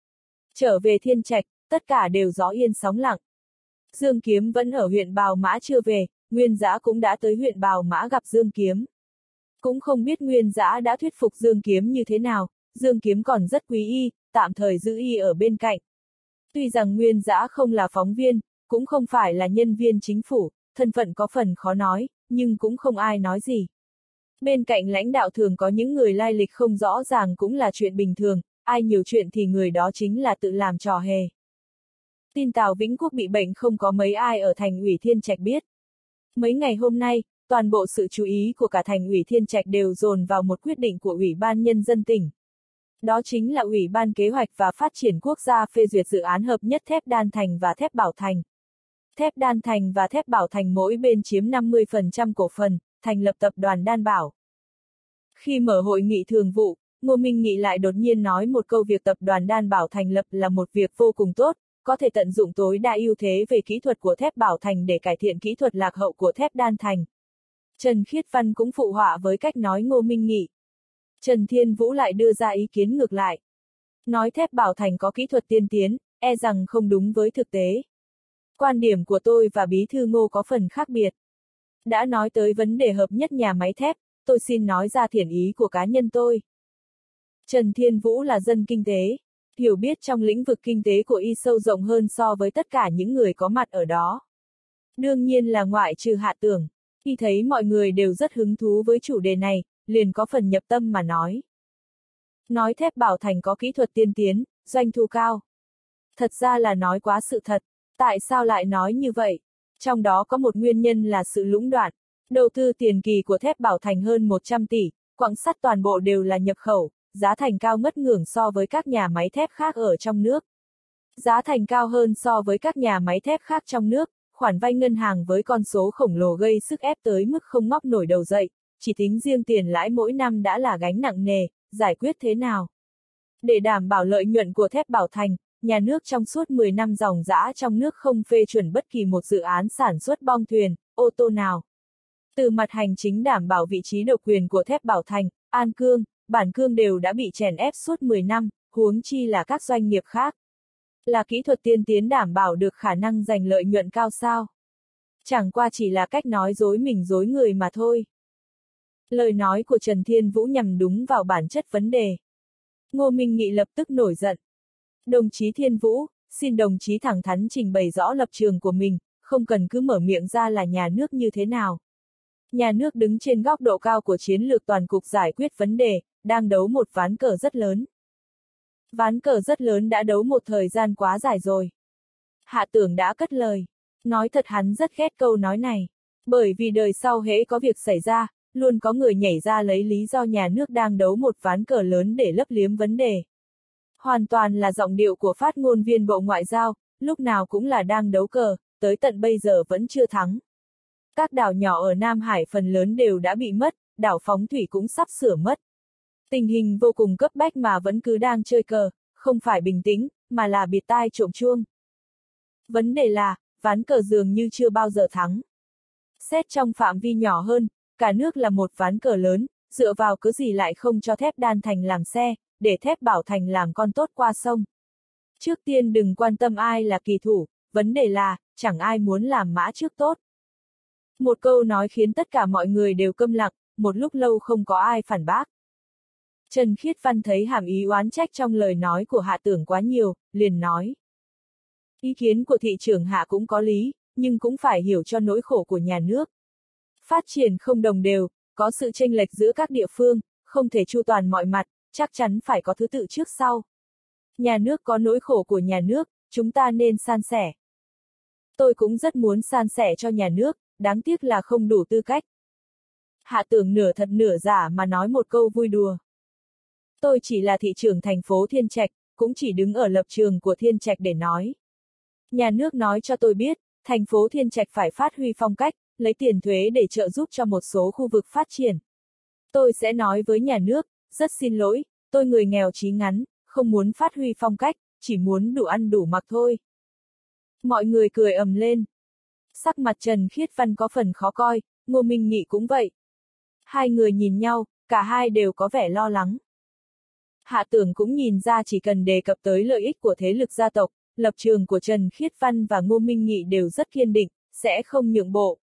[SPEAKER 1] Trở về Thiên Trạch, tất cả đều gió yên sóng lặng. Dương Kiếm vẫn ở huyện Bào Mã chưa về, Nguyên Dã cũng đã tới huyện Bào Mã gặp Dương Kiếm. Cũng không biết Nguyên Dã đã thuyết phục Dương Kiếm như thế nào, Dương Kiếm còn rất quý y, tạm thời giữ y ở bên cạnh. Tuy rằng Nguyên Dã không là phóng viên, cũng không phải là nhân viên chính phủ, thân phận có phần khó nói, nhưng cũng không ai nói gì. Bên cạnh lãnh đạo thường có những người lai lịch không rõ ràng cũng là chuyện bình thường, ai nhiều chuyện thì người đó chính là tự làm trò hề. Tin Tào Vĩnh Quốc bị bệnh không có mấy ai ở thành ủy Thiên Trạch biết. Mấy ngày hôm nay, toàn bộ sự chú ý của cả thành ủy Thiên Trạch đều dồn vào một quyết định của Ủy ban Nhân dân tỉnh. Đó chính là Ủy ban Kế hoạch và Phát triển Quốc gia phê duyệt dự án hợp nhất thép Đan Thành và thép Bảo Thành. Thép Đan Thành và thép Bảo Thành mỗi bên chiếm năm mươi phần trăm cổ phần, thành lập tập đoàn Đan Bảo. Khi mở hội nghị thường vụ, Ngô Minh Nghị lại đột nhiên nói một câu việc tập đoàn Đan Bảo thành lập là một việc vô cùng tốt, có thể tận dụng tối đa ưu thế về kỹ thuật của thép Bảo Thành để cải thiện kỹ thuật lạc hậu của thép Đan Thành. Trần Khiết Văn cũng phụ họa với cách nói Ngô Minh Nghị. Trần Thiên Vũ lại đưa ra ý kiến ngược lại. Nói thép Bảo Thành có kỹ thuật tiên tiến, e rằng không đúng với thực tế. Quan điểm của tôi và Bí thư Ngô có phần khác biệt. Đã nói tới vấn đề hợp nhất nhà máy thép, tôi xin nói ra thiện ý của cá nhân tôi. Trần Thiên Vũ là dân kinh tế, hiểu biết trong lĩnh vực kinh tế của y sâu rộng hơn so với tất cả những người có mặt ở đó. Đương nhiên là ngoại trừ Hạ Tưởng, y thấy mọi người đều rất hứng thú với chủ đề này, liền có phần nhập tâm mà nói. Nói thép Bảo Thành có kỹ thuật tiên tiến, doanh thu cao. Thật ra là nói quá sự thật, tại sao lại nói như vậy? Trong đó có một nguyên nhân là sự lũng đoạn. Đầu tư tiền kỳ của thép Bảo Thành hơn một trăm tỷ, quặng sắt toàn bộ đều là nhập khẩu, giá thành cao ngất ngưởng so với các nhà máy thép khác ở trong nước. Giá thành cao hơn so với các nhà máy thép khác trong nước, khoản vay ngân hàng với con số khổng lồ gây sức ép tới mức không ngóc nổi đầu dậy, chỉ tính riêng tiền lãi mỗi năm đã là gánh nặng nề, giải quyết thế nào? Để đảm bảo lợi nhuận của thép Bảo Thành, nhà nước trong suốt mười năm ròng rã trong nước không phê chuẩn bất kỳ một dự án sản xuất bong thuyền, ô tô nào. Từ mặt hành chính đảm bảo vị trí độc quyền của thép Bảo Thành, An Cương, Bản Cương đều đã bị chèn ép suốt mười năm, huống chi là các doanh nghiệp khác. Là kỹ thuật tiên tiến đảm bảo được khả năng giành lợi nhuận cao sao? Chẳng qua chỉ là cách nói dối mình dối người mà thôi. Lời nói của Trần Thiên Vũ nhằm đúng vào bản chất vấn đề. Ngô Minh Nghị lập tức nổi giận. Đồng chí Thiên Vũ, xin đồng chí thẳng thắn trình bày rõ lập trường của mình, không cần cứ mở miệng ra là nhà nước như thế nào. Nhà nước đứng trên góc độ cao của chiến lược toàn cục giải quyết vấn đề, đang đấu một ván cờ rất lớn. Ván cờ rất lớn đã đấu một thời gian quá dài rồi. Hạ Tưởng đã cất lời. Nói thật hắn rất ghét câu nói này. Bởi vì đời sau hễ có việc xảy ra, luôn có người nhảy ra lấy lý do nhà nước đang đấu một ván cờ lớn để lấp liếm vấn đề. Hoàn toàn là giọng điệu của phát ngôn viên Bộ Ngoại giao, lúc nào cũng là đang đấu cờ, tới tận bây giờ vẫn chưa thắng. Các đảo nhỏ ở Nam Hải phần lớn đều đã bị mất, đảo Phóng Thủy cũng sắp sửa mất. Tình hình vô cùng cấp bách mà vẫn cứ đang chơi cờ, không phải bình tĩnh, mà là bịt tai trộm chuông. Vấn đề là, ván cờ dường như chưa bao giờ thắng. Xét trong phạm vi nhỏ hơn, cả nước là một ván cờ lớn, dựa vào cớ gì lại không cho thép Đan Thành làm xe, để thép Bảo Thành làm con tốt qua sông. Trước tiên đừng quan tâm ai là kỳ thủ, vấn đề là, chẳng ai muốn làm mã trước tốt. Một câu nói khiến tất cả mọi người đều câm lặng, một lúc lâu không có ai phản bác. Trần Khiết Văn thấy hàm ý oán trách trong lời nói của Hạ Tưởng quá nhiều, liền nói. Ý kiến của thị trưởng Hạ cũng có lý, nhưng cũng phải hiểu cho nỗi khổ của nhà nước. Phát triển không đồng đều, có sự chênh lệch giữa các địa phương, không thể chu toàn mọi mặt, chắc chắn phải có thứ tự trước sau. Nhà nước có nỗi khổ của nhà nước, chúng ta nên san sẻ. Tôi cũng rất muốn san sẻ cho nhà nước, đáng tiếc là không đủ tư cách. Hạ Tưởng nửa thật nửa giả mà nói một câu vui đùa. Tôi chỉ là thị trưởng thành phố Thiên Trạch, cũng chỉ đứng ở lập trường của Thiên Trạch để nói. Nhà nước nói cho tôi biết, thành phố Thiên Trạch phải phát huy phong cách, lấy tiền thuế để trợ giúp cho một số khu vực phát triển. Tôi sẽ nói với nhà nước, rất xin lỗi, tôi người nghèo chí ngắn, không muốn phát huy phong cách, chỉ muốn đủ ăn đủ mặc thôi. Mọi người cười ầm lên. Sắc mặt Trần Khiết Văn có phần khó coi, Ngô Minh Nghị cũng vậy. Hai người nhìn nhau, cả hai đều có vẻ lo lắng. Hạ Tưởng cũng nhìn ra chỉ cần đề cập tới lợi ích của thế lực gia tộc, lập trường của Trần Khiết Văn và Ngô Minh Nghị đều rất kiên định, sẽ không nhượng bộ.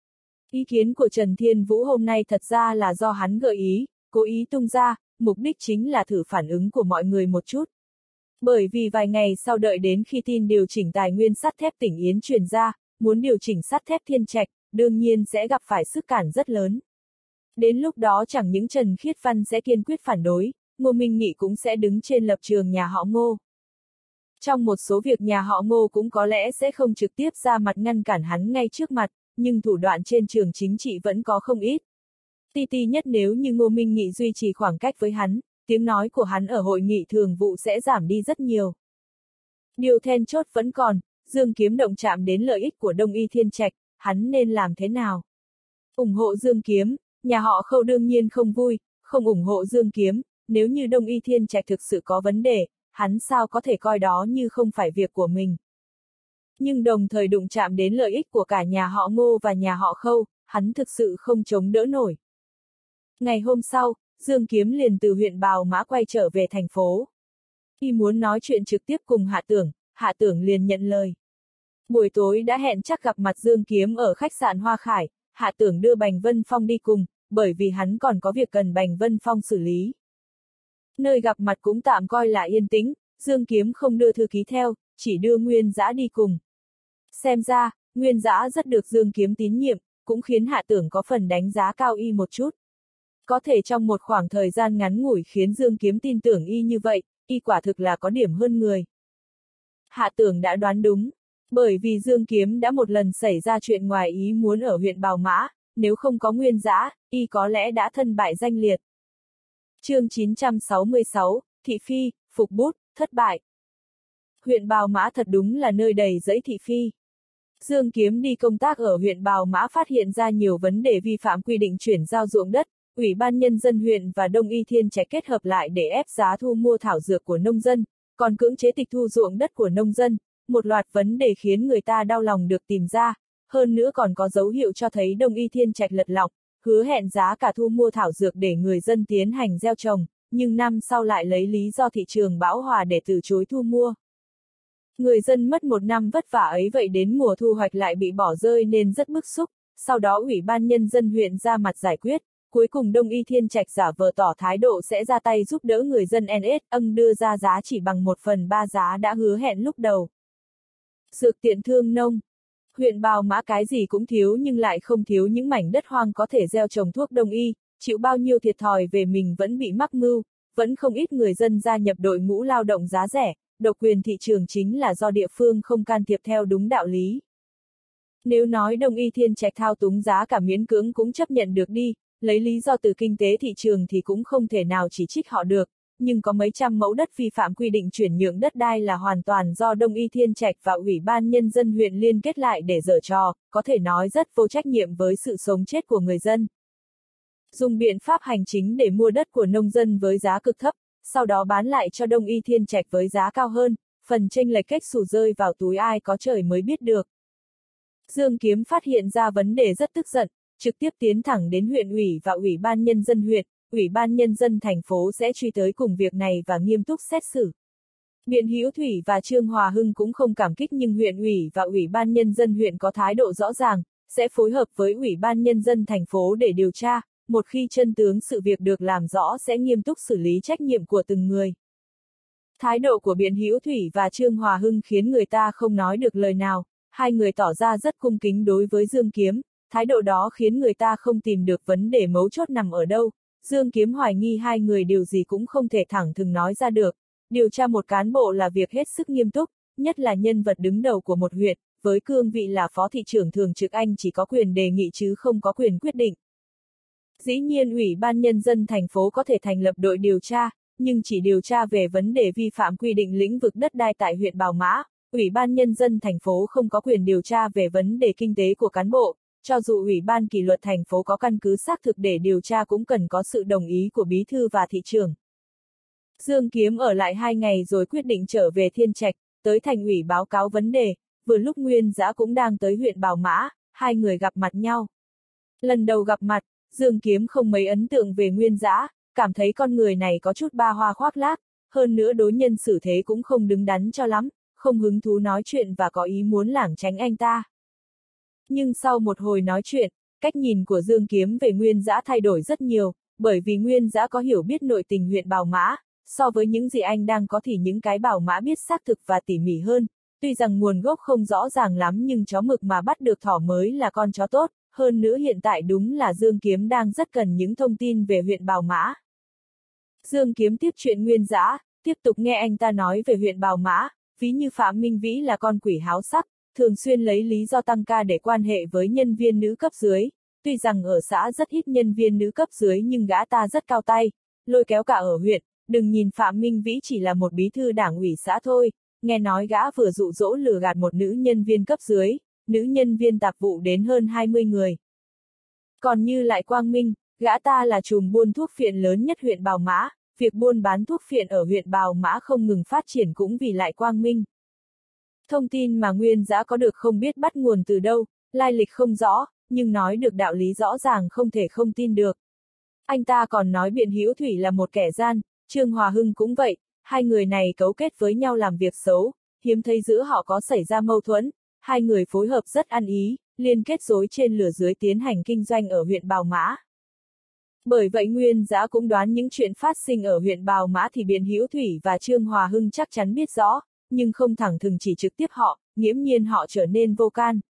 [SPEAKER 1] Ý kiến của Trần Thiên Vũ hôm nay thật ra là do hắn gợi ý, cố ý tung ra, mục đích chính là thử phản ứng của mọi người một chút. Bởi vì vài ngày sau đợi đến khi tin điều chỉnh tài nguyên sắt thép tỉnh Yến truyền ra, muốn điều chỉnh sắt thép Thiên Trạch, đương nhiên sẽ gặp phải sức cản rất lớn. Đến lúc đó chẳng những Trần Khiết Văn sẽ kiên quyết phản đối, Ngô Minh Nghị cũng sẽ đứng trên lập trường nhà họ Ngô. Trong một số việc nhà họ Ngô cũng có lẽ sẽ không trực tiếp ra mặt ngăn cản hắn ngay trước mặt, nhưng thủ đoạn trên trường chính trị vẫn có không ít. Ti ti nhất nếu như Ngô Minh Nghị duy trì khoảng cách với hắn, tiếng nói của hắn ở hội nghị thường vụ sẽ giảm đi rất nhiều. Điều then chốt vẫn còn, Dương Kiếm động chạm đến lợi ích của Đông Y Thiên Trạch, hắn nên làm thế nào? Ủng hộ Dương Kiếm, nhà họ Khâu đương nhiên không vui, không ủng hộ Dương Kiếm, nếu như Đông Y Thiên Trạch thực sự có vấn đề, hắn sao có thể coi đó như không phải việc của mình. Nhưng đồng thời đụng chạm đến lợi ích của cả nhà họ Ngô và nhà họ Khâu, hắn thực sự không chống đỡ nổi. Ngày hôm sau, Dương Kiếm liền từ huyện Bào Mã quay trở về thành phố. Khi muốn nói chuyện trực tiếp cùng Hạ Tưởng, Hạ Tưởng liền nhận lời. Buổi tối đã hẹn chắc gặp mặt Dương Kiếm ở khách sạn Hoa Khải, Hạ Tưởng đưa Bành Vân Phong đi cùng, bởi vì hắn còn có việc cần Bành Vân Phong xử lý. Nơi gặp mặt cũng tạm coi là yên tĩnh, Dương Kiếm không đưa thư ký theo, chỉ đưa Nguyên Dã đi cùng. Xem ra, Nguyên Dã rất được Dương Kiếm tín nhiệm, cũng khiến Hạ Tưởng có phần đánh giá cao y một chút. Có thể trong một khoảng thời gian ngắn ngủi khiến Dương Kiếm tin tưởng y như vậy, y quả thực là có điểm hơn người. Hạ Tưởng đã đoán đúng, bởi vì Dương Kiếm đã một lần xảy ra chuyện ngoài ý muốn ở huyện Bào Mã, nếu không có Nguyên Dã, y có lẽ đã thân bại danh liệt. Chương chín trăm sáu mươi sáu, Thị Phi, Phục Bút, thất bại. Huyện Bào Mã thật đúng là nơi đầy rẫy thị phi. Dương Kiếm đi công tác ở huyện Bào Mã phát hiện ra nhiều vấn đề vi phạm quy định chuyển giao ruộng đất, Ủy ban Nhân dân huyện và Đông Y Thiên Trạch kết hợp lại để ép giá thu mua thảo dược của nông dân, còn cưỡng chế tịch thu ruộng đất của nông dân, một loạt vấn đề khiến người ta đau lòng được tìm ra, hơn nữa còn có dấu hiệu cho thấy Đông Y Thiên Trạch lật lọng, hứa hẹn giá cả thu mua thảo dược để người dân tiến hành gieo trồng, nhưng năm sau lại lấy lý do thị trường bão hòa để từ chối thu mua. Người dân mất một năm vất vả ấy vậy đến mùa thu hoạch lại bị bỏ rơi nên rất bức xúc, sau đó Ủy ban Nhân dân huyện ra mặt giải quyết, cuối cùng Đông Y Thiên Trạch giả vờ tỏ thái độ sẽ ra tay giúp đỡ người dân en ét, âng đưa ra giá chỉ bằng một phần ba giá đã hứa hẹn lúc đầu. Dược tiện thương nông. Huyện Bào Mã cái gì cũng thiếu nhưng lại không thiếu những mảnh đất hoang có thể gieo trồng thuốc đông y, chịu bao nhiêu thiệt thòi về mình vẫn bị mắc mưu, vẫn không ít người dân gia nhập đội ngũ lao động giá rẻ, độc quyền thị trường chính là do địa phương không can thiệp theo đúng đạo lý. Nếu nói Đông Y Thiên Trạch thao túng giá cả miễn cưỡng cũng chấp nhận được đi, lấy lý do từ kinh tế thị trường thì cũng không thể nào chỉ trích họ được, nhưng có mấy trăm mẫu đất vi phạm quy định chuyển nhượng đất đai là hoàn toàn do Đông Y Thiên Trạch và Ủy ban Nhân dân huyện liên kết lại để giở trò, có thể nói rất vô trách nhiệm với sự sống chết của người dân. Dùng biện pháp hành chính để mua đất của nông dân với giá cực thấp, sau đó bán lại cho Đông Y Thiên Trạch với giá cao hơn, phần chênh lệch cách xù rơi vào túi ai có trời mới biết được. Dương Kiếm phát hiện ra vấn đề rất tức giận, trực tiếp tiến thẳng đến huyện ủy và Ủy ban Nhân dân huyện, Ủy ban Nhân dân thành phố sẽ truy tới cùng việc này và nghiêm túc xét xử. Biện Hữu Thủy và Trương Hòa Hưng cũng không cảm kích nhưng huyện ủy và Ủy ban Nhân dân huyện có thái độ rõ ràng, sẽ phối hợp với Ủy ban Nhân dân thành phố để điều tra, một khi chân tướng sự việc được làm rõ sẽ nghiêm túc xử lý trách nhiệm của từng người. Thái độ của Biện Hữu Thủy và Trương Hòa Hưng khiến người ta không nói được lời nào, hai người tỏ ra rất cung kính đối với Dương Kiếm, thái độ đó khiến người ta không tìm được vấn đề mấu chốt nằm ở đâu. Dương Kiếm hoài nghi hai người điều gì cũng không thể thẳng thừng nói ra được. Điều tra một cán bộ là việc hết sức nghiêm túc, nhất là nhân vật đứng đầu của một huyện, với cương vị là phó thị trưởng thường trực anh chỉ có quyền đề nghị chứ không có quyền quyết định. Dĩ nhiên Ủy ban Nhân dân thành phố có thể thành lập đội điều tra, nhưng chỉ điều tra về vấn đề vi phạm quy định lĩnh vực đất đai tại huyện Bào Mã. Ủy ban Nhân dân thành phố không có quyền điều tra về vấn đề kinh tế của cán bộ. Cho dù Ủy ban kỷ luật thành phố có căn cứ xác thực để điều tra cũng cần có sự đồng ý của bí thư và thị trưởng. Dương Kiếm ở lại hai ngày rồi quyết định trở về Thiên Trạch, tới thành ủy báo cáo vấn đề, vừa lúc Nguyên Dã cũng đang tới huyện Bào Mã, hai người gặp mặt nhau. Lần đầu gặp mặt, Dương Kiếm không mấy ấn tượng về Nguyên Dã, cảm thấy con người này có chút ba hoa khoác lác, hơn nữa đối nhân xử thế cũng không đứng đắn cho lắm, không hứng thú nói chuyện và có ý muốn lảng tránh anh ta. Nhưng sau một hồi nói chuyện, cách nhìn của Dương Kiếm về Nguyên Dã thay đổi rất nhiều, bởi vì Nguyên Dã có hiểu biết nội tình huyện Bào Mã, so với những gì anh đang có thì những cái Bào Mã biết xác thực và tỉ mỉ hơn, tuy rằng nguồn gốc không rõ ràng lắm nhưng chó mực mà bắt được thỏ mới là con chó tốt, hơn nữa hiện tại đúng là Dương Kiếm đang rất cần những thông tin về huyện Bào Mã. Dương Kiếm tiếp chuyện Nguyên Dã, tiếp tục nghe anh ta nói về huyện Bào Mã, ví như Phạm Minh Vĩ là con quỷ háo sắc, thường xuyên lấy lý do tăng ca để quan hệ với nhân viên nữ cấp dưới, tuy rằng ở xã rất ít nhân viên nữ cấp dưới nhưng gã ta rất cao tay, lôi kéo cả ở huyện, đừng nhìn Phạm Minh Vĩ chỉ là một bí thư đảng ủy xã thôi, nghe nói gã vừa dụ dỗ lừa gạt một nữ nhân viên cấp dưới, nữ nhân viên tạp vụ đến hơn hai mươi người. Còn như Lại Quang Minh, gã ta là trùm buôn thuốc phiện lớn nhất huyện Bào Mã, việc buôn bán thuốc phiện ở huyện Bào Mã không ngừng phát triển cũng vì Lại Quang Minh. Thông tin mà Nguyên Dã có được không biết bắt nguồn từ đâu, lai lịch không rõ, nhưng nói được đạo lý rõ ràng không thể không tin được. Anh ta còn nói Biện Hữu Thủy là một kẻ gian, Trương Hòa Hưng cũng vậy, hai người này cấu kết với nhau làm việc xấu, hiếm thấy giữa họ có xảy ra mâu thuẫn, hai người phối hợp rất ăn ý, liên kết rối trên lửa dưới tiến hành kinh doanh ở huyện Bào Mã. Bởi vậy Nguyên Dã cũng đoán những chuyện phát sinh ở huyện Bào Mã thì Biện Hữu Thủy và Trương Hòa Hưng chắc chắn biết rõ, nhưng không thẳng thừng chỉ trực tiếp họ, nghiễm nhiên họ trở nên vô can.